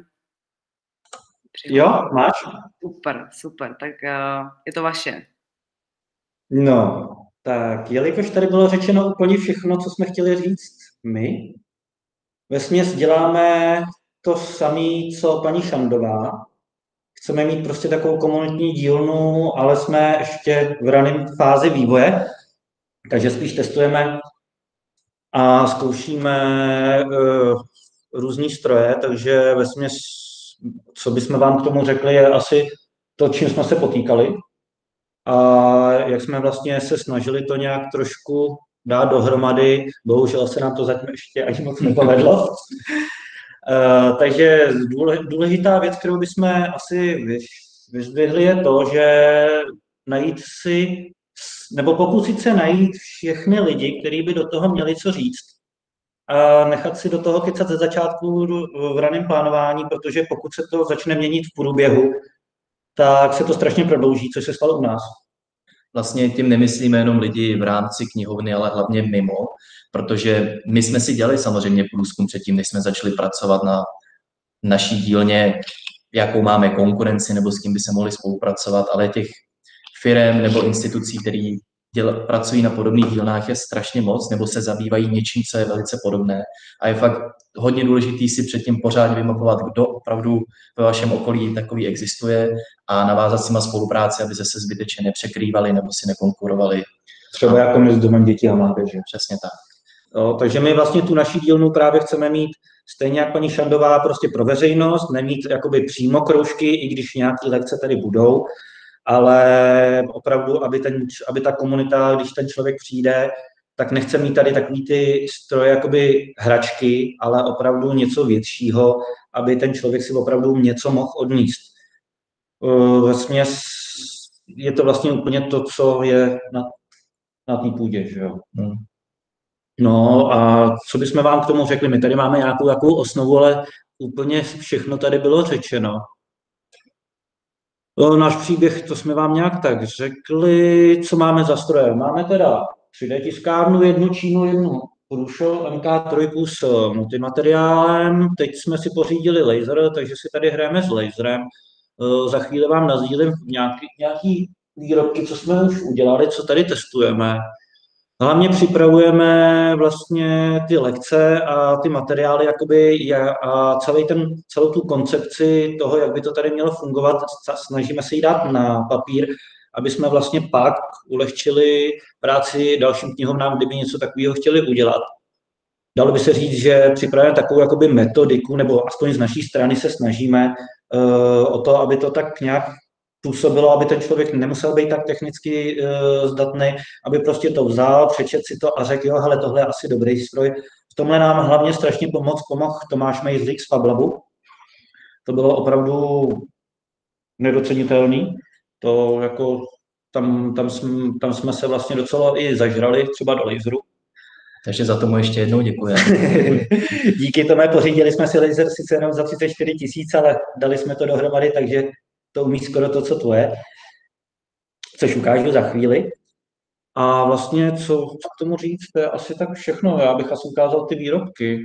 Jo, máš? Super, super, tak je to vaše. No, tak jelikož tady bylo řečeno úplně všechno, co jsme chtěli říct my, vesměs děláme to samé, co paní Šandová, chceme mít prostě takovou komunitní dílnu, ale jsme ještě v raném fázi vývoje, takže spíš testujeme a zkoušíme uh, různý stroje, takže vesměs, co bychom vám k tomu řekli, je asi to, čím jsme se potýkali a jak jsme vlastně se snažili to nějak trošku dát dohromady. Bohužel se nám to zatím ještě ani moc nepovedlo. Uh, takže důležitá věc, kterou bychom asi vyzdvihli, je to, že najít si, nebo pokusit se najít všechny lidi, kteří by do toho měli co říct. A nechat si do toho kecat ze začátku v raném plánování, protože pokud se to začne měnit v průběhu, tak se to strašně prodlouží, což se stalo u nás. Vlastně tím nemyslíme jenom lidi v rámci knihovny, ale hlavně mimo, protože my jsme si dělali samozřejmě průzkum předtím, než jsme začali pracovat na naší dílně, jakou máme konkurenci nebo s kým by se mohli spolupracovat, ale těch firem nebo institucí, které pracují na podobných dílnách, je strašně moc, nebo se zabývají něčím, co je velice podobné. A je fakt hodně důležitý si předtím pořádně vymapovat, kdo opravdu ve vašem okolí takový existuje a navázat s nima spolupráci, aby se zbytečně nepřekrývali nebo si nekonkurovali. Třeba jako my s domem dětí a mládeže. Přesně tak. Jo, takže my vlastně tu naši dílnu právě chceme mít stejně jak paní Šandová prostě pro veřejnost, nemít jakoby přímo kroužky, i když nějaké lekce tady budou, ale opravdu, aby, ten, aby ta komunita, když ten člověk přijde, tak nechce mít tady takový ty stroje, jakoby hračky, ale opravdu něco většího, aby ten člověk si opravdu něco mohl odníst. Vesměs je to vlastně úplně to, co je na, na té půdě, že jo. Hmm. No a co bychom vám k tomu řekli? My tady máme nějakou takovou osnovu, ale úplně všechno tady bylo řečeno. O, náš příběh, to jsme vám nějak tak řekli, co máme za stroje. Máme teda tři dé tiskárnu, jednu Čínu, jednu Prušo, M K tři s multimateriálem. Teď jsme si pořídili laser, takže si tady hrajeme s laserem. O, za chvíli vám nazdílím nějaký, nějaký výrobky, co jsme už udělali, co tady testujeme. Hlavně připravujeme vlastně ty lekce a ty materiály jakoby, a celý ten, celou tu koncepci toho, jak by to tady mělo fungovat, snažíme se jí dát na papír, aby jsme vlastně pak ulehčili práci dalším knihovnám, kdyby něco takového chtěli udělat. Dalo by se říct, že připravujeme takovou jakoby metodiku, nebo aspoň z naší strany se snažíme uh, o to, aby to tak nějak působilo, aby ten člověk nemusel být tak technicky uh, zdatný, aby prostě to vzal, přečet si to a řekl, jo, hele, tohle je asi dobrý stroj. V tomhle nám hlavně strašně pomoc pomohl Tomáš Mejzlík z FabLabu. To bylo opravdu nedocenitelný. To jako tam, tam, jsme, tam jsme se vlastně docela i zažrali, třeba do laseru. Takže za tomu ještě jednou děkuji. Díky tomu pořídili jsme si laser sice jenom za třicet čtyři tisíc, ale dali jsme to dohromady, takže to umí skoro to, co to je, což ukážu za chvíli. A vlastně, co, co k tomu říct, to je asi tak všechno. Já bych asi ukázal ty výrobky.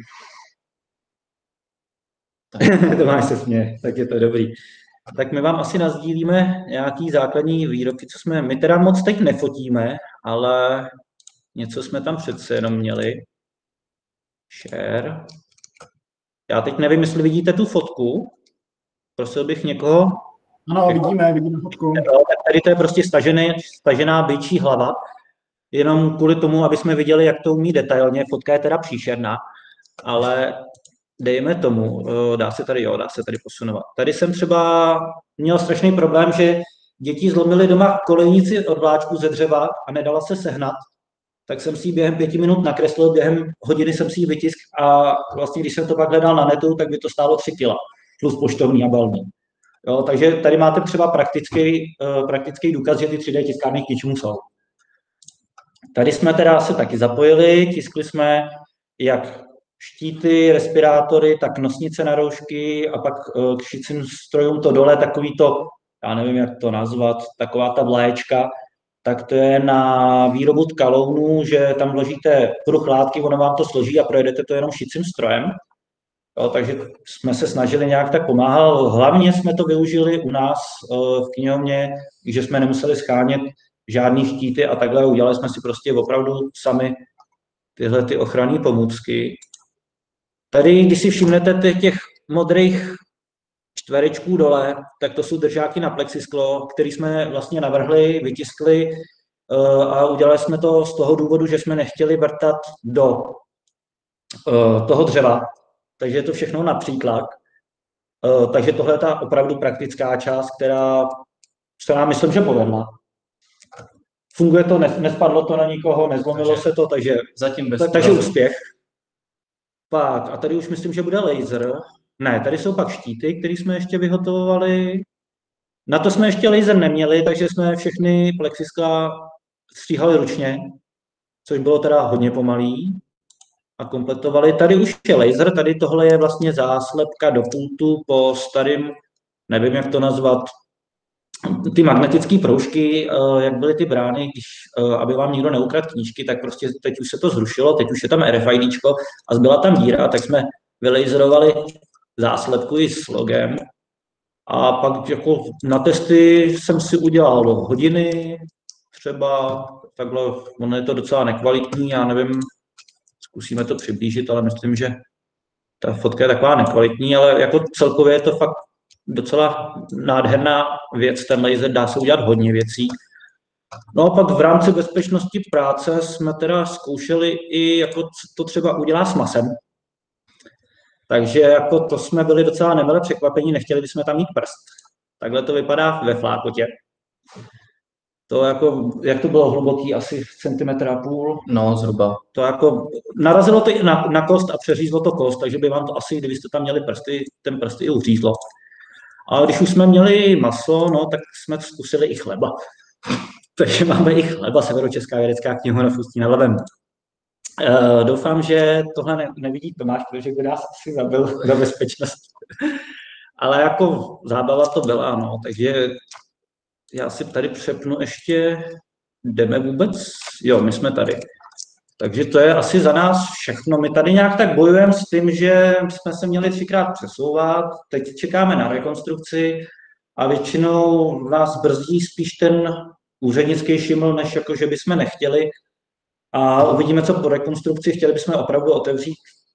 To máš se směje, tak je to dobrý. Tak my vám asi nasdílíme nějaký základní výrobky, co jsme, my teda moc teď nefotíme, ale něco jsme tam přece jenom měli. Share. Já teď nevím, jestli vidíte tu fotku. Prosil bych někoho. Ano, vidíme, vidíme fotku. Tady to je prostě stažený, stažená byčí hlava, jenom kvůli tomu, aby jsme viděli, jak to umí detailně. Fotka je teda příšerná, ale dejme tomu, dá se tady, jo, dá se tady posunovat. Tady jsem třeba měl strašný problém, že děti zlomily doma kolejnici od vláčku ze dřeva a nedala se sehnat, tak jsem si ji během pěti minut nakreslil, během hodiny jsem si ji vytisk a vlastně, když jsem to pak hledal na netu, tak by to stálo tři kila, plus poštovní a balní. Jo, takže tady máte třeba praktický, uh, praktický důkaz, že ty tři dé tiskárny k něčemu jsou. Tady jsme teda se taky zapojili, tiskli jsme jak štíty, respirátory, tak nosnice na roušky a pak uh, k šicím strojům to dole, takový to, já nevím, jak to nazvat, taková ta vlaječka, tak to je na výrobu tkalounů, že tam vložíte pruh látky, ono vám to složí a projedete to jenom šicím strojem. Jo, takže jsme se snažili nějak tak pomáhat. Hlavně jsme to využili u nás v knihovně, že jsme nemuseli schánět žádný štíty a takhle. Udělali jsme si prostě opravdu sami tyhle ty ochranné pomůcky. Tady, když si všimnete těch modrých čtverečků dole, tak to jsou držáky na plexisklo, který jsme vlastně navrhli, vytiskli a udělali jsme to z toho důvodu, že jsme nechtěli vrtat do toho dřeva, takže je to všechno na přítlak. Takže tohle je ta opravdu praktická část, která se nám myslím, že povedla. Funguje to, nespadlo to na nikoho, nezlomilo takže, se to, takže, zatím bez takže úspěch. Pak, a tady už myslím, že bude laser. Ne, tady jsou pak štíty, které jsme ještě vyhotovovali. Na to jsme ještě laser neměli, takže jsme všechny plexiskla stříhali ručně, což bylo teda hodně pomalý. A kompletovali. Tady už je laser, tady tohle je vlastně záslepka do pultu po starým, nevím, jak to nazvat, ty magnetické proužky, jak byly ty brány, když, aby vám nikdo neukradl knížky, tak prostě teď už se to zrušilo, teď už je tam R F I D čko a zbyla tam díra, tak jsme vylaserovali záslepku i s logem. A pak jako na testy jsem si udělal hodiny, třeba takhle, ono je to docela nekvalitní, já nevím, zkusíme to přiblížit, ale myslím, že ta fotka je taková nekvalitní, ale jako celkově je to fakt docela nádherná věc, ten laser, dá se udělat hodně věcí. No a pak v rámci bezpečnosti práce jsme teda zkoušeli i, jako to třeba udělá s masem. Takže jako to jsme byli docela nemile překvapení, nechtěli bychom tam mít prst. Takhle to vypadá ve flákotě. To jako, jak to bylo hluboký, asi centimetr a půl. No, zhruba. To jako, narazilo to i na, na kost a přeřízlo to kost, takže by vám to asi, kdybyste tam měli prsty, ten prsty i uřízlo. A když už jsme měli maso, no, tak jsme zkusili i chleba. Takže máme i chleba, Severočeská vědecká knihovna v Ústí nad Labem. E, doufám, že tohle ne, nevidí Tomáš, protože by nás asi zabil za bezpečnost. Ale jako zábava to byla, no, takže já si tady přepnu ještě, jdeme vůbec? Jo, my jsme tady. Takže to je asi za nás všechno. My tady nějak tak bojujeme s tím, že jsme se měli třikrát přesouvat, teď čekáme na rekonstrukci a většinou nás brzdí spíš ten úřednický šiml, než jako, že bychom nechtěli. A uvidíme, co po rekonstrukci. Chtěli bychom opravdu otevřít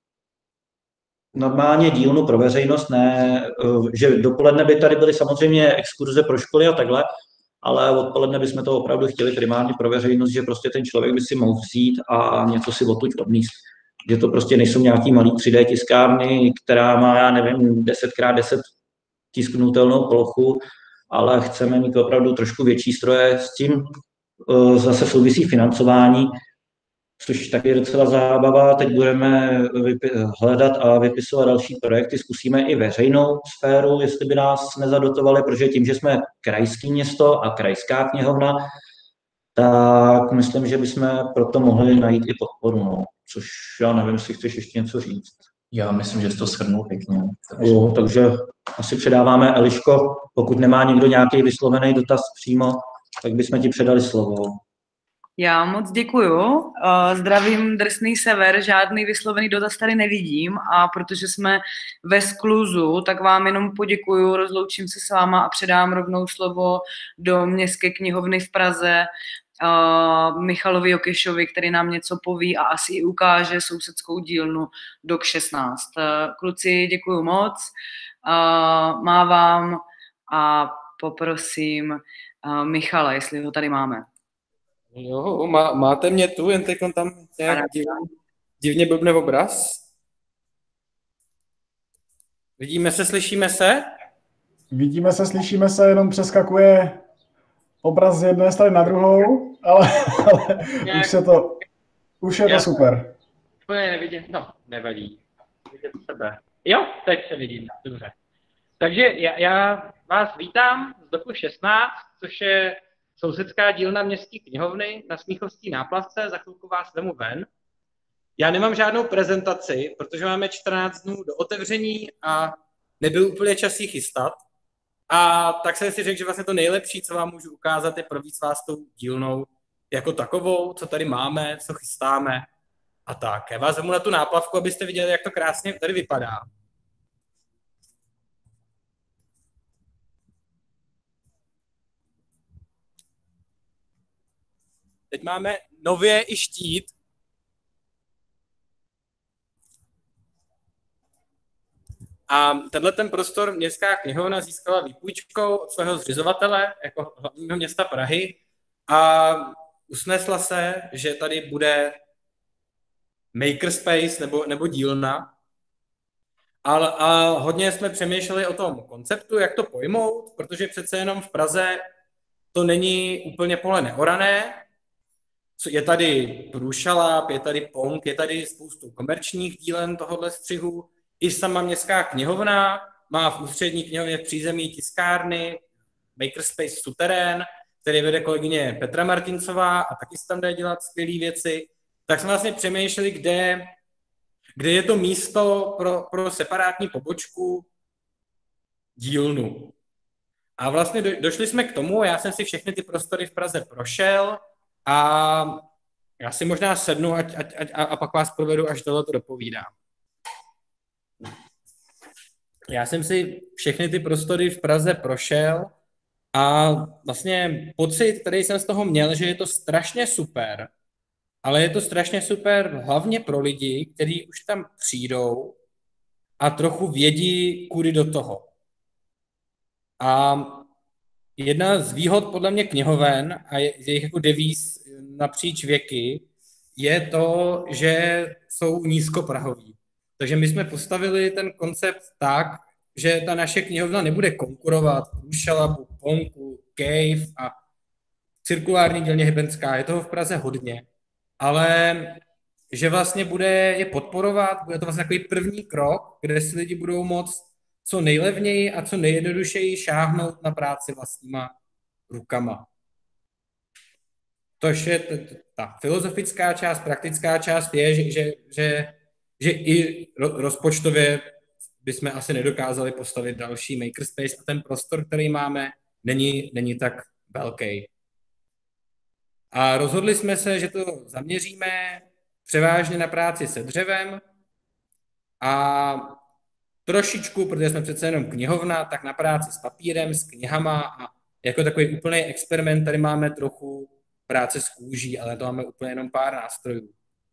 normálně dílnu pro veřejnost, ne, že dopoledne by tady byly samozřejmě exkurze pro školy a takhle, ale odpoledne bychom to opravdu chtěli primárně pro veřejnost, že prostě ten člověk by si mohl vzít a něco si odtud odníst. Že to prostě nejsou nějaký malý tři dé tiskárny, která má, já nevím, deset krát deset tisknutelnou plochu, ale chceme mít opravdu trošku větší stroje. S tím uh, zase souvisí financování, což taky je docela zábava. Teď budeme hledat a vypisovat další projekty. Zkusíme i veřejnou sféru, jestli by nás nezadotovali, protože tím, že jsme krajské město a krajská knihovna, tak myslím, že bychom proto mohli najít i podporu. No. Což já nevím, jestli chceš ještě něco říct. Já myslím, že jsi to shrnul pěkně. Takže... Jo, takže asi předáváme Eliško. Pokud nemá někdo nějaký vyslovený dotaz přímo, tak bychom ti předali slovo. Já moc děkuju. Zdravím drsný sever, žádný vyslovený dotaz tady nevidím a protože jsme ve skluzu, tak vám jenom poděkuju, rozloučím se s váma a předám rovnou slovo do Městské knihovny v Praze Michalovi Jokešovi, který nám něco poví a asi i ukáže sousedskou dílnu D O K šestnáct. Kluci, děkuju moc, mávám a poprosím Michala, jestli ho tady máme. Jo, má, máte mě tu, jen teď tam nějak divně, divně blbne obraz. Vidíme se, slyšíme se? Vidíme se, slyšíme se, jenom přeskakuje obraz z jedné strany na druhou, ale, ale nějak, už, se to, už je to super. Úplně nevidím, no, nevadí. Vidět sebe. Jo, teď se vidím, dobře. Takže já, já vás vítám z D O K šestnáct, což je sousedská dílna Městské knihovny na Smíchovské náplavce, za chvilku vás vemu ven. Já nemám žádnou prezentaci, protože máme čtrnáct dnů do otevření a nebyl úplně čas jí chystat. A tak jsem si řekl, že vlastně to nejlepší, co vám můžu ukázat, je províc vás tou dílnou jako takovou, co tady máme, co chystáme a tak. Já vás vemu na tu náplavku, abyste viděli, jak to krásně tady vypadá. Teď máme nově i štít. A tenhle ten prostor Městská knihovna získala výpůjčkou od svého zřizovatele, jako hlavního města Prahy, a usnesla se, že tady bude makerspace nebo, nebo dílna. A, a hodně jsme přemýšleli o tom konceptu, jak to pojmout, protože přece jenom v Praze to není úplně pole neorané. Je tady průšaláp, je tady pong, je tady spoustu komerčních dílen tohohle střihu. I sama Městská knihovna má v ústřední knihovně v přízemí tiskárny, makerspace suterén, který vede kolegyně Petra Martincová a taky se tam jde dělat skvělé věci. Tak jsme vlastně přemýšleli, kde, kde je to místo pro, pro separátní pobočku dílnu. A vlastně do, došli jsme k tomu, já jsem si všechny ty prostory v Praze prošel a já si možná sednu ať, ať, ať, a, a pak vás provedu, až tohle to dopovídám. Já jsem si všechny ty prostory v Praze prošel a vlastně pocit, který jsem z toho měl, že je to strašně super, ale je to strašně super hlavně pro lidi, kteří už tam přijdou a trochu vědí, kudy do toho. A jedna z výhod podle mě knihoven a jejich jako devíz napříč věky je to, že jsou nízkoprahoví. Takže my jsme postavili ten koncept tak, že ta naše knihovna nebude konkurovat Průšalapu, Ponku, Cave a cirkulární dílně Hybenská. Je toho v Praze hodně. Ale že vlastně bude je podporovat, bude to vlastně takový první krok, kde si lidi budou moct co nejlevněji a co nejjednodušeji šáhnout na práci vlastníma rukama. Tož je ta filozofická část, praktická část je, že, že, že, že i rozpočtově bychom asi nedokázali postavit další makerspace a ten prostor, který máme, není, není tak velký. A rozhodli jsme se, že to zaměříme převážně na práci se dřevem a trošičku, protože jsme přece jenom knihovna, tak na práci s papírem, s knihama a jako takový úplný experiment tady máme trochu práce s kůží, ale to máme úplně jenom pár nástrojů.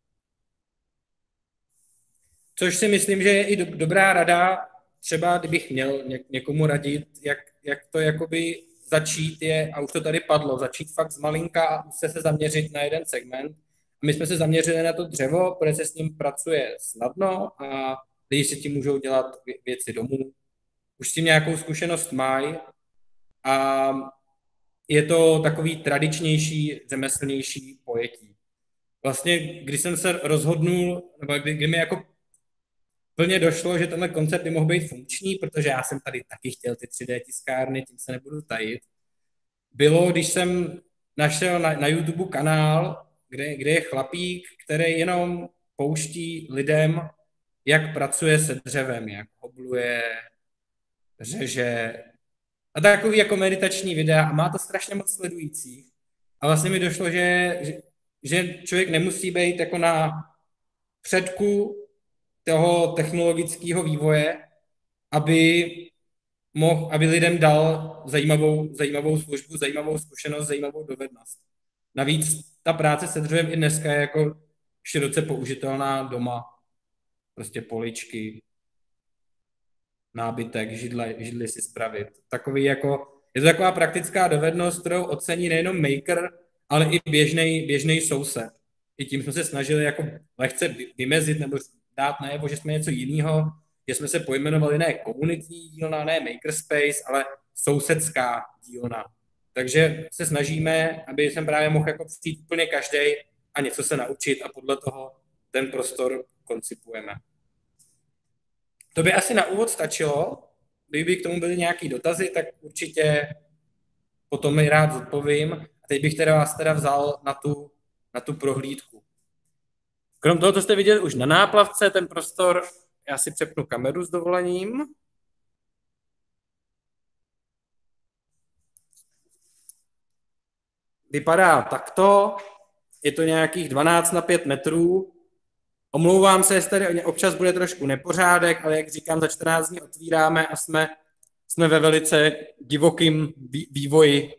Což si myslím, že je i do, dobrá rada, třeba kdybych měl ně, někomu radit, jak, jak to jakoby začít je, a už to tady padlo, začít fakt z malinka a už se, se zaměřit na jeden segment. A my jsme se zaměřili na to dřevo, protože se s ním pracuje snadno a lidi si tím můžou dělat věci domů. Už s tím nějakou zkušenost mají a je to takový tradičnější, řemeslnější pojetí. Vlastně, když jsem se rozhodnul, nebo kdy, kdy mi jako plně došlo, že tenhle koncept by mohl být funkční, protože já jsem tady taky chtěl ty tři dé tiskárny, tím se nebudu tajit, bylo, když jsem našel na, na YouTube kanál, kde, kde je chlapík, který jenom pouští lidem, jak pracuje se dřevem, jak hobluje, řeže a takový jako meditační videa a má to strašně moc sledujících. A vlastně mi došlo, že, že, že člověk nemusí být jako na předku toho technologického vývoje, aby mohl, aby lidem dal zajímavou, zajímavou službu, zajímavou zkušenost, zajímavou dovednost. Navíc ta práce se dřevem i dneska je jako široce použitelná doma. Prostě poličky, nábytek, židle, židli si spravit. Takový jako, je to taková praktická dovednost, kterou ocení nejenom maker, ale i běžnej, běžnej soused. I tím jsme se snažili jako lehce vymezit nebo dát najevo, že jsme něco jiného, že jsme se pojmenovali ne komunitní dílna, ne makerspace, ale sousedská dílna. Takže se snažíme, aby jsem právě mohl jako přijít úplně každý a něco se naučit a podle toho ten prostor koncipujeme. To by asi na úvod stačilo. Kdyby k tomu byly nějaké dotazy, tak určitě potom mi rád zodpovím. A teď bych teda vás teda vzal na tu, na tu prohlídku. Krom toho, co jste viděli už na náplavce, ten prostor, já si přepnu kameru s dovolením. Vypadá takto, je to nějakých dvanáct na pět metrů. Omlouvám se, jestli tady občas bude trošku nepořádek, ale jak říkám, za čtrnáct dní otvíráme a jsme, jsme ve velice divokým vývoji.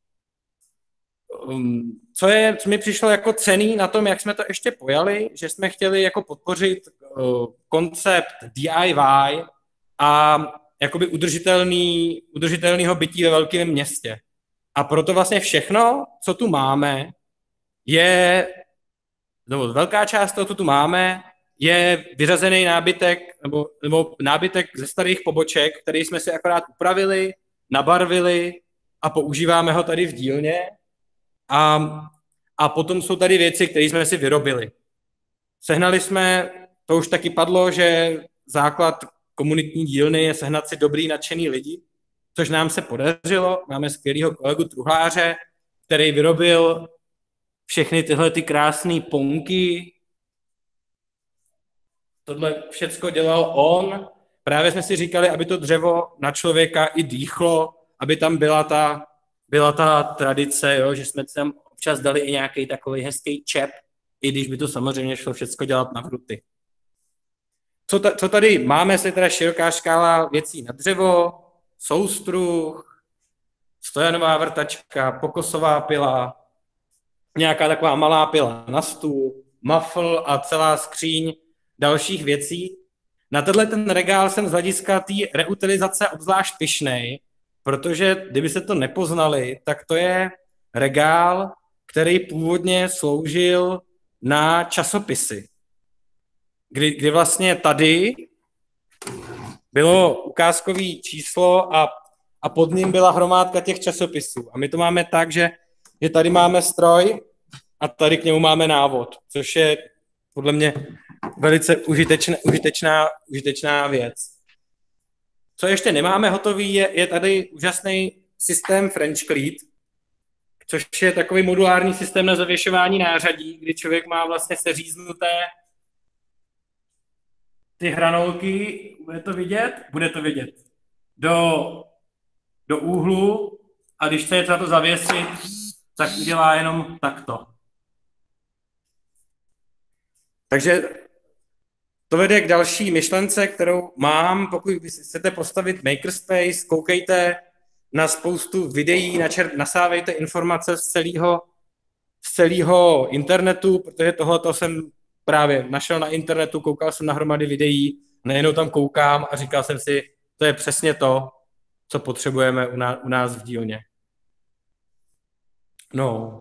Um, co, je, co mi přišlo jako cenný na tom, jak jsme to ještě pojali, že jsme chtěli jako podpořit uh, koncept D I Y a jakoby udržitelný, udržitelného bytí ve velkém městě. A proto vlastně všechno, co tu máme, je, nebo velká část toho, co tu máme, je vyřazený nábytek, nebo, nebo nábytek ze starých poboček, který jsme si akorát upravili, nabarvili a používáme ho tady v dílně. A, a potom jsou tady věci, které jsme si vyrobili. Sehnali jsme, to už taky padlo, že základ komunitní dílny je sehnat si dobrý, nadšený lidi, což nám se podařilo. Máme skvělýho kolegu truhláře, který vyrobil všechny tyhle ty krásné ponky. Tohle všecko dělal on. Právě jsme si říkali, aby to dřevo na člověka i dýchlo, aby tam byla ta, byla ta tradice, jo, že jsme tam občas dali i nějaký takový hezký čep, i když by to samozřejmě šlo všecko dělat na hruty. Co, ta, co tady máme, je teda široká škála věcí na dřevo, soustruh, stojanová vrtačka, pokosová pila, nějaká taková malá pila na stůl, muffle a celá skříň dalších věcí. Na tenhle ten regál jsem z hlediska té reutilizace obzvlášť pyšnej, protože kdyby se to nepoznali, tak to je regál, který původně sloužil na časopisy. Kdy, kdy vlastně tady bylo ukázkový číslo a, a pod ním byla hromádka těch časopisů. A my to máme tak, že, že tady máme stroj a tady k němu máme návod, což je podle mě velice užitečná, užitečná, užitečná věc. Co ještě nemáme hotový, je, je tady úžasný systém French Cleat, což je takový modulární systém na zavěšování nářadí, kdy člověk má vlastně seříznuté ty hranolky, bude to vidět? Bude to vidět. Do, do úhlu a když chce na to zavěsit, tak udělá jenom takto. Takže to vede k další myšlence, kterou mám. Pokud chcete postavit makerspace, koukejte na spoustu videí, načer, nasávejte informace z celého, z celého internetu, protože tohleto jsem právě našel na internetu, koukal jsem na hromady videí, nejenom tam koukám a říkal jsem si, to je přesně to, co potřebujeme u nás, u nás v dílně. No.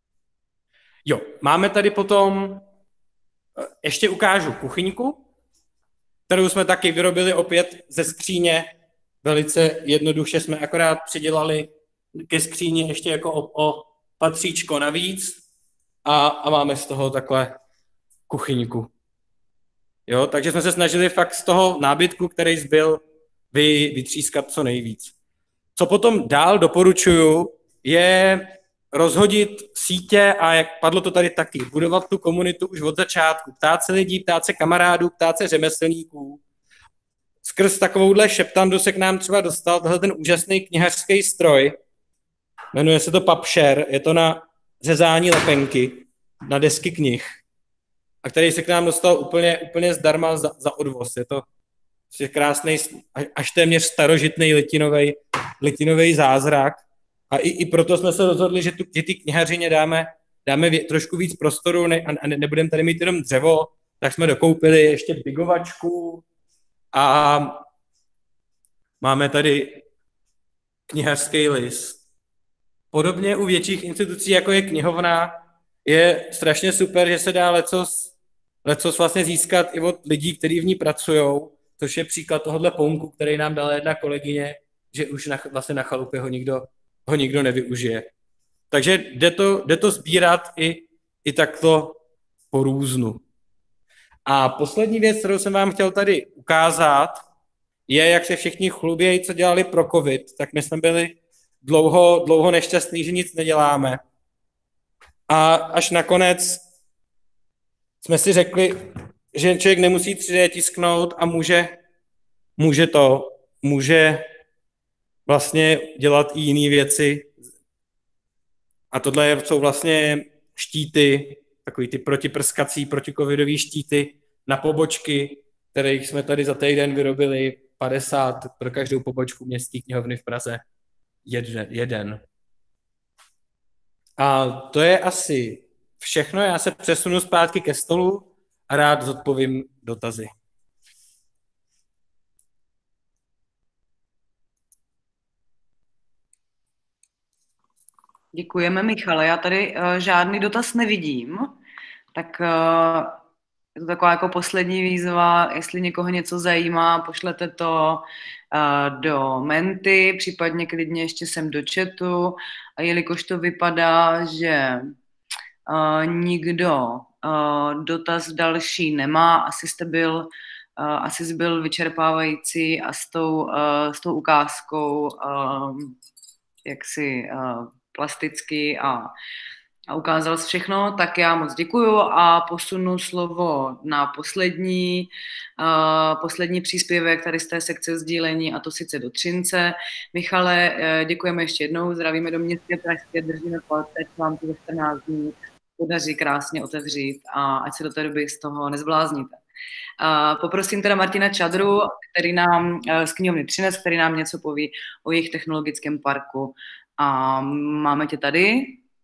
Jo, máme tady potom, ještě ukážu kuchyňku, kterou jsme taky vyrobili opět ze skříně. Velice jednoduše jsme akorát přidělali ke skříni ještě jako o, o patříčko navíc a, a máme z toho takhle kuchyňku. Jo, takže jsme se snažili fakt z toho nábytku, který zbyl, vy, vytřískat co nejvíc. Co potom dál doporučuju, je rozhodit sítě a jak padlo to tady taky, budovat tu komunitu už od začátku, ptát se lidí, ptát se kamarádů, ptát se řemeslníků. Skrz takovouhle šeptandu se k nám třeba dostal tohle ten úžasný knihařský stroj, jmenuje se to PubShare, je to na řezání lepenky, na desky knih, a který se k nám dostal úplně, úplně zdarma za, za odvoz. Je to je krásný, až téměř starožitný litinový, litinový zázrak. A i, i proto jsme se rozhodli, že, tu, že ty knihařině dáme, dáme vě, trošku víc prostoru ne, a ne, nebudeme tady mít jenom dřevo, tak jsme dokoupili ještě bigovačku a máme tady knihařský list. Podobně u větších institucí, jako je knihovna, je strašně super, že se dá lecos, lecos vlastně získat i od lidí, kteří v ní pracují, což je příklad tohohle pounku, který nám dala jedna kolegyně, že už na, vlastně na chalupě ho nikdo, ho nikdo nevyužije. Takže jde to, jde to sbírat i, i takto po různu. A poslední věc, kterou jsem vám chtěl tady ukázat, je, jak se všichni chlubějí, co dělali pro covid, tak my jsme byli dlouho, dlouho nešťastní, že nic neděláme. A až nakonec jsme si řekli, že člověk nemusí tři dé tisknout a může, může to, může vlastně dělat i jiné věci. A tohle jsou vlastně štíty, takový ty protiprskací, protikovidový štíty na pobočky, kterých jsme tady za týden vyrobili padesát pro každou pobočku městské knihovny v Praze. Jeden. jeden. A to je asi všechno. Já se přesunu zpátky ke stolu a rád zodpovím dotazy. Děkujeme, Michale. Já tady uh, žádný dotaz nevidím, tak uh, je to taková jako poslední výzva, jestli někoho něco zajímá, pošlete to uh, do Menty, případně klidně ještě sem do chatu. A jelikož to vypadá, že uh, nikdo uh, dotaz další nemá, asi jste byl, uh, asi jsi byl vyčerpávající a s tou, uh, s tou ukázkou uh, jaksi uh, plasticky a, a ukázal jsi všechno, tak já moc děkuju a posunu slovo na poslední, uh, poslední příspěvek tady z té sekce sdílení, a to sice do Třince. Michale, uh, děkujeme ještě jednou, zdravíme do městské Pražské, držíme palce, ať vám to za čtrnáct dní podaří krásně otevřít a ať se do té doby z toho nezblázníte. Uh, poprosím teda Martina Čadru, který nám uh, z knihovny Třinec, který nám něco poví o jejich technologickém parku. A máme tě tady.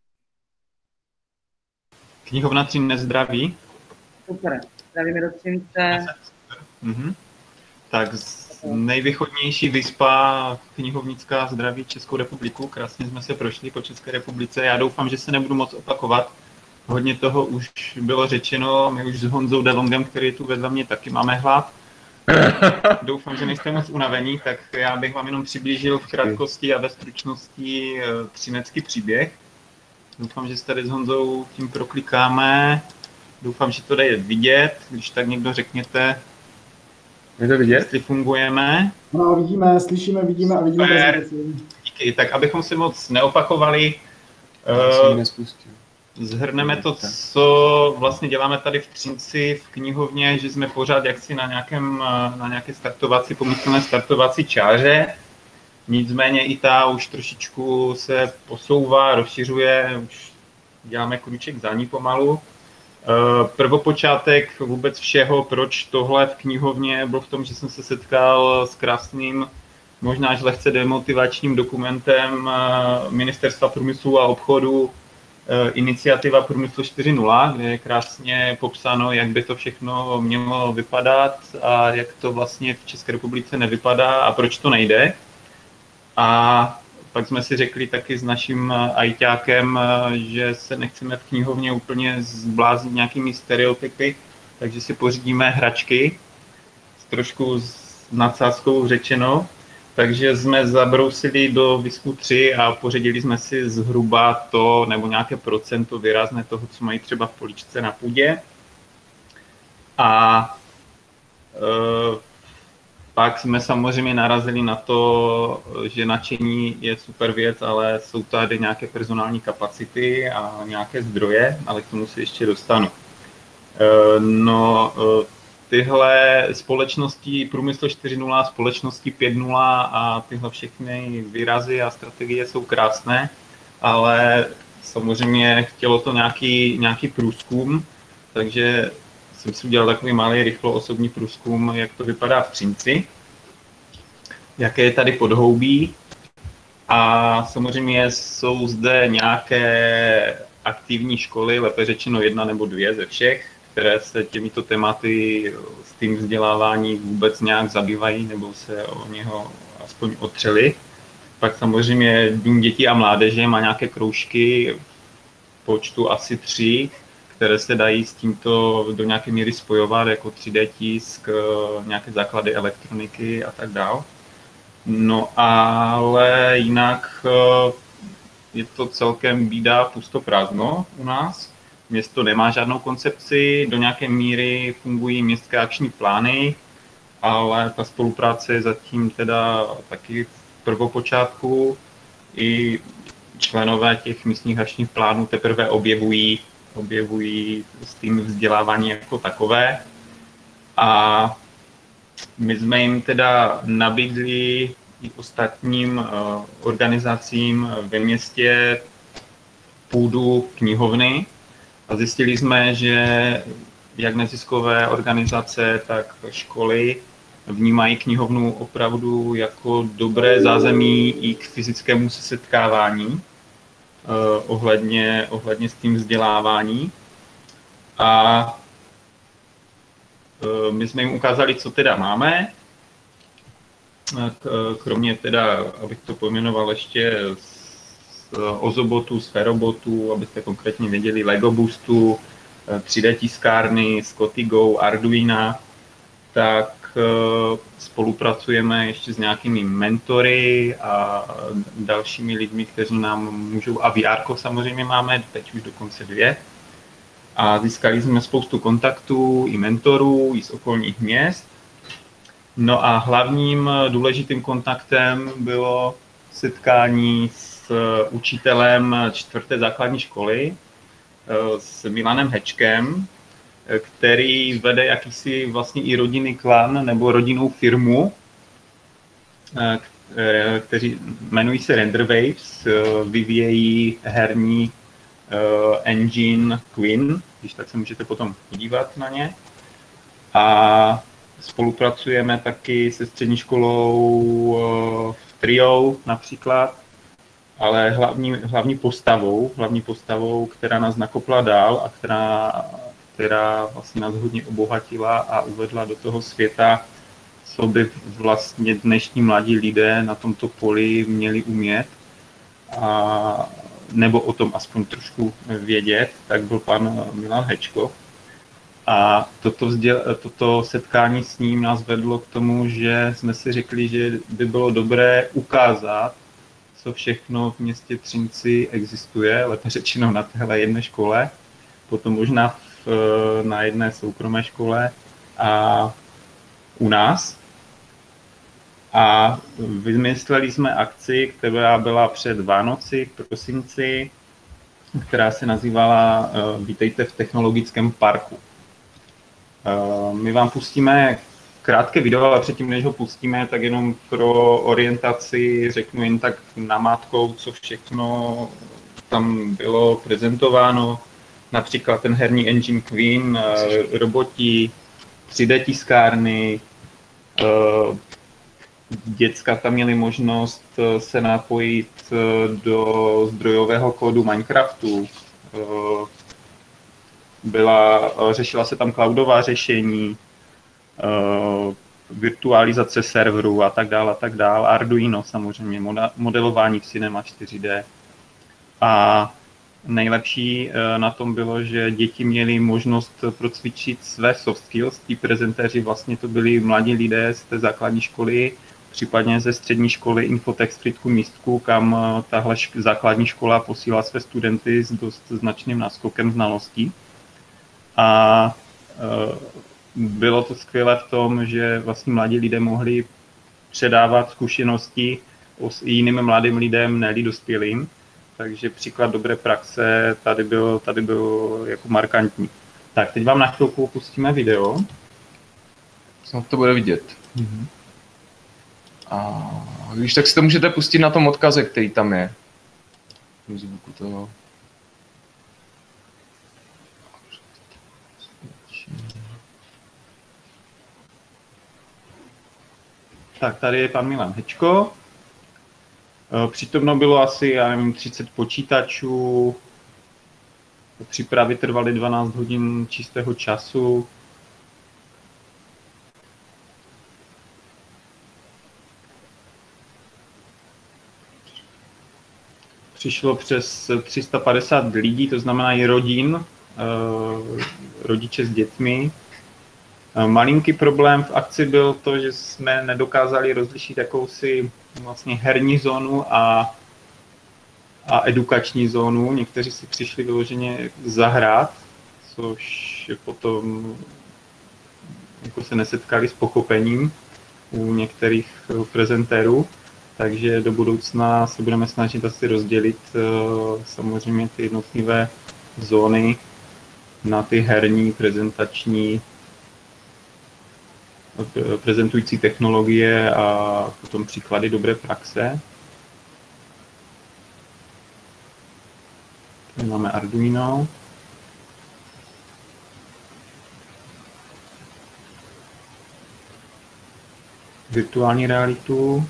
Knihovna Třinec zdraví. Super, zdravíme do Třince. Mhm. Tak z nejvýchodnější vyspa knihovnická zdraví Českou republiku. Krásně jsme se prošli po České republice. Já doufám, že se nebudu moc opakovat. Hodně toho už bylo řečeno. My už s Honzou Delongem, který je tu vedle mě, taky máme hlad. Doufám, že nejste moc unavení, tak já bych vám jenom přiblížil v krátkosti a ve stručnosti třinecký příběh. Doufám, že se tady s Honzou tím proklikáme. Doufám, že to jde vidět, když tak někdo řekněte, je to vidět? Jestli fungujeme. No, vidíme, slyšíme, vidíme a vidíme prezentaci. Díky, tak abychom se moc neopakovali, uh, zhrneme to, co vlastně děláme tady v Třinci v knihovně, že jsme pořád jaksi na, nějakém, na nějaké startovací, pomyslné startovací čáře. Nicméně i ta už trošičku se posouvá, rozšiřuje, už děláme kruček za ní pomalu. Prvopočátek vůbec všeho, proč tohle v knihovně, byl v tom, že jsem se setkal s krásným, možná až lehce demotivačním dokumentem Ministerstva průmyslu a obchodu, iniciativa Průmysl čtyři tečka nula, kde je krásně popsáno, jak by to všechno mělo vypadat a jak to vlastně v České republice nevypadá a proč to nejde. A pak jsme si řekli taky s naším ajťákem, že se nechceme v knihovně úplně zbláznit nějakými stereotypy, takže si pořídíme hračky, trošku s nadsázkou řečeno. Takže jsme zabrousili do Visku tři a pořídili jsme si zhruba to, nebo nějaké procento výrazné toho, co mají třeba v poličce na půdě. A e, pak jsme samozřejmě narazili na to, že nadšení je super věc, ale jsou tady nějaké personální kapacity a nějaké zdroje, ale k tomu se ještě dostanu. E, no, e, tyhle společnosti Průmysl čtyři tečka nula, společnosti pět tečka nula a tyhle všechny výrazy a strategie jsou krásné, ale samozřejmě chtělo to nějaký, nějaký průzkum, takže jsem si udělal takový malý rychlo osobní průzkum, jak to vypadá v Třinci, jaké je tady podhoubí a samozřejmě jsou zde nějaké aktivní školy, lépe řečeno jedna nebo dvě ze všech, které se těmito tématy s tím vzdělávání vůbec nějak zabývají nebo se o něho aspoň otřeli. Pak samozřejmě Dům dětí a mládeže má nějaké kroužky v počtu asi tři, které se dají s tímto do nějaké míry spojovat, jako tři dé tisk, nějaké základy elektroniky a tak dále. No ale jinak je to celkem bída, pusto prázdno u nás. Město nemá žádnou koncepci, do nějaké míry fungují městské akční plány, ale ta spolupráce je zatím teda taky v prvopočátku. I členové těch místních akčních plánů teprve objevují, objevují s tím vzdělávání jako takové. A my jsme jim teda nabídli i ostatním uh, organizacím ve městě půdu knihovny, a zjistili jsme, že jak neziskové organizace, tak školy vnímají knihovnu opravdu jako dobré zázemí i k fyzickému setkávání eh, ohledně, ohledně s tím vzdělávání. A eh, my jsme jim ukázali, co teda máme. Kromě teda, abych to pojmenoval ještě Ozobotu, Sferobotu, abyste konkrétně věděli, Lego Boostu, tři dé tiskárny, Scottigo, Arduina, tak spolupracujeme ještě s nějakými mentory a dalšími lidmi, kteří nám můžou, a V R samozřejmě máme, teď už dokonce dvě. A získali jsme spoustu kontaktů i mentorů, i z okolních měst. No a hlavním důležitým kontaktem bylo setkání s učitelem čtvrté základní školy, s Milanem Hečkem, který vede jakýsi vlastně i rodinný klan nebo rodinnou firmu, kteří jmenují se RenderWaves, vyvíjejí herní engine Queen, když tak se můžete potom podívat na ně. A spolupracujeme taky se střední školou v Trio například, ale hlavní, hlavní postavou, hlavní postavou, která nás nakopla dál a která, která vlastně nás hodně obohatila a uvedla do toho světa, co by vlastně dnešní mladí lidé na tomto poli měli umět, a, nebo o tom aspoň trošku vědět, tak byl pan Milan Hečko. A toto, vzděl, toto setkání s ním nás vedlo k tomu, že jsme si řekli, že by bylo dobré ukázat, co všechno v městě Třinci existuje, lépe řečeno na téhle jedné škole, potom možná v, na jedné soukromé škole a u nás. A vymysleli jsme akci, která byla před Vánoci v prosinci, která se nazývala Vítejte v technologickém parku. My vám pustíme krátké video, ale předtím, než ho pustíme, tak jenom pro orientaci řeknu jen tak namátkou, co všechno tam bylo prezentováno. Například ten herní engine Queen, roboti, tři dé tiskárny, děcka tam měli možnost se napojit do zdrojového kódu Minecraftu. Byla, řešila se tam cloudová řešení, virtualizace serverů a tak dále, a tak dále. Arduino samozřejmě, modelování v Cinema čtyři dé. A nejlepší na tom bylo, že děti měly možnost procvičit své soft skills. Tí prezentéři vlastně to byli mladí lidé z té základní školy, případně ze střední školy Infotech z Frýdku Místku, kam tahle šk- základní škola posílá své studenty s dost značným náskokem znalostí. A e, bylo to skvělé v tom, že vlastně mladí lidé mohli předávat zkušenosti s jiným mladým lidem, ne-li dospělým. Takže příklad dobré praxe tady byl, tady byl jako markantní. Tak, teď vám na chvilku pustíme video. Snad to bude vidět. Mm-hmm. A když tak si to můžete pustit na tom odkaze, který tam je. Zvuku toho. Tak, tady je pan Milan Hečko. Přítomno bylo asi, já nevím, třicet počítačů. Přípravy trvaly dvanáct hodin čistého času. Přišlo přes tři sta padesát lidí, to znamená i rodin, rodiče s dětmi. Malinký problém v akci byl to, že jsme nedokázali rozlišit jakousi vlastně herní zónu a, a edukační zónu. Někteří si přišli vyloženě zahrát, což potom jako se nesetkali s pochopením u některých prezentérů. Takže do budoucna se budeme snažit asi rozdělit uh, samozřejmě ty jednotlivé zóny na ty herní, prezentační, prezentující technologie a potom příklady dobré praxe. Tady máme Arduino. Virtuální realitu.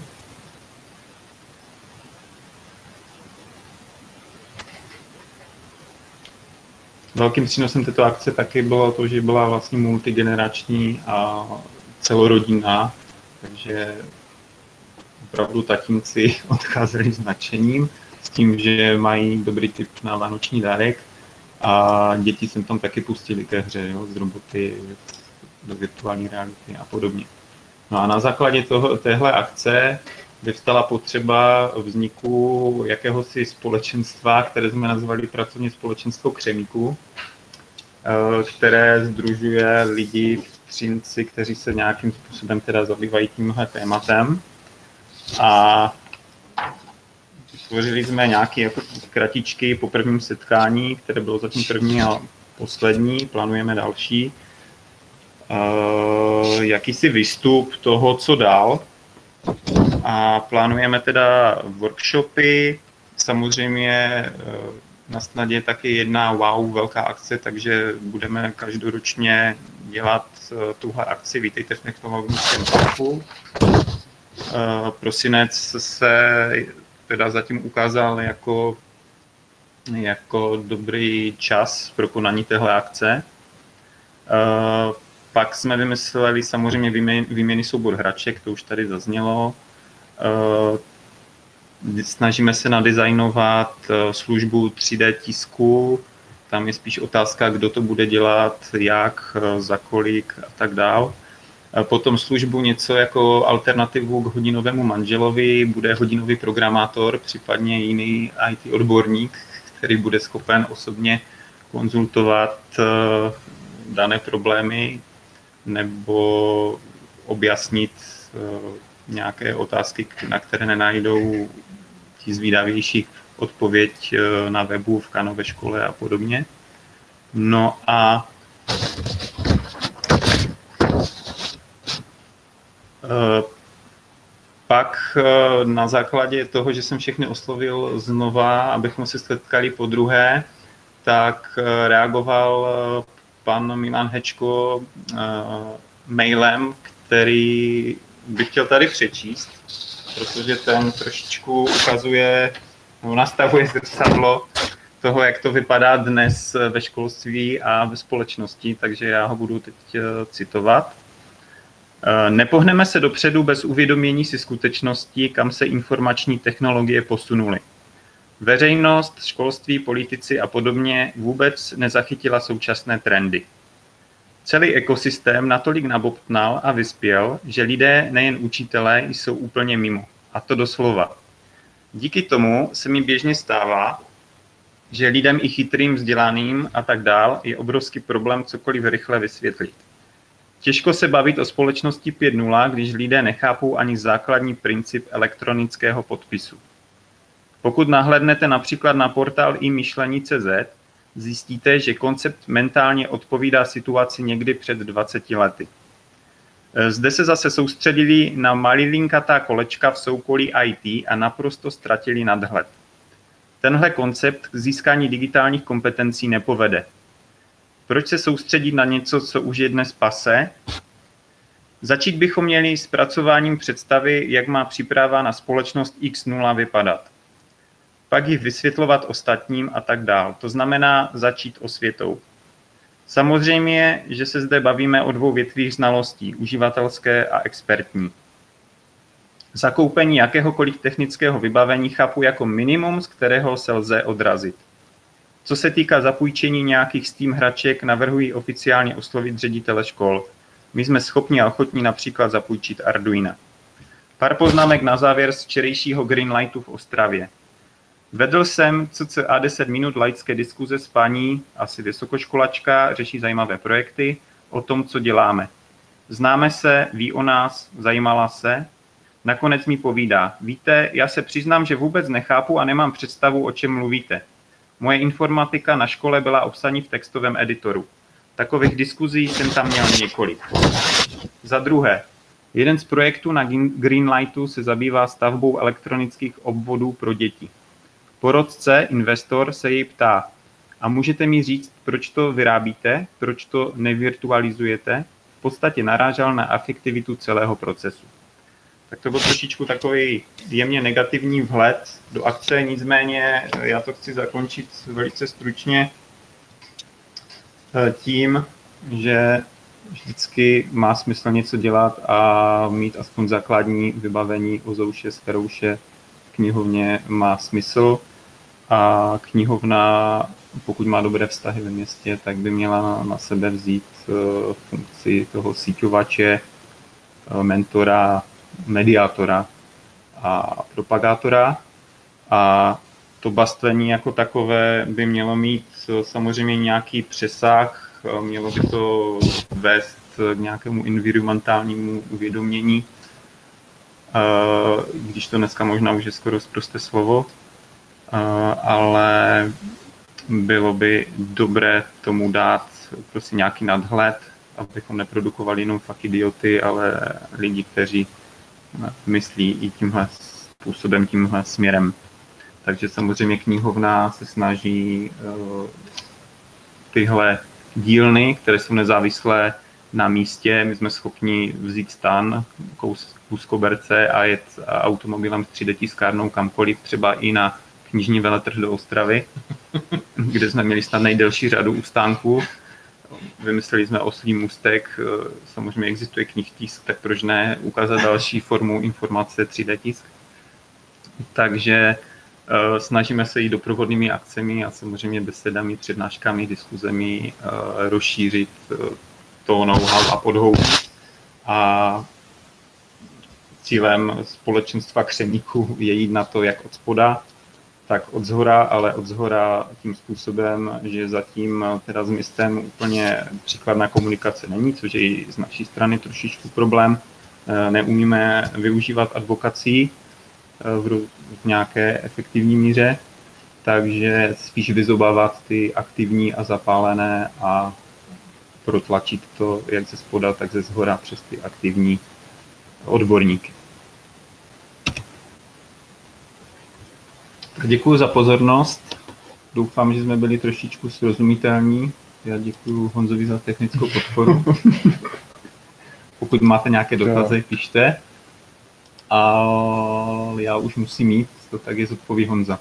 Velkým přínosem této akce taky bylo to, že byla vlastně multigenerační a celorodinná, takže opravdu tatínci odcházeli s nadšením. s tím, že mají dobrý tip na vánoční dárek a děti jsem tam taky pustili ke hře, jo, z roboty do virtuální reality a podobně. No a na základě toho, téhle akce vyvstala potřeba vzniku jakéhosi společenstva, které jsme nazvali pracovně společenstvo Křemíku, které sdružuje lidi v Třinci, kteří se nějakým způsobem teda zabývají tímhle tématem. A stvořili jsme nějaké jako kratičky po prvním setkání, které bylo zatím první a poslední, plánujeme další. Uh, jakýsi výstup toho, co dál. A plánujeme teda workshopy, samozřejmě uh, na snadě je taky jedna wow velká akce, takže budeme každoročně dělat uh, tuhle akci. Vítejte v Technologickém parku. Uh, prosinec se teda zatím ukázal jako, jako dobrý čas pro konání téhle akce. Uh, Pak jsme vymysleli samozřejmě výměnný soubor hraček, to už tady zaznělo. Snažíme se nadizajnovat službu tři dé tisku, tam je spíš otázka, kdo to bude dělat, jak, za kolik a tak dál. Potom službu něco jako alternativu k hodinovému manželovi bude hodinový programátor, případně jiný í té odborník, který bude schopen osobně konzultovat dané problémy nebo objasnit uh, nějaké otázky, na které nenajdou ti zvídavější odpověď uh, na webu, v Kano ve škole a podobně. No a uh, pak uh, na základě toho, že jsem všechny oslovil znova, abychom se setkali po druhé, tak uh, reagoval uh, pan Milan Hečko uh, mailem, který bych chtěl tady přečíst, protože ten trošičku ukazuje, no, nastavuje zrcadlo toho, jak to vypadá dnes ve školství a ve společnosti, takže já ho budu teď uh, citovat. Uh, nepohneme se dopředu bez uvědomění si skutečnosti, kam se informační technologie posunuly. Veřejnost, školství, politici a podobně vůbec nezachytila současné trendy. Celý ekosystém natolik nabobtnal a vyspěl, že lidé, nejen učitelé, jsou úplně mimo. A to doslova. Díky tomu se mi běžně stává, že lidem i chytrým, vzdělaným a tak dál je obrovský problém cokoliv rychle vysvětlit. Těžko se bavit o společnosti pět tečka nula, když lidé nechápou ani základní princip elektronického podpisu. Pokud nahlédnete například na portál i myšlení tečka cé zet, zjistíte, že koncept mentálně odpovídá situaci někdy před dvaceti lety. Zde se zase soustředili na malilinkatá kolečka v soukolí í té a naprosto ztratili nadhled. Tenhle koncept k získání digitálních kompetencí nepovede. Proč se soustředit na něco, co už je dnes passé? Začít bychom měli s pracováním představy, jak má příprava na společnost iks nula vypadat. Pak ji vysvětlovat ostatním a tak dál. To znamená začít osvětou. Samozřejmě, že se zde bavíme o dvou větvích znalostí, uživatelské a expertní. Zakoupení jakéhokoliv technického vybavení chápu jako minimum, z kterého se lze odrazit. Co se týká zapůjčení nějakých Steam hraček, navrhuji oficiálně oslovit ředitele škol. My jsme schopni a ochotní například zapůjčit Arduina. Pár poznámek na závěr z včerejšího Greenlightu v Ostravě. Vedl jsem cca deset minut laické diskuze s paní, asi vysokoškolačka, řeší zajímavé projekty, o tom, co děláme. Známe se, ví o nás, zajímala se. Nakonec mi povídá, víte, já se přiznám, že vůbec nechápu a nemám představu, o čem mluvíte. Moje informatika na škole byla obsaní v textovém editoru. Takových diskuzí jsem tam měl několik. Za druhé, jeden z projektů na Greenlightu se zabývá stavbou elektronických obvodů pro děti. Porodce, investor, se jej ptá, a můžete mi říct, proč to vyrábíte, proč to nevirtualizujete? V podstatě narážel na efektivitu celého procesu. Tak to byl trošičku takový jemně negativní vhled do akce, nicméně já to chci zakončit velice stručně tím, že vždycky má smysl něco dělat a mít aspoň základní vybavení o zouše, starouše, knihovně má smysl. A knihovna, pokud má dobré vztahy ve městě, tak by měla na sebe vzít funkci toho síťovače, mentora, mediátora a propagátora. A to bastlení jako takové by mělo mít samozřejmě nějaký přesah, mělo by to vést k nějakému environmentálnímu uvědomění, když to dneska možná už je skoro sprosté slovo, ale bylo by dobré tomu dát prostě nějaký nadhled, abychom neprodukovali jenom fakt idioty, ale lidi, kteří myslí i tímhle způsobem, tímhle směrem. Takže samozřejmě knihovna se snaží uh, tyhle dílny, které jsou nezávislé na místě, my jsme schopni vzít stan, kus, kus koberce a jet automobilem s tři dé tiskárnou kamkoliv, třeba i na knižní veletrh do Ostravy, kde jsme měli snad nejdelší řadu u stánku. Vymysleli jsme oslí můstek, samozřejmě existuje knihtisk, tak proč ne ukázat další formu informace tři dé tisk. Takže uh, snažíme se jít doprovodnými akcemi a samozřejmě besedami, přednáškami, diskuzemi uh, rozšířit uh, to know-how a podhoubí. A cílem společenstva křemíků je jít na to jak od spoda, tak od zhora, ale od zhora tím způsobem, že zatím teda s městem úplně příkladná komunikace není, což je i z naší strany trošičku problém. Neumíme využívat advokací v nějaké efektivní míře, takže spíš vyzobávat ty aktivní a zapálené a protlačit to jak ze spoda, tak ze zhora přes ty aktivní odborníky. Děkuji za pozornost. Doufám, že jsme byli trošičku srozumitelní. Já děkuji Honzovi za technickou podporu. Pokud máte nějaké dotazy, pište. A já už musím jít, to tak je zodpoví Honza.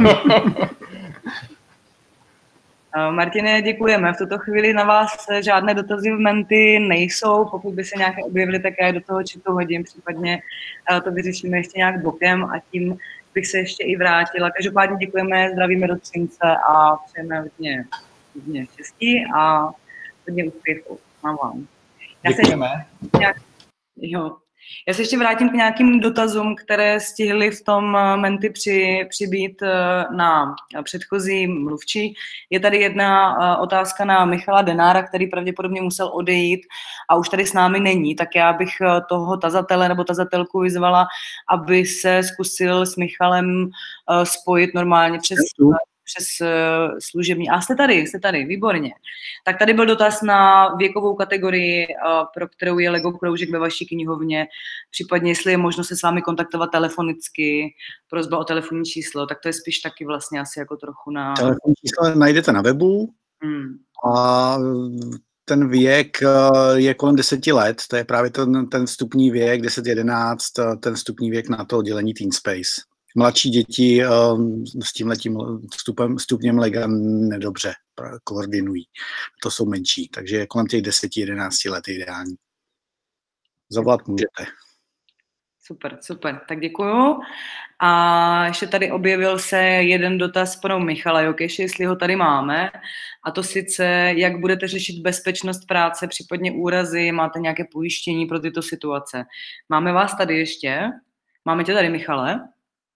Martine, děkujeme. V tuto chvíli na vás žádné dotazy v Menti nejsou. Pokud by se nějaké objevily, tak já do toho chatu hodím. Případně to vyřešíme ještě nějak bokem a tím bych se ještě i vrátila. Každopádně děkujeme, zdravíme do Třince a přejeme hodně, hodně štěstí a hodně úspěchů. Mám vám. Já děkujeme. Se nějak, jo. Já se ještě vrátím k nějakým dotazům, které stihly v tom Menti při, přibít na předchozí mluvčí. Je tady jedna otázka na Michala Denára, který pravděpodobně musel odejít a už tady s námi není, tak já bych toho tazatele nebo tazatelku vyzvala, aby se zkusil s Michalem spojit normálně přes... přes služební. A jste tady, jste tady, výborně. Tak tady byl dotaz na věkovou kategorii, pro kterou je Lego kroužek ve vaší knihovně, případně jestli je možno se s vámi kontaktovat telefonicky, prosba o telefonní číslo, tak to je spíš taky vlastně asi jako trochu na... Telefonní číslo najdete na webu hmm. a ten věk je kolem deseti let, to je právě ten, ten vstupní věk, deset jedenáct, ten vstupní věk na to oddělení Teen Space. Mladší děti um, s tímhletím vstupem, stupněm lega nedobře koordinují. To jsou menší, takže kolem těch deseti jedenácti let je ideální. Zavolat můžete. Super, super, tak děkuju. A ještě tady objevil se jeden dotaz pro Michala Jokeše, jestli ho tady máme. A to sice, jak budete řešit bezpečnost práce, případně úrazy, máte nějaké pojištění pro tyto situace. Máme vás tady ještě? Máme tě tady, Michale?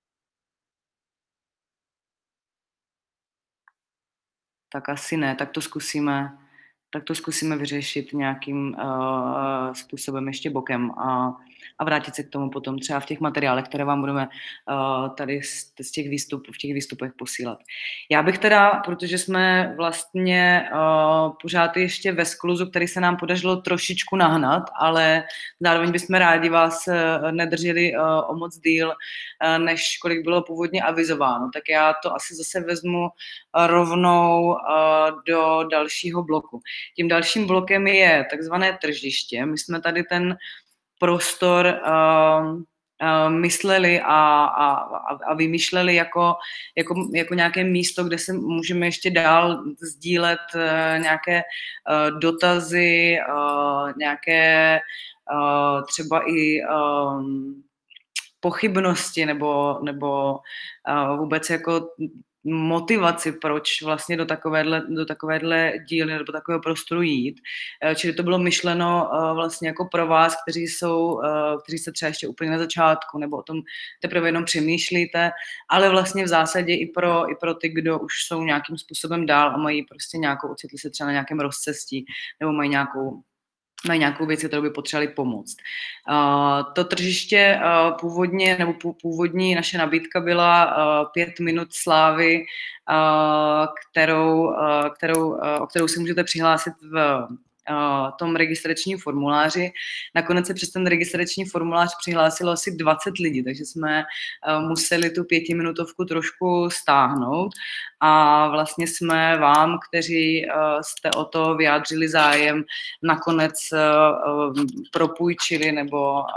Tak asi ne, tak to zkusíme, tak to zkusíme vyřešit nějakým uh, způsobem ještě bokem a, a vrátit se k tomu potom třeba v těch materiálech, které vám budeme uh, tady z, z těch výstupů, v těch výstupech posílat. Já bych teda, protože jsme vlastně uh, pořád ještě ve skluzu, který se nám podařilo trošičku nahnat, ale zároveň bychom rádi vás uh, nedrželi uh, o moc díl, uh, než kolik bylo původně avizováno. Tak já to asi zase vezmu uh, rovnou uh, do dalšího bloku. Tím dalším blokem je takzvané tržiště. My jsme tady ten prostor uh, uh, mysleli a, a, a vymýšleli jako, jako, jako nějaké místo, kde se můžeme ještě dál sdílet uh, nějaké uh, dotazy, uh, nějaké uh, třeba i um, pochybnosti nebo, nebo uh, vůbec jako motivaci, proč vlastně do takovéhle, do takovéhle díly nebo takového prostoru jít. Čili to bylo myšleno vlastně jako pro vás, kteří jsou, kteří se třeba ještě úplně na začátku nebo o tom teprve jenom přemýšlíte, ale vlastně v zásadě i pro, i pro ty, kdo už jsou nějakým způsobem dál a mají prostě nějakou, ocitli se třeba na nějakém rozcestí nebo mají nějakou mají nějakou věc, kterou by potřebovali pomoct. Uh, to tržiště uh, původně, nebo původní naše nabídka byla uh, pět minut slávy, uh, kterou, uh, kterou, uh, o kterou si můžete přihlásit v uh, tom registračním formuláři. Nakonec se přes ten registrační formulář přihlásilo asi dvacet lidí, takže jsme uh, museli tu pětiminutovku trošku stáhnout a vlastně jsme vám, kteří uh, jste o to vyjádřili zájem, nakonec uh, propůjčili nebo uh,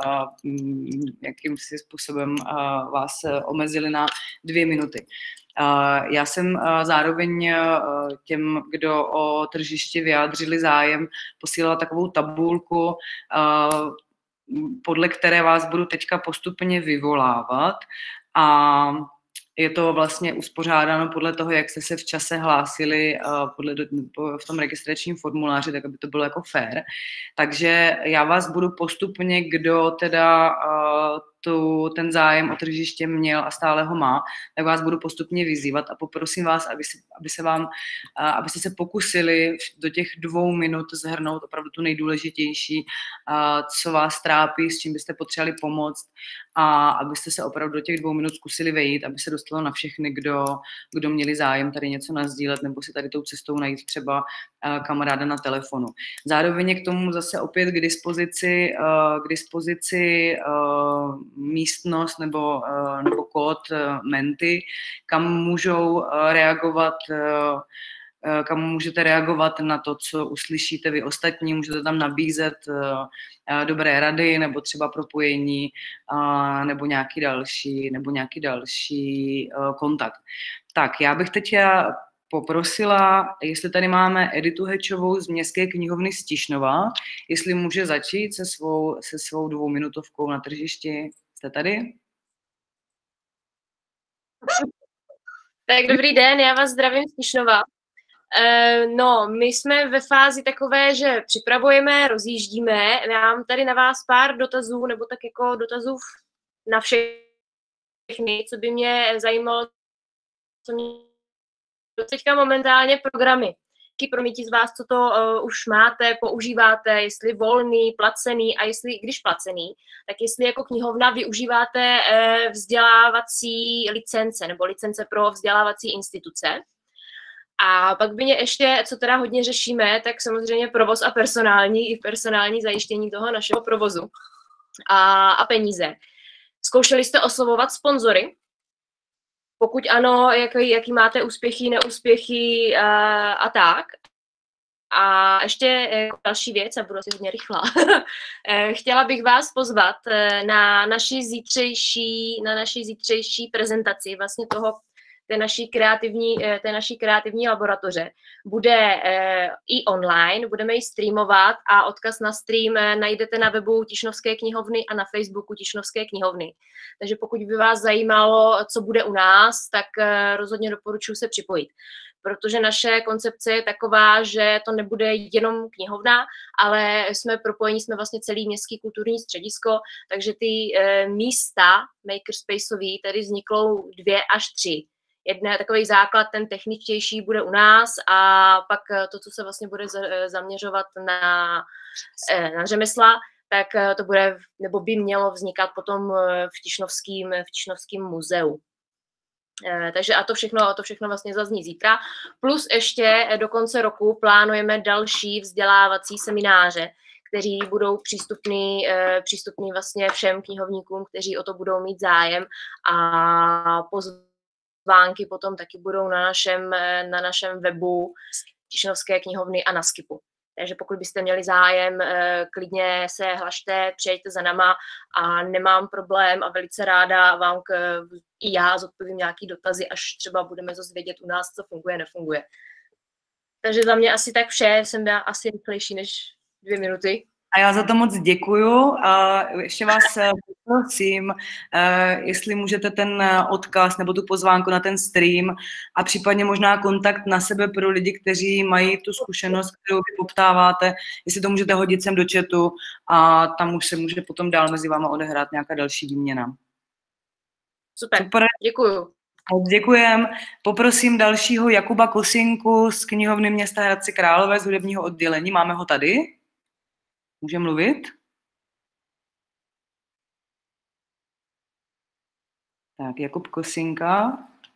jakýmsi způsobem uh, vás uh, omezili na dvě minuty. Uh, já jsem uh, zároveň uh, těm, kdo o tržiště vyjádřili zájem, posílala takovou tabulku, uh, podle které vás budu teďka postupně vyvolávat a je to vlastně uspořádáno podle toho, jak jste se v čase hlásili uh, podle, v tom registračním formuláři, tak aby to bylo jako fair. Takže já vás budu postupně, kdo teda uh, tu, ten zájem o tržiště měl a stále ho má, tak vás budu postupně vyzývat a poprosím vás, aby se, aby se vám, uh, abyste se pokusili do těch dvou minut zhrnout opravdu tu nejdůležitější, uh, co vás trápí, s čím byste potřebovali pomoct a abyste se opravdu do těch dvou minut zkusili vejít, aby se dostalo na všechny, kdo, kdo měli zájem tady něco nasdílet nebo si tady tou cestou najít třeba uh, kamaráda na telefonu. Zároveň je k tomu zase opět k dispozici, uh, k dispozici uh, místnost nebo, uh, nebo kód uh, Menti, kam můžou uh, reagovat uh, kam můžete reagovat na to, co uslyšíte vy ostatní, můžete tam nabízet uh, dobré rady nebo třeba propojení uh, nebo nějaký další, nebo nějaký další uh, kontakt. Tak, já bych teď já poprosila, jestli tady máme Editu Hečovou z Městské knihovny z Tišnova, jestli může začít se svou, se svou dvouminutovkou na tržišti. Jste tady? Tak dobrý den, já vás zdravím z Tišnova. No, my jsme ve fázi takové, že připravujeme, rozjíždíme. Já mám tady na vás pár dotazů, nebo tak jako dotazů na všechny, co by mě zajímalo, co mě teďka momentálně programy. Pro mě ti z vás, co to uh, už máte, používáte, jestli volný, placený a jestli, když placený, tak jestli jako knihovna využíváte uh, vzdělávací licence nebo licence pro vzdělávací instituce. A pak by mě ještě, co teda hodně řešíme, tak samozřejmě provoz a personální, i personální zajištění toho našeho provozu a, a peníze. Zkoušeli jste oslovovat sponzory? Pokud ano, jaký, jaký máte úspěchy, neúspěchy a, a tak. A ještě další věc, a budu asi hodně rychlá. Chtěla bych vás pozvat na naši zítřejší, na naši zítřejší prezentaci vlastně toho, té naší kreativní, té naší kreativní laboratoře. Bude i online, budeme ji streamovat a odkaz na stream najdete na webu Tišnovské knihovny a na Facebooku Tišnovské knihovny. Takže pokud by vás zajímalo, co bude u nás, tak rozhodně doporučuji se připojit. Protože naše koncepce je taková, že to nebude jenom knihovna, ale jsme propojení, jsme vlastně celý městský kulturní středisko, takže ty místa makerspaceový tady vzniknou dvě až tři. Jedna takový základ, ten techničtější bude u nás a pak to, co se vlastně bude zaměřovat na, na řemesla, tak to bude, nebo by mělo vznikat potom v Tišnovském, v Tišnovském muzeu. Takže a to všechno, to všechno vlastně zazní zítra. Plus ještě do konce roku plánujeme další vzdělávací semináře, kteří budou přístupný, přístupný vlastně všem knihovníkům, kteří o to budou mít zájem a pozvánky potom taky budou na našem, na našem webu Tišnovské knihovny a na Skipu. Takže pokud byste měli zájem, klidně se hlašte, přijďte za náma a nemám problém a velice ráda vám k, i já zodpovím nějaký dotazy, až třeba budeme zase vědět u nás, co funguje, nefunguje. Takže za mě asi tak vše, jsem byla asi rychlejší než dvě minuty. A já za to moc děkuju. A ještě vás prosím, jestli můžete ten odkaz nebo tu pozvánku na ten stream a případně možná kontakt na sebe pro lidi, kteří mají tu zkušenost, kterou vy poptáváte, jestli to můžete hodit sem do chatu a tam už se může potom dál mezi váma odehrát nějaká další výměna. Super, Super. Děkuju. Děkujem. Poprosím dalšího Jakuba Kosinku z knihovny města Hradce Králové z hudebního oddělení. Máme ho tady? Může mluvit? Tak, Jakub Kosinka.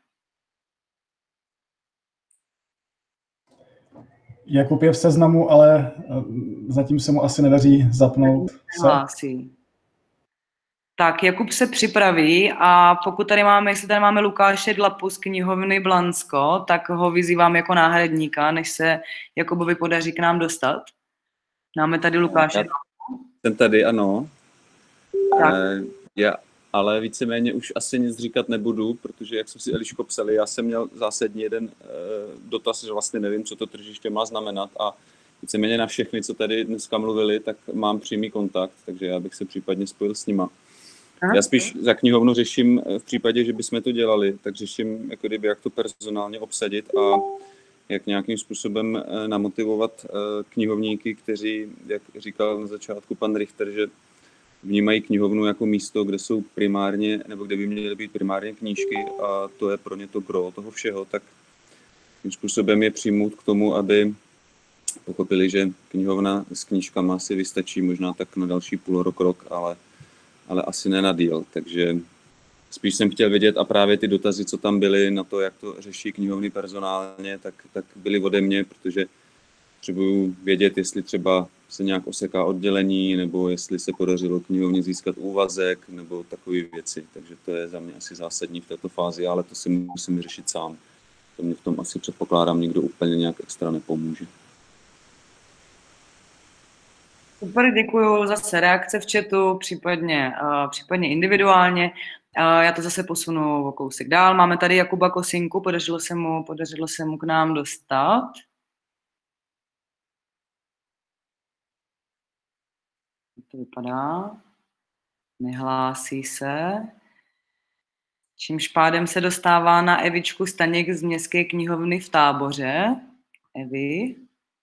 Jakub je v seznamu, ale zatím se mu asi nedaří zapnout se. Hlásí. Tak, Jakub se připraví a pokud tady máme, jestli tady máme Lukáše Dlapu z knihovny Blansko, tak ho vyzývám jako náhradníka, než se Jakubovi podaří k nám dostat. Máme tady Lukáše. Jsem tady, ano. Tak. E, já, ale víceméně už asi nic říkat nebudu, protože jak jsem si Eliško psali, já jsem měl zásadní jeden e, dotaz, že vlastně nevím, co to tržiště má znamenat a víceméně na všechny, co tady dneska mluvili, tak mám přímý kontakt, takže já bych se případně spojil s nima. Já spíš za knihovnu řeším v případě, že bychom to dělali, tak řeším, jako kdyby, jak to personálně obsadit a jak nějakým způsobem namotivovat knihovníky, kteří, jak říkal na začátku pan Richter, že vnímají knihovnu jako místo, kde jsou primárně, nebo kde by měly být primárně knížky a to je pro ně to gro toho všeho, tak tím způsobem je přijmout k tomu, aby pochopili, že knihovna s knížkama si vystačí možná tak na další půl rok, rok, ale ale asi ne na díl, takže spíš jsem chtěl vědět a právě ty dotazy, co tam byly na to, jak to řeší knihovny personálně, tak, tak byly ode mě, protože potřebuju vědět, jestli třeba se nějak oseká oddělení, nebo jestli se podařilo knihovně získat úvazek, nebo takové věci, takže to je za mě asi zásadní v této fázi, ale to si musím řešit sám. To mě v tom asi předpokládám, nikdo úplně nějak extra nepomůže. Super, děkuju. Zase reakce v chatu, případně, uh, případně individuálně. Uh, já to zase posunu o kousek dál. Máme tady Jakuba Kosinku, podařilo se mu, podařilo se mu k nám dostat. Jak to vypadá? Nehlásí se. Čímž pádem se dostává na Evičku Staněk z Městské knihovny v Táboře. Evi.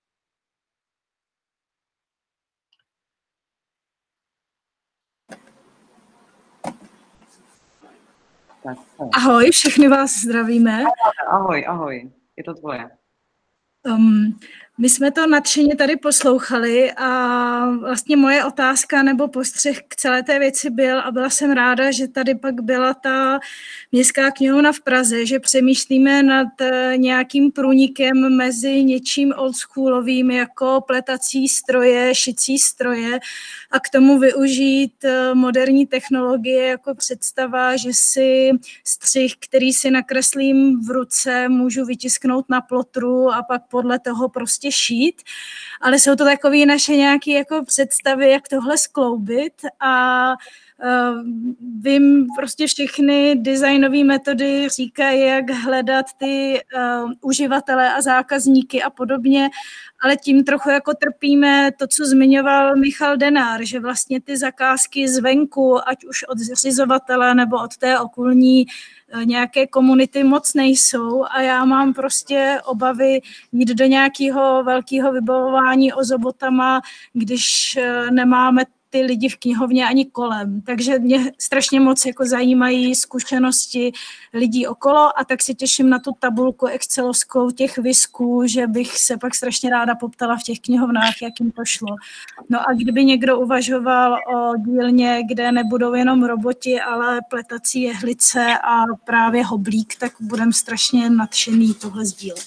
Tak, ahoj, všechny vás zdravíme. Ahoj, ahoj, je to tvoje. Um, my jsme to nadšeně tady poslouchali a vlastně moje otázka nebo postřeh k celé té věci byl a byla jsem ráda, že tady pak byla ta městská knihovna v Praze, že přemýšlíme nad nějakým průnikem mezi něčím oldschoolovým jako pletací stroje, šicí stroje a k tomu využít moderní technologie jako představa, že si střih, který si nakreslím v ruce, můžu vytisknout na plotru a pak podle toho prostě šít, ale jsou to takové naše nějaké jako představy, jak tohle skloubit a uh, vím, prostě všechny designové metody říkají, jak hledat ty uh, uživatele a zákazníky a podobně, ale tím trochu jako trpíme to, co zmiňoval Michal Denár, že vlastně ty zakázky zvenku, ať už od zřizovatele nebo od té okolní nějaké komunity moc nejsou a já mám prostě obavy jít do nějakého velkého vybavování ozobotama, když nemáme ty lidi v knihovně ani kolem. Takže mě strašně moc jako zajímají zkušenosti lidí okolo a tak se těším na tu tabulku excelovskou těch visků, že bych se pak strašně ráda poptala v těch knihovnách, jak jim to šlo. No a kdyby někdo uvažoval o dílně, kde nebudou jenom roboti, ale pletací jehlice a právě hoblík, tak budem strašně nadšený tohle sdílet.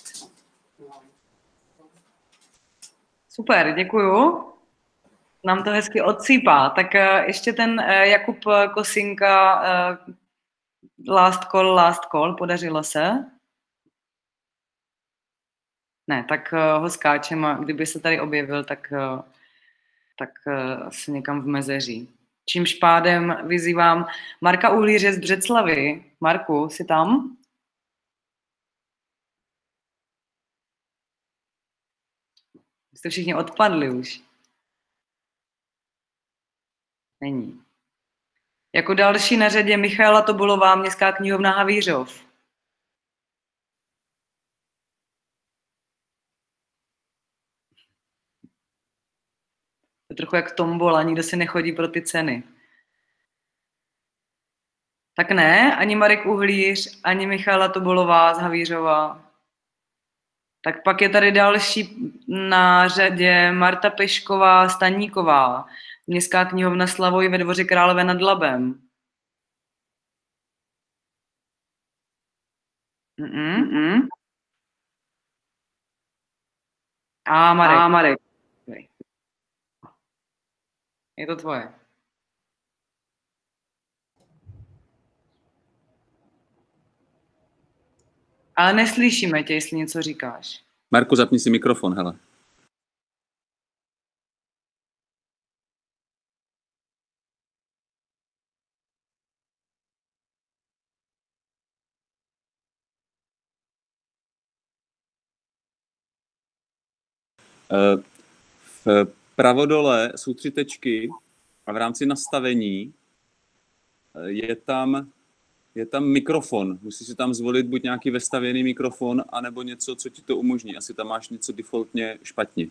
Super, děkuju. Nám to hezky odsýpá. Tak uh, ještě ten uh, Jakub Kosinka, uh, last call, last call, podařilo se? Ne, tak uh, ho skáčem a kdyby se tady objevil, tak, uh, tak uh, se někam v mezeří. Čímž pádem vyzývám Marka Uhlíře z Břeclavy. Marku, jsi tam? Jste všichni odpadli už. Není. Jako další na řadě Michaela Tobolová, Městská knihovna Havířov. To je trochu jak tombola, nikdo si nechodí pro ty ceny. Tak ne, ani Marek Uhlíř, ani Michaela Tobolová z Havířova. Tak pak je tady další na řadě Marta Pešková Staníková, Městská knihovna Slavoj ve Dvoře Králové nad Labem. Mm-mm. A Marek. A Marek. Je to tvoje. Ale neslyšíme tě, jestli něco říkáš. Marku, zapni si mikrofon, hele. V pravodole jsou tři tečky a v rámci nastavení je tam, je tam mikrofon. Musíš si tam zvolit buď nějaký vestavěný mikrofon, anebo něco, co ti to umožní. Asi tam máš něco defaultně špatně.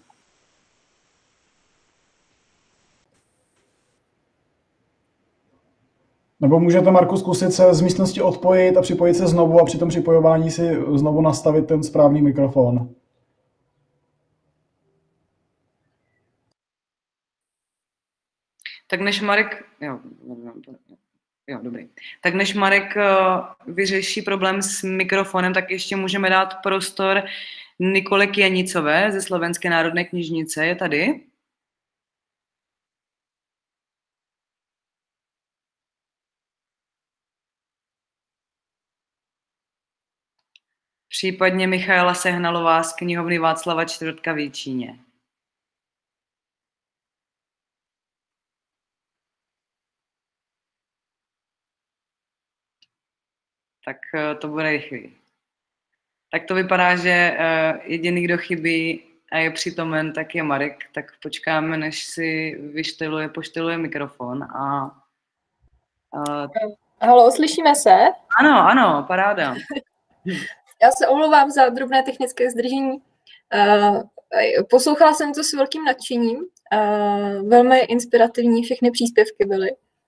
Nebo můžete, Marku, zkusit se z místnosti odpojit a připojit se znovu a při tom připojování si znovu nastavit ten správný mikrofon. Tak než Marek, jo, jo, dobrý. Tak než Marek uh, vyřeší problém s mikrofonem, tak ještě můžeme dát prostor Nikole Kjanicové ze Slovenské národné knižnice. Je tady? Případně Michaela Sehnalová z knihovny Václava Čtvrtka v Jičíně. Tak to bude rychlý. Tak to vypadá, že jediný, kdo chybí a je přítomen, tak je Marek. Tak počkáme, než si vyšteluje, pošteluje mikrofon. A, a... Haló, slyšíme se? Ano, ano, paráda. Já se omlouvám za drobné technické zdržení. Poslouchala jsem to s velkým nadšením. Velmi inspirativní všechny příspěvky byly.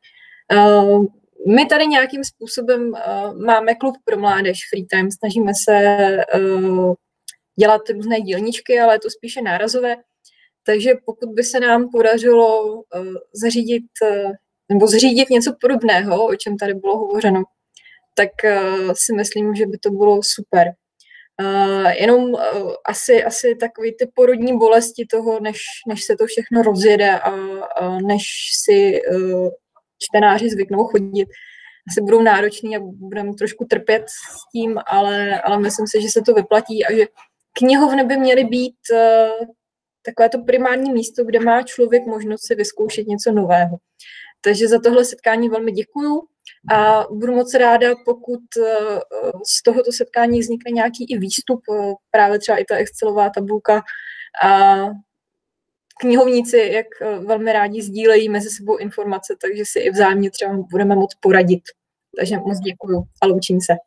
My tady nějakým způsobem uh, máme klub pro mládež Free Time, snažíme se uh, dělat různé dílničky, ale je to spíše nárazové, takže pokud by se nám podařilo uh, zařídit uh, nebo zřídit něco podobného, o čem tady bylo hovořeno, tak uh, si myslím, že by to bylo super. Uh, jenom uh, asi, asi takový ty porodní bolesti toho, než, než se to všechno rozjede a, a než si uh, čtenáři zvyknou chodit. Asi budou nároční a budeme trošku trpět s tím, ale, ale myslím si, že se to vyplatí a že knihovny by měly být uh, takové to primární místo, kde má člověk možnost si vyzkoušet něco nového. Takže za tohle setkání velmi děkuju a budu moc ráda, pokud uh, z tohoto setkání vznikne nějaký i výstup, uh, právě třeba i ta Excelová tabulka a knihovníci, jak velmi rádi sdílejí mezi sebou informace, takže si i vzájemně třeba budeme moct poradit. Takže moc děkuju a loučím se.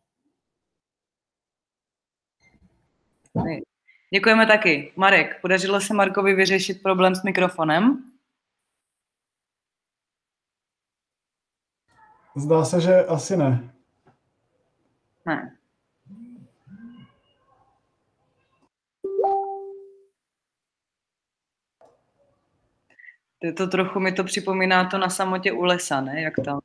Děkujeme taky. Marek, podařilo se Markovi vyřešit problém s mikrofonem? Zdá se, že asi ne. Ne. To trochu mi to připomíná to Na samotě u lesa, ne? Jak tam.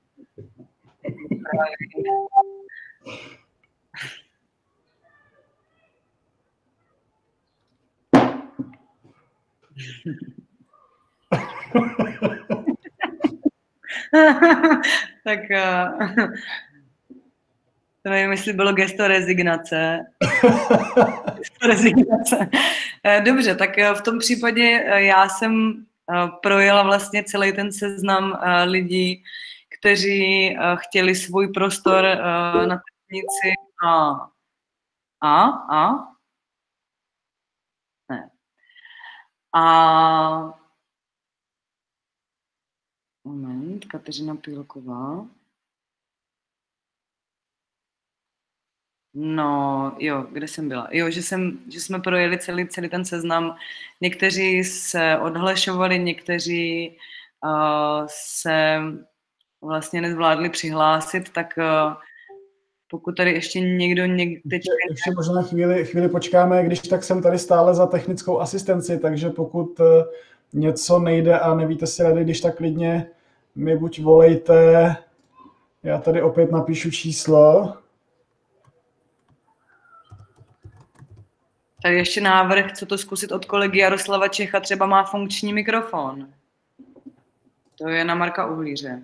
Tak uh, to nevím, jestli bylo gesto rezignace. Gesto rezignace. Dobře, tak v tom případě já jsem projela vlastně celý ten seznam lidí, kteří chtěli svůj prostor na knižnici a a a ne. A Moment, Kateřina Pilková. No, jo, kde jsem byla? Jo, že, jsem, že jsme projeli celý, celý ten seznam. Někteří se odhlašovali, někteří uh, se vlastně nezvládli přihlásit, tak uh, pokud tady ještě někdo někde... Ještě, ještě možná chvíli, chvíli počkáme, když tak jsem tady stále za technickou asistenci, takže pokud uh, něco nejde a nevíte si rady, když tak klidně mi buď volejte, já tady opět napíšu číslo. Tady ještě návrh, co to zkusit od kolegy Jaroslava Čecha, třeba má funkční mikrofon. To je na Marka Uhlíře.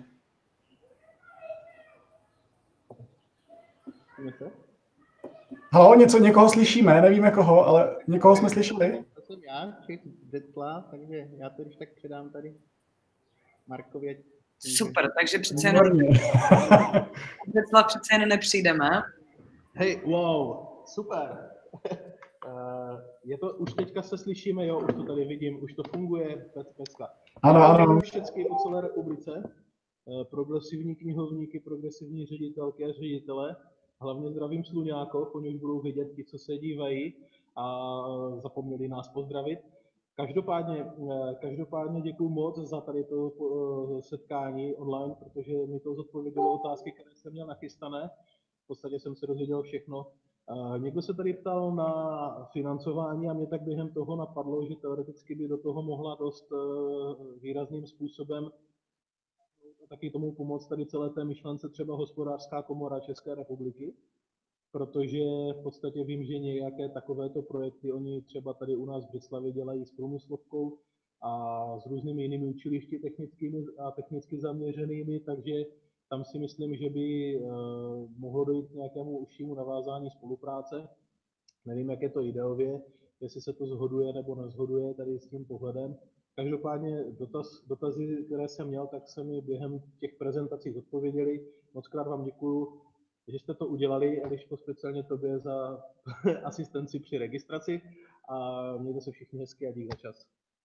Halo, něco, někoho slyšíme, nevíme koho, ale někoho jsme slyšeli. To jsem já, Čech Detla, takže já to když tak předám tady Markovi. Super, takže přece jenom Detla přece jen nepřijdeme. Hej, wow, super. Uh, je to, už teďka se slyšíme, jo, už to tady vidím, už to funguje, pecka. Ano, ano. Všechny po celé republice, uh, progresivní knihovníky, progresivní ředitelky a ředitele, hlavně zdravím Sluňákov, oni už budou vidět ti, co se dívají a zapomněli nás pozdravit. Každopádně, uh, každopádně děkuju moc za tady to uh, setkání online, protože mi to zodpovědělo otázky, které jsem měl nachystané. V podstatě jsem se dozvěděl všechno. Uh, někdo se tady ptal na financování a mě tak během toho napadlo, že teoreticky by do toho mohla dost uh, výrazným způsobem taky tomu pomoct tady celé té myšlence třeba Hospodářská komora České republiky, protože v podstatě vím, že nějaké takovéto projekty oni třeba tady u nás v Břeclavi dělají s průmyslovkou a s různými jinými učilišti technickými a technicky zaměřenými, takže tam si myslím, že by uh, mohlo dojít k nějakému užšímu navázání spolupráce. Nevím, jak je to ideově, jestli se to shoduje nebo neshoduje tady s tím pohledem. Každopádně dotaz, dotazy, které jsem měl, tak se mi během těch prezentací odpověděli. Mockrát vám děkuju, že jste to udělali, Eliško, speciálně tobě za asistenci při registraci a mějte se všichni hezky a dík za čas.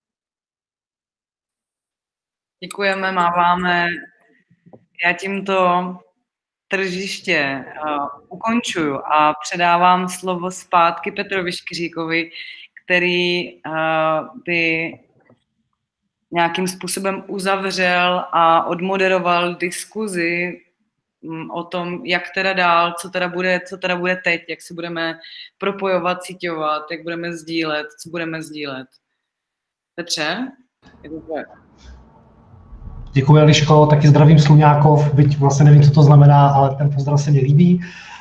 Děkujeme, máváme. Já tímto tržiště uh, ukončuju a předávám slovo zpátky Petrovi Škyříkovi, který uh, by nějakým způsobem uzavřel a odmoderoval diskuzi um, o tom, jak teda dál, co teda bude, co teda bude teď, jak se budeme propojovat, síťovat, jak budeme sdílet, co budeme sdílet. Petře, jak to je? Děkuji, Eliško, taky zdravím Sluňákov, byť vlastně nevím, co to znamená, ale ten pozdrav se mi líbí.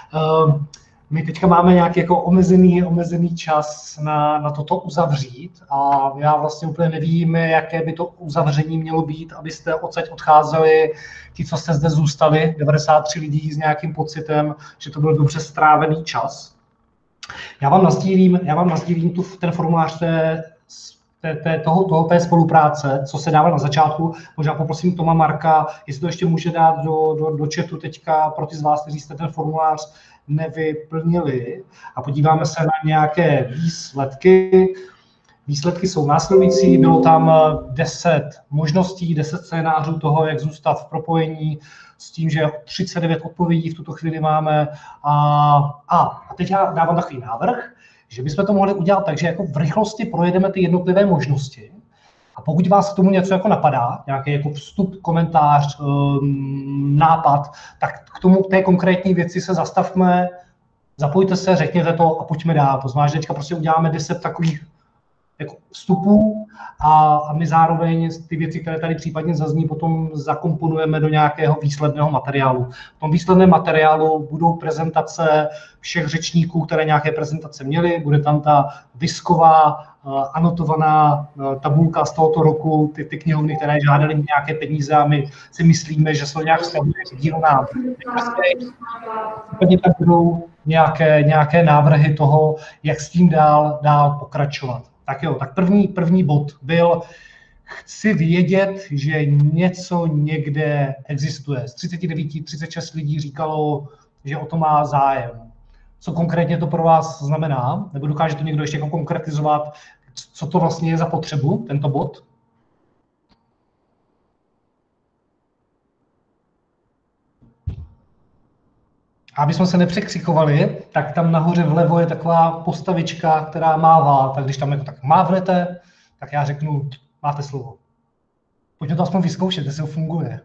My teďka máme nějaký jako omezený, omezený čas na, na toto uzavřít a já vlastně úplně nevím, jaké by to uzavření mělo být, abyste odsaď odcházeli, ti, co jste zde zůstali, devadesát tři lidí s nějakým pocitem, že to byl dobře strávený čas. Já vám nasdílím, já vám nasdílím tu, ten formulář té, té, té, toho, toho, té spolupráce, co se dává na začátku. Možná poprosím Toma Marka, jestli to ještě může dát do, do, do chatu teďka pro ty z vás, kteří jste ten formulář nevyplnili a podíváme se na nějaké výsledky. Výsledky jsou následující, bylo tam deset možností, deset scénářů toho, jak zůstat v propojení s tím, že třicet devět odpovědí v tuto chvíli máme. A, a, a teď já dávám takový návrh, že bychom to mohli udělat tak, že jako v rychlosti projedeme ty jednotlivé možnosti. A pokud vás k tomu něco jako napadá, nějaký jako vstup, komentář, um, nápad, tak k tomu k té konkrétní věci se zastavme, zapojte se, řekněte to a pojďme dál. To znamená, že teďka prostě uděláme deset takových jako vstupů a, a my zároveň ty věci, které tady případně zazní, potom zakomponujeme do nějakého výsledného materiálu. V tom výsledném materiálu budou prezentace všech řečníků, které nějaké prezentace měly, bude tam ta visková, anotovaná tabulka z tohoto roku, ty, ty knihovny, které žádaly nějaké peníze a my si myslíme, že jsou nějak vztahuje k dílnám. Případně tam budou nějaké, nějaké návrhy toho, jak s tím dál, dál pokračovat. Tak jo, tak první, první bod byl, chci vědět, že něco někde existuje. Z třicet devět, třicet šest lidí říkalo, že o to má zájem. Co konkrétně to pro vás znamená? Nebo dokáže to někdo ještě jako konkretizovat, co to vlastně je za potřebu, tento bod? Aby jsme se nepřekřikovali, tak tam nahoře vlevo je taková postavička, která mává. Tak když tam jako tak mávnete, tak já řeknu, máte slovo. Pojďme to aspoň vyzkoušet, jestli to funguje.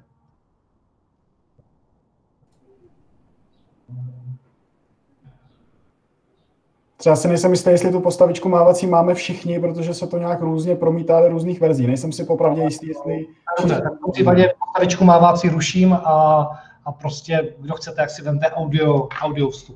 Třeba si nejsem jistý, jestli tu postavičku mávací máme všichni, protože se to nějak různě promítá do různých verzí. Nejsem si popravdě jistý, jestli... Dobře, tak v případě postavičku mávací ruším a, a prostě, kdo chcete, jak si vemte audio, audio vstup.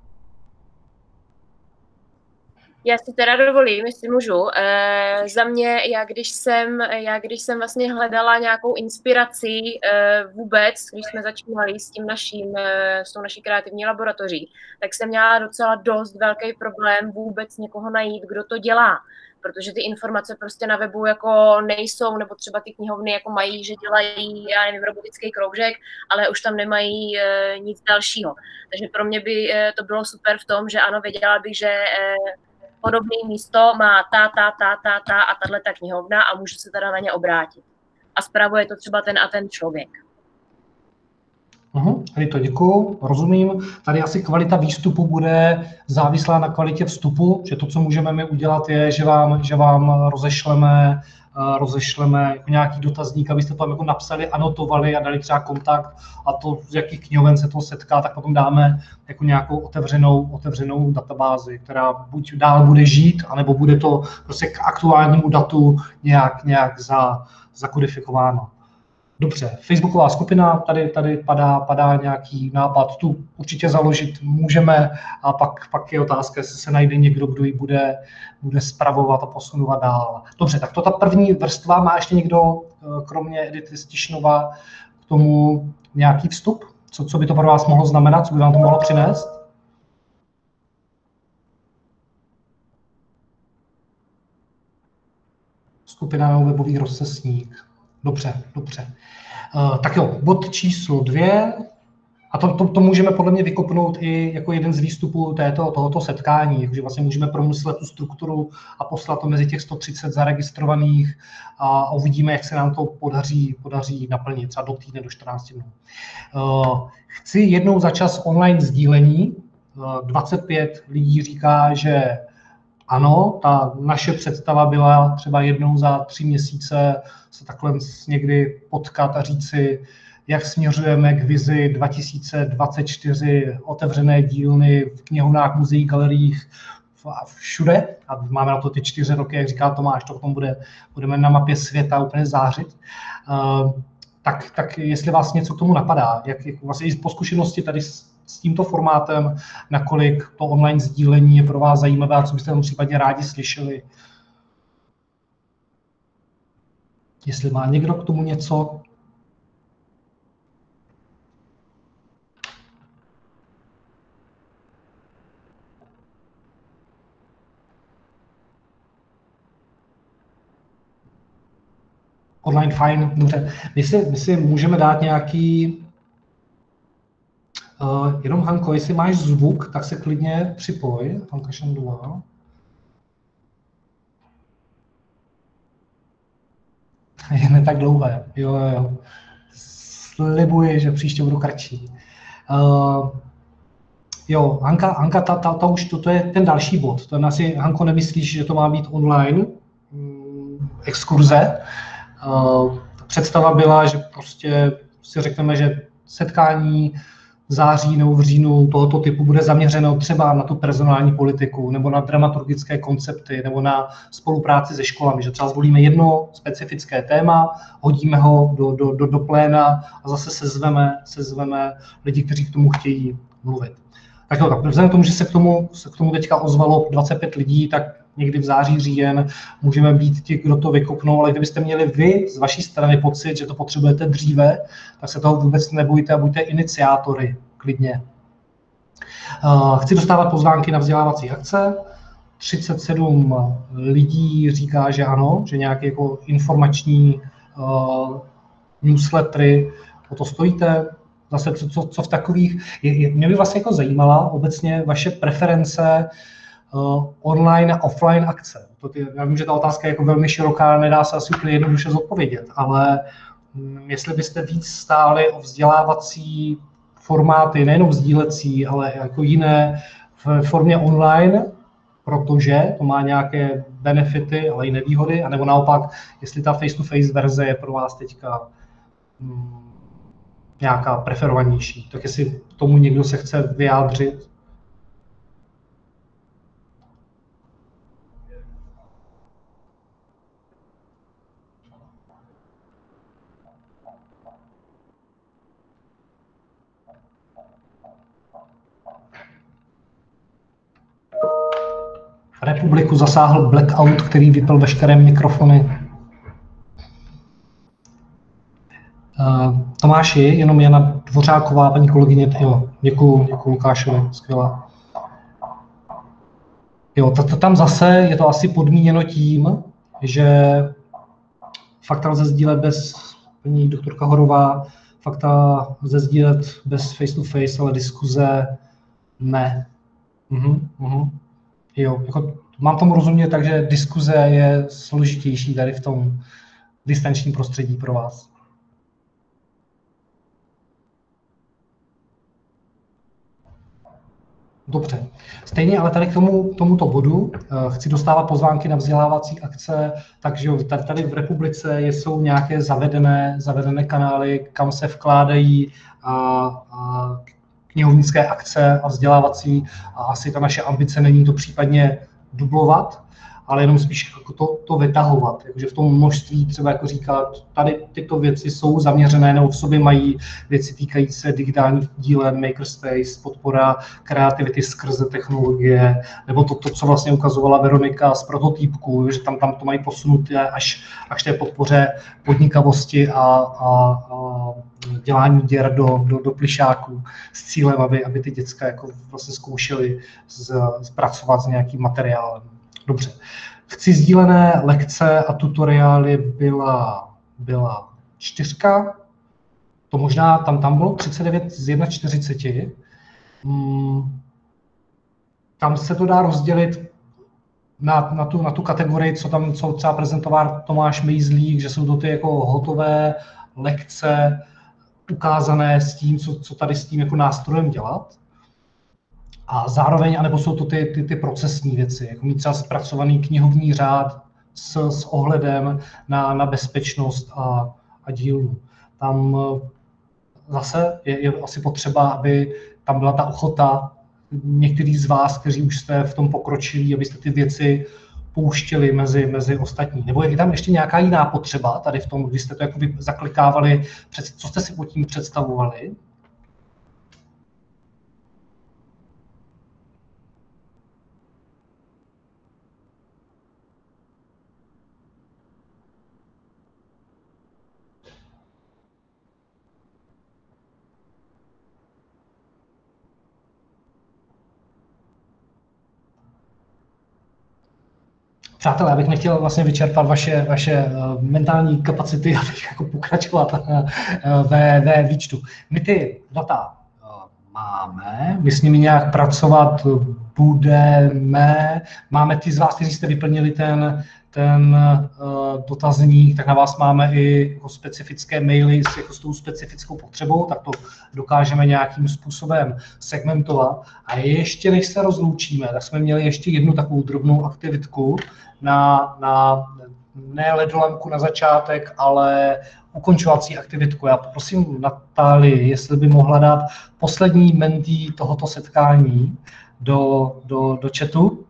Já si teda dovolím, jestli můžu. E, za mě, já když, jsem, já když jsem vlastně hledala nějakou inspiraci e, vůbec, když jsme začínali s tím naším, e, s tou naší kreativní laboratoří, tak jsem měla docela dost velký problém vůbec někoho najít, kdo to dělá. Protože ty informace prostě na webu jako nejsou, nebo třeba ty knihovny jako mají, že dělají, já nevím, robotický kroužek, ale už tam nemají e, nic dalšího. Takže pro mě by e, to bylo super v tom, že ano, věděla bych, že e, podobné místo má ta, ta, ta, ta, ta a tahle ta knihovna a můžu se teda na ně obrátit. A spravuje to třeba ten a ten člověk. Uhum, tady to děkuju, rozumím. Tady asi kvalita výstupu bude závislá na kvalitě vstupu, že to, co můžeme my udělat, je, že vám, že vám rozešleme, uh, rozešleme jako nějaký dotazník, abyste tam jako napsali, anotovali a dali třeba kontakt a to, z jakých knihoven se to setká, tak potom dáme jako nějakou otevřenou, otevřenou databázi, která buď dál bude žít, anebo bude to prostě k aktuálnímu datu nějak, nějak za, zakodifikováno. Dobře, facebooková skupina, tady, tady padá, padá nějaký nápad, tu určitě založit můžeme a pak, pak je otázka, jestli se najde někdo, kdo ji bude, bude spravovat a posunovat dál. Dobře, tak to ta první vrstva, má ještě někdo, kromě Edity Stišnova, k tomu nějaký vstup? Co, co by to pro vás mohlo znamenat, co by vám to mohlo přinést? Skupina webový rozcestník. Dobře, dobře. Uh, tak jo, bod číslo dvě, a to, to, to můžeme podle mě vykopnout i jako jeden z výstupů této, tohoto setkání, takže vlastně můžeme promyslet tu strukturu a poslat to mezi těch sto třicet zaregistrovaných a uvidíme, jak se nám to podaří, podaří naplnit, třeba do týdne, do čtrnácti dnů. Uh, chci jednou za čas online sdílení, uh, dvacet pět lidí říká, že ano, ta naše představa byla třeba jednou za tři měsíce se takhle někdy potkat a říci, jak směřujeme k vizi dva tisíce dvacet čtyři, otevřené dílny v knihovnách, muzeích, galeriích a všude. A máme na to ty čtyři roky, jak říká Tomáš, to potom bude, budeme na mapě světa úplně zářit. Uh, tak, tak jestli vás něco k tomu napadá, jak, jak vlastně i po zkušenosti tady s, s tímto formátem, nakolik to online sdílení je pro vás zajímavé a co byste v tom případě rádi slyšeli. Jestli má někdo k tomu něco. Online fajn, dobře. My si, my si můžeme dát nějaký... Uh, jenom Hanko, jestli máš zvuk, tak se klidně připoj. Hanka Šandová. Je ne tak dlouhé. Jo, jo, jo. Slibuji, že příště budu kratší. Uh, jo, Hanka, Hanka ta, ta, ta už, to, to je ten další bod. To asi, Hanko, nemyslíš, že to má být online um, exkurze? Uh, představa byla, že prostě si řekneme, že setkání v září nebo v říjnu tohoto typu bude zaměřeno třeba na tu personální politiku nebo na dramaturgické koncepty nebo na spolupráci se školami, že třeba zvolíme jedno specifické téma, hodíme ho do, do, do, do pléna a zase sezveme, sezveme lidi, kteří k tomu chtějí mluvit. Tak jo, tak vzhledem k tomu, že se k tomu, se k tomu teďka ozvalo dvacet pět lidí, tak někdy v září, říjen můžeme být ti, kdo to vykopnou, ale kdybyste měli vy z vaší strany pocit, že to potřebujete dříve, tak se toho vůbec nebojte a buďte iniciátory klidně. Chci dostávat pozvánky na vzdělávací akce. třicet sedm lidí říká, že ano, že nějaké jako informační uh, newslettery, o to stojíte. Zase co, co, co v takových, je, je, mě by vlastně jako zajímala obecně vaše preference uh, online a offline akce. To ty, já vím, že ta otázka je jako velmi široká, nedá se asi úplně jednoduše zodpovědět, ale um, jestli byste víc stáli o vzdělávací formáty, nejenom sdílecí, ale jako jiné v formě online, protože to má nějaké benefity, ale i nevýhody, anebo naopak, jestli ta face-to-face verze je pro vás teďka hmm, nějaká preferovanější. Tak jestli tomu někdo se chce vyjádřit. Republiku zasáhl blackout, který vypil veškeré mikrofony. Uh, Tomáši, jenom Jana Dvořáková, paní kolegyně, jo, děkuju, děkuju Lukášovi, skvělá. Jo, to, to tam zase je to asi podmíněno tím, že fakta lze sdílet bez, paní doktorka Horová, fakta lze sdílet bez face to face, ale diskuze ne. Mhm, mhm. Jo, jako, mám tomu rozumět, takže diskuze je složitější tady v tom distančním prostředí pro vás. Dobře. Stejně ale tady k tomu, tomuto bodu uh, chci dostávat pozvánky na vzdělávací akce, takže tady, tady v republice jsou nějaké zavedené, zavedené kanály, kam se vkládají a, a knihovnické akce a vzdělávací a asi ta naše ambice není to případně dublovat, ale jenom spíš jako to, to vytahovat. Takže v tom množství třeba jako říkat, tady tyto věci jsou zaměřené nebo v sobě mají věci týkající se digitálních dílen, makerspace, podpora kreativity skrze technologie, nebo to, to co vlastně ukazovala Veronika z prototypku, že tam, tam to mají posunuté až, až té podpoře podnikavosti a, a, a dělání děr do, do, do plišáků s cílem, aby, aby ty děcka jako vlastně zkoušely z, zpracovat s nějakým materiálem. Dobře. Chci sdílené lekce a tutoriály byla, byla čtyřka, to možná tam, tam bylo třicet devět z čtyřicet jedna. Hmm. Tam se to dá rozdělit na, na, tu, na tu kategorii, co tam co třeba prezentoval Tomáš Mejzlík, že jsou to ty jako hotové lekce, ukázané s tím, co, co tady s tím jako nástrojem dělat. A zároveň, anebo jsou to ty, ty, ty procesní věci, jako mít třeba zpracovaný knihovní řád s, s ohledem na, na bezpečnost a, a dílnu. Tam zase je, je asi potřeba, aby tam byla ta ochota některých z vás, kteří už jste v tom pokročili, abyste ty věci pouštěli mezi, mezi ostatní. Nebo je tam ještě nějaká jiná potřeba tady v tom, když jste to jako zaklikávali, co jste si pod tím představovali? Přátelé, já bych nechtěl vlastně vyčerpat vaše, vaše mentální kapacity, abych jako pokračoval ve, ve výčtu. My ty data máme, my s nimi nějak pracovat budeme, máme ty z vás, kteří jste vyplnili ten, ten uh, dotazník, tak na vás máme i jako specifické maily s, jako s tou specifickou potřebou, tak to dokážeme nějakým způsobem segmentovat. A ještě než se rozloučíme, tak jsme měli ještě jednu takovou drobnou aktivitku na, na ne ledolemku na začátek, ale ukončovací aktivitku. Já poprosím Natálii, jestli by mohla dát poslední mentý tohoto setkání do, do, do chatu.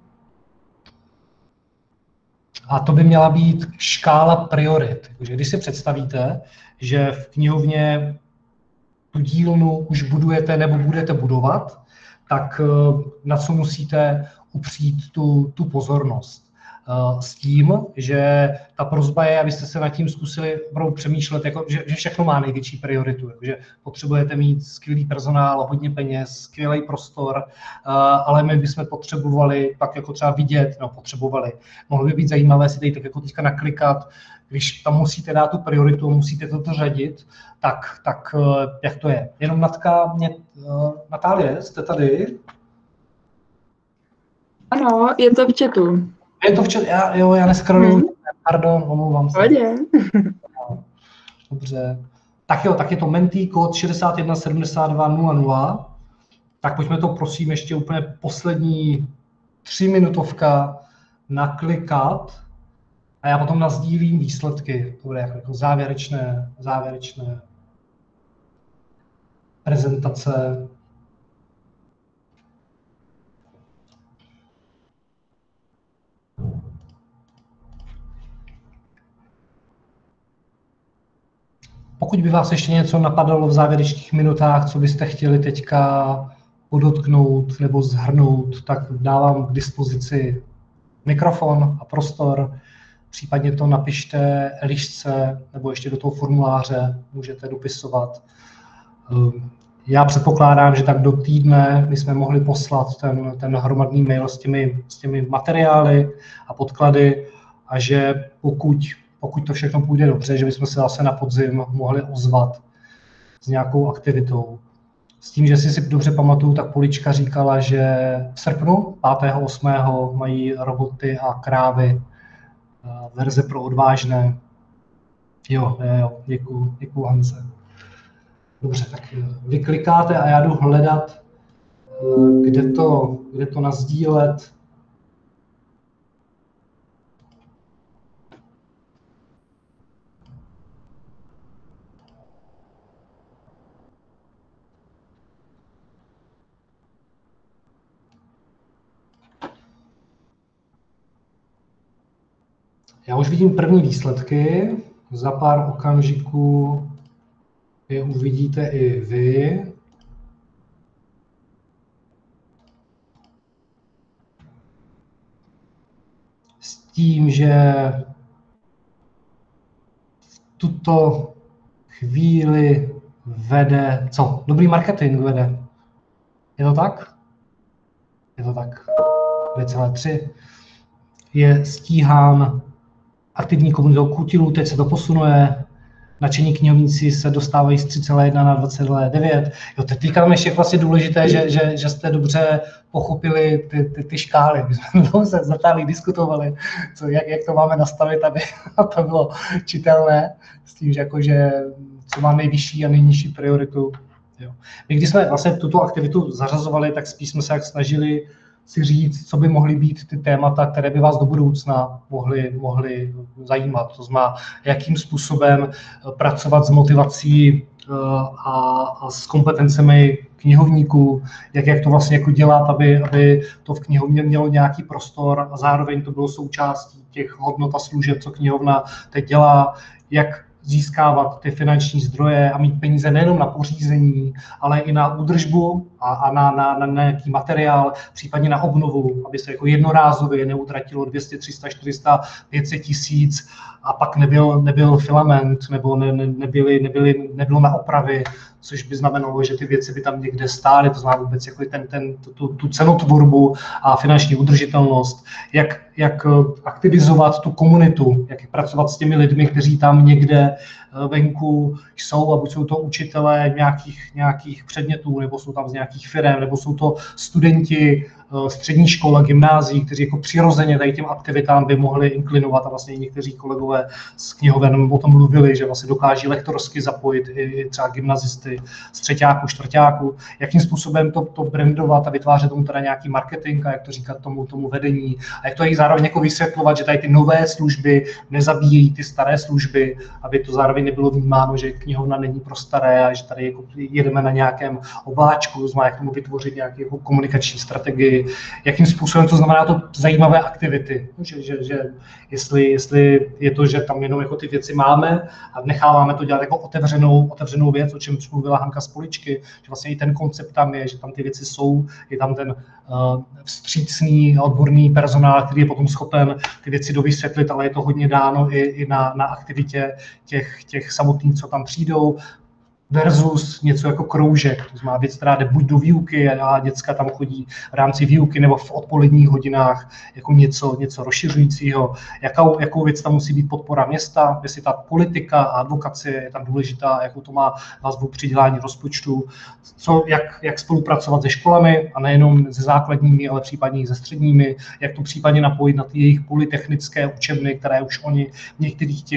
A to by měla být škála priorit. Takže když si představíte, že v knihovně tu dílnu už budujete nebo budete budovat, tak na co musíte upřít tu, tu pozornost. S tím, že ta prosba je, abyste se nad tím zkusili opravdu přemýšlet, jako, že, že všechno má největší prioritu, jako, že potřebujete mít skvělý personál, hodně peněz, skvělý prostor, uh, ale my bychom potřebovali pak jako třeba vidět, no potřebovali, mohlo by být zajímavé si tady tak jako teďka naklikat, když tam musíte dát tu prioritu, musíte to řadit, tak, tak uh, jak to je. Jenom Natka, mě, uh, Natálie, jste tady? Ano, je to v chatu. Je to včas, já, jo, já neskroluji, hmm. Pardon, omlouvám se. Hodě. Dobře. Tak jo, tak je to Menti kód šedesát jedna sedmdesát dva nula nula. Tak pojďme to prosím ještě úplně poslední tři minutovka naklikat a já potom nasdílím výsledky. To bude jako závěrečné, závěrečné prezentace. Pokud by vás ještě něco napadalo v závěrečných minutách, co byste chtěli teďka podotknout nebo shrnout, tak dávám k dispozici mikrofon a prostor. Případně to napište Elišce nebo ještě do toho formuláře můžete dopisovat. Já předpokládám, že tak do týdne my jsme mohli poslat ten, ten hromadný mail s těmi, s těmi materiály a podklady a že pokud Pokud to všechno půjde dobře, že bychom se zase na podzim mohli ozvat s nějakou aktivitou. S tím, že si si dobře pamatuju, tak Polička říkala, že v srpnu pátého osmého mají roboty a krávy verze pro odvážné. Jo, jo, děkuju, děkuju Hance. Dobře, tak vy klikáte a já jdu hledat, kde to, kde to nasdílet. Já už vidím první výsledky, za pár okamžiků je uvidíte i vy. S tím, že v tuto chvíli vede, co? Dobrý marketing vede. Je to tak? Je to tak. dvě celá tři. Je stíhán aktivní komunitou kutilů, teď se to posunuje, nadšení knihovníci se dostávají z tři celá jedna na dva celá devět. Jo, teďka tam ještě vlastně důležité, že, že, že jste dobře pochopili ty, ty, ty škály. My jsme dlouho se zatáhli, diskutovali, co, jak, jak to máme nastavit, aby to bylo čitelné, s tím, že, jako, že co má nejvyšší a nejnižší prioritu. Jo. My když jsme vlastně tuto aktivitu zařazovali, tak spíš jsme se jak snažili si říct, co by mohly být ty témata, které by vás do budoucna mohly, mohly zajímat. To znamená, jakým způsobem pracovat s motivací a, a s kompetencemi knihovníků, jak, jak to vlastně jako dělat, aby, aby to v knihovně mělo nějaký prostor a zároveň to bylo součástí těch hodnot a služeb, co knihovna teď dělá, jak získávat ty finanční zdroje a mít peníze nejenom na pořízení, ale i na údržbu a, a na, na, na nějaký materiál, případně na obnovu, aby se jako jednorázově neutratilo dvě stě, tři sta, čtyři sta, pět set tisíc a pak nebyl, nebyl filament nebo ne, ne, nebyly, nebyly, nebylo na opravy, což by znamenalo, že ty věci by tam někde stály, to znamená vůbec jako ten, ten, tu, tu cenotvorbu a finanční udržitelnost, jak, jak aktivizovat tu komunitu, jak pracovat s těmi lidmi, kteří tam někde venku jsou, a buď jsou to učitelé nějakých, nějakých předmětů, nebo jsou tam z nějakých firem, nebo jsou to studenti střední škol a gymnázií, kteří jako přirozeně tady těm aktivitám by mohli inklinovat, a vlastně i někteří kolegové z knihoven o tom mluvili, že vlastně dokáží lektorsky zapojit i třeba gymnazisty z třeťáku, čtvrťáku, jakým způsobem to, to brandovat a vytvářet tomu teda nějaký marketing a jak to říkat tomu, tomu vedení a jak to i zároveň jako vysvětlovat, že tady ty nové služby nezabíjejí ty staré služby, aby to zároveň nebylo vnímáno, že knihovna není pro staré a že tady jako jedeme na nějakém obláčku, znamená, jak tomu vytvořit nějakou jako komunikační strategii, jakým způsobem to znamená to zajímavé aktivity, že, že, že jestli, jestli je to, že tam jenom jako ty věci máme a necháváme to dělat jako otevřenou, otevřenou věc, o čem mluvila Hanka z Poličky, že vlastně i ten koncept tam je, že tam ty věci jsou, je tam ten uh, vstřícný odborný personál, který je potom schopen ty věci dovysvětlit, ale je to hodně dáno i, i na, na aktivitě těch, těch samotných, co tam přijdou, versus něco jako kroužek, to znamená věc, která jde buď do výuky a děcka tam chodí v rámci výuky nebo v odpoledních hodinách jako něco, něco rozšiřujícího. Jakou, jakou věc tam musí být podpora města, jestli ta politika a advokacie je tam důležitá, jakou to má vazbu při dělání rozpočtu, co, jak, jak spolupracovat se školami a nejenom se základními, ale případně i se středními, jak to případně napojit na ty jejich polytechnické učebny, které už oni v některých těch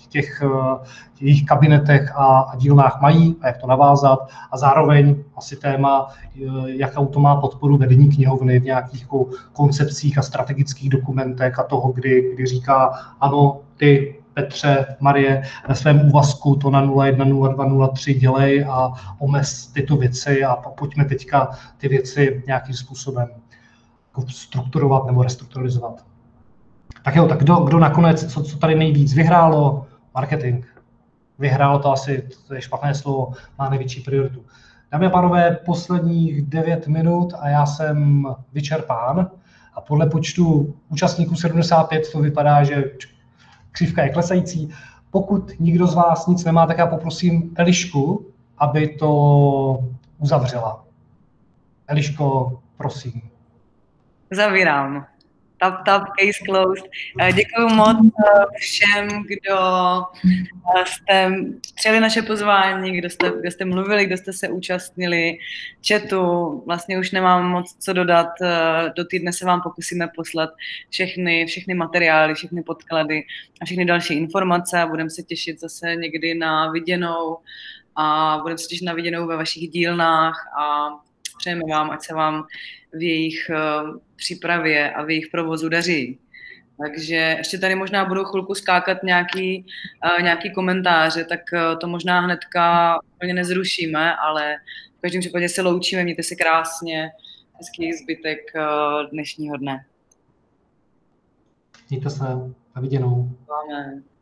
těch jejich kabinetech a, a dílnách mají a jak to navázat. A zároveň asi téma, jakou to má podporu vedení knihovny v nějakých jako koncepcích a strategických dokumentech a toho, kdy, kdy říká, ano, ty Petře, Marie, ve svém úvazku to na nula jedna nula dva nula tři dělej a omez tyto věci a pojďme teďka ty věci nějakým způsobem strukturovat nebo restrukturalizovat. Tak jo, tak kdo, kdo nakonec, co, co tady nejvíc vyhrálo? Marketing. Vyhrálo to asi, to je špatné slovo, má největší prioritu. Dámy a pánové, posledních devět minut a já jsem vyčerpán a podle počtu účastníků sedmdesát pět to vypadá, že křivka je klesající. Pokud nikdo z vás nic nemá, tak já poprosím Elišku, aby to uzavřela. Eliško, prosím. Zavírám. Tap, tap, case closed. Děkuji moc všem, kdo jste přijali naše pozvání, kdo jste, kdo jste mluvili, kdo jste se účastnili chatu. Vlastně už nemám moc co dodat. Do týdne se vám pokusíme poslat všechny, všechny materiály, všechny podklady a všechny další informace. Budeme se těšit zase někdy na viděnou a budeme se těšit na viděnou ve vašich dílnách a přejeme vám, ať se vám v jejich uh, přípravě a v jejich provozu daří. Takže ještě tady možná budou chvilku skákat nějaký, uh, nějaký komentáře, tak uh, to možná hnedka úplně nezrušíme, ale v každém případě se loučíme, mějte se krásně, hezký zbytek uh, dnešního dne. Mějte se, na viděnou. Máme.